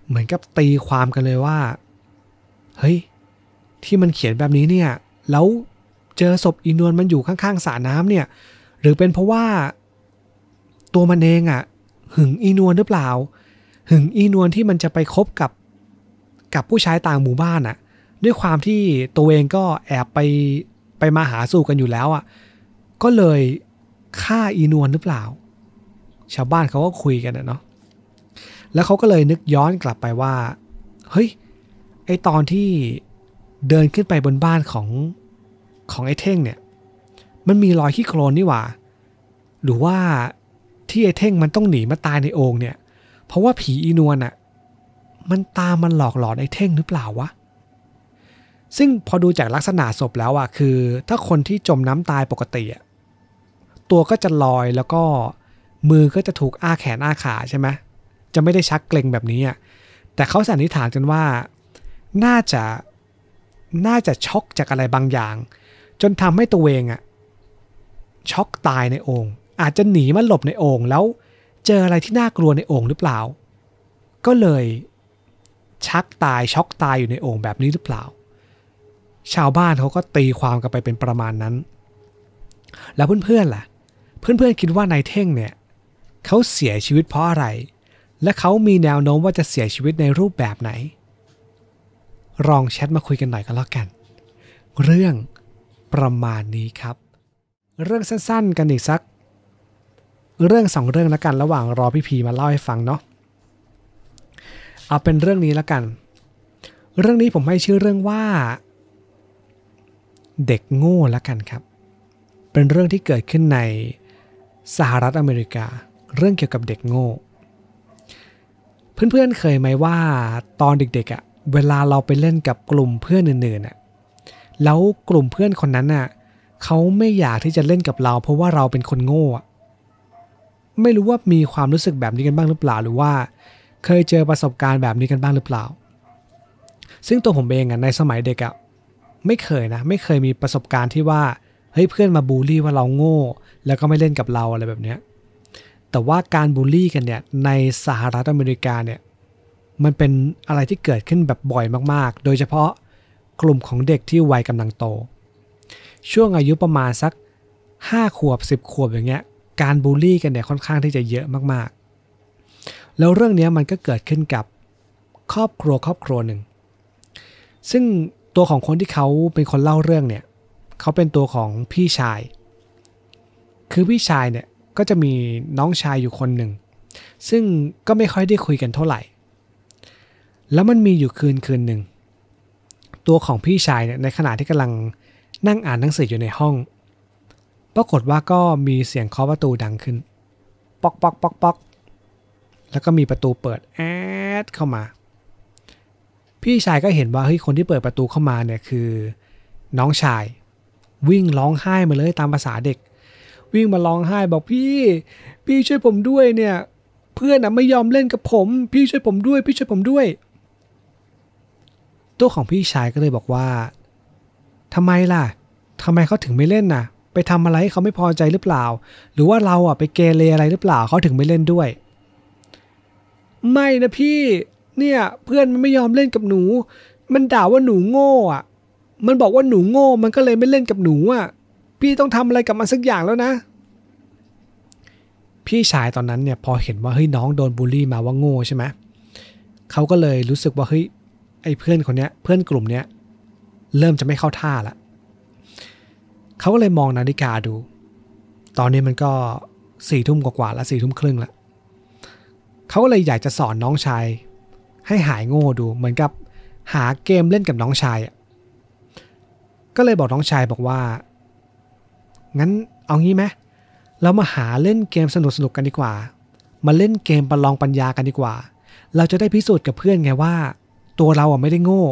เหมือนกับตีความกันเลยว่าเฮ้ยที่มันเขียนแบบนี้เนี่ยแล้วเจอศพอีนวลมันอยู่ข้างๆสระน้ำเนี่ยหรือเป็นเพราะว่าตัวมันเองอ่ะหึงอีนวลหรือเปล่าหึงอีนวลที่มันจะไปคบกับกับผู้ชายต่างหมู่บ้านอ่ะด้วยความที่ตัวเองก็แอบไปไปมาหาสู่กันอยู่แล้วอ่ะก็เลยฆ่าอีนวลหรือเปล่าชาวบ้านเขาก็คุยกันนะเนาะแล้วเขาก็เลยนึกย้อนกลับไปว่าเฮ้ยไอตอนที่เดินขึ้นไปบนบ้านของของไอ้เท่งเนี่ยมันมีรอยขี้โคลนนี่หว่าหรือว่าที่ไอ้เท่งมันต้องหนีมาตายในโอ่งเนี่ยเพราะว่าผีอีนวลอ่ะมันตามมันหลอกหลอนไอ้เท่งหรือเปล่าวะซึ่งพอดูจากลักษณะศพแล้วอ่ะคือถ้าคนที่จมน้ำตายปกติอ่ะตัวก็จะลอยแล้วก็มือก็จะถูกอ้าแขนอ้าขาใช่ไหมจะไม่ได้ชักเกร็งแบบนี้อ่ะแต่เขาสันนิษฐานกันว่าน่าจะน่าจะช็อกจากอะไรบางอย่างจนทำให้ตัวเองอ่ะช็อกตายในโอ่งอาจจะหนีมาหลบในโอ่งแล้วเจออะไรที่น่ากลัวในโอ่งหรือเปล่าก็เลยชักตายช็อกตายอยู่ในโอ่งแบบนี้หรือเปล่าชาวบ้านเขาก็ตีความกันไปเป็นประมาณนั้นแล้วเพื่อนๆล่ะเพื่อนๆคิดว่านายเท่งเนี่ยเขาเสียชีวิตเพราะอะไรและเขามีแนวโน้มว่าจะเสียชีวิตในรูปแบบไหนลองแชทมาคุยกันหน่อยก็แล้วกันเรื่องประมาณนี้ครับเรื่องสั้นๆกันอีกสักเรื่องสองเรื่องแล้วกันระหว่างรอพี่พีมาเล่าให้ฟังเนาะเอาเป็นเรื่องนี้แล้วกันเรื่องนี้ผมให้ชื่อเรื่องว่าเด็กโง่แล้วกันครับเป็นเรื่องที่เกิดขึ้นในสหรัฐอเมริกาเรื่องเกี่ยวกับเด็กโง่เพื่อนๆเคยไหมว่าตอนเด็กๆอ่ะเวลาเราไปเล่นกับกลุ่มเพื่อนอื่นๆน่ะแล้วกลุ่มเพื่อนคนนั้นน่ะเขาไม่อยากที่จะเล่นกับเราเพราะว่าเราเป็นคนโง่อ่ะไม่รู้ว่ามีความรู้สึกแบบนี้กันบ้างหรือเปล่าหรือว่าเคยเจอประสบการณ์แบบนี้กันบ้างหรือเปล่าซึ่งตัวผมเองอ่ะในสมัยเด็กอ่ะไม่เคยนะไม่เคยมีประสบการณ์ที่ว่าเฮ้ยเพื่อนมาบูลลี่ว่าเราโง่แล้วก็ไม่เล่นกับเราอะไรแบบเนี้ยแต่ว่าการบูลลี่กันเนี่ยในสหรัฐอเมริกาเนี่ยมันเป็นอะไรที่เกิดขึ้นแบบบ่อยมากๆโดยเฉพาะกลุ่มของเด็กที่วัยกำลังโตช่วงอายุประมาณสักห้าขวบสิบขวบอย่างเงี้ยการบูลลี่กันเนี่ยค่อนข้างที่จะเยอะมากๆแล้วเรื่องนี้มันก็เกิดขึ้นกับครอบครัวครอบครัวหนึ่งซึ่งตัวของคนที่เขาเป็นคนเล่าเรื่องเนี่ยเขาเป็นตัวของพี่ชายคือพี่ชายเนี่ยก็จะมีน้องชายอยู่คนหนึ่งซึ่งก็ไม่ค่อยได้คุยกันเท่าไหร่แล้วมันมีอยู่คืนคืนหนึ่งตัวของพี่ชายเนี่ยในขณะที่กำลังนั่งอ่านหนังสืออยู่ในห้องปรากฏว่าก็มีเสียงเคาะประตูดังขึ้นป๊อกป๊อกป๊อกป๊อกแล้วก็มีประตูเปิดแอดเข้ามาพี่ชายก็เห็นว่าเฮ้ยคนที่เปิดประตูเข้ามาเนี่ยคือน้องชายวิ่งร้องไห้มาเลยตามภาษาเด็กวิ่งมาร้องไห้บอกพี่พี่ช่วยผมด้วยเนี่ยเพื่อนอ่ะไม่ยอมเล่นกับผมพี่ช่วยผมด้วยพี่ช่วยผมด้วยตัวของพี่ชายก็เลยบอกว่าทำไมล่ะทำไมเขาถึงไม่เล่นน่ะไปทำอะไรให้เขาไม่พอใจหรือเปล่าหรือว่าเราอ่ะไปเกเรอะไรหรือเปล่าเขาถึงไม่เล่นด้วยไม่นะพี่เนี่ยเพื่อนมันไม่ยอมเล่นกับหนูมันด่าว่าหนูโง่อ่ะมันบอกว่าหนูโง่มันก็เลยไม่เล่นกับหนูอ่ะพี่ต้องทำอะไรกับมันสักอย่างแล้วนะพี่ชายตอนนั้นเนี่ยพอเห็นว่าเฮ้ยน้องโดนบูลลี่มาว่าโง่ใช่ไหมเขาก็เลยรู้สึกว่าเฮ้ยไอ้เพื่อนคนเนี้ยเพื่อนกลุ่มเนี้ยเริ่มจะไม่เข้าท่าละเขาก็เลยมองนาฬิกาดูตอนนี้มันก็สี่ทุ่มกว่าๆแล้วสี่ทุ่มครึ่งแล้วเขาก็เลยอยากจะสอนน้องชายให้หายโง่ดูเหมือนกับหาเกมเล่นกับน้องชายอ่ะก็เลยบอกน้องชายบอกว่างั้นเอางี้ไหมเรามาหาเล่นเกมสนุกๆกันดีกว่ามาเล่นเกมประลองปัญญากันดีกว่าเราจะได้พิสูจน์กับเพื่อนไงว่าตัวเราอ่ะไม่ได้โง่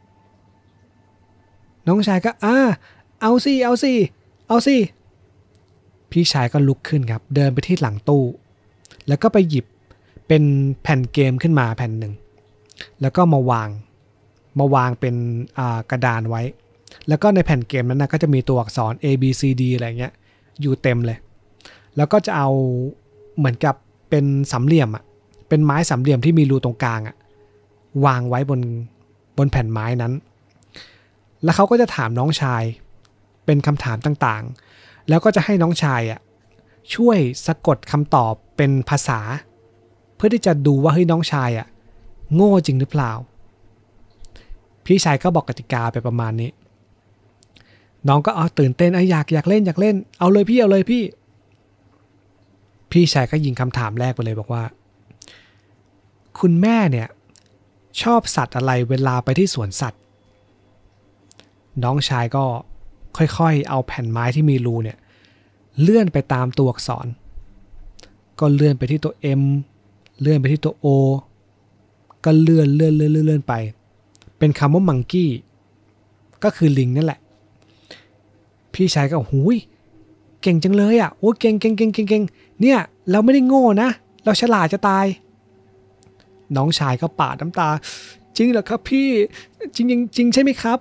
น้องชายก็อ่าเอาสิเอาสิเอาสิพี่ชายก็ลุกขึ้นครับเดินไปที่หลังตู้แล้วก็ไปหยิบเป็นแผ่นเกมขึ้นมาแผ่นหนึ่งแล้วก็มาวางมาวางเป็นกระดานไว้แล้วก็ในแผ่นเกมนั้นนะก็จะมีตัวอักษร A B C D อะไรเงี้ยอยู่เต็มเลยแล้วก็จะเอาเหมือนกับเป็นสามเหลี่ยมอ่ะเป็นไม้สามเหลี่ยมที่มีรูตรงกลางอ่ะวางไว้บนบนแผ่นไม้นั้นแล้วเขาก็จะถามน้องชายเป็นคำถามต่างๆแล้วก็จะให้น้องชายอ่ะช่วยสะกดคำตอบเป็นภาษาเพื่อที่จะดูว่าเฮ้ยน้องชายอ่ะโง่จริงหรือเปล่าพี่ชายก็บอกกติกาไปประมาณนี้น้องก็เอาตื่นเต้นไอ้อยากอยากเล่นอยากเล่นเอาเลยพี่เอาเลยพี่พี่ชายก็ยิงคำถามแรกไปเลยบอกว่าคุณแม่เนี่ยชอบสัตว์อะไรเวลาไปที่สวนสัตว์น้องชายก็ค่อยๆเอาแผ่นไม้ที่มีรูเนี่ยเลื่อนไปตามตัวอักษรก็เลื่อนไปที่ตัว M เลื่อนไปที่ตัว O ก็เลื่อนเลื่อนเลื่อนเลื่อนไปเป็นคำว่ามังกี้ก็คือลิงนั่นแหละพี่ชายก็หูยเก่งจังเลยอ่ะโอ้เก่งเก่งเก่งเก่งเก่งเนี่ยเราไม่ได้โง่นะเราฉลาดจะตายน้องชายก็ปาดน้ำตาจริงเหรอครับพี่จริงจริงใช่ไหมครับ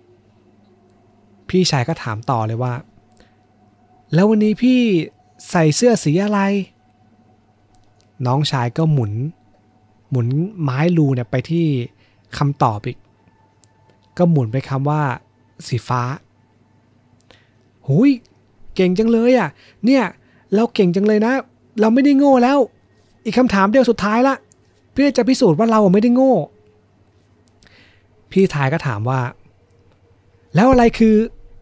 พี่ชายก็ถามต่อเลยว่าแล้ววันนี้พี่ใส่เสื้อสีอะไรน้องชายก็หมุนหมุนไม้รูเนี่ยไปที่คำตอบอีกก็หมุนไปคำว่าสีฟ้าหูยเก่งจังเลยอ่ะเนี่ยเราเก่งจังเลยนะเราไม่ได้โง่แล้วอีกคำถามเดียวสุดท้ายละเพื่อจะพิสูจน์ว่าเราไม่ได้โง่พี่ชายก็ถามว่าแล้วอะไรคือ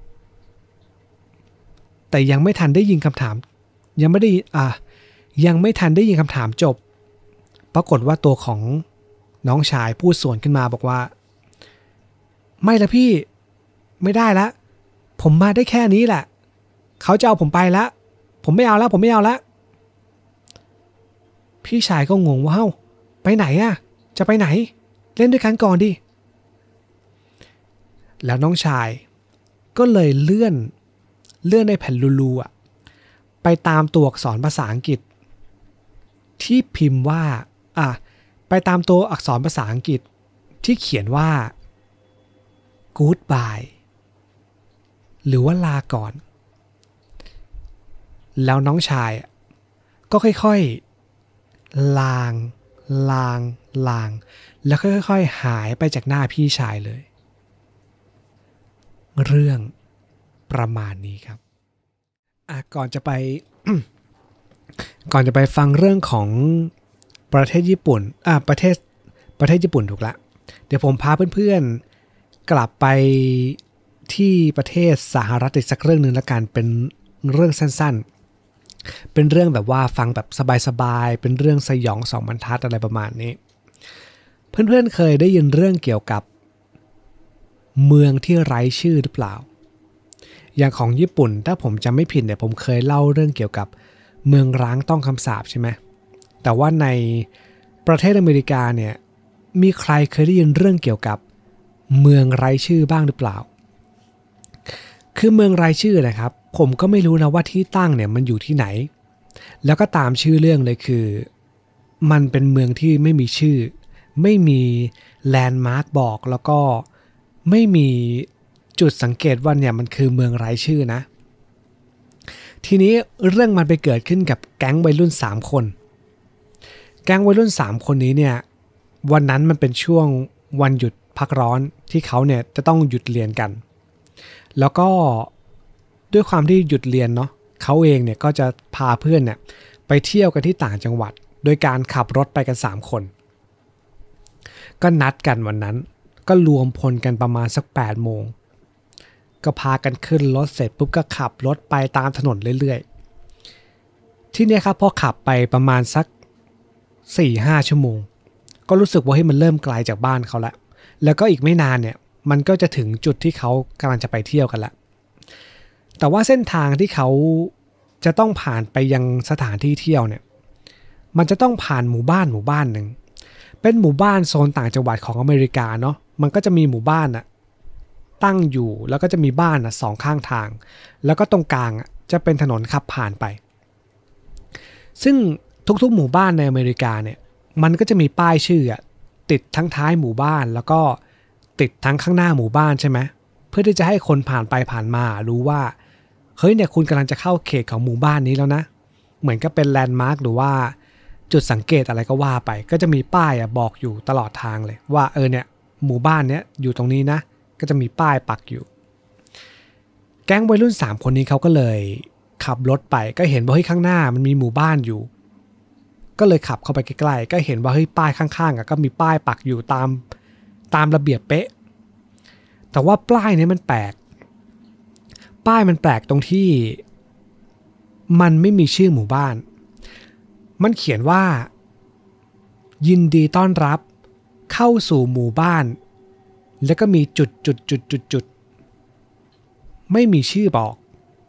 แต่ยังไม่ทันได้ยินคำถามยังไม่ได้อ่ะยังไม่ทันได้ยินคำถามจบปรากฏว่าตัวของน้องชายพูดสวนขึ้นมาบอกว่าไม่ละพี่ไม่ได้ละผมมาได้แค่นี้แหละเขาจะเอาผมไปละผมไม่เอาแล้วผมไม่เอาละพี่ชายก็งงว่าเฮ้าไปไหนอ่ะจะไปไหนเล่นด้วยกันก่อนดิแล้วน้องชายก็เลยเลื่อนเลื่อนในแผ่นลูๆอ่ะไปตามตัวอักษรภาษาอังกฤษที่พิมพ์ว่าอ่ะไปตามตัวอักษรภาษาอังกฤษที่เขียนว่า goodbye หรือว่าลาก่อนแล้วน้องชายก็ค่อยๆลางลางลางแล้วค่อยๆหายไปจากหน้าพี่ชายเลยเรื่องประมาณนี้ครับอ่ะก่อนจะไป ก่อนจะไปฟังเรื่องของประเทศญี่ปุ่นอ่ะประเทศประเทศญี่ปุ่นถูกละเดี๋ยวผมพาเพื่อนๆกลับไปที่ประเทศสหรัฐอีกสักเรื่องนึงละกันเป็นเรื่องสั้นๆเป็นเรื่องแบบว่าฟังแบบสบายๆเป็นเรื่องสยองสองบรรทัดอะไรประมาณนี้เพื่อนๆเคยได้ยินเรื่องเกี่ยวกับเมืองที่ไร้ชื่อหรือเปล่าอย่างของญี่ปุ่นถ้าผมจำไม่ผิดเนี่ยผมเคยเล่าเรื่องเกี่ยวกับเมืองร้างต้องคำสาปใช่ไหมแต่ว่าในประเทศอเมริกาเนี่ยมีใครเคยได้ยินเรื่องเกี่ยวกับเมืองไร้ชื่อบ้างหรือเปล่าคือเมืองไร้ชื่อนะครับผมก็ไม่รู้นะว่าที่ตั้งเนี่ยมันอยู่ที่ไหนแล้วก็ตามชื่อเรื่องเลยคือมันเป็นเมืองที่ไม่มีชื่อไม่มีแลนด์มาร์คบอกแล้วก็ไม่มีจุดสังเกตว่าเนี่ยมันคือเมืองไร้ชื่อนะทีนี้เรื่องมันไปเกิดขึ้นกับแก๊งวัยรุ่นสามคนแก๊งวัยรุ่นสามคนนี้เนี่ยวันนั้นมันเป็นช่วงวันหยุดพักร้อนที่เขาเนี่ยจะต้องหยุดเรียนกันแล้วก็ด้วยความที่หยุดเรียนเนาะเขาเองเนี่ยก็จะพาเพื่อนเนี่ยไปเที่ยวกันที่ต่างจังหวัดโดยการขับรถไปกันสามคนก็นัดกันวันนั้นก็รวมพลกันประมาณสักแปดโมงก็พากันขึ้นรถเสร็จปุ๊บก็ขับรถไปตามถนนเรื่อยๆที่นี่ครับพอขับไปประมาณสัก สี่ห้า ชั่วโมงก็รู้สึกว่าให้มันเริ่มไกลจากบ้านเขาแล้วแล้วก็อีกไม่นานเนี่ยมันก็จะถึงจุดที่เขากำลังจะไปเที่ยวกันละแต่ว่าเส้นทางที่เขาจะต้องผ่านไปยังสถานที่เที่ยวเนี่ยมันจะต้องผ่านหมู่บ้านหมู่บ้านหนึ่งเป็นหมู่บ้านโซนต่างจังหวัดของอเมริกาเนาะมันก็จะมีหมู่บ้านอะตั้งอยู่แล้วก็จะมีบ้านอะสองข้างทางแล้วก็ตรงกลางอะจะเป็นถนนขับผ่านไปซึ่งทุกๆหมู่บ้านในอเมริกาเนี่ยมันก็จะมีป้ายชื่ออะติดทั้งท้ายหมู่บ้านแล้วก็ติดทั้งข้างหน้าหมู่บ้านใช่ไหมเพื่อที่จะให้คนผ่านไปผ่านมารู้ว่าเฮ้ยเนี่ยคุณกำลังจะเข้าเขตของหมู่บ้านนี้แล้วนะเหมือนกับเป็นแลนด์มาร์คหรือว่าจุดสังเกตอะไรก็ว่าไปก็จะมีป้ายอะบอกอยู่ตลอดทางเลยว่าเออเนี่ยหมู่บ้านเนี้ยอยู่ตรงนี้นะก็จะมีป้ายปักอยู่แก๊งวัยรุ่นสามคนนี้เขาก็เลยขับรถไปก็เห็นว่าเฮ้ยข้างหน้ามันมีหมู่บ้านอยู่ก็เลยขับเข้าไปใกล้ๆก็เห็นว่าเฮ้ยป้ายข้างๆอ่ะก็มีป้ายปักอยู่ตามตามระเบียบเป๊ะแต่ว่าป้ายนี้มันแปลกป้ายมันแปลกตรงที่มันไม่มีชื่อหมู่บ้านมันเขียนว่ายินดีต้อนรับเข้าสู่หมู่บ้านแล้วก็มีจุดจุดจุดจุดจุดไม่มีชื่อบอก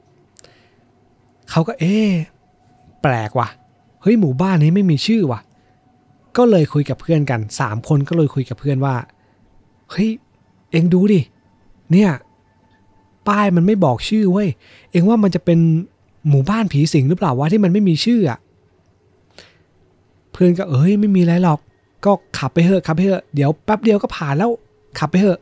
เขาก็เอ๊ะแปลกว่ะเฮ้ยหมู่บ้านนี้ไม่มีชื่อว่ะก็เลยคุยกับเพื่อนกันสามคนก็เลยคุยกับเพื่อนว่าเฮ้ยเอ็งดูดิเนี่ยป้ายมันไม่บอกชื่อเว้ยเอ็งว่ามันจะเป็นหมู่บ้านผีสิงหรือเปล่าวะที่มันไม่มีชื่ออ่ะเพื่อนก็เอ้ยไม่มีอะไรหรอกก็ขับไปเถอะขับไปเถอะเดี๋ยวแป๊บเดียวก็ผ่านแล้วขับไปเถอะ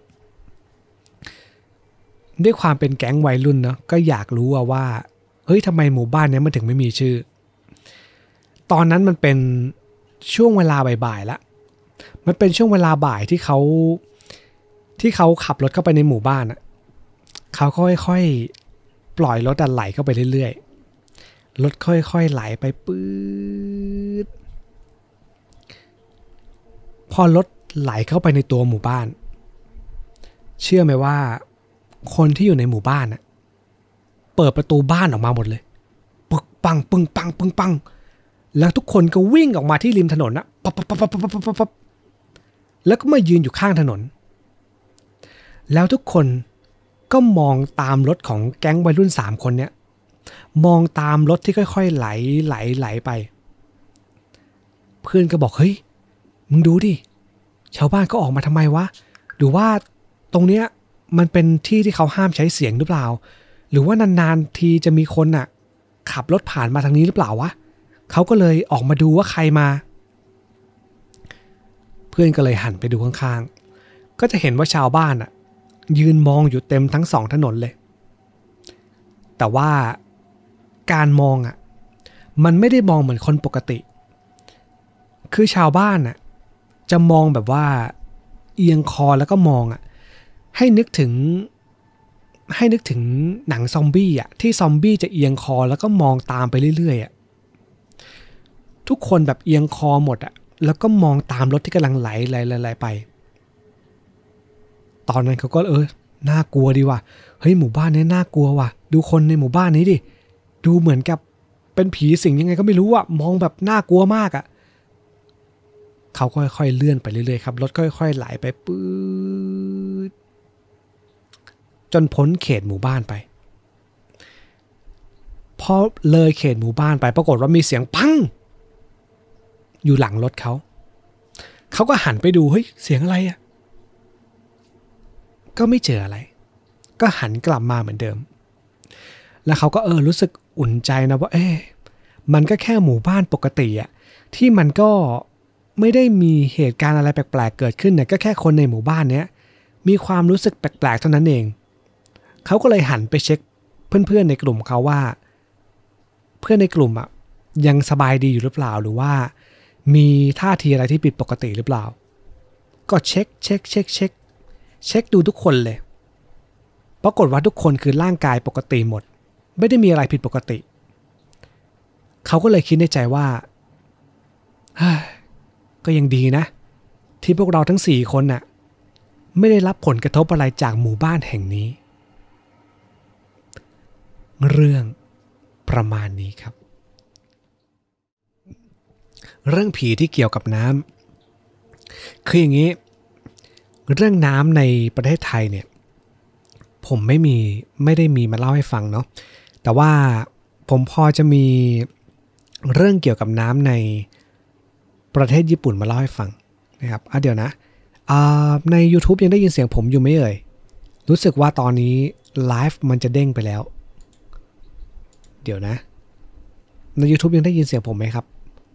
ด้วยความเป็นแก๊งวัยรุ่นเนาะก็อยากรู้ว่าเฮ้ยทำไมหมู่บ้านนี้มันถึงไม่มีชื่อตอนนั้นมันเป็นช่วงเวลาบ่ายๆแล้วมันเป็นช่วงเวลาบ่ายที่เขาที่เขาขับรถเข้าไปในหมู่บ้านอ่ะเขาค่อยๆปล่อยรถไหลเข้าไปเรื่อยๆรถค่อยๆไหลไปปื๊ดพอรถไหลเข้าไปในตัวหมู่บ้านเชื่อไหมว่าคนที่อยู่ในหมู่บ้านน่ะเปิดประตูบ้านออกมาหมดเลยปึกปังปึ้งปังปึ้งปังแล้วทุกคนก็วิ่งออกมาที่ริมถนนนะปั๊บปั๊บปั๊บปั๊บปั๊บปั๊บแล้วก็มายืนอยู่ข้างถนนแล้วทุกคนก็มองตามรถของแก๊งวัยรุ่นสามคนเนี้ยมองตามรถที่ค่อยๆไหลไหลไหลไปเพื่อนก็บอกเฮ้ยมึงดูดิชาวบ้านก็ออกมาทำไมวะหรือว่าตรงเนี้ยมันเป็นที่ที่เขาห้ามใช้เสียงหรือเปล่าหรือว่านานๆทีจะมีคนน่ะขับรถผ่านมาทางนี้หรือเปล่าวะเขาก็เลยออกมาดูว่าใครมาเพื่อนก็เลยหันไปดูข้างๆก็จะเห็นว่าชาวบ้านอ่ะยืนมองอยู่เต็มทั้งสองถนนเลยแต่ว่าการมองอ่ะมันไม่ได้มองเหมือนคนปกติคือชาวบ้านอ่ะจะมองแบบว่าเอียงคอแล้วก็มองอ่ะให้นึกถึงให้นึกถึงหนังซอมบี้อ่ะที่ซอมบี้จะเอียงคอแล้วก็มองตามไปเรื่อยๆอ่ะทุกคนแบบเอียงคอหมดอ่ะแล้วก็มองตามรถที่กำลังไหลไหลไหลไปตอนนั้นเขาก็เออน่ากลัวดีว่ะเฮ้ยหมู่บ้านนี้น่ากลัวว่ะดูคนในหมู่บ้านนี้ดิดูเหมือนกับเป็นผีสิงยังไงก็ไม่รู้อ่ะมองแบบน่ากลัวมากอ่ะเขาค่อยๆเลื่อนไปเรื่อยๆครับรถค่อยๆไหลไปปื๊ดจนพ้นเขตหมู่บ้านไปพอเลยเขตหมู่บ้านไปปรากฏว่ามีเสียงปังอยู่หลังรถเขาเขาก็หันไปดูเฮ้ยเสียงอะไรอ่ะก็ไม่เจออะไรก็หันกลับมาเหมือนเดิมแล้วเขาก็เออรู้สึกอุ่นใจนะว่าเอ๊ะมันก็แค่หมู่บ้านปกติอ่ะที่มันก็ไม่ได้มีเหตุการณ์อะไรแปลกๆเกิดขึ้นเนี่ยก็แค่คนในหมู่บ้านเนี้ยมีความรู้สึกแปลกๆเท่านั้นเองเขาก็เลยหันไปเช็คเพื่อนๆในกลุ่มเขาว่าเพื่อนในกลุ่มอ่ะยังสบายดีอยู่หรือเปล่าหรือว่ามีท่าทีอะไรที่ผิดปกติหรือเปล่าก็เช็คเช็คเช็คเช็คเช็คดูทุกคนเลยปรากฏว่าทุกคนคือร่างกายปกติหมดไม่ได้มีอะไรผิดปกติเขาก็เลยคิดในใจว่าก็ยังดีนะที่พวกเราทั้งสี่คนน่ะไม่ได้รับผลกระทบอะไรจากหมู่บ้านแห่งนี้เรื่องประมาณนี้ครับเรื่องผีที่เกี่ยวกับน้ำคืออย่างนี้เรื่องน้ำในประเทศไทยเนี่ยผมไม่มีไม่ได้มีมาเล่าให้ฟังเนาะแต่ว่าผมพอจะมีเรื่องเกี่ยวกับน้ำในประเทศญี่ปุ่นมาเล่าให้ฟังนะครับอ่ะเดี๋ยวนะใน YouTube ยังได้ยินเสียงผมอยู่ไหมเอ่ยรู้สึกว่าตอนนี้ไลฟ์มันจะเด้งไปแล้วเดี๋ยวนะใน YouTube ยังได้ยินเสียงผมไหมครับ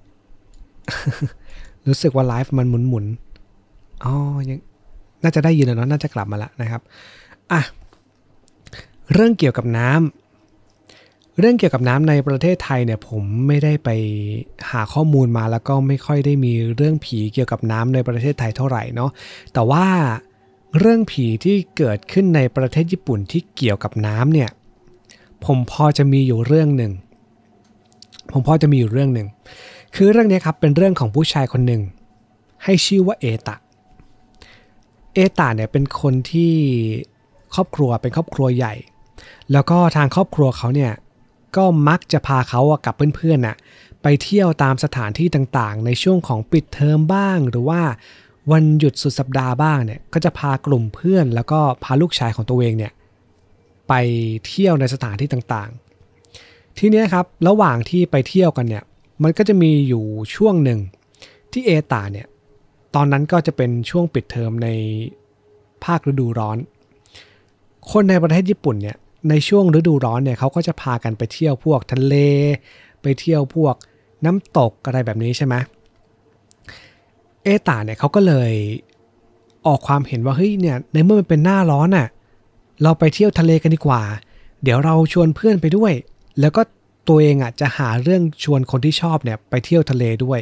รู้สึกว่าไลฟ์มันหมุนๆอ๋อยังน่าจะได้ยินแล้วเนาะน่าจะกลับมาแล้วนะครับอ่ะเรื่องเกี่ยวกับน้เรื่องเกี่ยวกับน้ำในประเทศไทยเนี่ยผมไม่ได้ไปหาข้อมูลมาแล้วก็ไม่ค่อยได้มีเรื่องผีเกี่ยวกับน้ำในประเทศไทยเท่าไหร่เนาะแต่ว่าเรื่องผีที่เกิดขึ้นในประเทศญี่ปุ่นที่เกี่ยวกับน้ำเนี่ยผมพอจะมีอยู่เรื่องหนึ่งผมพอจะมีอยู่เรื่องหนึ่งคือเรื่องนี้ครับเป็นเรื่องของผู้ชายคนหนึ่งให้ชื่อว่าเอตะเอตะเนี่ยเป็นคนที่ครอบครัวเป็นครอบครัวใหญ่แล้วก็ทางครอบครัวเขาเนี่ยก็มักจะพาเขากับเพื่อนๆน่ะไปเที่ยวตามสถานที่ต่างๆในช่วงของปิดเทอมบ้างหรือว่าวันหยุดสุดสัปดาห์บ้างเนี่ยก็จะพากลุ่มเพื่อนแล้วก็พาลูกชายของตัวเองเนี่ยไปเที่ยวในสถานที่ต่างๆทีนี้ครับระหว่างที่ไปเที่ยวกันเนี่ยมันก็จะมีอยู่ช่วงหนึ่งที่เอตาเนี่ยตอนนั้นก็จะเป็นช่วงปิดเทอมในภาคฤดูร้อนคนในประเทศญี่ปุ่นเนี่ยในช่วงฤดูร้อนเนี่ยเขาก็จะพากันไปเที่ยวพวกทะเลไปเที่ยวพวกน้ำตกอะไรแบบนี้ใช่ไหมเอตาเนี่ยเขาก็เลยออกความเห็นว่าเฮ้ยเนี่ยในเมื่อมันเป็นหน้าร้อนน่ะเราไปเที่ยวทะเลกันดีกว่าเดี๋ยวเราชวนเพื่อนไปด้วยแล้วก็ตัวเองอ่ะจะหาเรื่องชวนคนที่ชอบเนี่ยไปเที่ยวทะเลด้วย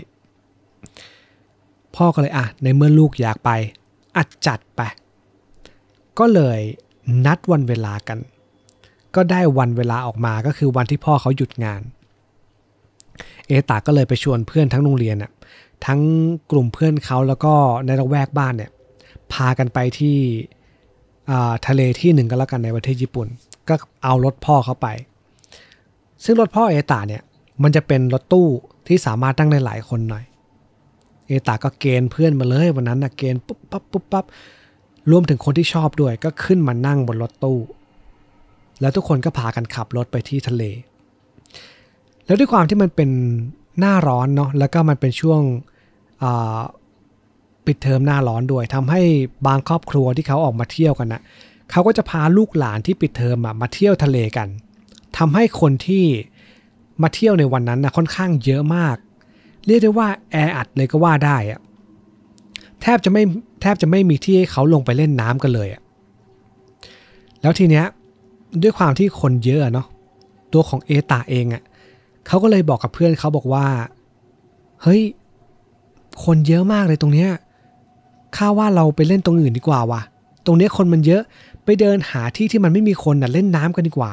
พ่อก็เลยอ่ะในเมื่อลูกอยากไปอัดจัดไปก็เลยนัดวันเวลากันก็ได้วันเวลาออกมาก็คือวันที่พ่อเขาหยุดงานเอตาก็เลยไปชวนเพื่อนทั้งโรงเรียนน่ะทั้งกลุ่มเพื่อนเขาแล้วก็ในละแวกบ้านเนี่ยพากันไปที่ทะเลที่หนึ่งก็แล้วกันในประเทศญี่ปุ่นก็เอารถพ่อเขาไปซึ่งรถพ่อเอตาเนี่ยมันจะเป็นรถตู้ที่สามารถนั่งได้หลายคนหน่อยเอตาก็เกณฑ์เพื่อนมาเลยวันนั้นนะเกณฑ์ปุ๊บปั๊บปุ๊บปั๊บรวมถึงคนที่ชอบด้วยก็ขึ้นมานั่งบนรถตู้แล้วทุกคนก็พากันขับรถไปที่ทะเลแล้วด้วยความที่มันเป็นหน้าร้อนเนาะแล้วก็มันเป็นช่วงปิดเทอมหน้าร้อนด้วยทำให้บางครอบครัวที่เขาออกมาเที่ยวกันนะเขาก็จะพาลูกหลานที่ปิดเทอมมาเที่ยวทะเลกันทำให้คนที่มาเที่ยวในวันนั้นนะค่อนข้างเยอะมากเรียกได้ว่าแออัดเลยก็ว่าได้อะแทบจะไม่แทบจะไม่มีที่ให้เขาลงไปเล่นน้ำกันเลยอะแล้วทีเนี้ยด้วยความที่คนเยอะเนาะตัวของเอตาเองอ่ะเขาก็เลยบอกกับเพื่อนเขาบอกว่าเฮ้ยคนเยอะมากเลยตรงเนี้ยข้าว่าเราไปเล่นตรงอื่นดีกว่าว่ะตรงเนี้ยคนมันเยอะไปเดินหาที่ที่มันไม่มีคนน่ะเล่นน้ำกันดีกว่า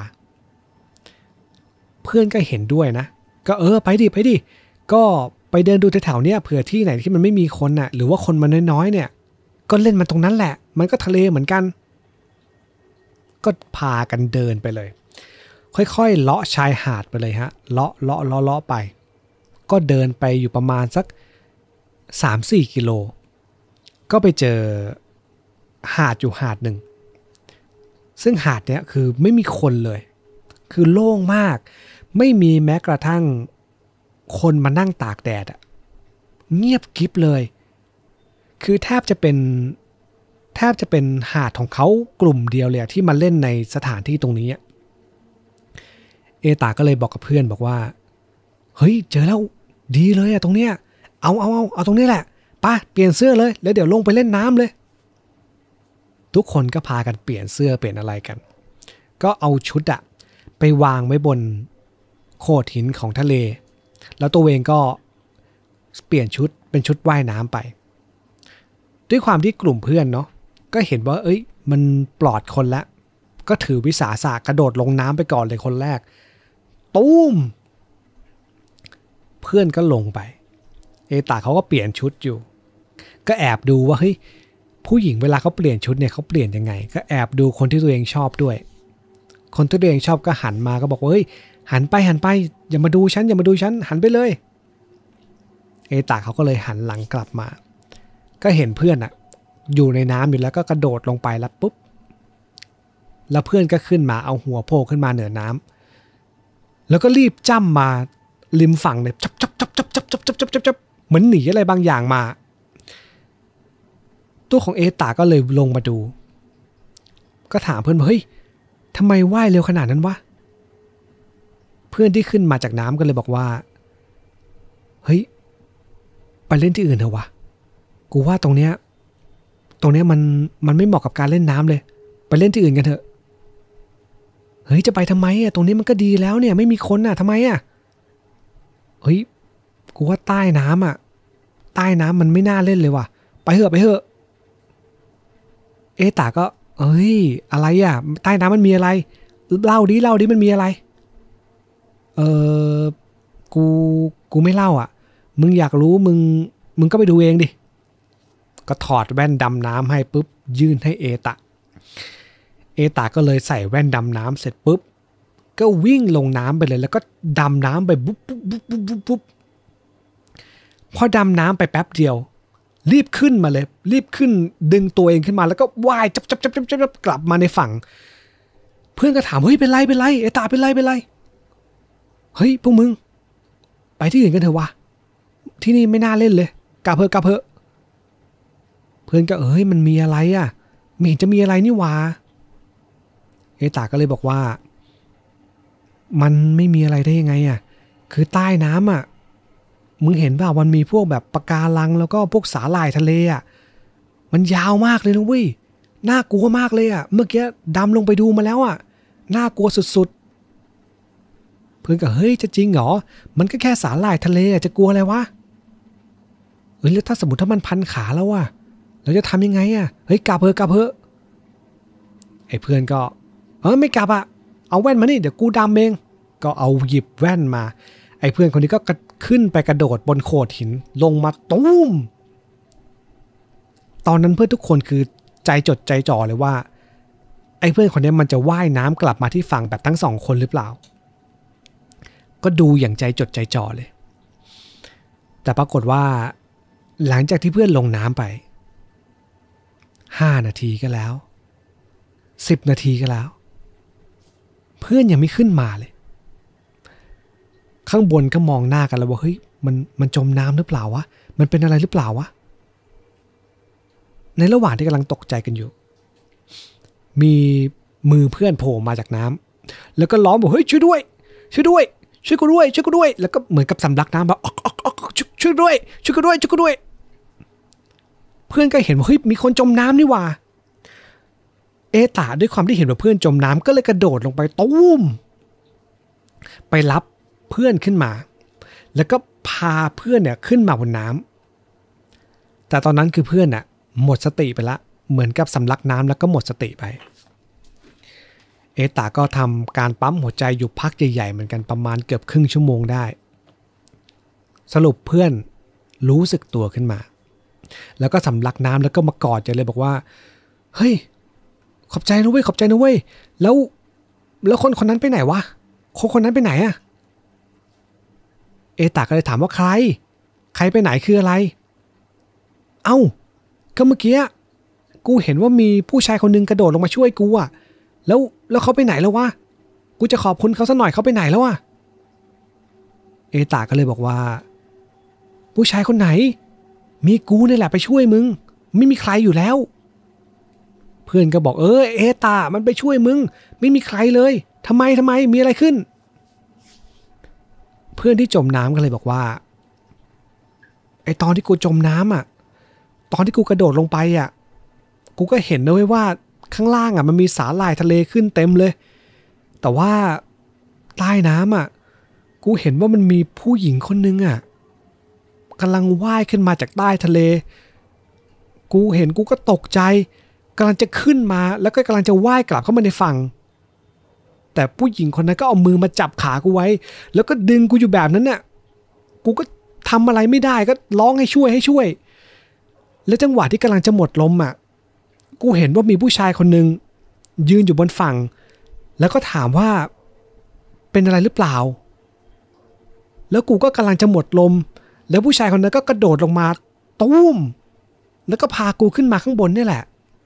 เพื่อนก็เห็นด้วยนะก็เออไปดิไปดิก็ไปเดินดูแถวๆเนี้ยเผื่อที่ไหนที่มันไม่มีคนน่ะหรือว่าคนมันน้อยๆเนี่ยก็เล่นมันตรงนั้นแหละมันก็ทะเลเหมือนกันก็พากันเดินไปเลยค่อยๆเลาะชายหาดไปเลยฮะเลาะเลาะเลาะเลาะไปก็เดินไปอยู่ประมาณสัก สามถึงสี่ กิโลก็ไปเจอหาดอยู่หาดหนึ่งซึ่งหาดเนี้ยคือไม่มีคนเลยคือโล่งมากไม่มีแม้กระทั่งคนมานั่งตากแดดอะเงียบกิ๊บเลยคือแทบจะเป็นแทบจะเป็นหาดของเขากลุ่มเดียวเลยที่มาเล่นในสถานที่ตรงนี้เอตาก็เลยบอกกับเพื่อนบอกว่าเฮ้ยเจอแล้วดีเลยอะตรงเนี้ยเอาเอาเอาเอาตรงนี้แหละไปเปลี่ยนเสื้อเลยแล้วเดี๋ยวลงไปเล่นน้ำเลยทุกคนก็พากันเปลี่ยนเสื้อเปลี่ยนอะไรกันก็เอาชุดอะไปวางไว้บนโขดหินของทะเลแล้วตัวเองก็เปลี่ยนชุดเป็นชุดว่ายน้ำไปด้วยความที่กลุ่มเพื่อนเนาะก็เห็นว่าเอ้ยมันปลอดคนแล้วก็ถือวิสาสะกระโดดลงน้ำไปก่อนเลยคนแรกตุ้มเพื่อนก็ลงไปเอตาเขาก็เปลี่ยนชุดอยู่ก็แอบดูว่าเฮ้ยผู้หญิงเวลาเขาเปลี่ยนชุดเนี่ยเขาเปลี่ยนยังไงก็แอบดูคนที่ตัวเองชอบด้วยคนที่ตัวเองชอบก็หันมาก็บอกว่าเฮ้ยหันไปหันไปอย่ามาดูฉันอย่ามาดูฉันหันไปเลยเอตาเขาก็เลยหันหลังกลับมาก็เห็นเพื่อนอะอยู่ในน้ำอยู่แล้วก็กระโดดลงไปแล้วปุ๊บแล้วเพื่อนก็ขึ้นมาเอาหัวโผล่ขึ้นมาเหนือน้ำแล้วก็รีบจ้ำมาริมฝั่งเลยจับจับจับจับจับจับจับจับจับจับเหมือนหนีอะไรบางอย่างมาตัวของเอตาก็เลยลงมาดูก็ถามเพื่อนว่าเฮ้ยทำไมว่ายเร็วขนาดนั้นวะเพื่อนที่ขึ้นมาจากน้ำก็เลยบอกว่าเฮ้ยไปเล่นที่อื่นเถอะวะกูว่าตรงเนี้ยตรงเนี้ยมันมันไม่เหมาะกับการเล่นน้ำเลยไปเล่นที่อื่นกันเถอะเฮ้ยจะไปทำไมอ่ะตรงนี้มันก็ดีแล้วเนี่ยไม่มีคนอ่ะทำไมอ่ะเฮ้ยกูว่าใต้น้ำอ่ะใต้น้ำมันไม่น่าเล่นเลยว่ะไปเถอะไปเถอะเอตาก็เอ้ยอะไรอ่ะใต้น้ำมันมีอะไรเล่าดิเล่าดิมันมีอะไรเออกูกูไม่เล่าอ่ะมึงอยากรู้มึงมึงก็ไปดูเองดิก็ถอดแว่นดำน้ำให้ปุ๊บยื่นให้เอตาเอตาก็เลยใส่แว่นดำน้ำเสร็จปุ๊บก็วิ่งลงน้ำไปเลยแล้วก็ดำน้ำไปปุ๊บปุ๊บปุ๊บปุ๊บปุ๊บปุ๊บพอดำน้ำไปแป๊บเดียวรีบขึ้นมาเลยรีบขึ้นดึงตัวเองขึ้นมาแล้วก็ว่ายจับจับจับจับจับกลับมาในฝั่งเพื่อนก็ถามเฮ้ยเป็นไรเป็นไรเอตาเป็นไรเป็นไรเฮ้ยพวกมึงไปที่อื่นกันเถอะวะที่นี่ไม่น่าเล่นเลยกลับเถอะกลับเถอะเพื่อนก็เอ้ยมันมีอะไรอ่ะไม่เห็นจะมีอะไรนี่วะเอตาก็เลยบอกว่ามันไม่มีอะไรได้ยังไงอ่ะคือใต้น้ำอ่ะมึงเห็นป่ะมันมีพวกแบบปะการังแล้วก็พวกสาหร่ายทะเลอ่ะมันยาวมากเลยนะเว้ยน่ากลัวมากเลยอ่ะเมื่อกี้ดำลงไปดูมาแล้วอ่ะน่ากลัวสุดๆเพื่อนก็เฮ้ยจะจริงเหรอมันก็แค่สาหร่ายทะเลจะกลัวอะไรวะเฮ้ยแล้วถ้าสมมติถ้ามันพันขาแล้วอ่ะเราจะทำยังไงอ่ะเฮ้ยกลับเถอะกลับเถอะไอ้เพื่อนก็เออไม่กลับอ่ะเอาแว่นมานี่เดี๋ยวกูดำเองก็เอาหยิบแว่นมาไอ้เพื่อนคนนี้ก็ขึ้นไปกระโดดบนโขดหินลงมาตุ้มตอนนั้นเพื่อนทุกคนคือใจจดใจจ่อเลยว่าไอ้เพื่อนคนนี้มันจะว่ายน้ำกลับมาที่ฝั่งแบบทั้งสองคนหรือเปล่าก็ดูอย่างใจจดใจจ่อเลยแต่ปรากฏว่าหลังจากที่เพื่อนลงน้ำไปห้านาทีก็แล้วสิบนาทีก็แล้วเพื่อนยังไม่ขึ้นมาเลยข้างบนก็มองหน้ากันแล้วว่าเฮ้ยมันมันจมน้ำหรือเปล่าวะมันเป็นอะไรหรือเปล่าวะในระหว่างที่กำลังตกใจกันอยู่มีมือเพื่อนโผล่มาจากน้ำแล้วก็ร้องบอกเฮ้ยช่วยด้วยช่วยด้วยช่วยกูด้วยช่วยกูด้วยแล้วก็เหมือนกับสำลักน้ำแบบออกออกออกช่วยด้วยช่วยกูด้วยช่วยกูด้วยเพื่อนก็เห็นว่าเฮ้ยมีคนจมน้ำนี่ว่าเอตาด้วยความที่เห็นว่าเพื่อนจมน้ำก็เลยกระโดดลงไปตุ้มไปรับเพื่อนขึ้นมาแล้วก็พาเพื่อนเนี่ยขึ้นมาบนน้ำแต่ตอนนั้นคือเพื่อนน่ะหมดสติไปละเหมือนกับสำลักน้ำแล้วก็หมดสติไปเอตาก็ทำการปั๊มหัวใจอยู่พักใหญ่ๆเหมือนกันประมาณเกือบครึ่งชั่วโมงได้สรุปเพื่อนรู้สึกตัวขึ้นมาแล้วก็สำลักน้ำแล้วก็มากอดใจเลยบอกว่าเฮ้ยขอบใจนะเว้ยขอบใจนะเว้ยแล้วแล้วคนคนนั้นไปไหนวะคนคนนั้นไปไหนอะเอตาก็เลยถามว่าใครใครไปไหนคืออะไรเอ้าก็เมื่อกี้กูเห็นว่ามีผู้ชายคนนึงกระโดดลงมาช่วยกูอะแล้วแล้วเขาไปไหนแล้ววะกูจะขอบคุณเขาสักหน่อยเขาไปไหนแล้วอะเอตาก็เลยบอกว่าผู้ชายคนไหนมีกูนี่แหละไปช่วยมึงไม่มีใครอยู่แล้วเพื่อนก็บอกเออเอตามันไปช่วยมึงไม่มีใครเลยทำไมทำไมมีอะไรขึ้นเพื่อนที่จมน้ำก็เลยบอกว่าไอตอนที่กูจมน้ำอ่ะตอนที่กูกระโดดลงไปอ่ะกูก็เห็นนะเว้ยว่าข้างล่างอ่ะมันมีสาหร่ายทะเลขึ้นเต็มเลยแต่ว่าใต้น้ำอ่ะกูเห็นว่ามันมีผู้หญิงคนนึงอ่ะกำลังว่ายขึ้นมาจากใต้ทะเลกูเห็นกูก็ตกใจกำลังจะขึ้นมาแล้วก็กำลังจะว่ายกลับเข้ามาในฝั่งแต่ผู้หญิงคนนั้นก็เอามือมาจับขากูไว้แล้วก็ดึงกูอยู่แบบนั้นน่ะกูก็ทำอะไรไม่ได้ก็ร้องให้ช่วยให้ช่วยแล้วจังหวะที่กำลังจะหมดลมอ่ะกูเห็นว่ามีผู้ชายคนนึงยืนอยู่บนฝั่งแล้วก็ถามว่าเป็นอะไรหรือเปล่าแล้วกูก็กำลังจะหมดลมแล้วผู้ชายคนนั้นก็กระโดดลงมาตุ้มแล้วก็พากูขึ้นมาข้างบนนี่แหละ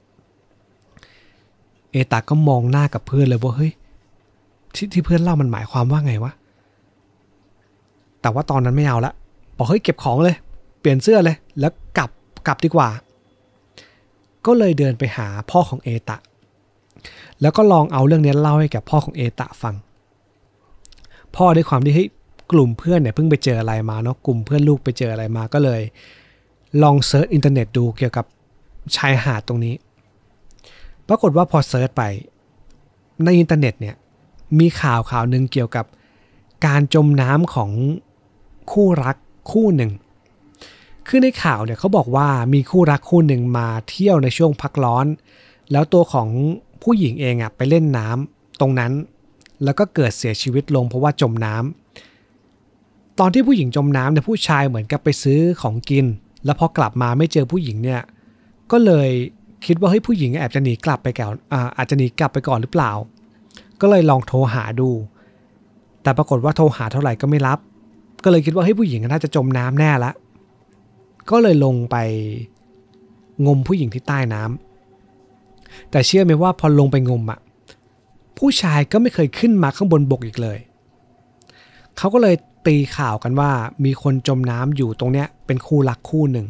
เอตาก็มองหน้ากับเพื่อนเลยว่าเฮ้ยที่ที่เพื่อนเล่ามันหมายความว่าไงวะแต่ว่าตอนนั้นไม่เอาละบอกเฮ้ยเก็บของเลยเปลี่ยนเสื้อเลยแล้วกลับกลับดีกว่าก็เลยเดินไปหาพ่อของเอตาแล้วก็ลองเอาเรื่องนี้เล่าให้กับพ่อของเอตาฟังพ่อด้วยความที่เฮ้ยกลุ่มเพื่อนเนี่ยเพิ่งไปเจออะไรมาเนาะกลุ่มเพื่อนลูกไปเจออะไรมาก็เลยลองเซิร์ชอินเทอร์เน็ตดูเกี่ยวกับชายหาดตรงนี้ปรากฏว่าพอเซิร์ชไปในอินเทอร์เน็ตเนี่ยมีข่าวข่าวหนึ่งเกี่ยวกับการจมน้ำของคู่รักคู่หนึ่งคือในข่าวเนี่ยเขาบอกว่ามีคู่รักคู่หนึ่งมาเที่ยวในช่วงพักร้อนแล้วตัวของผู้หญิงเองอ่ะไปเล่นน้ำตรงนั้นแล้วก็เกิดเสียชีวิตลงเพราะว่าจมน้ำตอนที่ผู้หญิงจมน้ำเนี่ยผู้ชายเหมือนกับไปซื้อของกินแล้วพอกลับมาไม่เจอผู้หญิงเนี่ยก็เลยคิดว่าเฮ้ยผู้หญิงแอบจะหนีกลับไปก่อนอ่าอาจจะหนีกลับไปก่อนหรือเปล่าก็เลยลองโทรหาดูแต่ปรากฏว่าโทรหาเท่าไหร่ก็ไม่รับก็เลยคิดว่าเฮ้ยผู้หญิงน่าจะจมน้ำแน่ละก็เลยลงไปงมผู้หญิงที่ใต้น้ำแต่เชื่อไหมว่าพอลงไปงมอ่ะผู้ชายก็ไม่เคยขึ้นมาข้างบนบกอีกเลยเขาก็เลยตีข่าวกันว่ามีคนจมน้ำอยู่ตรงเนี้ยเป็นคู่รักคู่หนึ่ง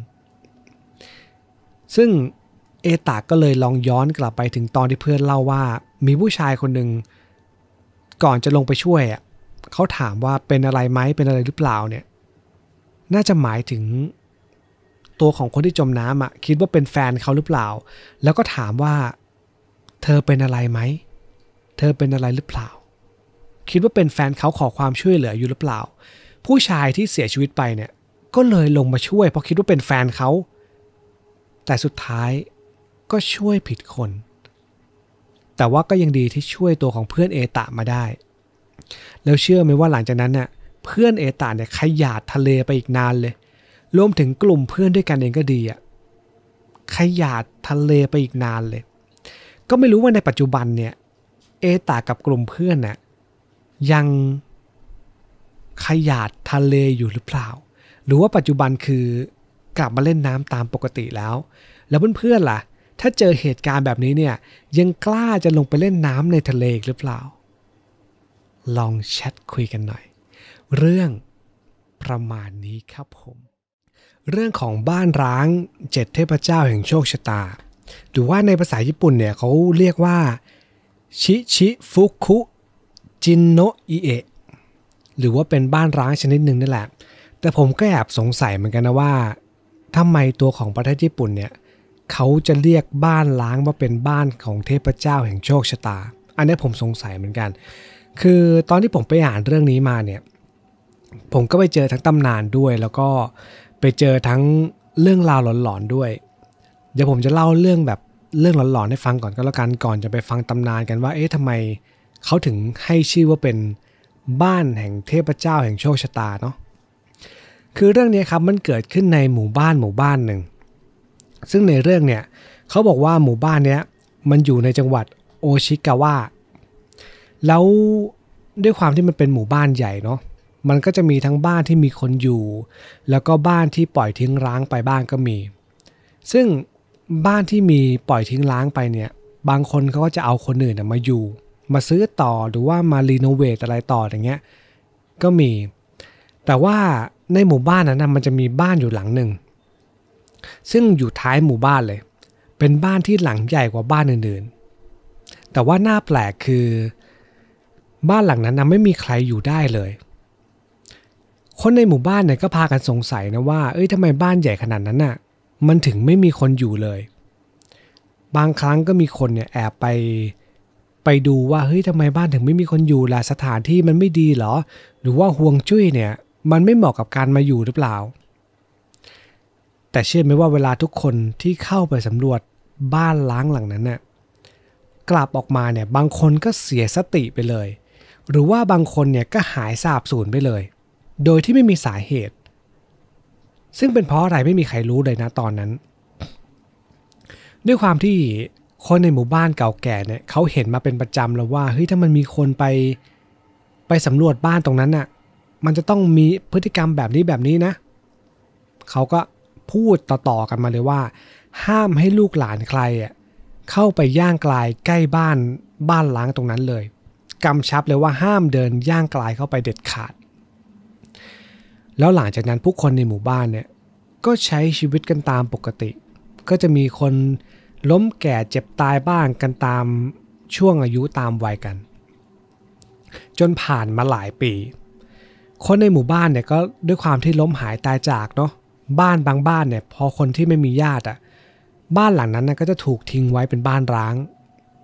ซึ่งเอตาก็เลยลองย้อนกลับไปถึงตอนที่เพื่อนเล่าว่ามีผู้ชายคนหนึ่งก่อนจะลงไปช่วยอ่ะเขาถามว่าเป็นอะไรไหมเป็นอะไรหรือเปล่าเนี่ยน่าจะหมายถึงตัวของคนที่จมน้ำอ่ะคิดว่าเป็นแฟนเขาหรือเปล่าแล้วก็ถามว่าเธอเป็นอะไรไหมเธอเป็นอะไรหรือเปล่าคิดว่าเป็นแฟนเขาขอความช่วยเหลืออยู่หรือเปล่าผู้ชายที่เสียชีวิตไปเนี่ยก็เลยลงมาช่วยเพราะคิดว่าเป็นแฟนเขาแต่สุดท้ายก็ช่วยผิดคนแต่ว่าก็ยังดีที่ช่วยตัวของเพื่อนเอตะมาได้แล้วเชื่อไหมว่าหลังจากนั้นเนี่ยเพื่อนเอตะเนี่ยขยาดทะเลไปอีกนานเลยรวมถึงกลุ่มเพื่อนด้วยกันเองก็ดีอ่ะขยาดทะเลไปอีกนานเลยก็ไม่รู้ว่าในปัจจุบันเนี่ยเอตะกับกลุ่มเพื่อนน่ะยังขยาดทะเลอยู่หรือเปล่าหรือว่าปัจจุบันคือกลับมาเล่นน้ำตามปกติแล้วแล้วเพื่อนๆล่ะถ้าเจอเหตุการณ์แบบนี้เนี่ยยังกล้าจะลงไปเล่นน้ำในทะเลหรือเปล่าลองแชทคุยกันหน่อยเรื่องประมาณนี้ครับผมเรื่องของบ้านร้างเจ็ดเทพเจ้าแห่งโชคชะตาหรือว่าในภาษาญี่ปุ่นเนี่ยเขาเรียกว่าชิชิฟุคุจินโนะอิเอะหรือว่าเป็นบ้านร้างชนิดหนึ่งนั่นแหละแต่ผมก็แอบสงสัยเหมือนกันนะว่าทำไมตัวของประเทศญี่ปุ่นเนี่ยเขาจะเรียกบ้านร้างว่าเป็นบ้านของเทพเจ้าแห่งโชคชะตาอันนี้ผมสงสัยเหมือนกันคือตอนที่ผมไปอ่านเรื่องนี้มาเนี่ยผมก็ไปเจอทั้งตำนานด้วยแล้วก็ไปเจอทั้งเรื่องราวหลอนๆด้วยเดี๋ยวผมจะเล่าเรื่องแบบเรื่องหลอนๆให้ฟังก่อนก็แล้วกันก่อนจะไปฟังตำนานกันว่าเอ๊ะทำไมเขาถึงให้ชื่อว่าเป็นบ้านแห่งเทพเจ้าแห่งโชคชะตาเนาะคือเรื่องนี้ครับมันเกิดขึ้นในหมู่บ้านหมู่บ้านหนึ่งซึ่งในเรื่องเนี่ยเขาบอกว่าหมู่บ้านเนี้ยมันอยู่ในจังหวัดโอชิกาวะแล้วด้วยความที่มันเป็นหมู่บ้านใหญ่เนาะมันก็จะมีทั้งบ้านที่มีคนอยู่แล้วก็บ้านที่ปล่อยทิ้งร้างไปบ้างก็มีซึ่งบ้านที่มีปล่อยทิ้งร้างไปเนี่ยบางคนเขาก็จะเอาคนอื่นมาอยู่มาซื้อต่อหรือว่ามารีโนเวทอะไรต่ออย่างเงี้ยก็มีแต่ว่าในหมู่บ้านนั้นนะมันจะมีบ้านอยู่หลังหนึ่งซึ่งอยู่ท้ายหมู่บ้านเลยเป็นบ้านที่หลังใหญ่กว่าบ้านอื่นๆแต่ว่าน่าแปลกคือบ้านหลังนั้นนะไม่มีใครอยู่ได้เลยคนในหมู่บ้านเนี่ยก็พากันสงสัยนะว่าเอ้ยทำไมบ้านใหญ่ขนาดนั้นน่ะมันถึงไม่มีคนอยู่เลยบางครั้งก็มีคนเนี่ยแอบไปไปดูว่าเฮ้ยทำไมบ้านถึงไม่มีคนอยู่ล่ะสถานที่มันไม่ดีเหรอหรือว่าฮวงจุ้ยเนี่ยมันไม่เหมาะกับการมาอยู่หรือเปล่าแต่เชื่อไหมว่าเวลาทุกคนที่เข้าไปสำรวจบ้านล้างหลังนั้นน่ะกลับออกมาเนี่ยบางคนก็เสียสติไปเลยหรือว่าบางคนเนี่ยก็หายสาบสูญไปเลยโดยที่ไม่มีสาเหตุซึ่งเป็นเพราะอะไรไม่มีใครรู้เลยนะตอนนั้นด้วยความที่คนในหมู่บ้านเก่าแก่เนี่ยเขาเห็นมาเป็นประจำแล้วว่าเฮ้ยถ้ามันมีคนไปไปสำรวจบ้านตรงนั้นน่ะมันจะต้องมีพฤติกรรมแบบนี้แบบนี้นะเขาก็พูดต่อๆกันมาเลยว่าห้ามให้ลูกหลานใครอ่ะเข้าไปย่างกลายใกล้บ้านบ้านล้างตรงนั้นเลยกำชับเลยว่าห้ามเดินย่างกลายเข้าไปเด็ดขาดแล้วหลังจากนั้นผู้คนในหมู่บ้านเนี่ยก็ใช้ชีวิตกันตามปกติก็จะมีคนล้มแก่เจ็บตายบ้างกันตามช่วงอายุตามวัยกันจนผ่านมาหลายปีคนในหมู่บ้านเนี่ยก็ด้วยความที่ล้มหายตายจากเนาะบ้านบางบ้านเนี่ยพอคนที่ไม่มีญาติอ่ะบ้านหลังนั้นนะก็จะถูกทิ้งไว้เป็นบ้านร้าง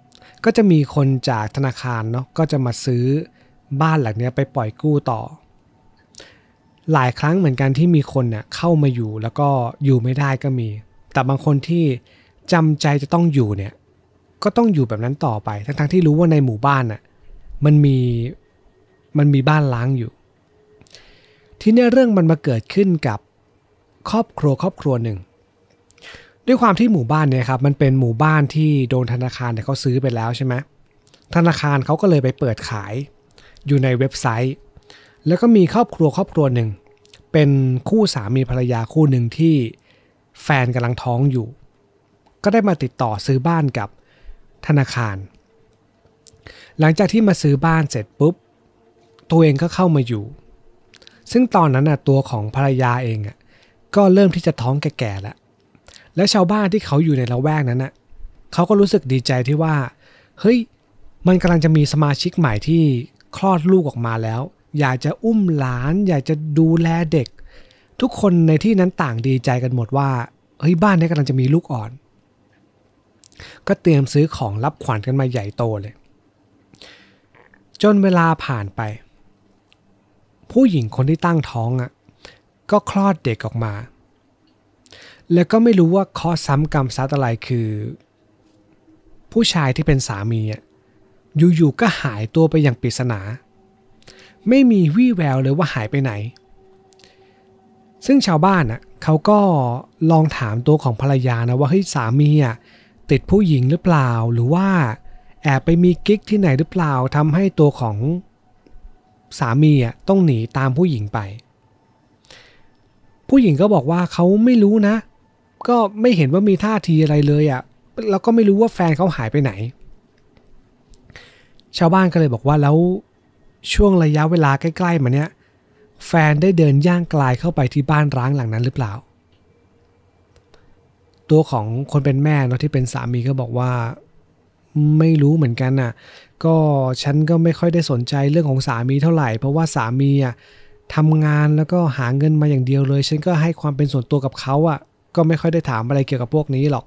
ก็จะมีคนจากธนาคารเนาะก็จะมาซื้อบ้านหลังนี้ไปปล่อยกู้ต่อหลายครั้งเหมือนกันที่มีคนเนี่ยเข้ามาอยู่แล้วก็อยู่ไม่ได้ก็มีแต่บางคนที่จำใจจะต้องอยู่เนี่ยก็ต้องอยู่แบบนั้นต่อไปทั้งๆที่รู้ว่าในหมู่บ้านน่ะมันมีมันมีบ้านล้างอยู่ที่เนี่ยเรื่องมันมาเกิดขึ้นกับครอบครัวครอบครัวหนึ่งด้วยความที่หมู่บ้านเนี่ยครับมันเป็นหมู่บ้านที่โดนธนาคารเนี่ยเขาซื้อไปแล้วใช่ไหมธนาคารเขาก็เลยไปเปิดขายอยู่ในเว็บไซต์แล้วก็มีครอบครัวครอบครัวหนึ่งเป็นคู่สามีภรรยาคู่หนึ่งที่แฟนกำลังท้องอยู่ก็ได้มาติดต่อซื้อบ้านกับธนาคารหลังจากที่มาซื้อบ้านเสร็จปุ๊บตัวเองก็เข้ามาอยู่ซึ่งตอนนั้นน่ะตัวของภรรยาเองอ่ะก็เริ่มที่จะท้องแก่ๆแล้วและชาวบ้านที่เขาอยู่ในละแวกนั้นน่ะเขาก็รู้สึกดีใจที่ว่าเฮ้ยมันกำลังจะมีสมาชิกใหม่ที่คลอดลูกออกมาแล้วอยากจะอุ้มหลานอยากจะดูแลเด็กทุกคนในที่นั้นต่างดีใจกันหมดว่าเฮ้ยบ้านนี้กำลังจะมีลูกอ่อนก็เตรียมซื้อของรับขวัญกันมาใหญ่โตเลยจนเวลาผ่านไปผู้หญิงคนที่ตั้งท้องอ่ะก็คลอดเด็กออกมาแล้วก็ไม่รู้ว่าเคราะห์ซ้ำกรรมซัดอะไรคือผู้ชายที่เป็นสามีอ่ะอยู่ๆก็หายตัวไปอย่างปริศนาไม่มีวี่แววเลยว่าหายไปไหนซึ่งชาวบ้านอ่ะเขาก็ลองถามตัวของภรรยานะว่าเฮ้ยสามีอ่ะติดผู้หญิงหรือเปล่าหรือว่าแอบไปมีกิ๊กที่ไหนหรือเปล่าทำให้ตัวของสามีอ่ะต้องหนีตามผู้หญิงไปผู้หญิงก็บอกว่าเขาไม่รู้นะก็ไม่เห็นว่ามีท่าทีอะไรเลยอ่ะแล้วก็ไม่รู้ว่าแฟนเขาหายไปไหนชาวบ้านก็เลยบอกว่าแล้วช่วงระยะเวลาใกล้ๆมาเนี้ยแฟนได้เดินย่างกลายเข้าไปที่บ้านร้างหลังนั้นหรือเปล่าตัวของคนเป็นแม่เนาะที่เป็นสามีก็บอกว่าไม่รู้เหมือนกันน่ะก็ฉันก็ไม่ค่อยได้สนใจเรื่องของสามีเท่าไหร่เพราะว่าสามีอ่ะทำงานแล้วก็หาเงินมาอย่างเดียวเลยฉันก็ให้ความเป็นส่วนตัวกับเขาอ่ะก็ไม่ค่อยได้ถามอะไรเกี่ยวกับพวกนี้หรอก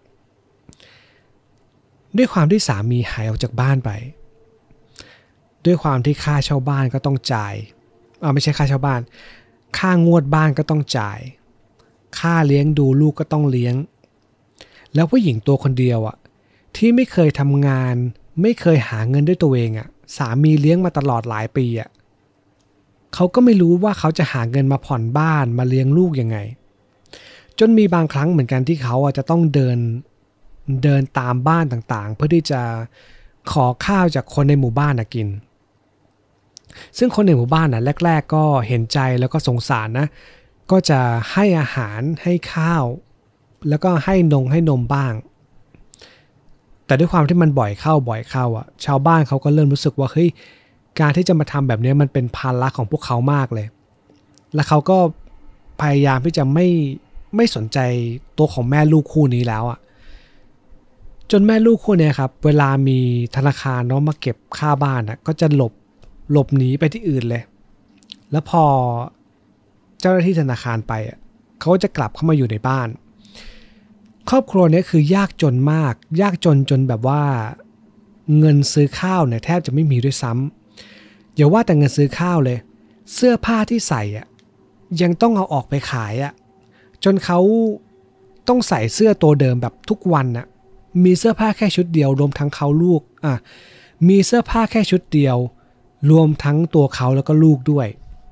ด้วยความที่สามีหายออกจากบ้านไปด้วยความที่ค่าเช่าบ้านก็ต้องจ่ายอ่าไม่ใช่ค่าเช่าบ้านค่างวดบ้านก็ต้องจ่ายค่าเลี้ยงดูลูกก็ต้องเลี้ยงแล้วผู้หญิงตัวคนเดียวอ่ะที่ไม่เคยทำงานไม่เคยหาเงินด้วยตัวเองอ่ะสามีเลี้ยงมาตลอดหลายปีอ่ะเขาก็ไม่รู้ว่าเขาจะหาเงินมาผ่อนบ้านมาเลี้ยงลูกยังไงจนมีบางครั้งเหมือนกันที่เขาอ่ะจะต้องเดินเดินตามบ้านต่างๆเพื่อที่จะขอข้าวจากคนในหมู่บ้านกินซึ่งคนในหมู่บ้านน่ะแรกๆก็เห็นใจแล้วก็สงสารนะก็จะให้อาหารให้ข้าวแล้วก็ให้นมให้นมบ้างแต่ด้วยความที่มันบ่อยเข้าบ่อยเข้าอ่ะชาวบ้านเขาก็เริ่มรู้สึกว่าเฮ้ยการที่จะมาทำแบบนี้มันเป็นภาระของพวกเขามากเลยและเขาก็พยายามที่จะไม่ไม่สนใจตัวของแม่ลูกคู่นี้แล้วอ่ะจนแม่ลูกคู่นี้ครับเวลามีธนาคารเนาะมาเก็บค่าบ้านอ่ะก็จะหลบหลบหนีไปที่อื่นเลยแล้วพอเจ้าหน้าที่ธนาคารไปอ่ะเขาจะกลับเข้ามาอยู่ในบ้านครอบครัวนี้คือยากจนมากยากจนจนแบบว่าเงินซื้อข้าวเนี่ยแทบจะไม่มีด้วยซ้ำอย่าว่าแต่เงินซื้อข้าวเลยเสื้อผ้าที่ใส่อ่ะยังต้องเอาออกไปขายอ่ะจนเขาต้องใส่เสื้อตัวเดิมแบบทุกวันน่ะมีเสื้อผ้าแค่ชุดเดียวรวมทั้งเขาลูกอ่ะมีเสื้อผ้าแค่ชุดเดียวรวมทั้งตัวเขาแล้วก็ลูกด้วย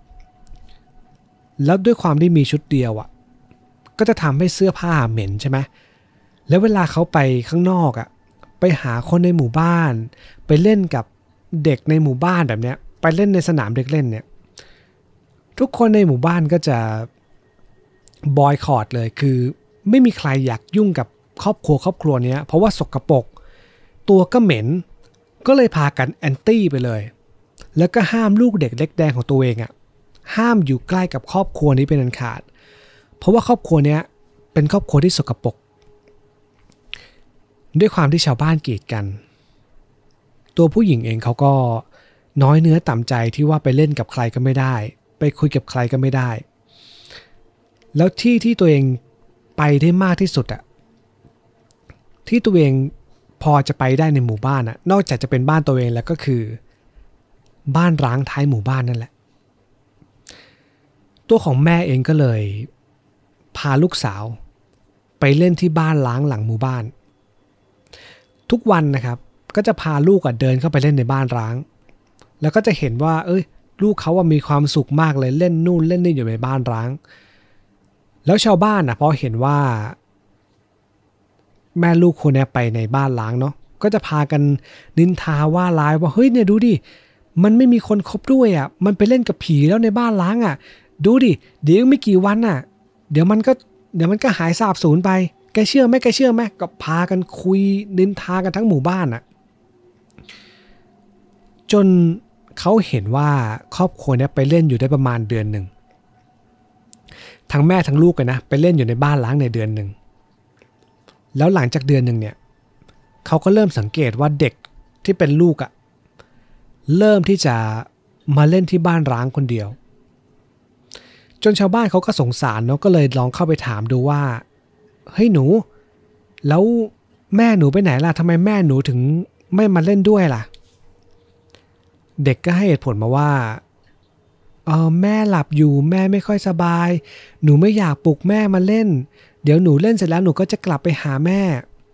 แล้วด้วยความที่มีชุดเดียวอ่ะก็จะทำให้เสื้อผ้าเหม็นใช่ไหมแล้วเวลาเขาไปข้างนอกอ่ะไปหาคนในหมู่บ้านไปเล่นกับเด็กในหมู่บ้านแบบเนี้ยไปเล่นในสนามเด็กเล่นเนี่ยทุกคนในหมู่บ้านก็จะบอยคอตเลยคือไม่มีใครอยากยุ่งกับครอบครัวครอบครัวนี้เพราะว่าสกปรกตัวก็เหม็นก็เลยพากันแอนตี้ไปเลยแล้วก็ห้ามลูกเด็กเล็กแดงของตัวเองอ่ะห้ามอยู่ใกล้กับครอบครัวนี้เป็นอันขาดเพราะว่าครอบครัวนี้เป็นครอบครัวที่สกปรกด้วยความที่ชาวบ้านกีดกันตัวผู้หญิงเองเขาก็น้อยเนื้อต่ำใจที่ว่าไปเล่นกับใครก็ไม่ได้ไปคุยกับใครก็ไม่ได้แล้วที่ที่ตัวเองไปได้มากที่สุดอะที่ตัวเองพพอจะไปได้ในหมู่บ้านอ่ะนอกจากจะเป็นบ้านตัวเองแล้วก็คือบ้านร้างท้ายหมู่บ้านนั่นแหละตัวของแม่เองก็เลยพาลูกสาวไปเล่นที่บ้านล้างหลังหมู่บ้านทุกวันนะครับก็จะพาลูกอ่ะเดินเข้าไปเล่นในบ้านร้างแล้วก็จะเห็นว่าเอ้ยลูกเขาว่ามีความสุขมากเลยเล่นนู่นเล่นนี่อยู่ในบ้านร้างแล้วชาวบ้านอ่ะพอเห็นว่าแม่ลูกคนนี้ไปในบ้านล้างเนาะก็จะพากันนินทาว่าร้ายว่าเฮ้ยเนี่ยดูดิมันไม่มีคนคบด้วยอ่ะมันไปเล่นกับผีแล้วในบ้านล้างอ่ะดูดิเดี๋ยวไม่กี่วันอ่ะเดี๋ยวมันก็เดี๋ยวมันก็หายสาบสูญไปแกเชื่อไหมแกเชื่อไหมก็พากันคุยนินทากันทั้งหมู่บ้านอ่ะจนเขาเห็นว่าครอบครัวนี้ไปเล่นอยู่ได้ประมาณเดือนหนึ่งทั้งแม่ทั้งลูกกันนะไปเล่นอยู่ในบ้านล้างในเดือนหนึ่งแล้วหลังจากเดือนหนึ่งเนี่ยเขาก็เริ่มสังเกตว่าเด็กที่เป็นลูกอะเริ่มที่จะมาเล่นที่บ้านร้างคนเดียวจนชาวบ้านเขาก็สงสารเนาะก็เลยลองเข้าไปถามดูว่าเฮ้ยหนูแล้วแม่หนูไปไหนล่ะทำไมแม่หนูถึงไม่มาเล่นด้วยล่ะเด็กก็ให้เหตุผลมาว่าเออแม่หลับอยู่แม่ไม่ค่อยสบายหนูไม่อยากปลุกแม่มาเล่นเดี๋ยวหนูเล่นเสร็จแล้วหนูก็จะกลับไปหาแม่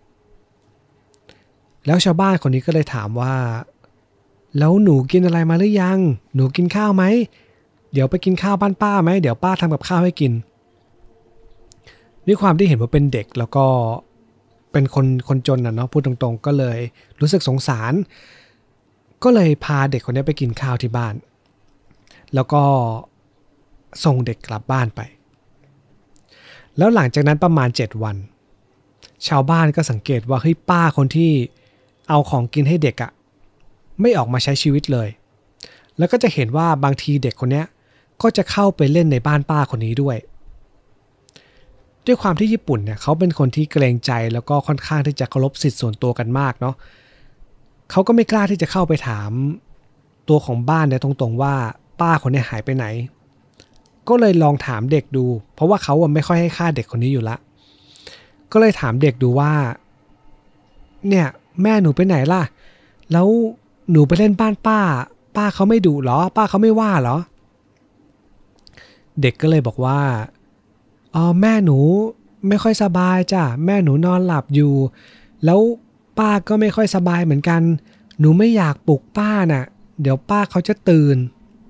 แล้วชาวบ้านคนนี้ก็เลยถามว่าแล้วหนูกินอะไรมาหรือยังหนูกินข้าวไหมเดี๋ยวไปกินข้าวบ้านป้าไหมเดี๋ยวป้าทำกับข้าวให้กินด้วยความที่เห็นว่าเป็นเด็กแล้วก็เป็นคนคนจนน่ะเนาะพูดตรงๆก็เลยรู้สึกสงสารก็เลยพาเด็กคนนี้ไปกินข้าวที่บ้านแล้วก็ส่งเด็กกลับบ้านไปแล้วหลังจากนั้นประมาณเจ็ดวันชาวบ้านก็สังเกตว่าเฮ้ยป้าคนที่เอาของกินให้เด็กอะไม่ออกมาใช้ชีวิตเลยแล้วก็จะเห็นว่าบางทีเด็กคนนี้ก็จะเข้าไปเล่นในบ้านป้าคนนี้ด้วยด้วยความที่ญี่ปุ่นเนี่ยเขาเป็นคนที่เกรงใจแล้วก็ค่อนข้างที่จะเคารพสิทธิส่วนตัวกันมากเนาะเขาก็ไม่กล้าที่จะเข้าไปถามตัวของบ้านเนี่ยตรงๆว่าป้าคนนี้หายไปไหนก็เลยลองถามเด็กดูเพราะว่าเขาไม่ค่อยให้ค่าเด็กคนนี้อยู่ละก็เลยถามเด็กดูว่าเนี่ยแม่หนูไปไหนล่ะแล้วหนูไปเล่นบ้านป้าป้าเขาไม่ดุหรอป้าเขาไม่ว่าหรอเด็กก็เลยบอกว่าอ๋อแม่หนูไม่ค่อยสบายจ้ะแม่หนูนอนหลับอยู่แล้วป้าก็ไม่ค่อยสบายเหมือนกันหนูไม่อยากปลุกป้าน่ะเดี๋ยวป้าเขาจะตื่น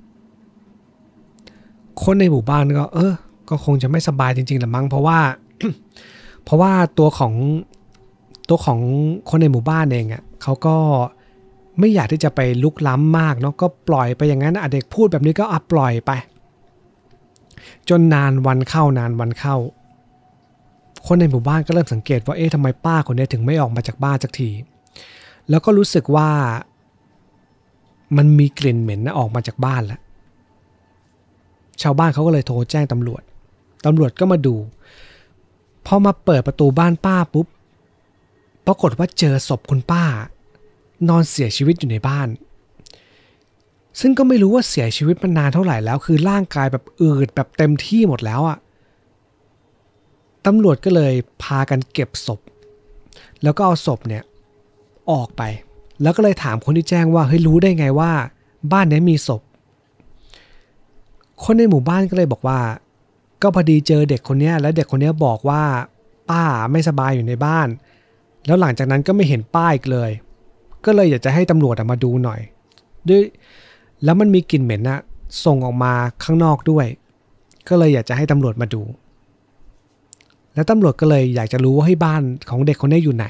คนในหมู่บ้านก็เออก็คงจะไม่สบายจริงๆแหละมั้งเพราะว่า เพราะว่าตัวของตัวของคนในหมู่บ้านเองอ่ะเขาก็ไม่อยากที่จะไปลุกล้ำมากเนาะก็ปล่อยไปอย่างนั้นอ่ะเด็กพูดแบบนี้ก็อ่ะปล่อยไปจนนานวันเข้านานวันเข้าคนในหมู่บ้านก็เริ่มสังเกตว่าเอ๊ะทำไมป้าคนนี้ถึงไม่ออกมาจากบ้านสักทีแล้วก็รู้สึกว่ามันมีกลิ่นเหม็นนะออกมาจากบ้านแล้วชาวบ้านเขาก็เลยโทรแจ้งตำรวจตำรวจก็มาดูพอมาเปิดประตูบ้านป้าปุ๊บปรากฏว่าเจอศพคุณป้านอนเสียชีวิตอยู่ในบ้านซึ่งก็ไม่รู้ว่าเสียชีวิตมานานเท่าไหร่แล้วคือร่างกายแบบอืดแบบเต็มที่หมดแล้วอ่ะตำรวจก็เลยพากันเก็บศพแล้วก็เอาศพเนี่ยออกไปแล้วก็เลยถามคนที่แจ้งว่าเฮ้ยรู้ได้ไงว่าบ้านนี้มีศพคนในหมู่บ้านก็เลยบอกว่าก็พอดีเจอเด็กคนนี้แล้วเด็กคนนี้บอกว่าป้าไม่สบายอยู่ในบ้านแล้วหลังจากนั้นก็ไม่เห็นป้าอีกเลยก็เลยอยากจะให้ตำรวจมาดูหน่อยด้วยแล้วมันมีกลิ่นเหม็นนะส่งออกมาข้างนอกด้วยก็เลยอยากจะให้ตำรวจมาดูแล้วตำรวจก็เลยอยากจะรู้ว่าให้บ้านของเด็กคนนี้อยู่ไหน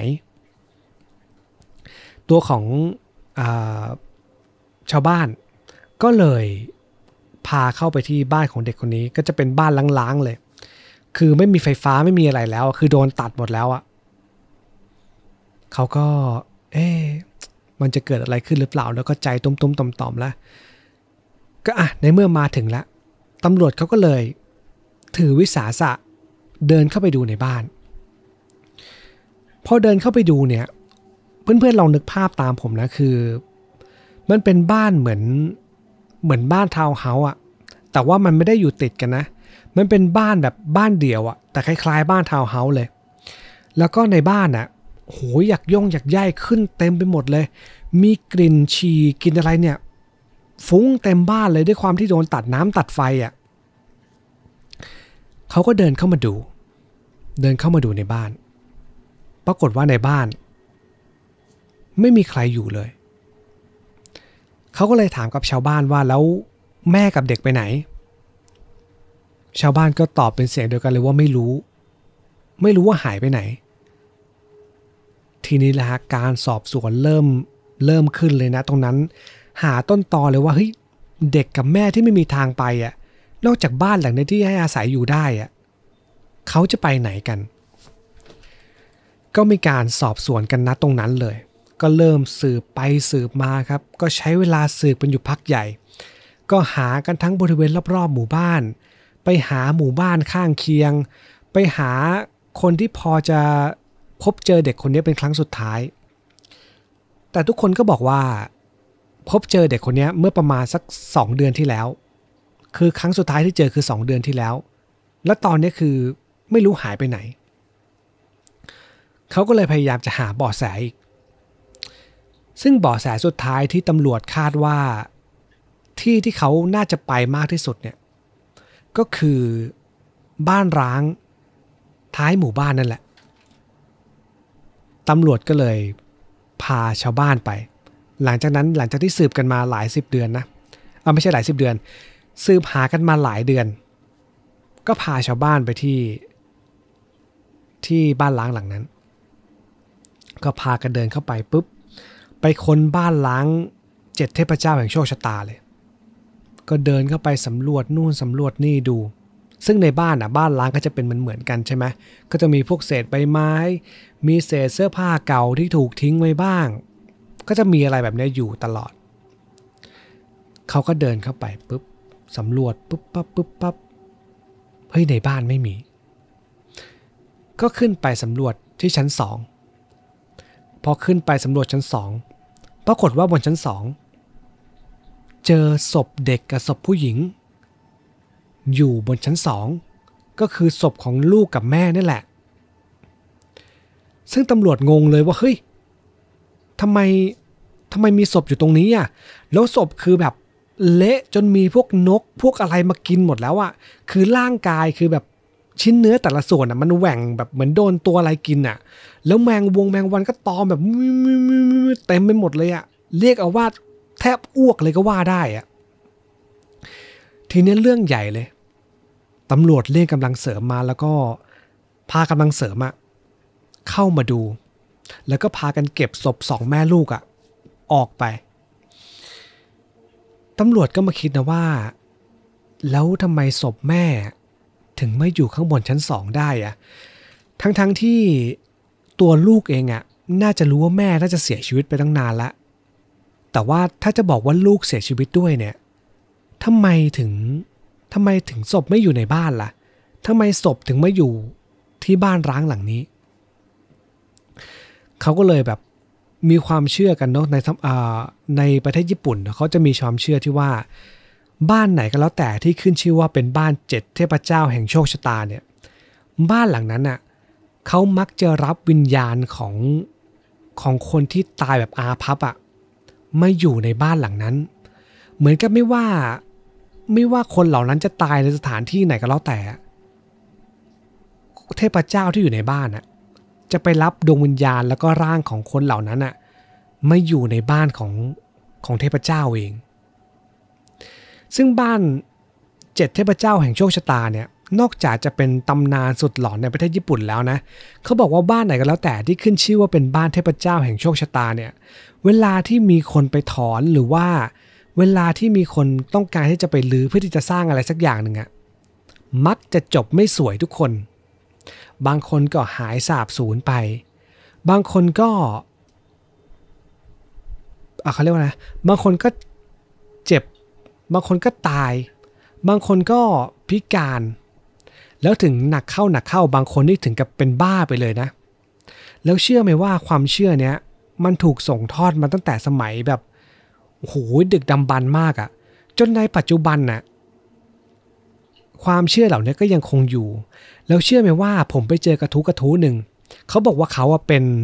ตัวของอ่าชาวบ้านก็เลยพาเข้าไปที่บ้านของเด็กคนนี้ก็จะเป็นบ้านล้างๆเลยคือไม่มีไฟฟ้าไม่มีอะไรแล้วคือโดนตัดหมดแล้วอ่ะเขาก็เอ๊ะมันจะเกิดอะไรขึ้นหรือเปล่าแล้วก็ใจตุ้มๆต่อมๆแล้วก็อ่ะในเมื่อมาถึงแล้วตำรวจเขาก็เลยถือวิสาสะเดินเข้าไปดูในบ้านพอเดินเข้าไปดูเนี่ยเพื่อนๆลองนึกภาพตามผมนะคือมันเป็นบ้านเหมือนเหมือนบ้านทาวน์เฮาส์อ่ะแต่ว่ามันไม่ได้อยู่ติดกันนะมันเป็นบ้านแบบบ้านเดี่ยวอ่ะแต่คล้ายๆบ้านทาวน์เฮาส์เลยแล้วก็ในบ้านอ่ะโหอยากย่องอยากย่ายขึ้นเต็มไปหมดเลยมีกลิ่นฉี่กลิ่นอะไรเนี่ยฟุ้งเต็มบ้านเลยด้วยความที่โดนตัดน้ำตัดไฟอ่ะเขาก็เดินเข้ามาดูเดินเข้ามาดูในบ้านปรากฏว่าในบ้านไม่มีใครอยู่เลยเขาก็เลยถามกับชาวบ้านว่าแล้วแม่กับเด็กไปไหนชาวบ้านก็ตอบเป็นเสียงเดียวกันเลยว่าไม่รู้ไม่รู้ว่าหายไปไหนทีนี้แหละการสอบสวนเริ่มเริ่มขึ้นเลยนะตรงนั้นหาต้นตอเลยว่าเฮ้ยเด็กกับแม่ที่ไม่มีทางไปอ่ะนอกจากบ้านหลังนี้ที่ให้อาศัยอยู่ได้อ่ะเขาจะไปไหนกันก็มีการสอบสวนกันนะตรงนั้นเลยก็เริ่มสืบไปสืบมาครับก็ใช้เวลาสืบเป็นอยู่พักใหญ่ก็หากันทั้งบริเวณรอบๆหมู่บ้านไปหาหมู่บ้านข้างเคียงไปหาคนที่พอจะพบเจอเด็กคนนี้เป็นครั้งสุดท้ายแต่ทุกคนก็บอกว่าพบเจอเด็กคนนี้เมื่อประมาณสักสองเดือนที่แล้วคือครั้งสุดท้ายที่เจอคือสองเดือนที่แล้วและตอนนี้คือไม่รู้หายไปไหนเขาก็เลยพยายามจะหาเบาะแสอีกซึ่งเบาะแสสุดท้ายที่ตำรวจคาดว่าที่ที่เขาน่าจะไปมากที่สุดเนี่ยก็คือบ้านร้างท้ายหมู่บ้านนั่นแหละตำรวจก็เลยพาชาวบ้านไปหลังจากนั้นหลังจากที่สืบกันมาหลายสิบเดือนนะเอาไม่ใช่หลายสิบเดือนสืบหากันมาหลายเดือนก็พาชาวบ้านไปที่ที่บ้านล้างหลังนั้นก็พากันเดินเข้าไปปุ๊บไปค้นบ้านล้างเจ็ดเทพเจ้าแห่งโชคชะตาเลยก็เดินเข้าไปสำรวจนู่นสำรวจนี่ดูซึ่งในบ้านอ่ะบ้านล้างก็จะเป็นเหมือนๆกันใช่ไหมก็จะมีพวกเศษใบไม้มีเศษเสื้อผ้าเก่าที่ถูกทิ้งไว้บ้างก็จะมีอะไรแบบนี้อยู่ตลอดเขาก็เดินเข้าไปปุ๊บสำรวจปุ๊บปั๊บปุ๊บปั๊บเฮ้ยในบ้านไม่มีก็ขึ้นไปสำรวจที่ชั้นสองพอขึ้นไปสำรวจชั้นสองปรากฏว่าบนชั้นสองเจอศพเด็กกับศพผู้หญิงอยู่บนชั้นสองก็คือศพของลูกกับแม่นี่แหละซึ่งตำรวจงงเลยว่าเฮ้ยทำไมทำไมมีศพอยู่ตรงนี้อ่ะแล้วศพคือแบบเละจนมีพวกนกพวกอะไรมากินหมดแล้วอ่ะคือร่างกายคือแบบชิ้นเนื้อแต่ละส่วนอ่ะมันแหว่งแบบเหมือนโดนตัวอะไรกินอ่ะแล้วแมงวงแมงวันก็ตอมแบบเต็มไปหมดเลยอ่ะเรียกเอาว่าแทบอ้วกเลยก็ว่าได้อ่ะทีนี้เรื่องใหญ่เลยตำรวจเรียกกำลังเสริมมาแล้วก็พากำลังเสริมอ่ะเข้ามาดูแล้วก็พากันเก็บศพสองแม่ลูกอ่ะออกไปตำรวจก็มาคิดนะว่าแล้วทำไมศพแม่ถึงไม่อยู่ข้างบนชั้นสองได้อะทั้งๆ ท, ที่ตัวลูกเองอ่ะน่าจะรู้ว่าแม่น่าจะเสียชีวิตไปตั้งนานละแต่ว่าถ้าจะบอกว่าลูกเสียชีวิตด้วยเนี่ยทำไมถึงทำไมถึงศพไม่อยู่ในบ้านล่ะทำไมศพถึงไม่อยู่ที่บ้านร้างหลังนี้เขาก็เลยแบบมีความเชื่อกันเนาะในในประเทศญี่ปุ่นเขาจะมีความเชื่อที่ว่าบ้านไหนก็แล้วแต่ที่ขึ้นชื่อว่าเป็นบ้านเจ็ดเทพเจ้าแห่งโชคชะตาเนี่ยบ้านหลังนั้นน่ะเขามักจะรับวิญญาณของของคนที่ตายแบบอาภัพอ่ะมาอยู่ในบ้านหลังนั้นเหมือนกับไม่ว่าไม่ว่าคนเหล่านั้นจะตายในสถานที่ไหนก็แล้วแต่เทพเจ้าที่อยู่ในบ้านน่ะจะไปรับดวงวิญญาณแล้วก็ร่างของคนเหล่านั้นน่ะมาอยู่ในบ้านของของเทพเจ้าเองซึ่งบ้านเจ็ดเทพเจ้าแห่งโชคชะตาเนี่ยนอกจากจะเป็นตำนานสุดหลอนในประเทศญี่ปุ่นแล้วนะเขาบอกว่าบ้านไหนก็แล้วแต่ที่ขึ้นชื่อว่าเป็นบ้านเทพเจ้าแห่งโชคชะตาเนี่ยเวลาที่มีคนไปถอนหรือว่าเวลาที่มีคนต้องการที่จะไปรื้อเพื่อที่จะสร้างอะไรสักอย่างหนึ่งอะมักจะจบไม่สวยทุกคนบางคนก็หายสาบสูญไปบางคนก็อ่ะเขาเรียกว่านะบางคนก็เจ็บบางคนก็ตายบางคนก็พิการแล้วถึงหนักเข้าหนักเข้าบางคนนี่ถึงกับเป็นบ้าไปเลยนะแล้วเชื่อไหมว่าความเชื่อเนี้ยมันถูกส่งทอดมาตั้งแต่สมัยแบบโอ้โหดึกดำบรรพ์มากอะจนในปัจจุบันน่ะความเชื่อเหล่านี้ก็ยังคงอยู่แล้วเชื่อไหมว่าผมไปเจอกระทู้กระทู้หนึ่งเขาบอกว่าเขาเป็น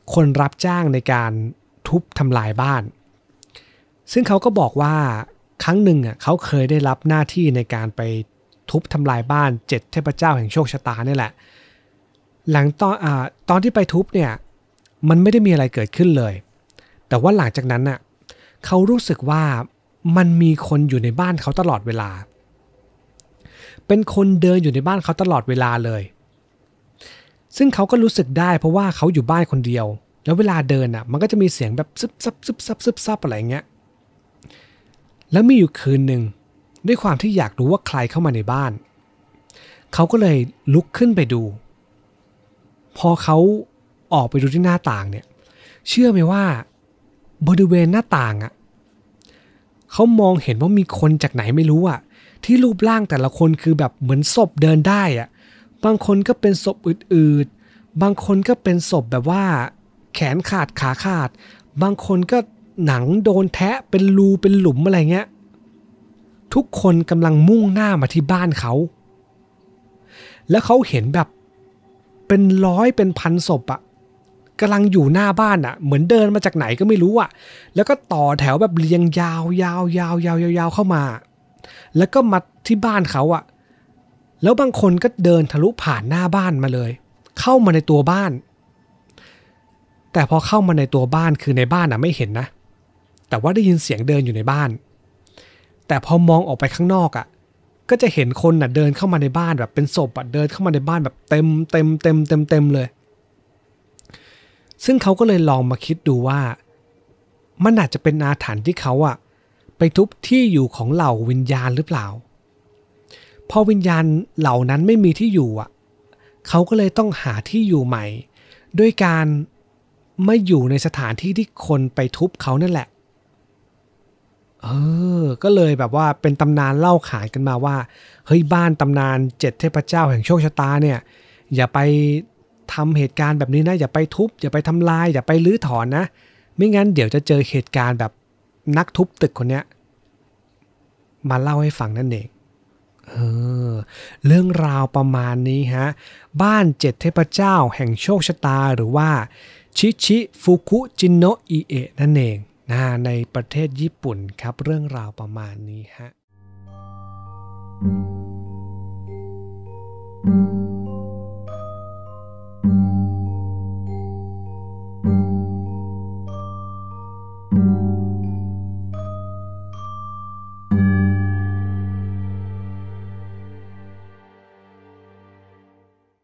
คนรับจ้างในการทุบทำลายบ้านซึ่งเขาก็บอกว่าครั้งหนึ่งอ่ะเขาเคยได้รับหน้าที่ในการไปทุบทำลายบ้านเจ็ดเทพเจ้าแห่งโชคชะตานี่แหละหลังตอนอ่าตอนที่ไปทุบเนี่ยมันไม่ได้มีอะไรเกิดขึ้นเลยแต่ว่าหลังจากนั้นน่ะเขารู้สึกว่ามันมีคนอยู่ในบ้านเขาตลอดเวลาเป็นคนเดินอยู่ในบ้านเขาตลอดเวลาเลยซึ่งเขาก็รู้สึกได้เพราะว่าเขาอยู่บ้านคนเดียวแล้วเวลาเดินอ่ะมันก็จะมีเสียงแบบซึบซับซึบซับซึบซับอะไรเงี้ยแล้วมีอยู่คืนหนึ่งด้วยความที่อยากรู้ว่าใครเข้ามาในบ้านเขาก็เลยลุกขึ้นไปดูพอเขาออกไปดูที่หน้าต่างเนี่ยเชื่อไหมว่าบริเวณหน้าต่างอ่ะเขามองเห็นว่ามีคนจากไหนไม่รู้อ่ะที่รูปร่างแต่ละคนคือแบบเหมือนศพเดินได้อ่ะบางคนก็เป็นศพอืดๆบางคนก็เป็นศพแบบว่าแขนขาดขาขาดบางคนก็หนังโดนแทะเป็นรูเป็นหลุมอะไรเงี้ยทุกคนกำลังมุ่งหน้ามาที่บ้านเขาแล้วเขาเห็นแบบเป็นร้อยเป็นพันศพอะกำลังอยู่หน้าบ้านอะเหมือนเดินมาจากไหนก็ไม่รู้อะแล้วก็ต่อแถวแบบเรียงยาวยาวยาวยาวยาวเข้ามาแล้วก็มาที่บ้านเขาอะแล้วบางคนก็เดินทะลุผ่านหน้าบ้านมาเลยเข้ามาในตัวบ้านแต่พอเข้ามาในตัวบ้านคือในบ้านอะไม่เห็นนะแต่ว่าได้ยินเสียงเดินอยู่ในบ้านแต่พอมองออกไปข้างนอกอ่ะก็จะเห็นคนน่ะเดินเข้ามาในบ้านแบบเป็นศพอ่ะเดินเข้ามาในบ้านแบบเต็มเต็มเต็มเต็มเต็มเลยซึ่งเขาก็เลยลองมาคิดดูว่ามันอาจจะเป็นอาถรรพ์ที่เขาอ่ะไปทุบที่อยู่ของเหล่าวิญญาณหรือเปล่าพอวิญญาณเหล่านั้นไม่มีที่อยู่อ่ะเขาก็เลยต้องหาที่อยู่ใหม่ด้วยการไม่อยู่ในสถานที่ที่คนไปทุบเขานั่นแหละเออก็เลยแบบว่าเป็นตำนานเล่าขานกันมาว่าเฮ้ยบ้านตำนานเจ็ดเทพเจ้าแห่งโชคชะตาเนี่ยอย่าไปทำเหตุการณ์แบบนี้นะอย่าไปทุบอย่าไปทำลายอย่าไปรื้อถอนนะไม่งั้นเดี๋ยวจะเจอเหตุการณ์แบบนักทุบตึกคนเนี้ยมาเล่าให้ฟังนั่นเองเออเรื่องราวประมาณนี้ฮะบ้านเจ็ดเทพเจ้าแห่งโชคชะตาหรือว่าชิชิฟุคุจินโนะอิเอะนั่นเองในประเทศญี่ปุ่นครับเรื่องราวประมาณนี้ฮะ